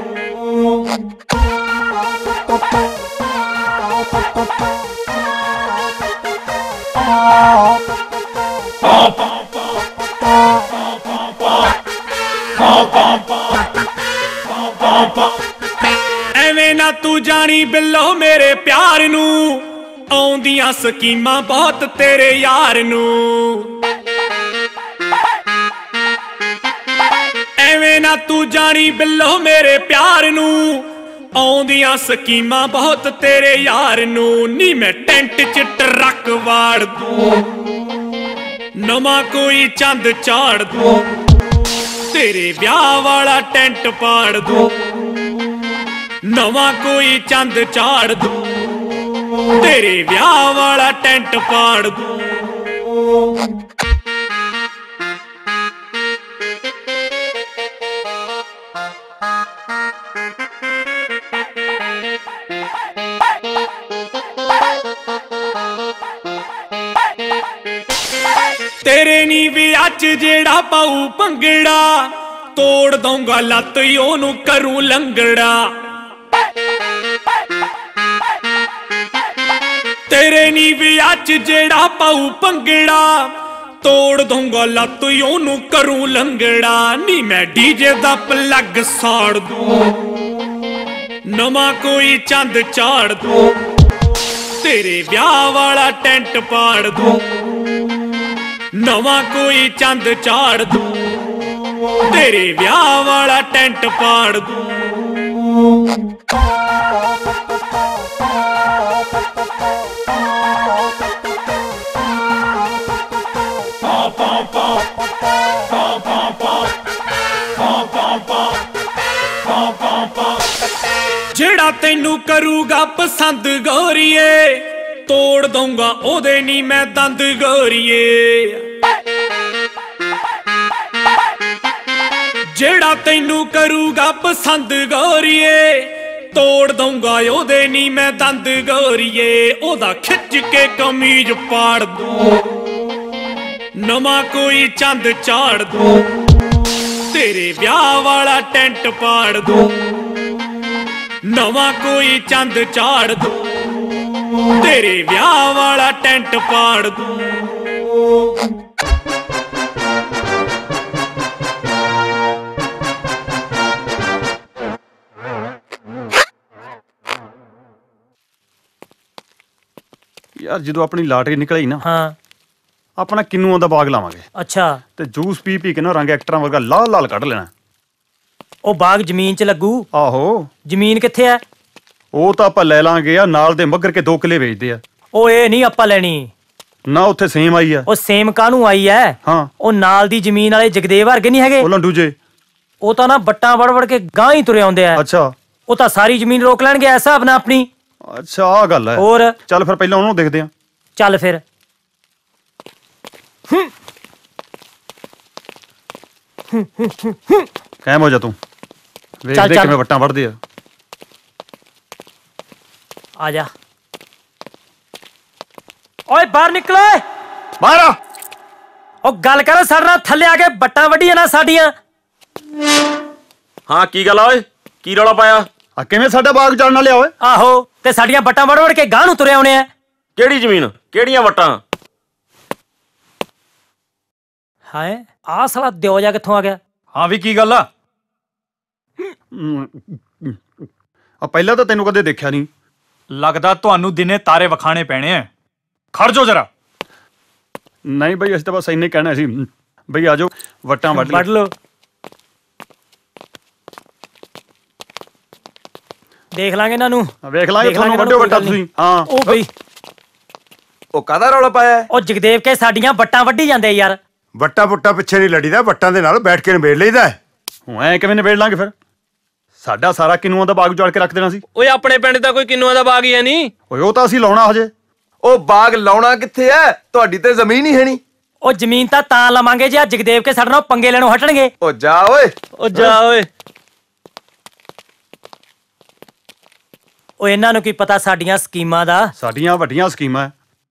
ਐਵੇਂ ਨਾ ਤੂੰ ਜਾਣੀ ਬਿੱਲੋ ਮੇਰੇ ਪਿਆਰ ਨੂੰ ਆਉਂਦੀਆਂ ਸਕੀਮਾਂ ਬਹੁਤ ਤੇਰੇ ਯਾਰ ਨੂੰ ਐਵੇਂ ਨਾ ਤੂੰ ਜਾਣੀ ਬਿੱਲੋ ਮੇਰੇ ਪਿਆਰ ਨੂੰ ਆਉਂਦੀਆਂ ਸਕੀਮਾਂ ਬਹੁਤ ਤੇਰੇ ਯਾਰ ਨੂੰ ਨੀ ਮੈਂ ਟੈਂਟ 'ਚ ਟਰੱਕ ਵਾੜ ਦੂੰ ਨਵਾਂ ਕੋਈ ਚੰਦ ਚਾੜ ਦੂੰ ਤੇਰੇ ਵਿਆਹ ਵਾਲਾ ਟੈਂਟ ਪਾੜ ਦੂੰ ਨਵਾਂ ਕੋਈ ਚੰਦ ਚਾੜ ਦੂੰ ਤੇਰੇ ਵਿਆਹ ਵਾਲਾ ਟੈਂਟ ਪਾੜ ਦੂੰ ਤੇਰੇ ਨੀ ਵਿਆਹ 'ਚ ਜਿਹੜਾ ਪਾਊ ਭੰਗੜਾ ਤੋੜ ਦਊਂਗਾ ਲੱਤ ਉਹਨੂੰ ਕਰੂੰ ਲੰਗੜਾ ਤੇਰੇ ਨੀ ਵਿਆਹ 'ਚ ਜਿਹੜਾ ਪਾਊ ਭੰਗੜਾ ਤੋੜ ਦਊਂਗਾ ਲੱਤ ਉਹਨੂੰ ਕਰੂੰ ਲੰਗੜਾ ਨੀ ਮੈਂ ਡੀਜੇ ਦਾ ਪਲੱਗ ਸਾੜ ਦੂੰ ਨਵਾਂ ਕੋਈ ਚੰਦ ਚਾੜ ਦੂੰ ਤੇਰੇ ਵਿਆਹ ਵਾਲਾ ਟੈਂਟ ਪਾੜ ਦੂੰ ਨਵਾਂ ਕੋਈ ਚੰਦ ਚਾੜ ਦੂੰ ਤੇਰੇ ਵਿਆਹ ਵਾਲਾ ਟੈਂਟ ਪਾੜ ਦੂੰ ਜਿਹੜਾ ਤੈਨੂੰ ਕਰੂਗਾ ਪਸੰਦ ਗੋਰੀਏ ਤੋੜ ਦਊਂਗਾ ਉਹਦੇ ਨੀ ਮੈਂ ਦੰਦ ਗੋਰੀਏ ਜਿਹੜਾ ਤੈਨੂੰ ਕਰੂਗਾ ਪਸੰਦ ਗੋਰੀਏ ਤੋੜ ਦਊਂਗਾ ਉਹਦੇ ਨੀ ਮੈਂ ਦੰਦ ਗੋਰੀਏ ਉਹਦਾ ਖਿੱਚ ਕੇ ਕਮੀਜ਼ ਪਾੜ ਦੂੰ ਨਵਾਂ ਕੋਈ ਚੰਦ ਚਾੜ ਦੂੰ ਤੇਰੇ ਵਿਆਹ ਵਾਲਾ ਟੈਂਟ ਪਾੜ ਦੂੰ ਨਵਾਂ ਕੋਈ ਚੰਦ ਚਾੜ ਦੂੰ ਤੇਰੇ ਵਿਆਹ ਵਾਲਾ ਟੈਂਟ ਪਾੜ ਦੂੰ ਯਾਰ ਜਦੋਂ ਆਪਣੀ ਲਾਟਰੀ ਨਿਕਲੀ ਨਾ ਹਾਂ ਆਪਣਾ ਕਿੰਨੂਆਂ ਦਾ ਬਾਗ ਲਾਵਾਂਗੇ ਅੱਛਾ ਤੇ ਜੂਸ ਪੀ ਪੀ ਕੇ ਨਾ ਰੰਗ ਐਕਟਰਾਂ ਵਰਗਾ ਲਾਲ ਲਾਲ ਕੱਢ ਲੈਣਾ ਉਹ ਬਾਗ ਜ਼ਮੀਨ 'ਚ ਲੱਗੂ ਆਹੋ ਜ਼ਮੀਨ ਕਿੱਥੇ ਐ ਉਹ ਤਾਂ ਆਪਾਂ ਲੈ ਲਾਂਗੇ ਆ ਨਾਲ ਦੇ ਮੱਗਰ ਕੇ 2 ਕਿੱਲੇ ਵੇਚਦੇ ਆ ਉਹ ਇਹ ਨਹੀਂ ਆਪਾਂ ਲੈਣੀ ਨਾ ਉੱਥੇ ਸੇਮ ਆਈ ਆ ਉਹ ਸੇਮ ਕਾਹਨੂੰ ਆਈ ਐ ਹਾਂ ਉਹ ਨਾਲ ਦੀ ਜ਼ਮੀਨ ਵਾਲੇ ਜਗਦੇਵ ਵਰਗੇ ਨਹੀਂ ਹੈਗੇ ਉਹ ਲੰਡੂ ਜੇ ਉਹ ਤਾਂ ਨਾ ਬੱਟਾਂ ਵੜ ਵੜ ਕੇ ਗਾਂ ਹੀ ਤੁਰੇ ਆਉਂਦੇ ਆ ਅੱਛਾ ਉਹ ਤਾਂ ਸਾਰੀ ਜ਼ਮੀਨ ਰੋਕ ਲੈਣਗੇ ਐਸਾ ਹਿਸਾਬ ਨਾਲ ਆਪਣੀ ਅੱਛਾ ਆ ਗੱਲ ਹੈ ਹੋਰ ਚੱਲ ਫਿਰ ਪਹਿਲਾਂ ਉਹਨੂੰ ਦੇਖਦੇ ਆ ਚੱਲ ਫਿਰ ਕਾਇਮ ਹੋ ਜਾ ਤੂੰ ਵੇਖਦੇ ਕਿਵੇਂ ਵੱਟਾਂ ਵੜਦੇ ਆ ਜਾ ਓਏ ਬਾਹਰ ਨਿਕਲ ਓਏ ਬਾਹਰ ਆ ਉਹ ਗੱਲ ਕਰ ਸਾਡੇ ਨਾਲ ਥੱਲੇ ਆ ਕੇ ਬੱਟਾਂ ਵੱਢੀਆਂ ਨਾ ਸਾਡੀਆਂ ਹਾਂ ਕੀ ਗੱਲ ਆ ਓਏ ਕੀ ਰੌਲਾ ਪਾਇਆ ਆ ਕਿਵੇਂ ਸਾਡਾ ਬਾਗ ਜਾਣ ਲਿਆ ਓਏ ਆਹੋ ਤੇ ਸਾਡੀਆਂ ਬੱਟਾਂ ਵੜ ਵੜ ਕੇ ਗਾਂ ਨੂੰ ਤੁਰੇ ਆਉਣੇ ਆ ਕਿਹੜੀ ਜ਼ਮੀਨ ਕਿਹੜੀਆਂ ਵੱਟਾਂ ਹਾਏ ਆਹ ਸਾਲਾ ਦਿਓ ਜਾ ਕਿੱਥੋਂ ਆ ਗਿਆ ਹਾਂ ਵੀ ਕੀ ਗੱਲ ਆ ਪਹਿਲਾਂ ਤਾਂ ਤੈਨੂੰ ਕਦੇ ਦੇਖਿਆ ਨਹੀਂ ਲੱਗਦਾ ਤੁਹਾਨੂੰ ਦਿਨੇ ਤਾਰੇ ਵਿਖਾਣੇ ਪੈਣੇ ਐ ਖੜ ਜਾਓ ਜਰਾ ਨਹੀਂ ਬਈ ਅਸੀਂ ਤਾਂ ਬਸ ਇੰਨੇ ਕਹਿਣਾ ਸੀ ਬਈ ਆਜੋ ਵੱਟਾਂ ਵੱਢ ਲਓ ਦੇਖ ਲਾਂਗੇ ਇਹਨਾਂ ਨੂੰ ਵੇਖ ਲਾਂਗੇ ਤੁਹਾਨੂੰ ਵੱਡੋ ਵੱਟਾਂ ਤੁਸੀਂ ਹਾਂ ਉਹ ਬਈ ਉਹ ਕਾਹਦਾ ਰੌਲਾ ਪਾਇਆ ਉਹ ਜਗਦੇਵ ਕੇ ਸਾਡੀਆਂ ਬੱਟਾਂ ਵੱਢੀ ਜਾਂਦੇ ਯਾਰ ਵੱਟਾਂ ਪੁੱਟਾਂ ਪਿੱਛੇ ਨਹੀਂ ਲੜੀਦਾ ਵੱਟਾਂ ਦੇ ਨਾਲ ਬੈਠ ਕੇ ਨਿਬੇੜ ਲਈਦਾ ਹੁਣ ਐ ਕਿਵੇਂ ਨਿਬੇੜ ਲਾਂਗੇ ਫਿਰ ਸਾਡਾ ਸਾਰਾ ਕਿੰਨੂਆਂ ਦਾ ਬਾਗ ਉਜਾੜ ਕੇ ਰੱਖ ਦੇਣਾ ਸੀ ਓਏ ਆਪਣੇ ਪਿੰਡ ਦਾ ਕੋਈ ਕਿੰਨੂਆਂ ਦਾ ਬਾਗ ਹੀ ਹੈ ਨਹੀਂ ਓਏ ਉਹ ਤਾਂ ਅਸੀਂ ਲਾਉਣਾ ਹਜੇ ਉਹ ਬਾਗ ਲਾਉਣਾ ਕਿੱਥੇ ਐ ਤੁਹਾਡੀ ਤੇ ਜ਼ਮੀਨ ਹੀ ਹੈ ਨਹੀਂ ਉਹ ਜ਼ਮੀਨ ਤਾਂ ਲਵਾਂਗੇ ਜੇ ਜਗਦੇਵ ਕੇ ਸਾਡੇ ਨਾਲ ਪੰਗੇ ਲੈਣੋਂ ਹਟਣਗੇ ਉਹ ਜਾ ਓਏ ਉਹ ਜਾ ਓਏ ਉਹ ਇਹਨਾਂ ਨੂੰ ਕੀ ਪਤਾ ਸਾਡੀਆਂ ਸਕੀਮਾਂ ਦਾ ਸਾਡੀਆਂ ਵੱਡੀਆਂ ਸਕੀਮਾਂ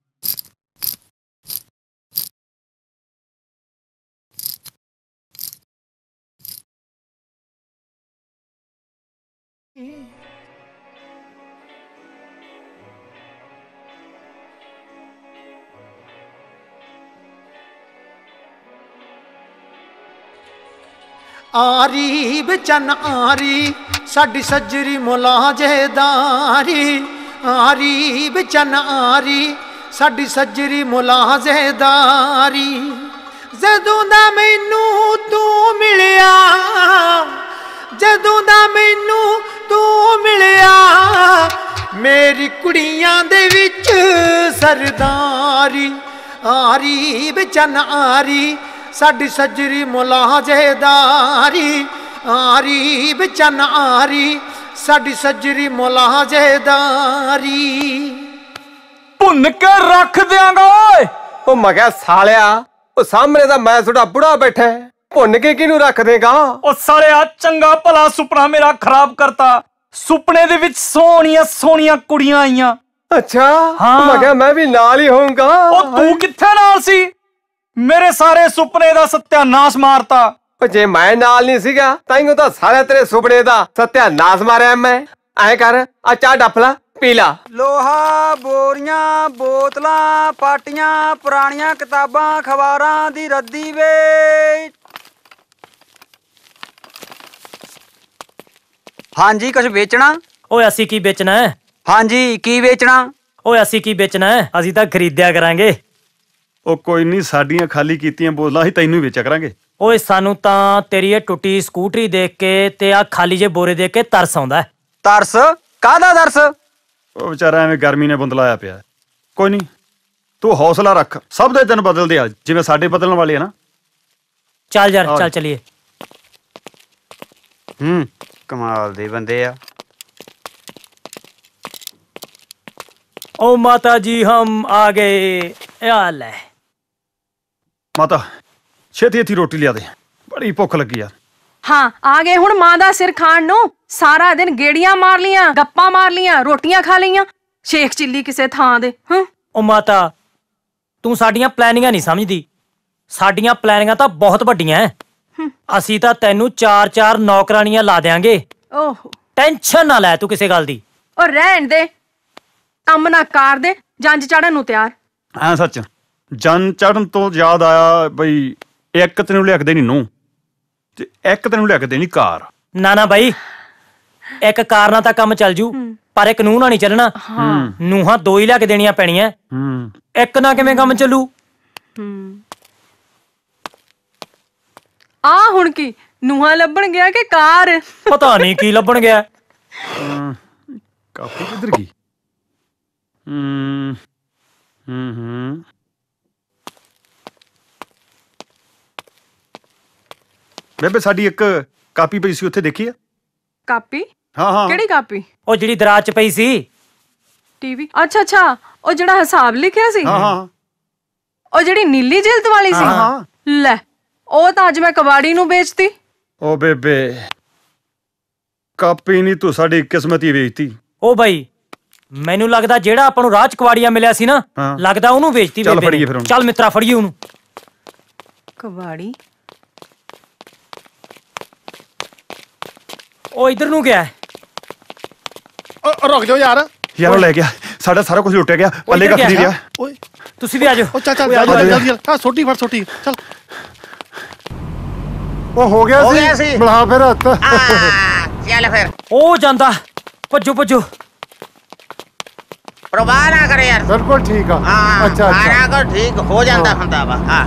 ਆਰੀ ਬਚਨ ਆਰੀ ਸਾਡੀ ਸੱਜਰੀ ਮੁਲਾਜ਼ੇਦਾਰੀ ਆਰੀ ਬਚਨ ਆਰੀ ਸਾਡੀ ਸੱਜਰੀ ਮੁਲਾਜ਼ੇਦਾਰੀ ਜਦੋਂ ਦਾ ਮੈਨੂੰ ਤੂੰ ਮਿਲਿਆ ਜਦੋਂ ਦਾ ਮੈਨੂੰ ਤੂੰ ਮਿਲਿਆ ਮੇਰੀ ਕੁੜੀਆਂ ਦੇ ਵਿੱਚ ਸਰਦਾਰੀ ਆਰੀ ਬਚਨ ਆਰੀ ਸਾਡੀ ਸੱਜਰੀ ਮੁਲਾਜੇਦਾਰੀ ਆਰੀ ਵਿਚਨ ਆਰੀ ਸਾਡੀ ਸੱਜਰੀ ਮੁਲਾਜੇਦਾਰੀ ਭੁੰਨ ਕੇ ਰੱਖ ਦਿਆਂਗਾ ਓਏ। ਉਹ ਮੈਂ ਕਿਹਾ ਸਾਲਿਆ, ਉਹ ਸਾਹਮਣੇ ਤਾਂ ਮੈਂ ਤੁਹਾਡਾ ਬੁੜਾ ਬੈਠਾ, ਭੁੰਨ ਕੇ ਕਿਹਨੂੰ ਰੱਖ ਦੇਗਾ? ਉਹ ਸਾਲਿਆ ਚੰਗਾ ਭਲਾ ਸੁਪਨਾ ਮੇਰਾ ਖਰਾਬ ਕਰਤਾ। ਸੁਪਨੇ ਦੇ ਵਿੱਚ ਸੋਹਣੀਆਂ ਸੋਹਣੀਆਂ ਕੁੜੀਆਂ ਆਈਆਂ। ਅੱਛਾ ਹਾਂ। ਮੈਂ ਕਿਹਾ ਮੈਂ ਵੀ ਨਾਲ ਹੀ ਹੋਊਂਗਾ। ਉਹ ਤੂੰ ਕਿੱਥੇ ਨਾਲ ਸੀ? ਮੇਰੇ ਸਾਰੇ ਸੁਪਨੇ ਦਾ ਸਤਿਆਨਾਸ਼ ਮਾਰਤਾ। ਉਹ ਜੇ ਮੈਂ ਨਾਲ ਨਹੀਂ ਸੀਗਾ ਤਾਈਓ ਤਾਂ ਸਾਰੇ ਤੇਰੇ ਸੁਪਨੇ ਦਾ ਸਤਿਆਨਾਸ਼ ਮਾਰਿਆ ਮੈਂ। ਐ ਕਰ ਆ ਚਾਹ ਡੱਫਲਾ ਪੀ ਲਾ। ਲੋਹਾ, ਬੋਰੀਆਂ, ਬੋਤਲਾਂ, ਪਾਟੀਆਂ, ਪੁਰਾਣੀਆਂ ਕਿਤਾਬਾਂ, ਅਖਬਾਰਾਂ ਦੀ ਰੱਦੀ ਵੇ। ਹਾਂਜੀ ਕੁਝ ਵੇਚਣਾ? ਓਏ ਅਸੀਂ ਕੀ ਵੇਚਣਾ ਹੈ? ਹਾਂਜੀ ਕੀ ਵੇਚਣਾ? ਓਏ ਅਸੀਂ ਕੀ ਵੇਚਣਾ ਹੈ? ਅਸੀਂ ਤਾਂ ਖਰੀਦਿਆ ਕਰਾਂਗੇ। ਉਹ ਕੋਈ ਨਹੀਂ, ਸਾਡੀਆਂ ਖਾਲੀ ਕੀਤੀਆਂ ਬੋਤਲਾਂ ਅਸੀਂ ਤੈਨੂੰ ਹੀ ਵੇਚਿਆ ਕਰਾਂਗੇ। ਓਏ ਸਾਨੂੰ ਤਾਂ ਤੇਰੀ ਇਹ ਟੁੱਟੀ ਸਕੂਟਰੀ ਦੇਖ ਕੇ ਤੇ ਆ ਖਾਲੀ ਜੇ ਬੋਰੇ ਦੇਖ ਕੇ ਤਰਸ ਆਉਂਦਾ। ਤਰਸ? ਕਾਹਦਾ ਤਰਸ? ਉਹ ਵਿਚਾਰਾ ਐਵੇਂ ਗਰਮੀ ਨੇ ਬੰਦਲਾਇਆ ਪਿਆ। ਕੋਈ ਨਹੀਂ, ਤੂੰ ਹੌਸਲਾ ਰੱਖ, ਸਭ ਦੇ ਦਿਨ ਬਦਲਦੇ ਆ ਜਿਵੇਂ ਸਾਡੇ ਬਦਲਣ ਵਾਲੇ ਆ ਨਾ। ਚੱਲ ਯਾਰ ਚੱਲ ਚਲੀਏ। ਕਮਾਲ ਦੇ ਬੰਦੇ ਆ। ओ माता जी हम आ गए। यार ले ਮਾਤਾ ਛੇਤੀ ਛੇਤੀ ਰੋਟੀ ਲਿਆ ਦੇ, ਬੜੀ ਭੁੱਖ ਲੱਗੀ ਆ। ਹਾਂ ਆ ਗਏ ਹੁਣ ਮਾਂ ਦਾ ਸਿਰ ਖਾਣ ਨੂੰ। ਸਾਰਾ ਦਿਨ ਗੇੜੀਆਂ ਮਾਰ ਲੀਆਂ, ਗੱਪਾਂ ਮਾਰ ਲੀਆਂ, ਰੋਟੀਆਂ ਖਾ ਲਈਆਂ, ਸ਼ੇਖ ਚਿੱਲੀ ਕਿਸੇ ਥਾਂ ਦੇ। ओ माता ਤੂੰ ਸਾਡੀਆਂ ਪਲੈਨਿੰਗਾਂ ਨਹੀਂ ਸਮਝਦੀ। ਸਾਡੀਆਂ ਪਲੈਨਿੰਗਾਂ ਤਾਂ ਬਹੁਤ ਵੱਡੀਆਂ ਐ। ਅਸੀਂ ਤਾਂ ਤੈਨੂੰ 4-4 ਨੌਕਰਾਨੀਆਂ ਲਾ ਦੇਾਂਗੇ। ਓਹੋ ਟੈਨਸ਼ਨ ਨਾ ਲੈ ਤੂੰ ਕਿਸੇ ਗੱਲ ਦੀ। ਉਹ ਰਹਿਣ ਦੇ, ਕੰਮ ਨਾ ਕਰ ਦੇ, ਜੰਜ ਚੜਨ ਨੂੰ ਤਿਆਰ। ਹਾਂ ਸੱਚ, ਜਨ ਚੜਨ ਤੋਂ ਯਾਦ ਆਇਆ ਬਈ ਇੱਕ ਤੈਨੂੰ ਲਿਖ ਦੇਣੀ ਨੂੰ ਤੇ ਇੱਕ ਤੈਨੂੰ ਲਿਖ ਦੇਣੀ ਕਾਰ। ਨਾ ਨਾ ਬਾਈ, ਇੱਕ ਕਾਰ ਨਾਲ ਤਾਂ ਕੰਮ ਚੱਲ ਜੂ, ਪਰ ਇੱਕ ਨੂੰਹ ਨਾਲ ਨਹੀਂ ਚੱਲਣਾ। ਨੂੰਹਾਂ 2 ਹੀ ਲਿਆ ਕੇ ਦੇਣੀਆਂ ਪੈਣੀਆਂ। ਇੱਕ ਨਾਲ ਕਿਵੇਂ ਕੰਮ ਚੱਲੂ? ਆ ਹੁਣ ਕੀ ਨੂੰਹਾਂ ਲੱਭਣ ਗਿਆ ਕਿ ਕਾਰ? ਪਤਾ ਨਹੀਂ ਕੀ ਲੱਭਣ ਗਿਆ। ਕਾਪੀ ਕਿੱਧਰ ਗਈ? ਬੇਬੇ ਸਾਡੀ ਇੱਕ ਕਾਪੀ ਪਈ ਸੀ, ਉੱਥੇ ਦੇਖੀ ਆ? ਕਾਪੀ? ਹਾਂ ਕਿਹੜੀ ਕਾਪੀ? ਉਹ ਜਿਹੜੀ ਦਰਾਜ 'ਚ ਪਈ ਸੀ। ਟੀਵੀ? ਅੱਛਾ ਉਹ ਜਿਹੜਾ ਹਿਸਾਬ ਲਿਖਿਆ ਸੀ। ਹਾਂ ਉਹ ਜਿਹੜੀ ਨੀਲੀ ਜਿਲਦ ਵਾਲੀ ਸੀ। ਲੈ ਉਹ ਤਾਂ ਅੱਜ ਮੈਂ ਕਬਾੜੀ ਨੂੰ ਵੇਚਤੀ। ਉਹ ਬੇਬੇ ਕਾਪੀ ਨਹੀਂ, ਤੂੰ ਸਾਡੀ ਕਿਸਮਤ ਹੀ ਵੇਚਤੀ। ਉਹ ਬਾਈ ਮੈਨੂੰ ਲੱਗਦਾ ਜਿਹੜਾ ਆਪਾਂ ਨੂੰ ਰਾਹ 'ਚ ਕਵਾੜੀਆ ਮਿਲਿਆ ਸੀ ਨਾ, ਲੱਗਦਾ ਉਹਨੂੰ ਵੇਚਤੀ ਚੱਲ ਫੜੀਏ ਫਿਰ ਉਹਨੂੰ। ਚੱਲ ਮਿੱਤਰਾ ਫੜੀਏ ਉਹਨੂੰ। ਕਬਾੜੀ ਉਹ ਇਧਰ ਨੂੰ ਗਿਆ। ਰੁਕ ਜਾਓ ਯਾਰ। ਯਾਰ ਉਹ ਲੈ ਗਿਆ ਸਾਡਾ ਸਾਰਾ ਕੁਝ ਲੁੱਟਿਆ ਗਿਆ, ਪੱਲੇ ਕੱਖ ਨਹੀਂ ਰਿਹਾ। ਓਏ ਤੁਸੀਂ ਵੀ ਆ ਜਾਓ। ਉਹ ਚੱਲ ਜਲਦੀ ਆ, ਛੋਟੀ ਫੜ ਛੋਟੀ ਚੱਲ। ਉਹ ਹੋ ਗਿਆ ਸੀ ਬਣਾ ਫਿਰ ਹੱਥ। ਚੱਲ ਫਿਰ ਉਹ ਜਾਂਦਾ। ਭੱਜੋ ਭੱਜੋ। ਪ੍ਰਵਾਹ ਨਾ ਕਰੇ ਯਾਰ। ਬਿਲਕੁਲ ਠੀਕ ਆ। ਅੱਛਾ ਸਾਰਾ ਕੁਝ ਠੀਕ ਹੋ ਜਾਂਦਾ ਹੁੰਦਾ ਵਾ। ਹਾਂ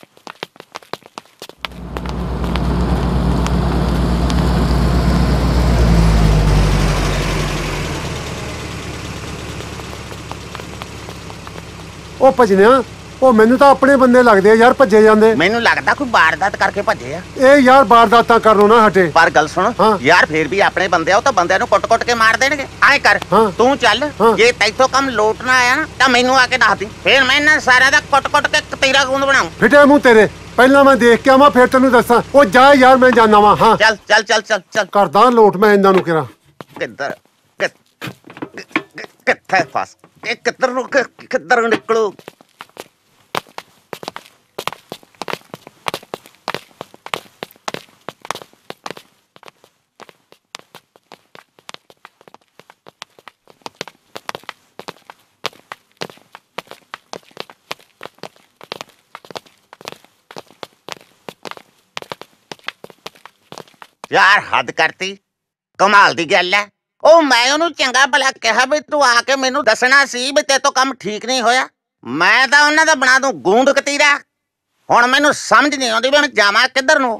ਉਹ ਭਜਨਿਆ, ਉਹ ਮੈਨੂੰ ਤਾਂ ਆਪਣੇ ਬੰਦੇ ਲੱਗਦੇ ਆ ਯਾਰ, ਭੱਜੇ ਜਾਂਦੇ। ਮੈਨੂੰ ਲੱਗਦਾ ਕੋਈ ਵਾਰਦਾਤ ਕਰਕੇ ਭੱਜੇ ਆ। ਇਹ ਯਾਰ ਵਾਰਦਾਤਾਂ ਕਰਨੋਂ ਨਾ ਹਟੇ। ਪਰ ਗੱਲ ਸੁਣ ਯਾਰ, ਫੇਰ ਵੀ ਆਪਣੇ ਬੰਦੇ ਆ, ਉਹ ਤਾਂ ਬੰਦਿਆਂ ਨੂੰ ਕੁੱਟ-ਕੁੱਟ ਕੇ ਮਾਰ ਦੇਣਗੇ। ਐ ਕਰ ਤੂੰ ਚੱਲ, ਜੇ ਤੈਥੋਂ ਕੰਮ ਲੋਟਣਾ ਆਇਆ ਨਾ ਤਾਂ ਮੈਨੂੰ ਆ ਕੇ ਦੱਸ ਦੀ, ਫੇਰ ਮੈਂ ਇਹਨਾਂ ਸਾਰਿਆਂ ਦਾ ਕੁੱਟ-ਕੁੱਟ ਕੇ ਕਤੀਰਾ ਗੂੰਦ ਬਣਾਉਂ। ਫਿਟੇ ਮੂੰਹ ਤੇਰੇ, ਪਹਿਲਾਂ ਮੈਂ ਦੇਖ ਕੇ ਆਵਾਂ ਫੇਰ ਤੈਨੂੰ ਦੱਸਾਂ। ਉਹ ਜਾ ਯਾਰ ਮੈਂ ਜਾਣਾ ਵਾ। ਹਾਂ ਚੱਲ ਚੱਲ ਚੱਲ ਚੱਲ ਚੱਲ ਕਰਦਾ ਲੋਟ ਮੈਂ ਇਹਨਾਂ ਨੂੰ ਕਿਰਾਂ। ਕਿੱਧਰ ਕਿੱਥੇ ਫਸ ਇਹ ਕਿੱਧਰ ਨੂੰ ਕਿੱਧਰ ਨਿਕਲੂ? ਯਾਰ ਹੱਦ ਕਰਤੀ, ਕਮਾਲ ਦੀ ਗੱਲ ਹੈ। ਉਹ ਮੈਂ ਉਹਨੂੰ ਚੰਗਾ ਭਲਾ ਕਿਹਾ ਵੀ ਤੂੰ ਆ ਕੇ ਮੈਨੂੰ ਦੱਸਣਾ ਸੀ ਵੀ ਤੇਰੇ ਤੋਂ ਕੰਮ ਠੀਕ ਨਹੀਂ ਹੋਇਆ। ਮੈਂ ਤਾਂ ਉਹਨਾਂ ਦਾ ਬਣਾ ਦੂੰ ਗੂੰਦ ਕਤੀਰਾ। ਹੁਣ ਮੈਨੂੰ ਸਮਝ ਨਹੀਂ ਆਉਂਦੀ ਵੀ ਮੈਂ ਜਾਵਾਂ ਕਿੱਧਰ ਨੂੰ।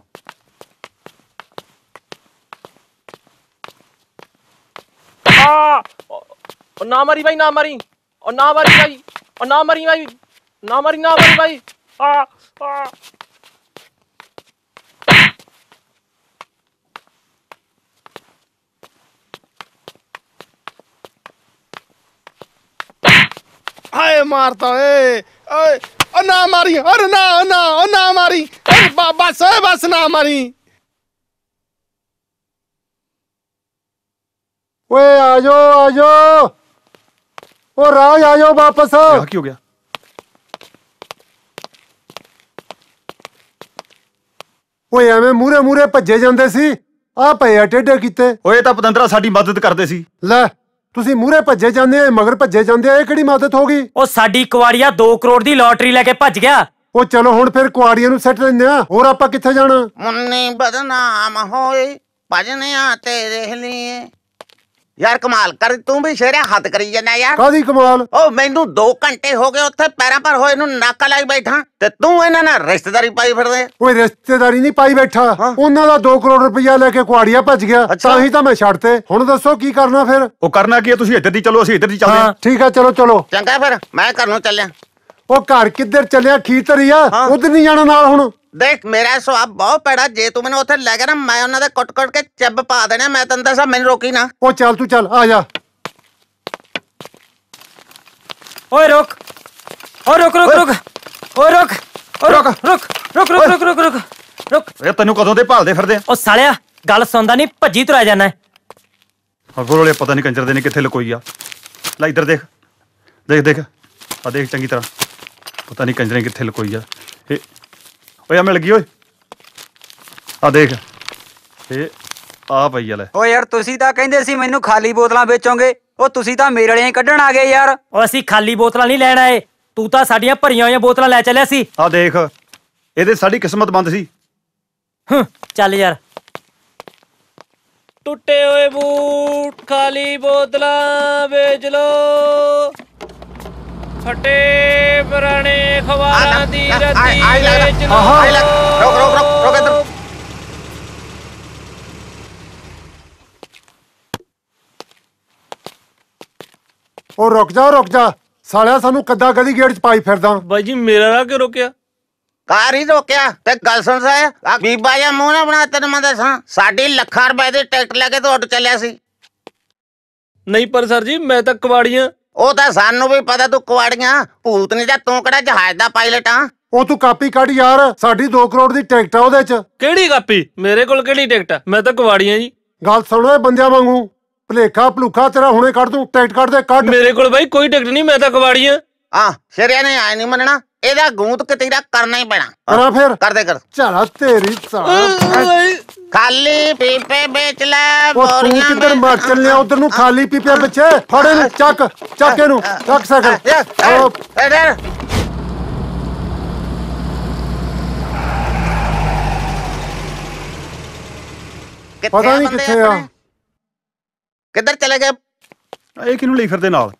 ਨਾ ਮਾਰੀ ਭਾਈ, ਨਾ ਮਾਰੀ, ਨਾ ਮਾਰੀ ਭਾਈ, ਨਾ ਮਾਰੀ ਭਾਈ, ਨਾ ਮਾਰੀ, ਨਾ ਮਾਰੀ ਭਾਈ। ਹਾਏ ਮਾਰਤਾ ਓਏ ਓਏ ਓ ਨਾ ਮਾਰੀ ਅਰੇ ਨਾ ਮਾਰੀ ਬਸ ਨਾ ਮਾਰੀ ਓਏ ਆ ਜਾਓ ਓ ਰਾਜ ਆ ਜਾਓ ਵਾਪਸ। ਕੀ ਹੋ ਗਿਆ? ਓਏ ਐਵੇਂ ਮੂਰੇ ਭੱਜੇ ਜਾਂਦੇ ਸੀ, ਆ ਪਏ ਆ ਟੇਢੇ ਕੀਤੇ। ਓਏ ਤਾਂ ਪਤੰਦਰਾ ਸਾਡੀ ਮਦਦ ਕਰਦੇ ਸੀ। ਲੈ ਤੁਸੀਂ ਮੂਰੇ ਭੱਜੇ ਜਾਂਦੇ ਆ, ਮਗਰ ਭੱਜੇ ਜਾਂਦੇ ਆ, ਇਹ ਕਿਹੜੀ ਮਦਦ ਹੋ ਗਈ? ਉਹ ਸਾਡੀ ਕੁਆੜੀਆ 2 ਕਰੋੜ ਦੀ ਲੋਟਰੀ ਲੈ ਕੇ ਭੱਜ ਗਿਆ। ਉਹ ਚਲੋ ਹੁਣ ਫਿਰ ਕੁਆੜੀਆਂ ਨੂੰ ਸੱਟ ਲੈਂਦੇ ਆ, ਹੋਰ ਆਪਾਂ ਕਿੱਥੇ ਜਾਣਾ? ਮੁੰਨੀ ਬਦਨਾਮ ਹੋਏ ਭਜਨਿਆ ਤੇਰੇ ਲਈ। ਯਾਰ ਕਮਾਲ ਕਰ, ਤੂੰ ਵੀ ਸ਼ੇਰਿਆ ਹੱਦ ਕਰੀ ਜਾਂਦਾ ਯਾਰ। ਕਾਦੀ ਕਮਾਲ? ਉਹ ਮੈਨੂੰ 2 ਘੰਟੇ ਹੋ ਗਏ ਉੱਥੇ ਪੈਰਾਂ ਪਰ ਹੋਏ ਨੂੰ ਨਾਕਾ ਲਾਈ ਬੈਠਾ, ਤੇ ਤੂੰ ਇਹਨਾਂ ਨਾਲ ਰਿਸ਼ਤੇਦਾਰੀ ਪਾਈ ਫਿਰਦੇ। ਓਏ ਰਿਸ਼ਤੇਦਾਰੀ ਨਹੀਂ ਪਾਈ ਬੈਠਾ, ਉਹਨਾਂ ਦਾ 2 ਕਰੋੜ ਰੁਪਇਆ ਲੈ ਕੇ ਕੁਆੜੀਆ ਭੱਜ ਗਿਆ, ਤਾਂ ਹੀ ਤਾਂ ਮੈਂ ਛੱਡਤੇ। ਹੁਣ ਦੱਸੋ ਕੀ ਕਰਨਾ ਫਿਰ? ਉਹ ਕਰਨਾ ਕੀ ਹੈ, ਤੁਸੀਂ ਇੱਧਰ ਦੀ ਚਲੋ, ਅਸੀਂ ਇੱਧਰ ਦੀ ਚੱਲਦੇ ਹਾਂ। ਠੀਕ ਆ ਚਲੋ ਚੰਗਾ ਫਿਰ ਮੈਂ ਘਰ ਨੂੰ ਚੱਲਿਆ। ਉਹ ਘਰ ਕਿੱਧਰ ਚੱਲਿਆ? ਖੀਰ ਧਰੀ ਆ, ਉਧਰ ਨਹੀਂ ਜਾਣਾ ਨਾਲ ਹੁਣ। ਦੇਖ ਮੇਰਾ ਸੁਭਾਅ ਬਹੁਤ ਪੈੜਾ, ਜੇ ਤੂੰ ਮੈਨੂੰ ਉੱਥੇ ਲੈ ਗਿਆ ਨਾ ਮੈਂ ਉਹਨਾਂ ਦੇ ਕੁੱਟ ਕੇ ਚੱਬ ਪਾ ਦੇਣਾ। ਮੈਂ ਤੈਨੂੰ ਦੱਸਾਂ, ਮੈਨੂੰ ਰੋਕੀ ਨਾ। ਉਹ ਚੱਲ ਤੂੰ ਚੱਲ ਆ ਜਾ। ਓਏ ਰੁਕ ਓਏ ਰੁਕ ਇਹ ਤੈਨੂੰ ਕਦੋਂ ਦੇ ਭਾਲਦੇ ਫਿਰਦੇ ਆ? ਉਹ ਸਾਲਿਆ ਗੱਲ ਸੁਣਦਾ ਨਹੀਂ, ਭੱਜੀ ਤੁਰਿਆ ਜਾਣਾ। ਅਗਰੋਲੇ ਪਤਾ ਨਹੀਂ ਕੰਜਰ ਦੇ ਨੇ ਕਿੱਥੇ ਲਕੋਈ ਆ। ਲੈ ਇੱਧਰ ਦੇਖ ਆ ਦੇਖ ਚੰਗੀ ਤਰ੍ਹਾਂ, ਪਤਾ ਨਹੀਂ ਕੰਜਰ ਨੇ ਕਿੱਥੇ ਲਕੋਈ ਆ। ਇਹ ਓਏ ਆ ਮਿਲ ਗਈ ਓਏ, ਆ ਦੇਖ ਇਹ ਆ ਪਈ ਆ। ਲੈ ਓ ਯਾਰ ਤੁਸੀਂ ਤਾਂ ਕਹਿੰਦੇ ਸੀ ਮੈਨੂੰ ਖਾਲੀ ਬੋਤਲਾਂ ਵੇਚੋਗੇ, ਉਹ ਤੁਸੀਂ ਤਾਂ ਮੇਰੇ ਵਾਲੀਆਂ ਕੱਢਣ ਆ ਗਏ ਯਾਰ। ਉਹ ਅਸੀਂ ਖਾਲੀ ਬੋਤਲਾਂ ਨਹੀਂ ਲੈਣ ਆਏ, ਤੂੰ ਤਾਂ ਸਾਡੀਆਂ ਭਰੀਆਂ ਹੋਈਆਂ ਬੋਤਲਾਂ ਲੈ ਚੱਲਿਆ ਸੀ। ਆ ਦੇਖ ਇਹਦੇ ਸਾਡੀ ਕਿਸਮਤ ਬੰਦ ਸੀ। ਚੱਲ ਯਾਰ। ਟੁੱਟੇ ਹੋਏ ਬੂਟ ਖਾਲੀ ਬੋਤਲਾਂ ਵੇਚ ਲੋ, ਫਟੇ ਪੁਰਾਣੇ ਖਵਾਰਾਂ ਦੀ ਰੱਦੀ ਵੇਚ ਲੋ। ਰੁਕ ਇੱਧਰ। ਉਹ ਰੁਕ ਜਾ ਸਾਲਿਆ, ਸਾਨੂੰ ਕੱਦਾ ਕਦੀ ਗੇਟ ਚ ਪਾਈ ਫਿਰਦਾ। ਬਾਈ ਜੀ ਮੇਰਾ ਰਾਹ ਕਿਉਂ ਰੋਕਿਆ? ਕਾਰ ਹੀ ਰੋਕਿਆ ਤੇ ਗੱਲ ਸੁਣ ਸਾਇਆ, ਆ ਬੀਬਾ ਜਾਂ ਮੂੰਹ ਨਾ ਬਣਾ, ਤੈਨੂੰ ਮੈਂ ਦੱਸਾਂ ਸਾਡੀ ਲੱਖਾਂ ਰੁਪਏ ਦੀ ਟਿਕਟ ਲੈ ਕੇ ਤੂੰ ਉੱਡ ਚੱਲਿਆ ਸੀ। ਨਹੀਂ ਪਰ ਸਰ ਜੀ ਮੈਂ ਤਾਂ ਕਬਾੜੀਆਂ। ਉਹ ਤਾਂ ਸਾਨੂੰ ਵੀ ਪਤਾ ਤੂੰ ਕੁਆੜੀਆਂ ਭੂਤ ਨਹੀਂ, ਜਾਂ ਤੂੰ ਕਿਹੜਾ ਜਹਾਜ਼ ਦਾ ਪਾਇਲਟ ਆ। ਉਹ ਤੂੰ ਕਾਪੀ ਕੱਢ ਯਾਰ, ਸਾਡੀ 2 ਕਰੋੜ ਦੀ ਟਿਕਟ ਆ ਉਹਦੇ ਚ। ਕਿਹੜੀ ਕਾਪੀ? ਮੇਰੇ ਕੋਲ ਕਿਹੜੀ ਟਿਕਟ ਆ? ਮੈਂ ਤਾਂ ਕਬਾੜੀਆਂ ਜੀ। ਗੱਲ ਸੁਣੋ ਬੰਦਿਆਂ ਵਾਂਗੂ, ਭਲੇਖਾ ਭਲੂਖਾ ਤੇਰਾ ਹੁਣੇ ਕੱਢ ਦੂੰ। ਟਿਕਟ ਕੱਢ ਦੇ ਕੱਢ। ਮੇਰੇ ਕੋਲ ਬਾਈ ਕੋਈ ਟਿਕਟ ਨਹੀਂ, ਮੈਂ ਤਾਂ ਕਬਾੜੀਆਂ। ਸ਼ਰਿਆ ਨੇ ਆਏ ਨਹੀਂ ਮੰਨਣਾ, ਇਹਦਾ ਗੂੰਤ ਕਤੀਰਾ ਕਰਨਾ ਹੀ ਪੈਣਾ। ਕਰਾਂ ਫਿਰ? ਕਰ ਚਲਾ ਤੇਰੀ ਖਾਲੀ ਪੀਪੇ ਵੇਚ ਲੈ। ਉਹ ਤੂੰ ਕਿੱਧਰ ਮਰ ਚੱਲਿਆ? ਉਧਰ ਨੂੰ ਖਾਲੀ ਪੀਪੇ ਪਿੱਛੇ ਫੜੇ ਨੂੰ ਚੱਕ ਇਹਨੂੰ, ਚੱਕ ਸਕਲ। ਪਤਾ ਨਹੀਂ ਕਿੱਥੇ ਆ, ਕਿੱਧਰ ਚਲੇ ਗਏ? ਇਹ ਕਿਹਨੂੰ ਲਈ ਫਿਰਦੇ ਨਾਲ?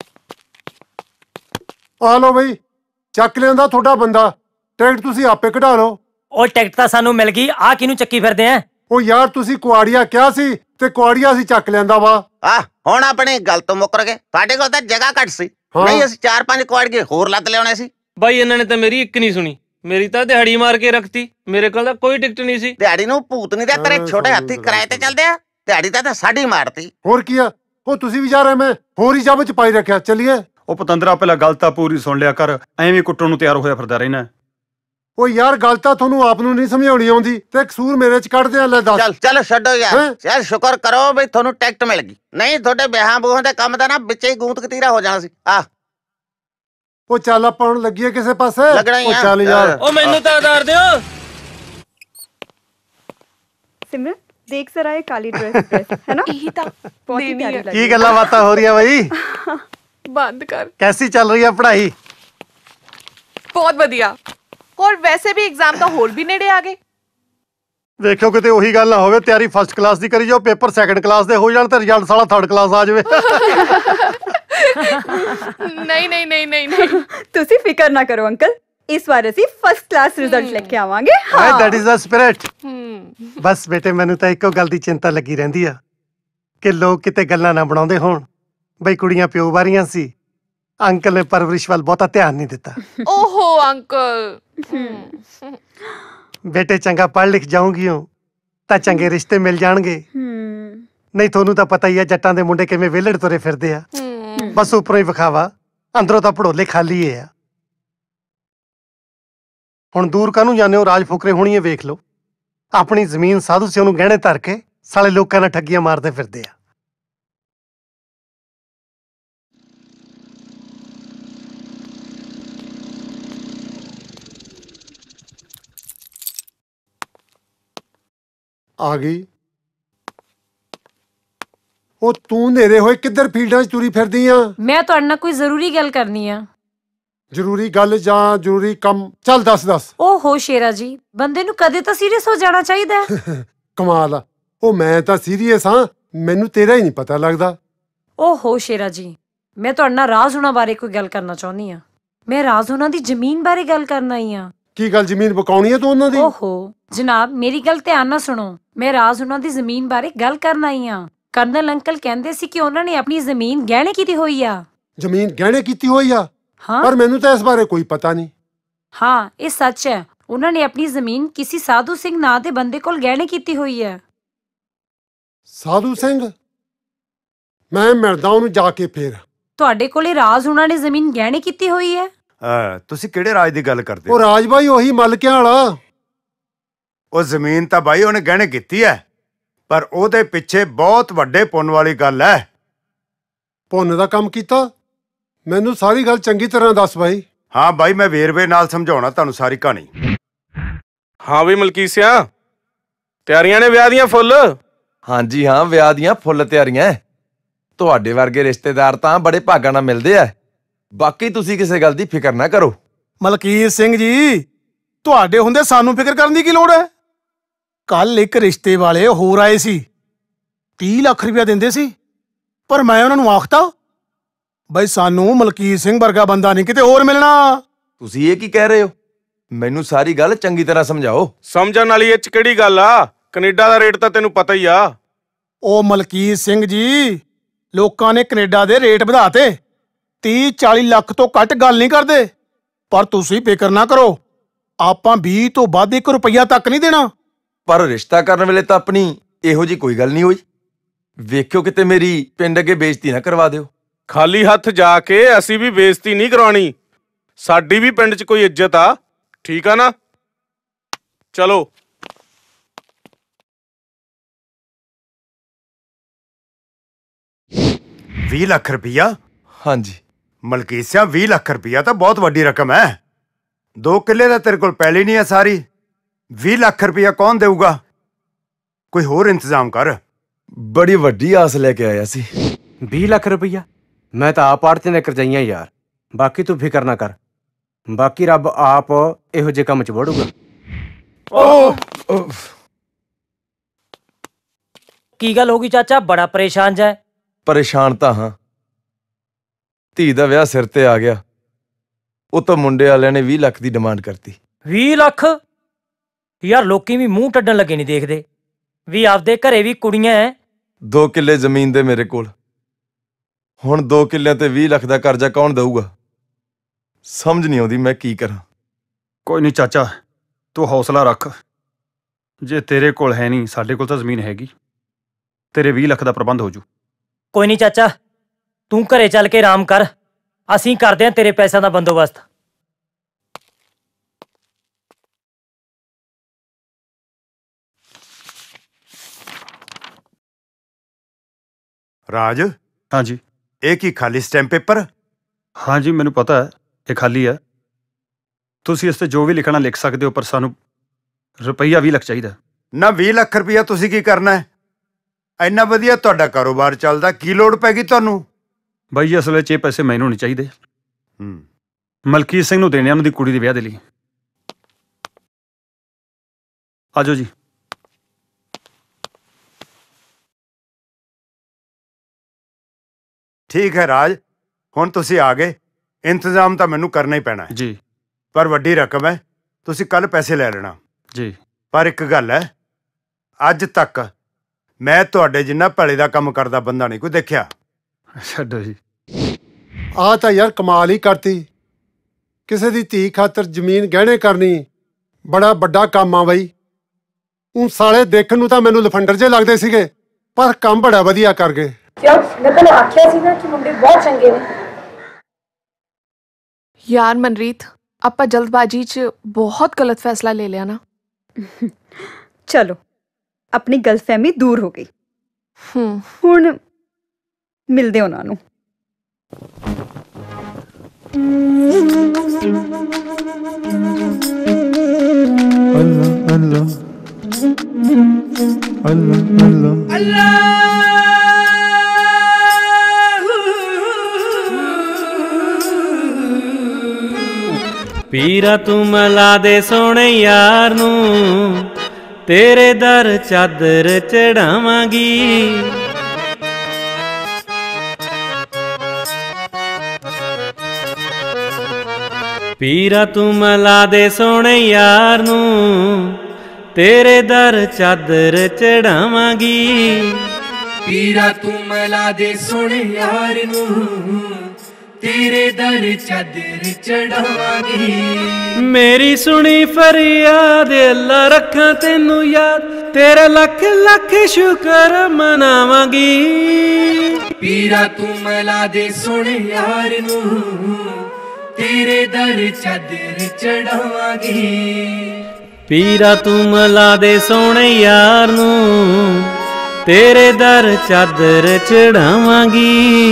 ਆ ਲੋ ਬਈ, ਚੱਕ ਲਿਆਂਦਾ ਤੁਹਾਡਾ ਬੰਦਾ। ਟਿਕਟ ਤੁਸੀਂ ਆਪੇ ਕਢਾ ਲਓ। ਉਹ ਟਿਕਟ ਤਾਂ ਸਾਨੂੰ ਮਿਲ ਗਈ, ਆ ਕਿਹਨੂੰ ਚੱਕੀ ਫਿਰਦੇ ਆ? ਉਹ ਯਾਰ ਤੁਸੀਂ ਕੁਆੜੀਆ ਕਿਹਾ ਸੀ ਤੇ ਕੁਆੜੀਆ ਅਸੀਂ ਚੱਕ ਲਿਆਂਦਾ ਵਾ। ਹੁਣ ਆਪਣੀ ਗੱਲ ਤੋਂ ਮੁੱਕਰ ਗਏ। ਸਾਡੇ ਕੋਲ ਤਾਂ ਜਗ੍ਹਾ ਘੱਟ ਸੀ, ਨਹੀਂ ਅਸੀਂ 4-5 ਕੁਆੜੀਏ ਹੋਰ ਲੱਦ ਲਿਆਉਣੇ ਸੀ। ਬਾਈ ਇਹਨਾਂ ਨੇ ਤਾਂ ਮੇਰੀ ਇੱਕ ਨਹੀਂ ਸੁਣੀ, ਮੇਰੀ ਤਾਂ ਦਿਹਾੜੀ ਮਾਰ ਕੇ ਰੱਖਤੀ। ਮੇਰੇ ਕੋਲ ਤਾਂ ਕੋਈ ਟਿਕਟ ਨਹੀਂ ਸੀ। ਦਿਹਾੜੀ ਨੂੰ ਭੂਤ ਨਹੀਂ, ਤੇ ਤੇਰੇ ਛੋਟੇ ਹੱਥੀ ਕਿਰਾਏ ਤੇ ਚੱਲਦੇ ਆ। ਦਿਹਾੜੀ ਤਾਂ ਸਾਡੀ ਮਾਰਤੀ। ਹੋਰ ਕੀ ਆ? ਉਹ ਤੁਸੀਂ ਵੀ ਜਾ ਰਹੇ, ਮੈਂ ਹੋਰ ਹੀ ਜੱਬ ਚ ਪਾਈ ਰੱਖਿਆ। ਚੱਲੀਏ। ਉਹ ਪਤੰਦਰਾ ਪਹਿਲਾਂ ਗੱਲ ਤਾਂ ਪੂਰੀ ਸੁਣ ਲਿਆ ਕਰ, ਐਵੇਂ ਕੁੱਟਣ ਨੂੰ ਤਿਆਰ ਹੋਇਆ ਫਿਰਦਾ ਰਹਿਣਾ। ਉਹ ਯਾਰ ਗੱਲ ਤਾਂ ਤੁਹਾਨੂੰ ਆਪ ਨੂੰ ਨਹੀਂ ਸਮਝਾਉਣੀ ਆਉਂਦੀ ਤੇ ਕਸੂਰ ਮੇਰੇ ਚ ਕੱਢਦੇ ਆ। ਲੈ ਦੱਸ। ਚੱਲ ਛੱਡੋ ਯਾਰ ਸ਼ੁਕਰ ਕਰੋ ਵੀ ਤੁਹਾਨੂੰ ਟਿਕਟ ਮਿਲ ਗਈ, ਨਹੀਂ ਤੁਹਾਡੇ ਵਿਆਹਾਂ ਬੂਹਾਂ ਦੇ ਕੰਮ ਦਾ ਨਾ ਵਿੱਚੇ ਹੀ ਗੂੰਤ ਕਤੀਰਾ ਹੋ ਜਾਣਾ ਸੀ। ਉਹ ਚੱਲ ਆਪਾਂ ਹੁਣ ਲੱਗੀਏ ਕਿਸੇ ਪਾਸੇ। ਉਹ ਚੱਲ ਯਾਰ। ਉਹ ਮੈਨੂੰ ਤਾਂ ਆਧਾਰ ਦਿਓ। ਸਿਮਰਨ ਦੇਖ ਜ਼ਰਾ ਇਹ ਕਾਲੀ ਡਰੈਸ ਹੈ ਨਾ, ਇਹੀ ਤਾਂ ਬਹੁਤ ਹੀ ਪਿਆਰੀ ਲੱਗੀ। ਕੀ ਗੱਲਾਂ ਬਾਤਾਂ ਹੋ ਰਹੀਆਂ ਬਈ? ਬੰਦ ਕਰ। कैसी चल रही है पढ़ाई? ਬਹੁਤ ਵਧੀਆ। ਹੋਰ ਵੈਸੇ ਵੀ ਐਗਜ਼ਾਮ ਤਾਂ ਹੋਰ ਵੀ ਨੇੜੇ ਆ ਗਏ। ਵੇਖਿਓ ਕਿਤੇ ਉਹੀ ਗੱਲ ਨਾ ਹੋਵੇ, ਤਿਆਰੀ ਫਸਟ ਕਲਾਸ ਦੀ ਕਰੀ ਜਾਓ, ਪੇਪਰ ਸੈਕੰਡ ਕਲਾਸ ਦੇ ਹੋ ਜਾਣ ਤੇ ਰਿਜ਼ਲਟ ਸਾਲਾ ਥਰਡ ਕਲਾਸ ਆ ਜਾਵੇ। ਨਹੀਂ ਤੁਸੀਂ ਫਿਕਰ ਨਾ ਕਰੋ ਅੰਕਲ, ਇਸ ਵਾਰ ਅਸੀਂ ਫਸਟ ਕਲਾਸ ਰਿਜ਼ਲਟ ਲੈ ਕੇ ਆਵਾਂਗੇ। ਹਾਂ ਦੈਟ ਇਜ਼ ਦਾ ਸਪਿਰਿਟ। ਬਸ ਬੇਟੇ ਮੈਨੂੰ ਤਾਂ ਇੱਕੋ ਗੱਲ ਦੀ ਚਿੰਤਾ ਲੱਗੀ ਰਹਿੰਦੀ ਆ ਕਿ ਲੋਕ ਕਿਤੇ ਗੱਲਾਂ ਨਾ ਬਣਾਉਂਦੇ ਹੋਣ ਬਈ ਕੁੜੀਆਂ ਪਿਓ ਵਾਰੀਆਂ ਸੀ, ਅੰਕਲ ਨੇ ਪਰਵਰਿਸ਼ ਵੱਲ ਬਹੁਤਾ ਧਿਆਨ ਨਹੀਂ ਦਿੱਤਾ। ਓਹੋ ਅੰਕਲ। ਬੇਟੇ ਚੰਗਾ ਪੜ੍ਹ ਲਿਖ ਜਾਊਂਗੀ ਤਾਂ ਚੰਗੇ ਰਿਸ਼ਤੇ ਮਿਲ ਜਾਣਗੇ। ਨਹੀਂ ਤੁਹਾਨੂੰ ਤਾਂ ਪਤਾ ਹੀ ਆ ਜੱਟਾਂ ਦੇ ਮੁੰਡੇ ਕਿਵੇਂ ਵਿਹਲੜ ਤੁਰੇ ਫਿਰਦੇ ਆ, ਬਸ ਉੱਪਰੋਂ ਹੀ ਵਿਖਾਵਾ। ਅੰਦਰੋਂ ਤਾਂ ਭੜੋਲੇ ਖਾਲੀ ਏ ਆ। ਹੁਣ ਦੂਰ ਕਾਹਨੂੰ ਜਾਂਦੇ ਹੋ? ਰਾਜ ਫੁਕਰੇ ਹੋਣੀ ਏ, ਵੇਖ ਲਓ। ਆਪਣੀ ਜ਼ਮੀਨ ਸਾਧੂ ਸਿਉ ਨੂੰ ਗਹਿਣੇ ਧਰ ਕੇ ਸਾਲੇ ਲੋਕਾਂ ਨਾਲ ਠੱਗੀਆਂ ਮਾਰਦੇ ਫਿਰਦੇ ਆ। ਆ ਗਈ। ਉਹ ਤੂੰ ਨੇਰੇ ਹੋਏ ਕਿੱਧਰ ਫੀਲਡਾਂ 'ਚ ਤੁਰੀ ਫਿਰਦੀ ਆ? ਮੈਂ ਤੁਹਾਡੇ ਨਾਲ ਕੋਈ ਜ਼ਰੂਰੀ ਗੱਲ ਕਰਨੀ ਆ। ਜ਼ਰੂਰੀ ਗੱਲ ਜਾਂ ਜ਼ਰੂਰੀ ਕੰਮ? ਚੱਲ ਦੱਸ। ਓਹੋ ਸ਼ੇਰਾ ਜੀ, ਬੰਦੇ ਨੂੰ ਕਦੇ ਤਾਂ ਸੀਰੀਅਸ ਹੋ ਜਾਣਾ ਚਾਹੀਦਾ ਹੈ। ਕਮਾਲ ਆ। ਉਹ ਮੈਂ ਤਾਂ ਸੀਰੀਅਸ ਹਾਂ, ਮੈਨੂੰ ਤੇਰਾ ਹੀ ਨਹੀਂ ਪਤਾ ਲੱਗਦਾ। ਓਹੋ ਸ਼ੇਰਾ ਜੀ, ਮੈਂ ਤੁਹਾਡੇ ਨਾਲ ਰਾਜ ਹੋਣਾ ਬਾਰੇ ਕੋਈ ਗੱਲ ਕਰਨਾ ਚਾਹੁੰਦੀ ਆ। ਮੈਂ ਰਾਜ ਹੋਣਾ ਦੀ ਜ਼ਮੀਨ ਬਾਰੇ ਗੱਲ ਕਰਨ ਆਈ ਆ। ਕੀ ਗੱਲ, ਜ਼ਮੀਨ ਬਕਾਉਣੀ ਹੈ ਤੂੰ ਉਹਨਾਂ ਦੀ? ਓਹੋ ਜਨਾਬ, ਮੇਰੀ ਗੱਲ ਧਿਆਨ ਨਾਲ ਸੁਣੋ। ਮੈਂ ਰਾਜ ਹੋਣਾ ਦੀ ਜ਼ਮੀਨ ਬਾਰੇ ਗੱਲ ਕਰਨ ਆਈ ਆ। ਕਰਨਲ ਅੰਕਲ ਕਹਿੰਦੇ ਸੀ ਕਿ ਉਹਨਾਂ ਨੇ ਆਪਣੀ ਜ਼ਮੀਨ ਗਹਿਣੇ ਕੀਤੀ ਹੋਈ ਆ। ਜ਼ਮੀਨ ਗਹਿਣੇ ਕੀਤੀ ਹੋਈ ਆ? ਹਾਂ, ਪਰ ਮੈਨੂੰ ਤਾਂ ਇਸ ਬਾਰੇ ਕੋਈ ਪਤਾ ਨਹੀਂ। ਹਾਂ, ਇਹ ਸੱਚ ਹੈ। ਉਹਨਾਂ ਨੇ ਆਪਣੀ ਜ਼ਮੀਨ ਕਿਸੇ ਸਾਧੂ ਸਿੰਘ ਨਾਂ ਦੇ ਬੰਦੇ ਕੋਲ ਗਹਿਣੇ ਕੀਤੀ ਹੋਈ ਹੈ। ਸਾਧੂ ਸਿੰਘ? ਮੈਂ ਮਿਲਦਾ ਉਹਨੂੰ ਜਾ ਕੇ ਫੇਰ। ਤੁਹਾਡੇ ਕੋਲੇ ਰਾਜ ਹੋਣਾ ਨੇ ਜ਼ਮੀਨ ਗਹਿਣੇ ਕੀਤੀ ਹੋਈ ਹੈ? ਤੁਸੀਂ ਕਿਹੜੇ ਰਾਜ ਦੀ ਗੱਲ ਕਰਦੇ ਉਹ ਰਾਜ ਬਾਈ ਉਹੀ ਮਲਕਿਆਂ ਵਾਲਾ। ਉਹ ਜ਼ਮੀਨ ਤਾਂ ਬਾਈ ਉਹਨੇ ਗਹਿਣੇ ਕੀਤੀ ਹੈ, ਪਰ ਉਹਦੇ ਪਿੱਛੇ ਬਹੁਤ ਵੱਡੇ ਪੁੰਨ ਵਾਲੀ ਗੱਲ ਹੈ। ਪੁੰਨ ਦਾ ਕੰਮ ਕੀਤਾ? ਮੈਨੂੰ ਸਾਰੀ ਗੱਲ ਚੰਗੀ ਤਰ੍ਹਾਂ ਦੱਸ ਬਾਈ। ਹਾਂ ਬਾਈ, ਮੈਂ ਵੇਰਵੇ ਨਾਲ ਸਮਝਾਉਣਾ ਤੁਹਾਨੂੰ ਸਾਰੀ ਕਹਾਣੀ। ਹਾਂ ਵੀ ਮਲਕੀਤ ਸਿਆਂ, ਤਿਆਰੀਆਂ ਨੇ ਵਿਆਹ ਦੀਆਂ ਫੁੱਲ? ਹਾਂਜੀ ਹਾਂ, ਵਿਆਹ ਦੀਆਂ ਫੁੱਲ ਤਿਆਰੀਆਂ। ਤੁਹਾਡੇ ਵਰਗੇ ਰਿਸ਼ਤੇਦਾਰ ਤਾਂ ਬੜੇ ਭਾਗਾਂ ਨਾਲ ਮਿਲਦੇ ਆ। ਬਾਕੀ ਤੁਸੀਂ ਕਿਸੇ ਗੱਲ ਦੀ ਫਿਕਰ ਨਾ ਕਰੋ। ਮਲਕੀਤ ਸਿੰਘ ਜੀ, ਤੁਹਾਡੇ ਹੁੰਦੇ ਸਾਨੂੰ ਫਿਕਰ ਕਰਨ ਦੀ ਕੀ ਲੋੜ ਹੈ? ਕੱਲ ਇੱਕ ਰਿਸ਼ਤੇ ਵਾਲੇ ਹੋਰ ਆਏ ਸੀ, 30 ਲੱਖ ਰੁਪਇਆ ਦਿੰਦੇ ਸੀ, ਪਰ ਮੈਂ ਉਹਨਾਂ ਨੂੰ ਆਖਤਾ ਬਈ ਸਾਨੂੰ ਮਲਕੀਤ ਸਿੰਘ ਵਰਗਾ ਬੰਦਾ ਨਹੀਂ ਕਿਤੇ ਹੋਰ ਮਿਲਣਾ। ਤੁਸੀਂ ਇਹ ਕੀ ਕਹਿ ਰਹੇ ਹੋ? ਮੈਨੂੰ ਸਾਰੀ ਗੱਲ ਚੰਗੀ ਤਰ੍ਹਾਂ ਸਮਝਾਓ। ਸਮਝਣ ਵਾਲੀ ਇਹ ਚ ਕਿਹੜੀ ਗੱਲ ਆ? ਕੈਨੇਡਾ ਦਾ ਰੇਟ ਤਾਂ ਤੈਨੂੰ ਪਤਾ ਹੀ ਆ। ਉਹ ਮਲਕੀਤ ਸਿੰਘ ਜੀ, ਲੋਕਾਂ ਨੇ ਕੈਨੇਡਾ ਦੇ ਰੇਟ ਵਧਾਤੇ। 30-40 ਲੱਖ ਤੋਂ ਘੱਟ ਗੱਲ ਨਹੀਂ ਕਰਦੇ। ਪਰ ਤੁਸੀਂ ਫਿਕਰ ਨਾ ਕਰੋ, ਆਪਾਂ 20 ਤੋਂ ਵੱਧ 1 ਰੁਪਈਆ ਤੱਕ ਨਹੀਂ ਦੇਣਾ। ਪਰ ਰਿਸ਼ਤਾ ਕਰਨ ਵੇਲੇ ਤਾਂ ਆਪਣੀ ਇਹੋ ਜੀ ਕੋਈ ਗੱਲ ਨਹੀਂ ਹੋਈ। ਵੇਖਿਓ ਕਿਤੇ ਮੇਰੀ ਪਿੰਡ ਅੱਗੇ ਬੇਇੱਜ਼ਤੀ ਨਾ ਕਰਵਾ ਦਿਓ। ਖਾਲੀ ਹੱਥ ਜਾ ਕੇ ਅਸੀਂ ਵੀ ਬੇਇੱਜ਼ਤੀ ਨਹੀਂ ਕਰਵਾਉਣੀ। ਸਾਡੀ ਵੀ ਪਿੰਡ 'ਚ ਕੋਈ ਇੱਜ਼ਤ ਆ, ਠੀਕ ਆ ਨਾ? ਚਲੋ। $20 ਲੱਖ? ਹਾਂਜੀ ਮਲਕੀਤ ਸਿਆਂ, 20 ਲੱਖ ਰੁਪਈਆ ਤਾਂ ਬਹੁਤ ਵੱਡੀ ਰਕਮ ਹੈ। 2 ਕਿੱਲੇ ਦਾ ਤੇਰੇ ਕੋਲ ਪਹਿਲੀ ਨਹੀਂ ਹੈ ਸਾਰੀ। 20 ਲੱਖ ਰੁਪਈਆ ਕੌਣ ਦੇਊਗਾ? ਕੋਈ ਹੋਰ ਇੰਤਜ਼ਾਮ ਕਰ। ਬੜੀ ਵੱਡੀ ਆਸ ਲੈ ਕੇ ਆਇਆ ਸੀ। 20 ਲੱਖ ਰੁਪਈਆ? ਮੈਂ ਤਾਂ ਆਪ ਆੜ੍ਹਤੀਆਂ ਨੇ ਕਰਜਾਈਆਂ ਯਾਰ। ਬਾਕੀ ਤੂੰ ਫਿਕਰ ਨਾ ਕਰ, ਬਾਕੀ ਰੱਬ ਆਪ ਇਹੋ ਜਿਹੇ ਕੰਮ 'ਚ ਵੜੂਗਾ। ਕੀ ਗੱਲ ਹੋ ਗਈ ਚਾਚਾ, ਬੜਾ ਪਰੇਸ਼ਾਨ ਜਾ? ਪਰੇਸ਼ਾਨ ਤਾਂ ਹਾਂ, ਧੀ ਦਾ ਵਿਆਹ ਸਿਰ ਤੇ ਆ ਗਿਆ। ਉਹ ਤਾਂ ਮੁੰਡੇ ਵਾਲਿਆਂ ਨੇ 20 ਲੱਖ ਦੀ ਡਿਮਾਂਡ ਕਰਤੀ। 20 ਲੱਖ? ਯਾਰ ਲੋਕੀ ਵੀ ਮੂੰਹ ਟੱਡਣ ਲੱਗੇ ਨਹੀਂ ਦੇਖਦੇ ਵੀ ਆਪਦੇ ਘਰੇ ਵੀ ਕੁੜੀਆਂ ਐ। 2 ਕਿੱਲੇ ਜ਼ਮੀਨ ਦੇ ਮੇਰੇ ਕੋਲ, ਹੁਣ 2 ਕਿੱਲਿਆਂ ਤੇ 20 ਲੱਖ ਦਾ ਕਰਜ਼ਾ ਕੌਣ ਦਊਗਾ? ਸਮਝ ਨਹੀਂ ਆਉਂਦੀ ਮੈਂ ਕੀ ਕਰਾਂ। ਕੋਈ ਨਹੀਂ ਚਾਚਾ, ਤੂੰ ਹੌਸਲਾ ਰੱਖ। ਜੇ ਤੇਰੇ ਕੋਲ ਹੈ ਨਹੀਂ, ਸਾਡੇ ਕੋਲ ਤਾਂ ਜ਼ਮੀਨ ਹੈਗੀ। ਤੇਰੇ 20 ਲੱਖ ਦਾ ਪ੍ਰਬੰਧ ਹੋ ਜੂ। ਕੋਈ ਨਹੀਂ ਚਾਚਾ, ਤੂੰ ਘਰੇ ਚੱਲ ਕੇ ਆਰਾਮ ਕਰ, ਅਸੀਂ ਕਰਦੇ ਹਾਂ ਤੇਰੇ ਪੈਸਿਆਂ ਦਾ ਬੰਦੋਬਸਤ। ਰਾਜ? ਹਾਂਜੀ। ਇਹ ਕੀ ਖਾਲੀ ਸਟੈਂਪ ਪੇਪਰ? ਹਾਂਜੀ ਮੈਨੂੰ ਪਤਾ ਹੈ ਇਹ ਖਾਲੀ ਹੈ। ਤੁਸੀਂ ਇਸ ਤੇ ਜੋ ਵੀ ਲਿਖਣਾ ਲਿਖ ਸਕਦੇ ਹੋ, ਪਰ ਸਾਨੂੰ ਰੁਪਈਆ 20 ਲੱਖ ਚਾਹੀਦਾ। ਨਾ 20 ਲੱਖ ਰੁਪਈਆ ਤੁਸੀਂ ਕੀ ਕਰਨਾ ਹੈ? ਇੰਨਾ ਵਧੀਆ ਤੁਹਾਡਾ ਕਾਰੋਬਾਰ ਚੱਲਦਾ, ਕੀ ਲੋੜ ਪੈ ਗਈ ਤੁਹਾਨੂੰ? ਬਾਈ ਜੀ ਅਸਲ ਵਿੱਚ ਇਹ ਪੈਸੇ ਮੈਨੂੰ ਨਹੀਂ ਚਾਹੀਦੇ, ਮਲਕੀਤ ਸਿੰਘ ਨੂੰ ਦੇਣੇ ਉਹਨਾਂ ਦੀ ਕੁੜੀ ਦੇ ਵਿਆਹ ਦੇ ਲਈ। ਆਜੋ ਜੀ। ਠੀਕ ਹੈ ਰਾਜ, ਹੁਣ ਤੁਸੀਂ ਆ ਗਏ। ਇੰਤਜ਼ਾਮ ਤਾਂ ਮੈਨੂੰ ਕਰਨਾ ਹੀ ਪੈਣਾ ਹੈ ਜੀ, ਪਰ ਵੱਡੀ ਰਕਮ ਹੈ, ਤੁਸੀਂ ਕੱਲ ਪੈਸੇ ਲੈ ਲੈਣਾ ਜੀ। ਪਰ ਇੱਕ ਗੱਲ ਹੈ, ਅੱਜ ਤੱਕ ਮੈਂ ਤੁਹਾਡੇ ਜਿੰਨਾ ਭਲੇ ਦਾ ਕੰਮ ਕਰਦਾ ਬੰਦਾ ਨਹੀਂ ਕੋਈ ਦੇਖਿਆ। ਛੱਡੋ ਜੀ। ਆ ਤਾਂ ਯਾਰ ਕਮਾਲ ਹੀ ਕਰਤੀ। ਕਿਸੇ ਦੀ ਧੀ ਖਾਤਰ ਜ਼ਮੀਨ ਗਹਿਣੇ ਕਰਨੀ ਬੜਾ ਵੱਡਾ ਕੰਮ ਆ ਬਈ। ਉਹ ਸਾਲੇ ਦੇਖਣ ਨੂੰ ਤਾਂ ਮੈਨੂੰ ਲਫੰਡਰ ਜੇ ਲੱਗਦੇ ਸੀਗੇ, ਪਰ ਕੰਮ ਬੜਾ ਵਧੀਆ ਕਰ ਗਏ। ਕਿਉਂ? ਮੈਂ ਤੈਨੂੰ ਆਖਿਆ ਸੀ ਨਾ ਕਿ ਮੁੰਡੇ ਬਹੁਤ ਚੰਗੇ ਨੇ। ਯਾਰ ਮਨਰੀਤ, ਆਪਾਂ ਜਲਦਬਾਜ਼ੀ 'ਚ ਬਹੁਤ ਗਲਤ ਫੈਸਲਾ ਲੈ ਲਿਆ ਨਾ। ਚਲੋ ਆਪਣੀ ਗਲਤਫਹਿਮੀ ਦੂਰ ਹੋ ਗਈ। ਹੁਣ ਮਿਲਦੇ ਉਹਨਾਂ ਨੂੰ। ਅੱਲਾ ਅੱਲਾ ਅੱਲਾ ਪੀਰਾ ਤੂੰ ਮਿਲਾ ਦੇ ਸੋਹਣੇ ਯਾਰ ਨੂੰ, ਤੇਰੇ ਦਰ ਚਾਦਰ ਚੜਾਵਾਂਗੀ। ਪੀਰਾ ਤੂੰ ਮਿਲਾ ਦੇ ਸੋਹਣੇ ਯਾਰ ਨੂੰ, ਤੇਰੇ ਦਰ ਚਾਦਰ ਚੜਾਵਾਂਗੀ। ਪੀਰਾ ਤੂੰ ਮਿਲਾ ਦੇ ਸੋਹਣੇ ਯਾਰ ਨੂੰ, ਤੇਰੇ ਦਰ ਚਾਦਰ ਚੜਾਵਾਂਗੀ। ਮੇਰੀ ਸੁਣੀ ਫਰਿਆਦ ਅੱਲਾ ਰੱਖਾਂ ਤੈਨੂੰ ਯਾਦ, ਤੇਰਾ ਲੱਖ ਲੱਖ ਸ਼ੁਕਰ ਮਨਾਵਾਂਗੀ। ਪੀਰਾ ਤੂੰ ਮਿਲਾ ਦੇ ਸੋਹਣੇ ਯਾਰ ਨੂੰ, ਤੇਰੇ ਦਰ ਚਾਦਰ ਚੜਾਵਾਂਗੀ। ਪੀਰਾ ਤੂੰ ਮਿਲਾ ਦੇ ਸੋਹਣੇ ਯਾਰ ਨੂੰ, ਤੇਰੇ ਦਰ ਚਾਦਰ ਚੜਾਵਾਂਗੀ।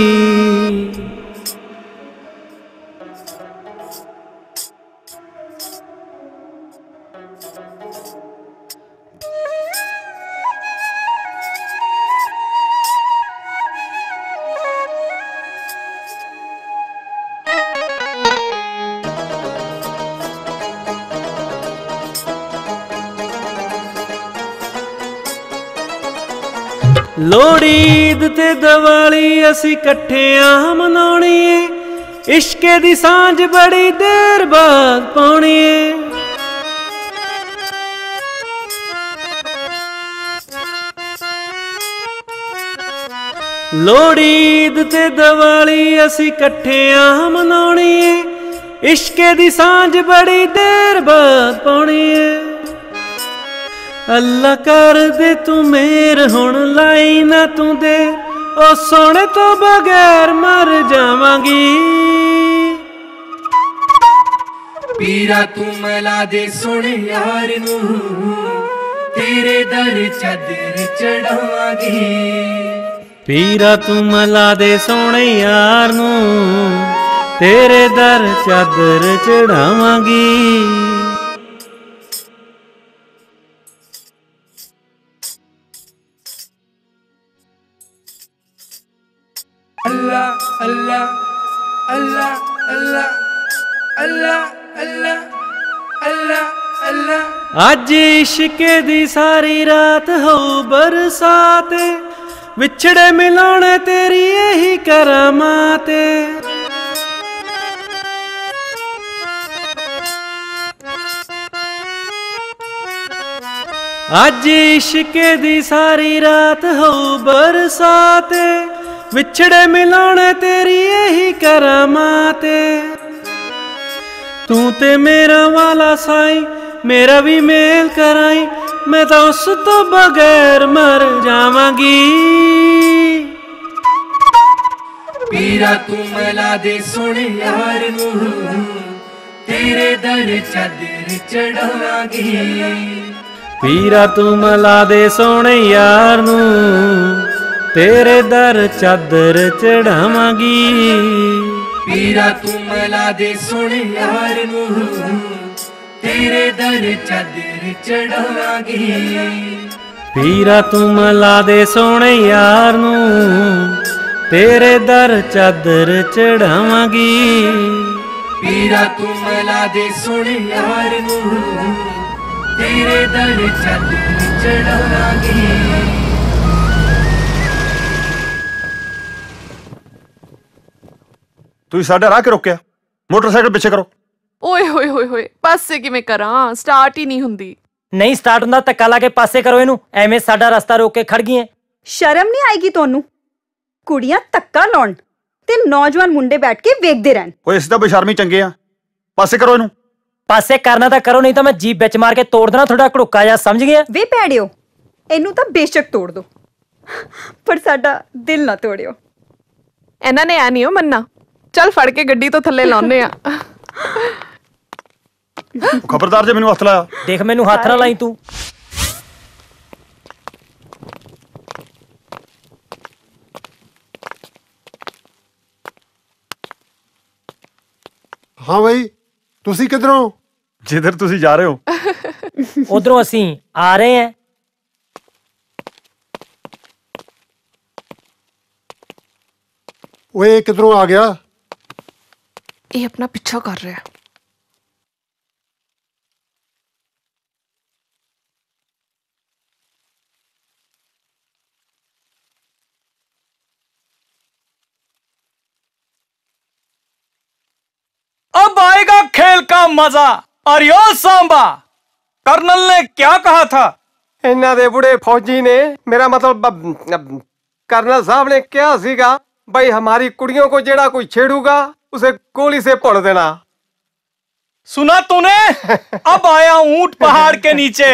ਲੋਹੜੀ ਈਦ ਤੇ ਦੀਵਾਲੀ ਅਸੀਂ ਇਕੱਠਿਆਂ ਮਨਾਉਣੀ ਏ, ਇਸ਼ਕੇ ਦੀ ਸਾਂਝ ਬੜੀ ਦੇਰ ਬਾਅਦ ਪਾਉਣੀ ਏ। ਲੋਹੜੀ ਈਦ ਤੇ ਦੀਵਾਲੀ ਅਸੀਂ ਇਕੱਠਿਆਂ ਮਨਾਉਣੀ ਏ, ਇਸ਼ਕੇ ਦੀ ਸਾਂਝ ਬੜੀ ਦੇਰ ਬਾਅਦ ਪਾਉਣੀ ਏ। ਅੱਲਾ ਕਰ ਦੇ ਤੂੰ ਮੇਰ ਹੁਣ ਲਾਈ ਨਾ ਤੂੰ ਦੇ, ਉਹ ਸੋਹਣੇ ਤੋਂ ਬਗੈਰ ਮਰ ਜਾਵਾਂਗੀ। ਪੀਰਾ ਤੂੰ ਮਿਲਾ ਦੇ ਸੋਹਣੇ ਯਾਰ ਨੂੰ, ਤੇਰੇ ਦਰ ਚਾਦਰ ਚੜਾਵਾਂਗੀ। ਪੀਰਾ ਤੂੰ ਮਿਲਾ ਦੇ ਸੋਹਣੇ ਯਾਰ ਨੂੰ, ਤੇਰੇ ਦਰ ਚਾਦਰ ਚੜਾਵਾਂਗੀ। ਅੱਲਾ ਅੱਲਾ ਅੱਲਾ ਅੱਲਾ ਅੱਲਾ ਅੱਲਾ ਅੱਲਾ ਅੱਲਾ। ਅੱਜ ਇਸ਼ਕੇ ਦੀ ਸਾਰੀ ਰਾਤ ਹੋ ਬਰਸਾਤ, ਵਿਛੜੇ ਮਿਲਾਉਣੇ ਤੇਰੀ ਇਹੀ ਕਰਾਮਾਤ। ਅੱਜ ਇਸ਼ਕੇ ਦੀ ਸਾਰੀ ਰਾਤ ਹੋ ਬਰਸਾਤ, ਵਿਛੜੇ ਮਿਲਾਉਣੇ ਤੇਰੀ ਇਹੀ ਕਰਾਮਾਤ। ਤੂੰ ਤੇ ਮੇਰਾ ਵਾਲਾ ਸਾਈ, ਮੇਰਾ ਵੀ ਮੇਲ ਕਰਾਈ, ਮੈਂ ਤਾਂ ਉਸ ਤੋਂ ਬਗੈਰ ਮਰ ਜਾਵਾਂਗੀ। ਪੀਰਾ ਤੂੰ ਮਿਲਾ ਦੇ ਸੋਹਣੇ ਯਾਰ ਨੂੰ, ਤੇਰੇ ਦਰ ਚਾਦਰ ਚੜਾਵਾਂਗੀ। ਪੀਰਾ ਤੂੰ ਮਿਲਾ ਦੇ ਸੋਹਣੇ ਯਾਰ ਨੂੰ, ਤੇਰੇ ਦਰ ਚਾਦਰ ਚੜਾਵਾਂਗੀ। ਪੀਰਾ ਤੂੰ ਮਿਲਾ ਦੇ ਸੋਹਣੇ ਯਾਰ ਨੂੰ, ਤੇਰੇ ਦਰ ਚਾਦਰ ਚੜਾਵਾਂਗੀ। ਪੀਰਾ ਤੂੰ ਮਿਲਾ ਦੇ ਸੋਹਣੇ ਯਾਰ ਨੂੰ, ਤੇਰੇ ਦਰ ਚਾਦਰ ਚੜਾਵਾਂਗੀ। ਪੀਰਾ ਤੂੰ ਮਿਲਾ ਦੇ ਸੋਹਣੇ ਯਾਰ ਨੂੰ, ਤੇਰੇ ਦਰ ਚਾਦਰ ਚੜਾਵਾਂਗੀ। ਤੁਸੀਂ ਸਾਡਾ ਰਾਹ ਕਿ ਰੋਕਿਆ? ਮੋਟਰਸਾਈਕਲ ਪਿੱਛੇ ਕਰੋ। ਓਏ ਹੋਏ ਹੋਏ ਹੋਏ, ਪਾਸੇ ਕਿਵੇਂ ਕਰਾਂ? ਸਟਾਰਟ ਹੀ ਨਹੀਂ ਹੁੰਦੀ। ਨਹੀਂ ਸਟਾਰਟ ਹੁੰਦਾ, ਧੱਕਾ ਲਾ ਕੇ ਪਾਸੇ ਕਰੋ ਇਹਨੂੰ। ਐਵੇਂ ਸਾਡਾ ਰਸਤਾ ਰੋਕ ਕੇ ਖੜ ਗਈਆਂ। ਸ਼ਰਮ ਨਹੀਂ ਆਏਗੀ ਤੁਹਾਨੂੰ? ਕੁੜੀਆਂ ਧੱਕਾ ਲਾਉਣ ਤੇ ਨੌਜਵਾਨ ਮੁੰਡੇ ਬੈਠ ਕੇ ਵੇਖਦੇ ਰਹਿਣ। ਓਏ ਅਸੀਂ ਤਾਂ ਬੇਸ਼ਰਮੀ ਚੰਗੇ ਆ, ਪਾਸੇ ਕਰੋ ਇਹਨੂੰ। ਪਾਸੇ ਕਰਨਾ ਤਾਂ ਕਰੋ, ਨਹੀਂ ਤਾਂ ਮੈਂ ਜੀਪ ਵਿੱਚ ਮਾਰ ਕੇ ਤੋੜ ਦੇਣਾ ਤੁਹਾਡਾ ਘੜੁੱਕਾ ਜਾ, ਸਮਝ ਗਿਆ? ਵੇ ਭੈੜਿਓ, ਇਹਨੂੰ ਤਾਂ ਬੇਸ਼ੱਕ ਤੋੜ ਦੋ, ਪਰ ਸਾਡਾ ਦਿਲ ਨਾ ਤੋੜਿਓ। ਇਹਨਾਂ ਨੇ ਐ ਨਹੀਂ ਮੰਨਣਾ। ਚੱਲ ਫੜ ਕੇ ਗੱਡੀ ਤੋਂ ਥੱਲੇ ਲਾਉਨੇ ਆ। ਖਬਰਦਾਰ ਜੇ ਮੈਨੂੰ ਹੱਥ ਲਾਇਆ। ਦੇਖ ਮੈਨੂੰ ਹੱਥ ਨਾ ਲਾਈ ਤੂੰ। ਹਾਂ ਬਈ, ਤੁਸੀਂ ਕਿੱਧਰੋਂ? ਜਿੱਧਰ ਤੁਸੀਂ ਜਾ ਰਹੇ ਹੋ। ਉਧਰੋਂ ਅਸੀਂ ਆ ਰਹੇ ਹਾਂ। ਓਏ ਕਿੱਧਰੋਂ ਆ ਗਿਆ? ਇਹ ਆਪਣਾ ਪਿੱਛਾ ਕਰ ਰਿਹਾ। अब आएगा खेल का मजा। और यो सांबा, कर्नल ने क्या कहा था? इन्ना दे बुढ़े फौजी ने, मेरा मतलब कर्नल साहब ने क्या सीगा भाई, हमारी कुड़ियों को जेड़ा कोई छेड़ूगा उसे गोली से फोड़ देना। सुना तूने? अब आया ऊंट पहाड़ के नीचे।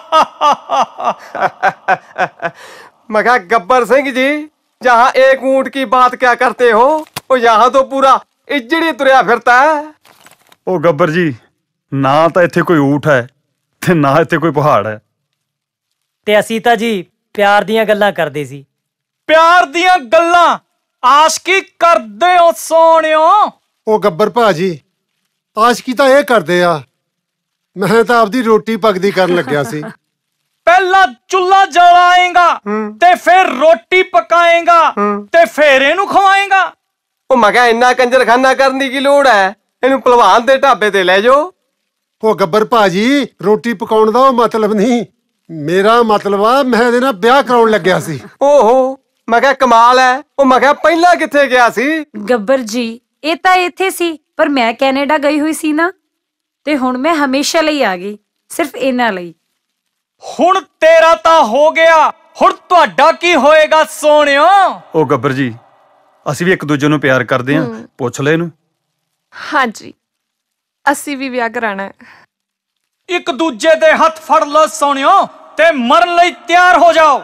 मैं कहा गब्बर सिंह जी, जहाँ एक ऊंट की बात क्या करते हो, वो यहाँ तो पूरा इजड़ी तुरया फिरता है। ओ गब्बर जी, ना तो इत्थे कोई ऊंट है ते ना इत्थे कोई पहाड़ है। ਤੇ ਅਸੀਂ ਤਾਂ ਜੀ ਪਿਆਰ ਦੀਆਂ ਗੱਲਾਂ ਕਰਦੇ ਸੀ। प्यार दियां गल्लां आशकी करदे हो सोनियो। ਉਹ ਗੱਬਰ ਭਾਜੀ, ਆਸ਼ਕੀ ਤਾਂ ਇਹ ਕਰਦੇ ਆ, ਮੈਂ ਤਾਂ ਆਪਦੀ ਰੋਟੀ ਪੱਕਦੀ ਕਰਨ ਲੱਗਿਆ ਸੀ। पहला चूल्हा जलाएगा ते फिर रोटी पकाएगा ते फिर इनू खवाएगा। ਉਹ ਮੈਂ ਕਿਹਾ ਇੰਨਾ ਕੰਜਰਖਾਨਾ ਕਰਨ ਦੀ ਕੀ ਲੋੜ ਹੈ, ਇਹਨੂੰ ਭਲਵਾਨ ਦੇ ਢਾਬੇ ਤੇ ਲੈ ਜਾਓ। ਉਹ ਗੱਬਰ ਭਾਜੀ, ਰੋਟੀ ਪਕਾਉਣ ਦਾ ਉਹ ਮਤਲਬ ਨਹੀਂ, ਮੇਰਾ ਮਤਲਬ ਆ ਮੈਂ ਇਹਦੇ ਨਾਲ ਵਿਆਹ ਕਰਾਉਣ ਲੱਗਿਆ ਸੀ। ਓਹੋ, ਮੈਂ ਕਿਹਾ ਕਮਾਲ ਹੈ। ਉਹ ਮੈਂ ਕਿਹਾ ਪਹਿਲਾਂ ਕਿੱਥੇ ਗਿਆ ਸੀ? ਗੱਬਰ ਜੀ, ਇਹ ਤਾਂ ਇੱਥੇ ਸੀ, ਪਰ ਮੈਂ ਕੈਨੇਡਾ ਗਈ ਹੋਈ ਸੀ ਨਾ, ਤੇ ਹੁਣ ਮੈਂ ਹਮੇਸ਼ਾ ਲਈ ਆ ਗਈ, ਸਿਰਫ ਇਹਨਾਂ ਲਈ। ਹੁਣ ਤੇਰਾ ਤਾਂ ਹੋ ਗਿਆ, ਹੁਣ ਤੁਹਾਡਾ ਕੀ ਹੋਏਗਾ ਸੋਹਣਿਓ? ਉਹ ਗੱਬਰ ਜੀ, ਅਸੀਂ ਵੀ ਇੱਕ ਦੂਜੇ ਨੂੰ ਪਿਆਰ ਕਰਦੇ ਆਂ, ਪੁੱਛ ਲੈ ਇਹਨੂੰ। ਹਾਂਜੀ, ਅਸੀਂ ਵੀ ਵਿਆਹ ਕਰਾਣਾ ਹੈ। ਇੱਕ ਦੂਜੇ ਦੇ ਹੱਥ ਫੜ ਲਓ ਸੋਹਣਿਓ ਤੇ ਮਰਨ ਲਈ ਤਿਆਰ ਹੋ ਜਾਓ।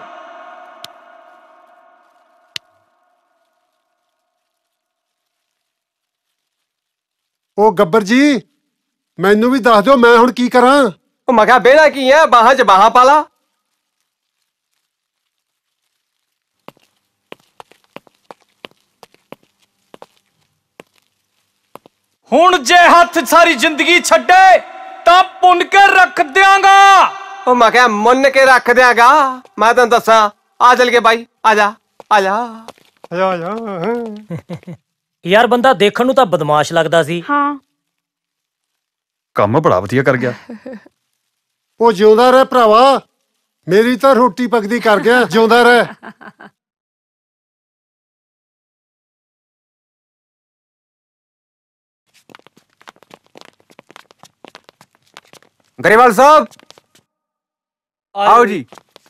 ਉਹ ਗੱਬਰ ਜੀ, ਮੈਨੂੰ ਵੀ ਦੱਸ ਦਿਓ ਮੈਂ ਹੁਣ ਕੀ ਕਰਾਂ? ਉਹ ਮੈਂ ਕਿਹਾ ਬੇੜਾ ਕੀ ਹੈ, ਬਾਹਾਂ 'ਚ ਬਾਹਾਂ ਪਾ ਲਾ। ਹੁਣ ਜੇ ਹੱਥ ਸਾਰੀ ਜ਼ਿੰਦਗੀ ਛੱਡੇ ਤਾਂ ਪੁੰਨ ਕੇ ਰੱਖ ਦਿਆਂਗਾ। ਉਹ ਮੈਂ ਕਿਹਾ ਮੁੰਨ ਕੇ ਰੱਖ ਦਿਆਂਗਾ। ਮੈਂ ਤੈਨੂੰ ਦੱਸਾਂ, ਆ ਚੱਲ ਕੇ ਬਾਈ, ਆ ਜਾ ਆ ਜਾ ਆ ਜਾ ਆ ਜਾ। ਯਾਰ ਬੰਦਾ ਦੇਖਣ ਨੂੰ ਤਾਂ ਬਦਮਾਸ਼ ਲੱਗਦਾ ਸੀ। ਹਾਂ, ਕੰਮ ਬੜਾ ਵਧੀਆ ਕਰ ਗਿਆ। ਉਹ ਜਿਉਂਦਾ ਰਹਿ ਭਰਾਵਾ, ਮੇਰੀ ਤਾਂ ਰੋਟੀ ਪੱਕਦੀ ਕਰ ਗਿਆ, ਜਿਉਂਦਾ ਰਹਿ। ਗਰੇਵਾਲ ਸਾਹਿਬ, ਆਓ ਜੀ।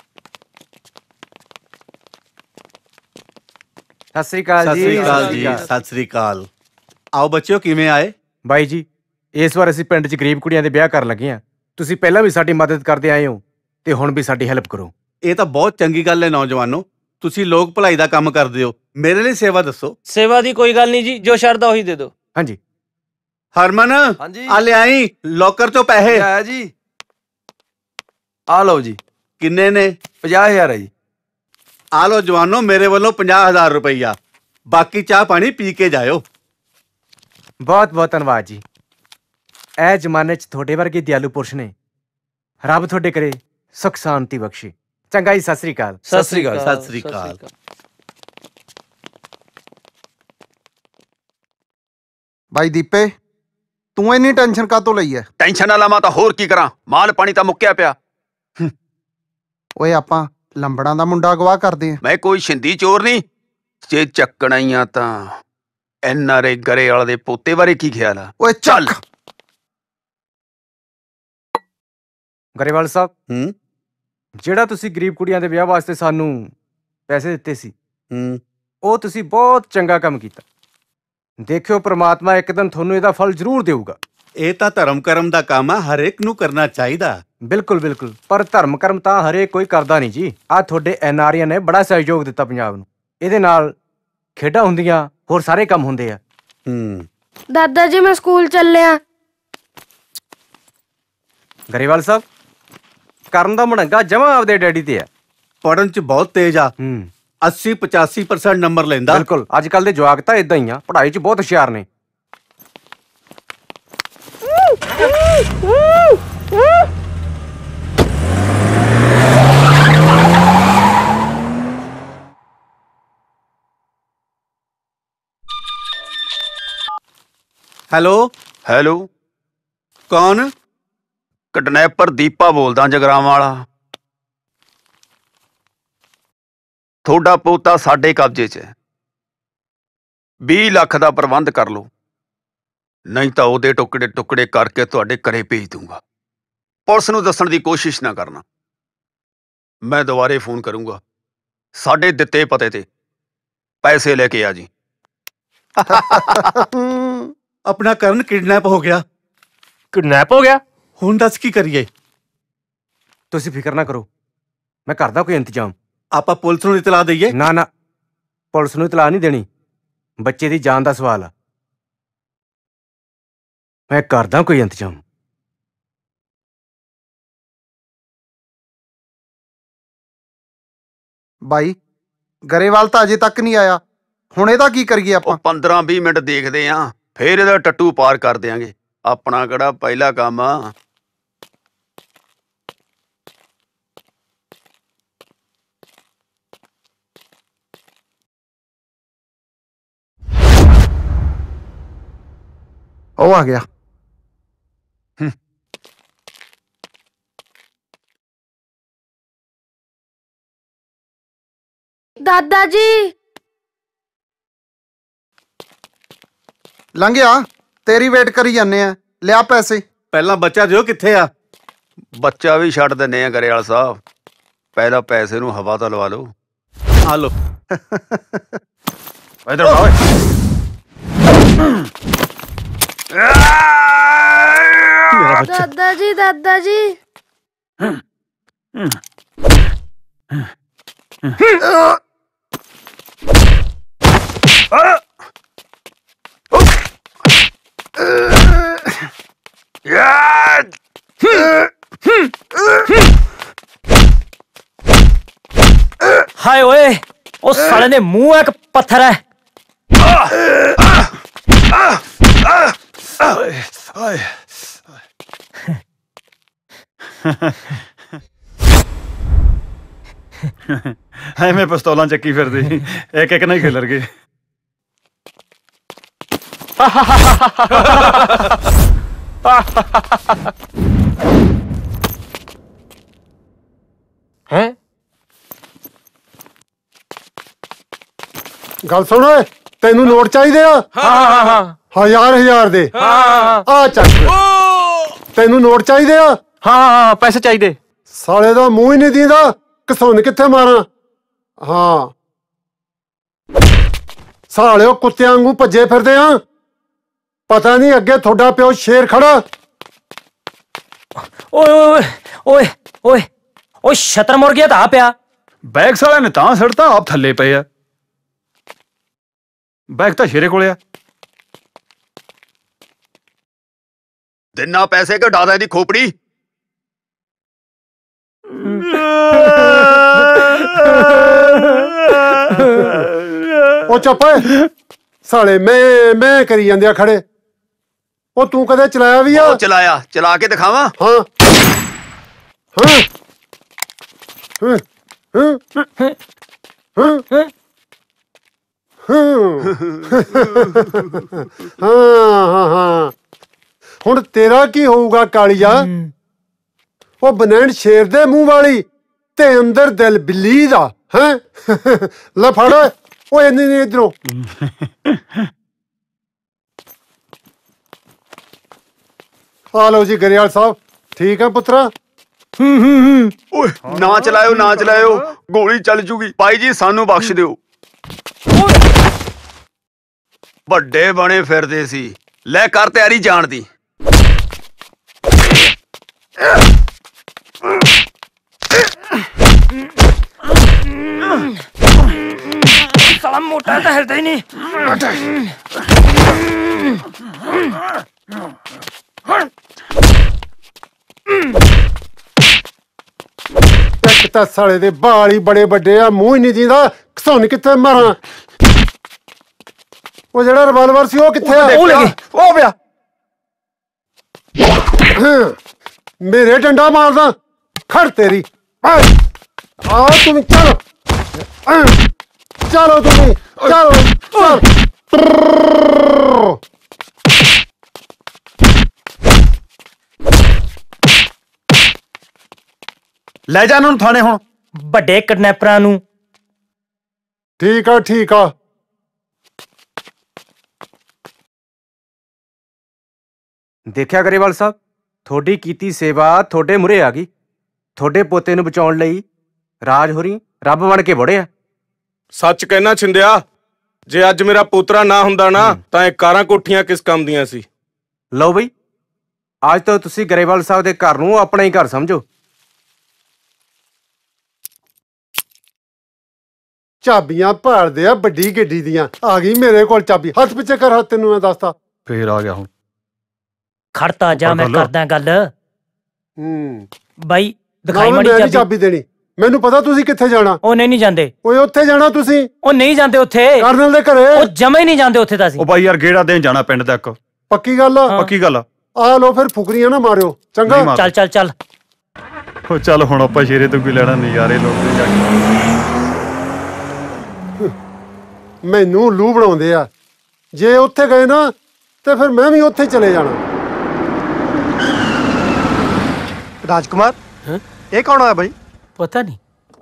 ਸਤਿ ਸ੍ਰੀ ਅਕਾਲ ਜੀ। ਸਤਿ ਸ੍ਰੀ ਅਕਾਲ ਜੀ। ਸਤਿ ਸ੍ਰੀ ਅਕਾਲ। ਆਓ ਬੱਚਿਓ, ਕਿਵੇਂ ਆਏ? ਬਾਈ ਜੀ, ਇਸ ਵਾਰ ਅਸੀਂ ਪਿੰਡ 'ਚ ਗਰੀਬ ਕੁੜੀਆਂ ਦੇ ਵਿਆਹ ਕਰਨ ਲੱਗੇ ਹਾਂ। ਤੁਸੀਂ ਪਹਿਲਾਂ ਵੀ ਸਾਡੀ ਮਦਦ ਕਰਦੇ ਆਏ ਹੋ ਤੇ ਹੁਣ ਵੀ ਸਾਡੀ ਹੈਲਪ ਕਰੋ। ਇਹ ਤਾਂ ਬਹੁਤ ਚੰਗੀ ਗੱਲ ਹੈ ਨੌਜਵਾਨੋ, ਤੁਸੀਂ ਲੋਕ ਭਲਾਈ ਦਾ ਕੰਮ ਕਰਦੇ ਹੋ। ਮੇਰੇ ਲਈ ਸੇਵਾ ਦੱਸੋ। ਸੇਵਾ ਦੀ ਕੋਈ ਗੱਲ ਨਹੀਂ ਜੀ, ਜੋ ਸ਼ਰਦਾ ਉਹੀ ਦੇ ਦਿਓ। ਹਾਂਜੀ। ਹਰਮਨ, ਆ ਲਿਆਈ ਲੋਕਰ ਚੋਂ ਪੈਸੇ। ਆਇਆ ਜੀ, ਆ ਲਓ ਜੀ। ਕਿੰਨੇ ਨੇ? 50,000 ਹੈ ਜੀ। ਆ ਲਓ ਜਵਾਨੋ, ਮੇਰੇ ਵੱਲੋਂ 50,000 ਰੁਪਈਆ। ਬਾਕੀ ਚਾਹ ਪਾਣੀ ਪੀ ਕੇ ਜਾਇਓ। ਬਹੁਤ ਬਹੁਤ ਧੰਨਵਾਦ ਜੀ। ਇਹ ਜ਼ਮਾਨੇ 'ਚ ਤੁਹਾਡੇ ਵਰਗੇ ਦਿਆਲੂ ਪੁਰਸ਼ ਨੇ। ਰੱਬ ਤੁਹਾਡੇ ਕਰੇ ਸੁਖ ਸ਼ਾਂਤੀ ਬਖਸ਼ੇ। ਚੰਗਾ ਜੀ, ਸਤਿ ਸ੍ਰੀ ਅਕਾਲ। ਸਤਿ ਸ੍ਰੀ ਅਕਾਲ। ਸਤਿ ਸ੍ਰੀ ਅਕਾਲ। ਬਾਈ ਦੀਪੇ, ਤੂੰ ਇੰਨੀ ਟੈਨਸ਼ਨ ਕਾਹਤੋਂ ਲਈ ਐ? ਟੈਨਸ਼ਨ ਨਾ ਲਵਾਂ ਤਾਂ ਹੋਰ ਕੀ ਕਰਾਂ, ਮਾਲ ਪਾਣੀ ਤਾਂ ਮੁੱਕਿਆ ਪਿਆ। ਓਏ ਆਪਾਂ ਲੰਬੜਾਂ ਦਾ ਮੁੰਡਾ ਅਗਵਾ ਕਰਦੇ ਆ। ਮੈਂ ਕੋਈ ਛਿੰਦੀ ਚੋਰ ਨਹੀਂ, ਜੇ ਚੱਕਣਾ ਹੀ ਆ ਤਾਂ NRA ਗਰੇ ਵਾਲੇ ਦੇ ਪੋਤੇ ਬਾਰੇ ਕੀ ਖਿਆਲ ਆ? ਓਏ ਚੱਲ। ਗਰੇਵਾਲ ਸਾਹਿਬ, ਜਿਹੜਾ ਤੁਸੀਂ ਗਰੀਬ ਕੁੜੀਆਂ ਦੇ ਵਿਆਹ ਵਾਸਤੇ ਸਾਨੂੰ ਪੈਸੇ ਦਿੱਤੇ ਸੀ, ਉਹ ਤੁਸੀਂ ਬਹੁਤ ਚੰਗਾ ਕੰਮ ਕੀਤਾ। ਦੇਖਿਓ, ਪ੍ਰਮਾਤਮਾ ਇੱਕ ਦਿਨ ਤੁਹਾਨੂੰ ਇਹਦਾ ਫਲ ਜ਼ਰੂਰ ਦੇਊਗਾ। ਇਹ ਤਾਂ ਧਰਮ ਕਰਮ ਦਾ ਕੰਮ ਆ, ਹਰੇਕ ਨੂੰ ਕਰਨਾ ਚਾਹੀਦਾ। ਬਿਲਕੁਲ ਬਿਲਕੁਲ, ਪਰ ਧਰਮ ਕਰਮ ਤਾਂ ਹਰੇਕ ਕੋਈ ਕਰਦਾ ਨਹੀਂ ਜੀ। ਆਹ ਤੁਹਾਡੇ NRA ਨੇ ਬੜਾ ਸਹਿਯੋਗ ਦਿੱਤਾ ਪੰਜਾਬ ਨੂੰ। ਇਹਦੇ ਨਾਲ ਖੇਡਾਂ ਹੁੰਦੀਆਂ, ਹੋਰ ਸਾਰੇ ਕੰਮ ਹੁੰਦੇ ਆ। ਦਾਦਾ ਜੀ ਮੈਂ ਸਕੂਲ ਚੱਲਿਆ। ਗਰੇਵਾਲ ਸਾਹਿਬ, ਕਰਨ ਦਾ ਮੜੰਗਾ ਜਮਾ ਆਪਦੇ ਡੈਡੀ ਤੇ ਆ। ਪੜਨ ਚ ਬਹੁਤ ਤੇਜ਼ ਆ। 80-85% ਨੰਬਰ ਲੈਂਦਾ। ਬਿਲਕੁਲ, ਅੱਜ ਕੱਲ ਦੇ ਜਵਾਕ ਤਾਂ ਇਦਾਂ ਹੀ ਆ, ਪੜ੍ਹਾਈ ਚ ਬਹੁਤ ਹੁਸ਼ਿਆਰ ਨੇ। ਹੈਲੋ ਹੈਲੋ, ਕੌਣ? ਕਿਡਨੈਪਰ ਦੀਪਾ ਬੋਲਦਾ ਜਗਰਾਵਾਂ ਵਾਲਾ। ਤੁਹਾਡਾ ਪੋਤਾ ਸਾਡੇ ਕਬਜ਼ੇ 'ਚ ਹੈ। 20 ਲੱਖ ਦਾ ਪ੍ਰਬੰਧ ਕਰ ਲਓ, ਨਹੀਂ ਤਾਂ ਉਹਦੇ ਟੁਕੜੇ ਟੁਕੜੇ ਕਰਕੇ ਤੁਹਾਡੇ ਘਰੇ ਭੇਜ ਦੂੰਗਾ। ਪੁਲਿਸ ਨੂੰ ਦੱਸਣ ਦੀ ਕੋਸ਼ਿਸ਼ ਨਾ ਕਰਨਾ, ਮੈਂ ਦੁਬਾਰੇ ਫੋਨ ਕਰੂੰਗਾ। ਸਾਡੇ ਦਿੱਤੇ ਪਤੇ ਤੇ ਪੈਸੇ ਲੈ ਕੇ ਆ ਜੀ। ਆਪਣਾ ਕਰਨ ਕਿਡਨੈਪ ਹੋ ਗਿਆ। ਕਿਡਨੈਪ ਹੋ ਗਿਆ? ਹੁਣ ਦੱਸ ਕੀ ਕਰੀਏ? ਤੁਸੀਂ ਫਿਕਰ ਨਾ ਕਰੋ, ਮੈਂ ਕਰਦਾ ਕੋਈ ਇੰਤਜ਼ਾਮ। ਆਪਾਂ ਪੁਲਿਸ ਨੂੰ ਇਤਲਾਹ ਦਈਏ? ਨਾ ਨਾ, ਪੁਲਿਸ ਨੂੰ ਇਤਲਾਹ ਨਹੀਂ ਦੇਣੀ, ਬੱਚੇ ਦੀ ਜਾਨ ਦਾ ਸਵਾਲ ਆ। ਮੈਂ ਕਰਦਾ ਕੋਈ ਇੰਤਜ਼ਾਮ। ਬਾਈ ਗਰੇਵਾਲ ਤਾਂ ਅਜੇ ਤੱਕ ਨਹੀਂ ਆਇਆ, ਹੁਣ ਇਹਦਾ ਕੀ ਕਰੀਏ ਆਪਾਂ? 15-20 ਮਿੰਟ ਦੇਖਦੇ ਆਂ, ਫੇਰ ਇਹਦਾ ਟੱਟੂ ਪਾਰ ਕਰ ਦਿਆਂਗੇ। ਆਪਣਾ ਕਿਹੜਾ ਪਹਿਲਾ ਕੰਮ ਆ। ਉਹ ਆ ਗਿਆ। ਦਾਦਾ ਜੀ ਲੰਘਿਆ, ਤੇਰੀ ਵੇਟ ਕਰੀ ਜਾਂਦੇ ਆ। ਲਿਆ ਪੈਸੇ। ਪਹਿਲਾਂ ਬੱਚਾ ਦਿਓ, ਕਿੱਥੇ ਆ? ਬੱਚਾ ਵੀ ਛੱਡ ਦਿੰਨੇ ਆ ਗਰੇਵਾਲ ਸਾਹਿਬ, ਪਹਿਲਾਂ ਪੈਸੇ ਨੂੰ ਹਵਾ ਤਾਂ ਲਵਾ ਲਓ। ਆ ਲੋ। ਇਧਰ ਆਓ। ਦਾਦਾ ਜੀ, ਦਾਦਾ ਜੀ। ਹਾਏ ਓਏ, ਉਹ ਸਾਲੇ ਦੇ ਮੂੰਹ ਇੱਕ ਪੱਥਰ ਹੈ। ਐਵੇਂ ਪਿਸਤੌਲਾਂ ਚੱਕੀ ਫਿਰਦੇ, ਇੱਕ ਇੱਕ ਨਹੀਂ ਖਿਲਰ ਗਏ। ਹੈਂ? ਗੱਲ ਸੁਣ ਓਏ, ਤੈਨੂੰ ਨੋਟ ਚਾਹੀਦੇ ਆ? ਹਾਂ। ਹਜ਼ਾਰ ਦੇ। ਆ ਚੱਕ। ਤੈਨੂੰ ਨੋਟ ਚਾਹੀਦੇ ਆ? ਹਾਂ, ਪੈਸੇ ਚਾਹੀਦੇ। ਸਾਲੇ ਦਾ ਮੂੰਹ ਹੀ ਨਹੀਂ ਦੀਂਦਾ, ਕਸੁੰਨ ਕਿੱਥੇ ਮਾਰਾਂ? ਹਾਂ, ਸਾਲਿਓ ਕੁੱਤਿਆਂ ਵਾਂਗੂ ਭੱਜੇ ਫਿਰਦੇ ਆ। ਪਤਾ ਨਹੀਂ ਅੱਗੇ ਤੁਹਾਡਾ ਪਿਓ ਸ਼ੇਰ ਖੜਾ। ਓਏ ਓਏ ਓਏ ਓਏ ਓ ਛਤਰ ਮੁਰ ਗਿਆ ਤਾਂ ਆ ਪਿਆ। ਬੈਗ ਸਾਲਿਆਂ ਨੇ ਤਾਂ ਸੜਤਾ, ਆਪ ਥੱਲੇ ਪਏ ਆ। ਬੈਗ ਤਾਂ ਸ਼ੇਰੇ ਕੋਲੇ ਆ। ਦਿਨਾ ਪੈਸੇ ਘਟਾ ਦਾ ਇਹਦੀ ਖੋਪੜੀ। ਉਹ ਚੁੱਪ ਓਏ, ਸਾਲੇ ਮੈਂ ਕਰੀ ਜਾਂਦੇ ਆ ਖੜੇ। ਉਹ ਤੂੰ ਕਦੇ ਚਲਾਇਆ ਵੀ ਆ? ਚਲਾਇਆ, ਚਲਾ ਕੇ ਦਿਖਾਵਾਂ? ਹਾਂ ਹਾਂ ਹਾਂ ਹਾਂ ਹਾਂ। ਹੁਣ ਤੇਰਾ ਕੀ ਹੋਊਗਾ ਕਾਲੀਆ? ਉਹ ਬਨੈਣ ਸ਼ੇਰ ਦੇ ਮੂੰਹ ਵਾਲੀ ਤੇ ਅੰਦਰ ਦਿਲ ਬਿੱਲੀ ਦਾ। ਹੈ ਲੈ ਫੜ ਓਏ, ਨਹੀਂ ਇਧਰੋਂ। ਆ ਲਓ ਜੀ ਗਰੇਵਾਲ ਸਾਹਿਬ, ਠੀਕ ਆ ਪੁੱਤਰਾ? ਓਏ ਨਾ ਚਲਾਇਓ, ਨਾ ਚਲਾਇਓ, ਗੋਲੀ ਚੱਲ ਜੂਗੀ। ਭਾਈ ਜੀ ਸਾਨੂੰ ਬਖਸ਼ ਦਿਓ। ਵੱਡੇ ਬਣੇ ਫਿਰਦੇ ਸੀ, ਲੈ ਕਰ ਤਿਆਰੀ ਜਾਣ ਦੀ। ਸਾਲਾ ਮੋਟਾ ਤਾਂ ਹਿਲਦਾ ਹੀ ਨਹੀਂ। ਇੱਕ ਤਾਂ ਸਾਲੇ ਦੇ ਵਾਲ ਹੀ ਬੜੇ ਵੱਡੇ ਆ, ਮੂੰਹ ਹੀ ਨਹੀਂ ਦੀਂਦਾ, ਘਸੁੰਨ ਕਿੱਥੇ ਮਾਰਾਂ। ਉਹ ਜਿਹੜਾ ਰਿਵਾਲਵਰ ਸੀ ਉਹ ਕਿੱਥੇ ਆ? ਉਹ ਪਿਆ। ਮੇਰੇ ਡੰਡਾ ਮਾਰਦਾ, ਖੜ ਤੇਰੀ। ਆ ਤੁਸੀਂ ਚਲੋ, ਚਲੋ ਤੁਸੀਂ ਚਲੋ। ਲੈ ਜਾ ਇਹਨਾਂ ਨੂੰ ਥਾਣੇ ਹੁਣ, ਵੱਡੇ ਕਿਡਨੈਪਰਾਂ ਨੂੰ। ਠੀਕ ਆ ਠੀਕ ਆ। ਦੇਖਿਆ ਗਰੇਵਾਲ ਸਾਹਿਬ, ਤੁਹਾਡੀ ਕੀਤੀ ਸੇਵਾ ਤੁਹਾਡੇ ਮੂਹਰੇ ਆ ਗਈ। ਤੁਹਾਡੇ ਪੋਤੇ ਨੂੰ ਬਚਾਉਣ ਲਈ ਰਾਜ ਹੋਰੀ ਰੱਬ ਬਣ ਕੇ ਵੜੇ ਆ। ਸੱਚ ਕਹਿਣਾ ਛਿੰਦਿਆ, ਜੇ ਅੱਜ ਮੇਰਾ ਪੋਤਰਾ ਨਾ ਹੁੰਦਾ ਨਾ ਤਾਂ ਇਹ ਕਾਰਾਂ ਕੋਠੀਆਂ ਕਿਸ ਕੰਮ ਦੀਆਂ ਸੀ। ਲਓ ਬਈ, ਅੱਜ ਤੋਂ ਤੁਸੀਂ ਗਰੇਵਾਲ ਸਾਹਿਬ ਦੇ ਘਰ ਨੂੰ ਆਪਣਾ ਹੀ ਘਰ ਸਮਝੋ। ਚਾਬੀਆਂ ਭਾਲਦੇ ਆ ਵੱਡੀ ਗੱਡੀ ਦੀਆਂ। ਆ ਗਈ ਮੇਰੇ ਕੋਲ ਚਾਬੀ, ਹੱਥ ਪਿੱਛੇ ਕਰ ਹੱਥ। ਤੈਨੂੰ ਮੈਂ ਦੱਸਦਾ। ਫੇਰ ਆ ਗਿਆ ਹੁਣ। ਖੜਤਾ ਜਾ, ਮੈਂ ਕਰਦਾ ਗੱਲ। ਬਾਈ ਦਿਖਾਈ ਮੈਂ ਮਾੜੀ ਚਾਬੀ ਦੇਣੀ। ਮੈਨੂੰ ਪਤਾ ਤੁਸੀਂ ਕਿੱਥੇ ਜਾਣਾ। ਉਹ ਨਹੀਂ ਜਾਂਦੇ। ਓਏ ਉੱਥੇ ਜਾਣਾ ਤੁਸੀਂ। ਉਹ ਨਹੀਂ ਜਾਂਦੇ ਉੱਥੇ, ਕਰਨਲ ਦੇ ਘਰੇ। ਉਹ ਜਮੇ ਹੀ ਨਹੀਂ ਜਾਂਦੇ ਉੱਥੇ ਤਾਂ ਅਸੀਂ। ਉਹ ਬਾਈ ਯਾਰ ਗੇੜਾ ਦੇਣ ਜਾਣਾ ਪਿੰਡ ਦਾ ਇੱਕ। ਪੱਕੀ ਗੱਲ ਆ? ਪੱਕੀ ਗੱਲ ਆ। ਆ ਲੋ ਫਿਰ ਫੁਕਰੀਆਂ ਨਾ ਮਾਰਿਓ, ਚੰਗਾ? ਚੱਲ ਚੱਲ ਚੱਲ। ਉਹ ਚੱਲ ਹੁਣ ਆਪਾਂ ਸ਼ੇਰੇ ਤੋਂ ਕੀ ਲੈਣਾ, ਨਜ਼ਾਰੇ ਲੋਕ ਜਾ ਕੇ। ਮੈਨੂੰ ਲੂ ਬਣਾਉਂਦੇ ਆ। ਜੇ ਉੱਥੇ ਗਏ ਨਾ ਤੇ ਫਿਰ ਮੈਂ ਵੀ ਉੱਥੇ ਚਲੇ ਜਾਣਾ। ਰਾਜਕੁਮਾਰ, ਇਹ ਕੌਣ ਆ ਬਾਈ? ਪਤਾ ਨਹੀਂ।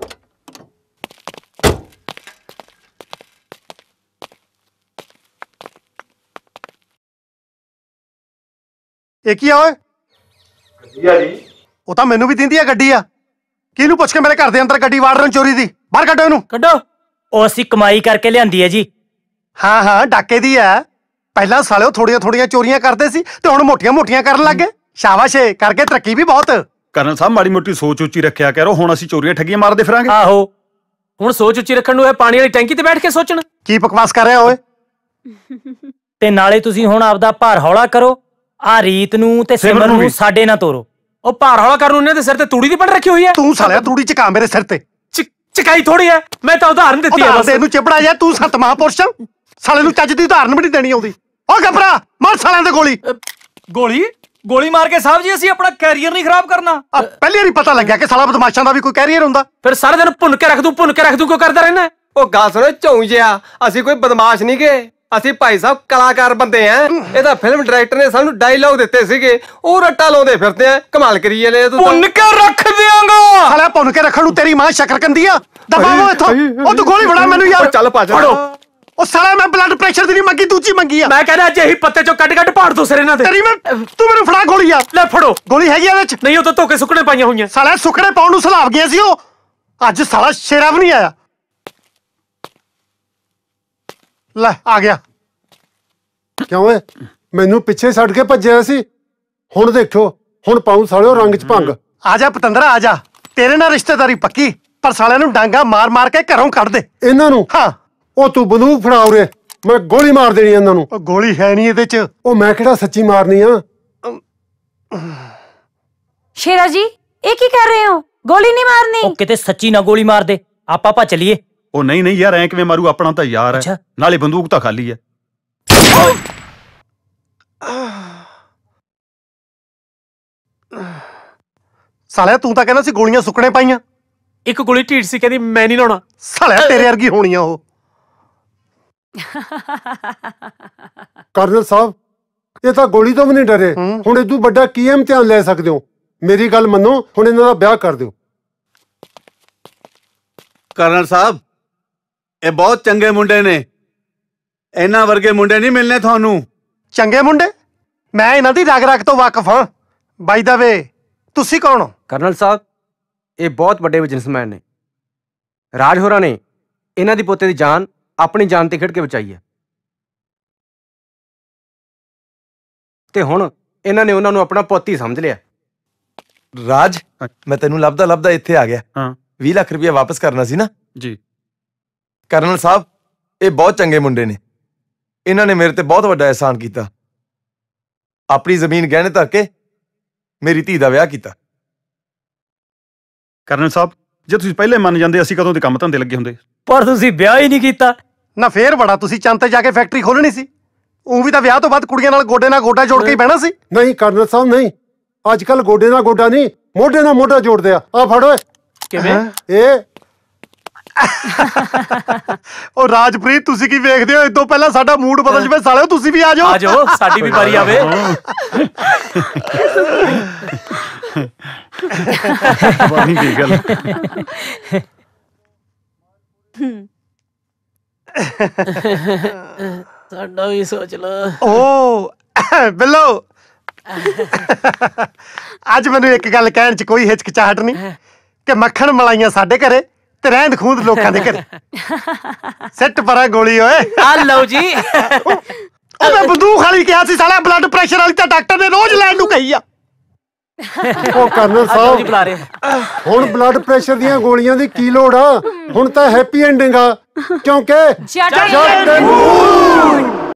ਇਹ ਕੀ ਆ ਓਏ? ਗੱਡੀ ਆ ਜੀ। ਉਹ ਤਾਂ ਮੈਨੂੰ ਵੀ ਦਿੰਦੀ ਆ ਗੱਡੀ ਆ। ਕਿਹਨੂੰ ਪੁੱਛ ਕੇ ਮੇਰੇ ਘਰ ਦੇ ਅੰਦਰ ਗੱਡੀ ਵਾੜ ਰਹੇ ਚੋਰੀ ਦੀ? ਬਾਹਰ ਕੱਢੋ ਇਹਨੂੰ। ਕੱਢੋ। ਉਹ ਅਸੀਂ ਕਮਾਈ ਕਰਕੇ ਲਿਆਂਦੀ ਹੈ ਜੀ। ਹਾਂ ਹਾਂ, ਡਾਕੇ ਦੀ ਆ। ਪਹਿਲਾਂ ਸਾਲਿਓ ਥੋੜੀਆਂ ਥੋੜੀਆਂ ਚੋਰੀਆਂ ਕਰਦੇ ਸੀ ਤੇ ਹੁਣ ਮੋਟੀਆਂ ਮੋਟੀਆਂ ਕਰਨ ਲੱਗ ਗਏ। ਸ਼ਾਬਾਸ਼ ਏ, ਕਰਕੇ ਤਰੱਕੀ ਵੀ ਬਹੁਤ। ਕਰਨਲ ਸਾਹਿਬ ਮਾੜੀ ਮੋਟੀ ਸੋਚ ਉੱਚੀ ਰੱਖਿਆ ਕਰੋ। ਹੁਣ ਅਸੀਂ ਚੋਰੀਆਂ ਠੱਗੀਆਂ ਮਾਰਦੇ ਫਿਰਾਂਗੇ। ਆਹੋ, ਹੁਣ ਸੋਚ ਉੱਚੀ ਰੱਖਣ ਨੂੰ ਇਹ ਪਾਣੀ ਵਾਲੀ ਟੈਂਕੀ ਤੇ ਬੈਠ ਕੇ ਸੋਚਣ। ਕੀ ਬਕਵਾਸ ਕਰ ਰਿਹਾ ਓਏ? ਤੇ ਨਾਲੇ ਤੁਸੀਂ ਹੁਣ ਆਪਦਾ ਭਾਰ ਹੌਲਾ ਕਰੋ। ਆ ਰੀਤ ਨੂੰ ਤੇ ਸਿਮਰਨ ਨੂੰ ਸਾਡੇ ਨਾਲ ਤੋਰੋ। ਉਹ ਭਾਰ ਹੌਲਾ ਕਰਨ ਨੂੰ ਇਹਨਾਂ ਦੇ ਸਿਰ ਤੇ ਤੂੜੀ ਦੀ ਪੜ ਰੱਖੀ ਹੋਈ ਹੈ। ਤੂੰ ਸਾਲਿਆ ਤੂੜੀ ਚਕਾ ਮੇਰੇ ਸਿਰ ਤੇ। ਚਕਾਈ ਥੋੜੀ ਹੈ, ਮੈਂ ਤਾਂ ਉਦਾਹਰਨ ਦਿੱਤੀ ਹੈ ਬਸ। ਇਹਨੂੰ ਚਿਪੜਾ ਜਾ, ਤੂੰ ਸੰਤ ਮਹਾਪੁਰਸ਼। ਸਾਲੇ ਨੂੰ ਚੱਜ ਦੀ ਉਦਾਹਰਨ ਵੀ ਨਹੀਂ ਦੇਣੀ ਆਉਂਦੀ। ਓ ਗੱਭਰਾ, ਮਾਰ ਸਾਲਿਆਂ ਦੇ ਗੋਲੀ। ਗੋਲੀ ਮਾਰ ਕੇ ਸਾਹਿਬ ਜੀ ਅਸੀਂ ਆਪਣਾ ਕੈਰੀਅਰ ਨਹੀਂ ਖਰਾਬ ਕਰਨਾ। ਪਹਿਲੇ ਨਹੀਂ ਪਤਾ ਲੱਗਿਆ ਕਿ ਸਾਲਾ ਬਦਮਾਸ਼ਾਂ ਦਾ ਵੀ ਕੋਈ ਕੈਰੀਅਰ ਹੁੰਦਾ। ਫਿਰ ਸਾਰਾ ਦਿਨ ਭੁੰਨ ਕੇ ਰੱਖ ਦੂੰ ਕਿਉਂ ਕਰਦਾ ਰਹਿਣਾ? ਉਹ ਗੱਲ ਸੁਣੋ ਝੌਂ ਜਿਹਾ, ਅਸੀਂ ਕੋਈ ਬਦਮਾਸ਼ ਨਹੀਂ ਗਏ। ਅਸੀਂ ਭਾਈ ਸਾਹਿਬ ਕਲਾਕਾਰ ਬੰਦੇ ਆ। ਇਹ ਤਾਂ ਫਿਲਮ ਡਾਇਰੈਕਟਰ ਨੇ ਸਾਨੂੰ ਡਾਇਲੌਗ ਦਿੱਤੇ ਸੀਗੇ, ਉਹ ਰੱਟਾ ਲਾਉਂਦੇ ਫਿਰਦੇ ਆ। ਕਮਾਲ ਕਰੀ ਜਾਂਦੇ ਤੂੰ। ਭੁੰਨ ਕੇ ਰੱਖ ਦਿਆਂਗਾ। ਸਾਲਾ ਭੁੰਨ ਕੇ ਰੱਖਣ ਨੂੰ ਤੇਰੀ ਮਾਂ ਸ਼ੱਕਰਕੰਦੀ ਆ। ਦਬਾਵੋ ਇੱਥੋਂ। ਉਹ ਤੂੰ ਗੋਲੀ ਫੜਾ ਮੈਨੂੰ ਯਾਰ। ਚੱਲ ਭੱਜ। ਉਹ ਸਾਲਾ ਮੈਂ ਬਲੱਡ ਪ੍ਰੈਸ਼ਰ ਦੀ ਨਹੀਂ ਮੰਗੀ, ਦੂਜੀ ਮੰਗੀ ਆ। ਮੈਂ ਕਹਿੰਦਾ ਅੱਜ ਇਹੀ ਪੱਤੇ ਚੋਂ ਕੱਢ ਪਾੜ ਦੋ ਸਿਰ ਇਹਨਾਂ ਦੇ। ਤੇਰੀ ਮੈਂ ਤੂੰ ਮੈਨੂੰ ਫੜਾ ਗੋਲੀ ਆ। ਲੈ ਫੜੋ। ਗੋਲੀ ਹੈਗੀ ਆ ਵਿੱਚ? ਨਹੀਂ, ਉਹ ਤਾਂ ਧੋਕੇ ਸੁੱਕਣੇ ਪਾਈਆਂ ਹੋਈਆਂ। ਸਾਲਾ ਸੁੱਕਣੇ ਪਾਉਣ ਨੂੰ ਸਲਾਬ ਗਿਆ ਸੀ ਉਹ। ਅੱਜ ਸਾਲਾ ਸ਼ੇਰਾ ਵੀ ਨਹੀਂ ਆਇਆ। ਲੈ ਆ ਗਿਆ। ਕਿਉਂ ਏ? ਮੈਨੂੰ ਪਿੱਛੇ ਛੱਡ ਕੇ ਭੱਜਿਆ ਸੀ। ਹੁਣ ਦੇਖੋ, ਹੁਣ ਪਾਉਂ ਸਾਲਿਓ ਰੰਗ ਚ ਭੰਗ। ਆ ਜਾ ਪਤੰਦਰਾ, ਆ ਜਾ। ਤੇਰੇ ਨਾਲ ਰਿਸ਼ਤੇਦਾਰੀ ਪੱਕੀ, ਪਰ ਸਾਲਿਆਂ ਨੂੰ ਡਾਂਗਾ ਮਾਰ ਮਾਰ ਕੇ ਘਰੋਂ ਕੱਢ ਦੇ। ਇਹਨਾਂ ਨੂੰ? ਹਾਂ। ਉਹ ਤੂੰ ਬੰਦੂਕ ਫੜਾ ਉਰੇ, ਮੈਂ ਗੋਲੀ ਮਾਰ ਦੇਣੀ ਇਹਨਾਂ ਨੂੰ। ਉਹ ਗੋਲੀ ਹੈ ਨਹੀਂ ਇਹਦੇ ਚ। ਉਹ ਮੈਂ ਕਿਹੜਾ ਸੱਚੀ ਮਾਰਨੀ ਆ। ਸ਼ੇਰਾ ਜੀ, ਇਹ ਕੀ ਕਰ ਰਹੇ ਹੋ? ਗੋਲੀ ਨਹੀਂ ਮਾਰਨੀ। ਉਹ ਕਿਤੇ ਸੱਚੀ ਨਾ ਗੋਲੀ ਮਾਰ ਦੇ, ਆਪਾਂ ਭੱਜ ਚਲੀਏ। ਉਹ ਨਹੀਂ ਨਹੀਂ ਯਾਰ, ਐ ਕਿਵੇਂ ਮਾਰੂ? ਆਪਣਾ ਤਾਂ ਯਾਰ ਹੈ, ਨਾਲੇ ਬੰਦੂਕ ਤਾਂ ਖਾਲੀ ਹੈ। ਸਾਲਿਆ ਤੂੰ ਤਾਂ ਕਹਿੰਦਾ ਸੀ ਗੋਲੀਆਂ ਸੁੱਕਣੇ ਪਾਈਆਂ। ਇੱਕ ਗੋਲੀ ਢੀਠ ਸੀ, ਕਹਿੰਦੀ ਮੈਂ ਨਹੀਂ ਲਾਉਣਾ। ਸਾਲਿਆ ਤੇਰੇ ਵਰਗੀ ਹੋਣੀ ਆ ਉਹ। ਕਰਨਲ ਸਾਹਿਬ, ਇਹ ਤਾਂ ਗੋਲੀ ਤੋਂ ਵੀ ਨਹੀਂ ਡਰੇ। ਹੁਣ ਇਦੋਂ ਵੱਡਾ ਕੀ ਇਮਤਿਹਾਨ ਲੈ ਸਕਦੇ ਹੋ? ਮੇਰੀ ਗੱਲ ਮੰਨੋ, ਹੁਣ ਇਹਨਾਂ ਦਾ ਵਿਆਹ ਕਰ ਦਿਓ। ਕਰਨਲ ਸਾਹਿਬ, ਇਹ ਬਹੁਤ ਚੰਗੇ ਮੁੰਡੇ ਨੇ। ਇਹਨਾਂ ਵਰਗੇ ਮੁੰਡੇ ਨਹੀਂ ਮਿਲਨੇ ਤੁਹਾਨੂੰ। ਚੰਗੇ ਮੁੰਡੇ? ਮੈਂ ਇਹਨਾਂ ਦੀ ਰਗ ਰਗ ਤੋਂ ਵਾਕਿਫ ਹਾਂ। ਬਾਈ ਦਾ ਵੇ, ਤੁਸੀਂ ਕੌਣ ਹੋ? ਕਰਨਲ ਸਾਹਿਬ, ਇਹ ਬਹੁਤ ਵੱਡੇ ਬਿਜ਼ਨਸਮੈਨ ਨੇ। ਰਾਜ ਹੋਰਾਂ ਨੇ ਇਹਨਾਂ ਦੀ ਪੋਤੇ ਦੀ ਜਾਨ ਆਪਣੀ ਜਾਨ ਤੇ ਖੇਡ ਕੇ ਬਚਾਈ ਹੈ, ਤੇ ਹੁਣ ਇਹਨਾਂ ਨੇ ਉਹਨਾਂ ਨੂੰ ਆਪਣਾ ਪੁੱਤ ਹੀ ਸਮਝ ਲਿਆ। ਰਾਜ, ਮੈਂ ਤੈਨੂੰ ਲੱਭਦਾ ਲੱਭਦਾ ਇੱਥੇ ਆ ਗਿਆ। 20 ਲੱਖ ਰੁਪਇਆ ਵਾਪਸ ਕਰਨਾ ਸੀ ਨਾ ਜੀ। ਕਰਨਲ ਸਾਹਿਬ, ਇਹ ਬਹੁਤ ਚੰਗੇ ਮੁੰਡੇ ਨੇ। ਇਹਨਾਂ ਨੇ ਮੇਰੇ ਤੇ ਬਹੁਤ ਵੱਡਾ ਅਹਿਸਾਨ ਕੀਤਾ। ਆਪਣੀ ਜ਼ਮੀਨ ਗਹਿਣੇ ਧਰ ਕੇ ਮੇਰੀ ਧੀ ਦਾ ਵਿਆਹ ਕੀਤਾ। ਕਰਨਲ ਸਾਹਿਬ, ਜੇ ਤੁਸੀਂ ਪਹਿਲੇ ਮੰਨ ਜਾਂਦੇ ਅਸੀਂ ਕਦੋਂ ਦੇ ਕੰਮ ਧੰਦੇ ਲੱਗੇ ਹੁੰਦੇ। ਪਰ ਤੁਸੀਂ ਵਿਆਹ ਹੀ ਨਹੀਂ ਕੀਤਾ। ਨਾ ਫੇਰ ਬੜਾ ਤੁਸੀਂ ਚੰਦ ਤੇ ਜਾ ਕੇ ਫੈਕਟਰੀ ਖੋਲਣੀ ਸੀ। ਉਹ ਵੀ ਤਾਂ ਵਿਆਹ ਤੋਂ ਬਾਅਦ ਕੁੜੀਆਂ ਨਾਲ ਗੋਡਾ ਜੋੜ ਕੇ ਹੀ ਬਹਿਣਾ ਸੀ। ਨਹੀਂ ਕਰਨਲ ਸਾਹਿਬ ਨਹੀਂ, ਅੱਜ ਕੱਲ ਗੋਡੇ ਨਾਲ ਗੋਡਾ ਨਹੀਂ, ਮੋਢੇ ਨਾਲ ਮੋਢਾ ਜੋੜਦੇ ਆ ਫੜੋ। ਕਿਵੇਂ? ਇਹ ਉਹ ਰਾਜਪ੍ਰੀਤ, ਤੁਸੀਂ ਕੀ ਵੇਖਦੇ ਹੋ? ਇਦੋਂ ਪਹਿਲਾਂ ਸਾਡਾ ਮੂਡ ਬਦਲ ਜਵੇ ਸਾਲਿਓ, ਤੁਸੀਂ ਵੀ ਆ ਜਾਓ। ਆ ਜਾਓ, ਸਾਡੀ ਵੀ ਵਾਰੀ ਆਵੇ। ਵਾਹੀ ਕੀ ਗੱਲ। ਸਾਡਾ ਵੀ ਸੋਚ ਲਓ। ਓ ਬਿੱਲੋ, ਅੱਜ ਮੈਨੂੰ ਇੱਕ ਗੱਲ ਕਹਿਣ ਚ ਕੋਈ ਹਿਚਕਿਚਾਹਟ ਨਹੀਂ ਕਿ ਮੱਖਣ ਮਲਾਈਆਂ ਸਾਡੇ ਘਰੇ ਤੇ ਰਹਿੰਦ ਖੂੰਦ ਲੋਕਾਂ ਦੇ ਘਰੇ। ਸਿੱਟ ਪਰਾਂ ਗੋਲੀ ਓਏ। ਆ ਲਓ ਜੀ। ਉਹ ਮੈਂ ਬੰਦੂਕ ਵਾਲੀ ਕਿਹਾ ਸੀ ਸਾਲਾ, ਬਲੱਡ ਪ੍ਰੈਸ਼ਰ ਵਾਲੀ ਤਾਂ ਡਾਕਟਰ ਨੇ ਰੋਜ਼ ਲੈਣ ਨੂੰ ਕਹੀ ਆ। ਉਹ ਕਰਨਲ ਸਾਹਿਬ, ਹੁਣ ਬਲੱਡ ਪ੍ਰੈਸ਼ਰ ਦੀਆਂ ਗੋਲੀਆਂ ਦੀ ਕੀ ਲੋੜ ਆ? ਹੁਣ ਤਾਂ ਹੈਪੀ ਐਂਡਿੰਗ ਆ, ਕਿਉਂਕਿ ਜੱਟ